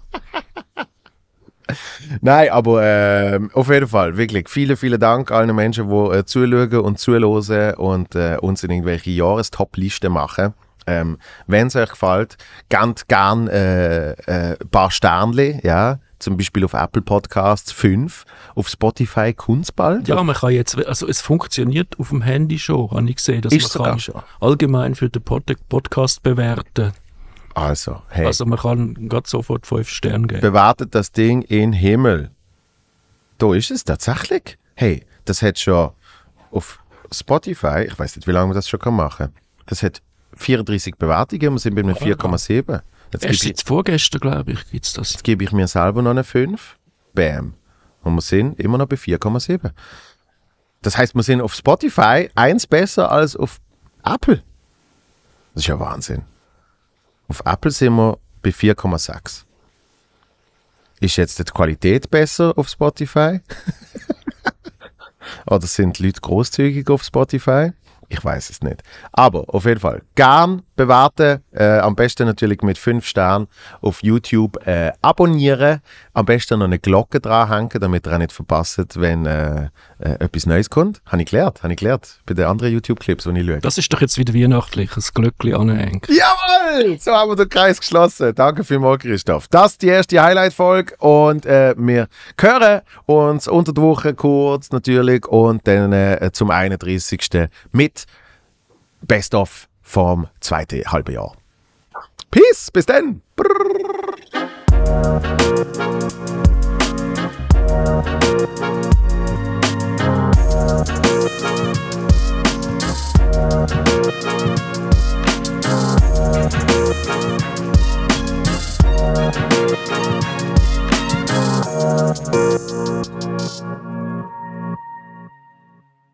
Nein, aber äh, auf jeden Fall, wirklich, vielen, vielen Dank allen Menschen, die äh, zuschauen und zuhören und äh, uns in irgendwelche Jahrestop-Listen machen. Ähm, wenn es euch gefällt, gebt gerne äh, äh, ein paar Sternchen, ja, zum Beispiel auf Apple Podcasts fünf, auf Spotify kommt bald. Ja, man kann jetzt, also es funktioniert auf dem Handy schon, habe ich gesehen, dass Ist man kann schon. allgemein für den Pod Podcast bewerten. Also, hey. Also man kann gerade sofort fünf Sterne geben. Bewertet das Ding in den Himmel. Da ist es tatsächlich. Hey, das hat schon auf Spotify, ich weiß nicht, wie lange man das schon machen kann, das hat vierunddreißig Bewertungen, wir sind bei einem vier Komma sieben. Jetzt Erst seit vorgestern, glaube ich, gibt es das. Jetzt gebe ich mir selber noch eine fünf. Bam. Und wir sind immer noch bei vier Komma sieben. Das heißt, wir sind auf Spotify eins besser als auf Apple. Das ist ja Wahnsinn. Auf Apple sind wir bei vier Komma sechs. Ist jetzt die Qualität besser auf Spotify? Oder sind die Leute großzügig auf Spotify? Ich weiß es nicht. Aber auf jeden Fall, gern bewerten, äh, am besten natürlich mit fünf Sternen auf YouTube äh, abonnieren, am besten noch eine Glocke dranhängen, damit ihr auch nicht verpasst, wenn äh, äh, etwas Neues kommt. Habe ich gelernt, habe ich gelernt bei den anderen YouTube-Clips, die ich schaue. Das ist doch jetzt wieder weihnachtlich, ein Glöckchen anhängen. Jawohl! So haben wir den Kreis geschlossen. Danke vielmals, Christoph. Das ist die erste Highlight-Folge und äh, wir hören uns unter der Woche kurz natürlich und dann äh, zum einunddreißigsten mit Best of vom zweiten halben Jahr. Peace, bis dann! Brrr.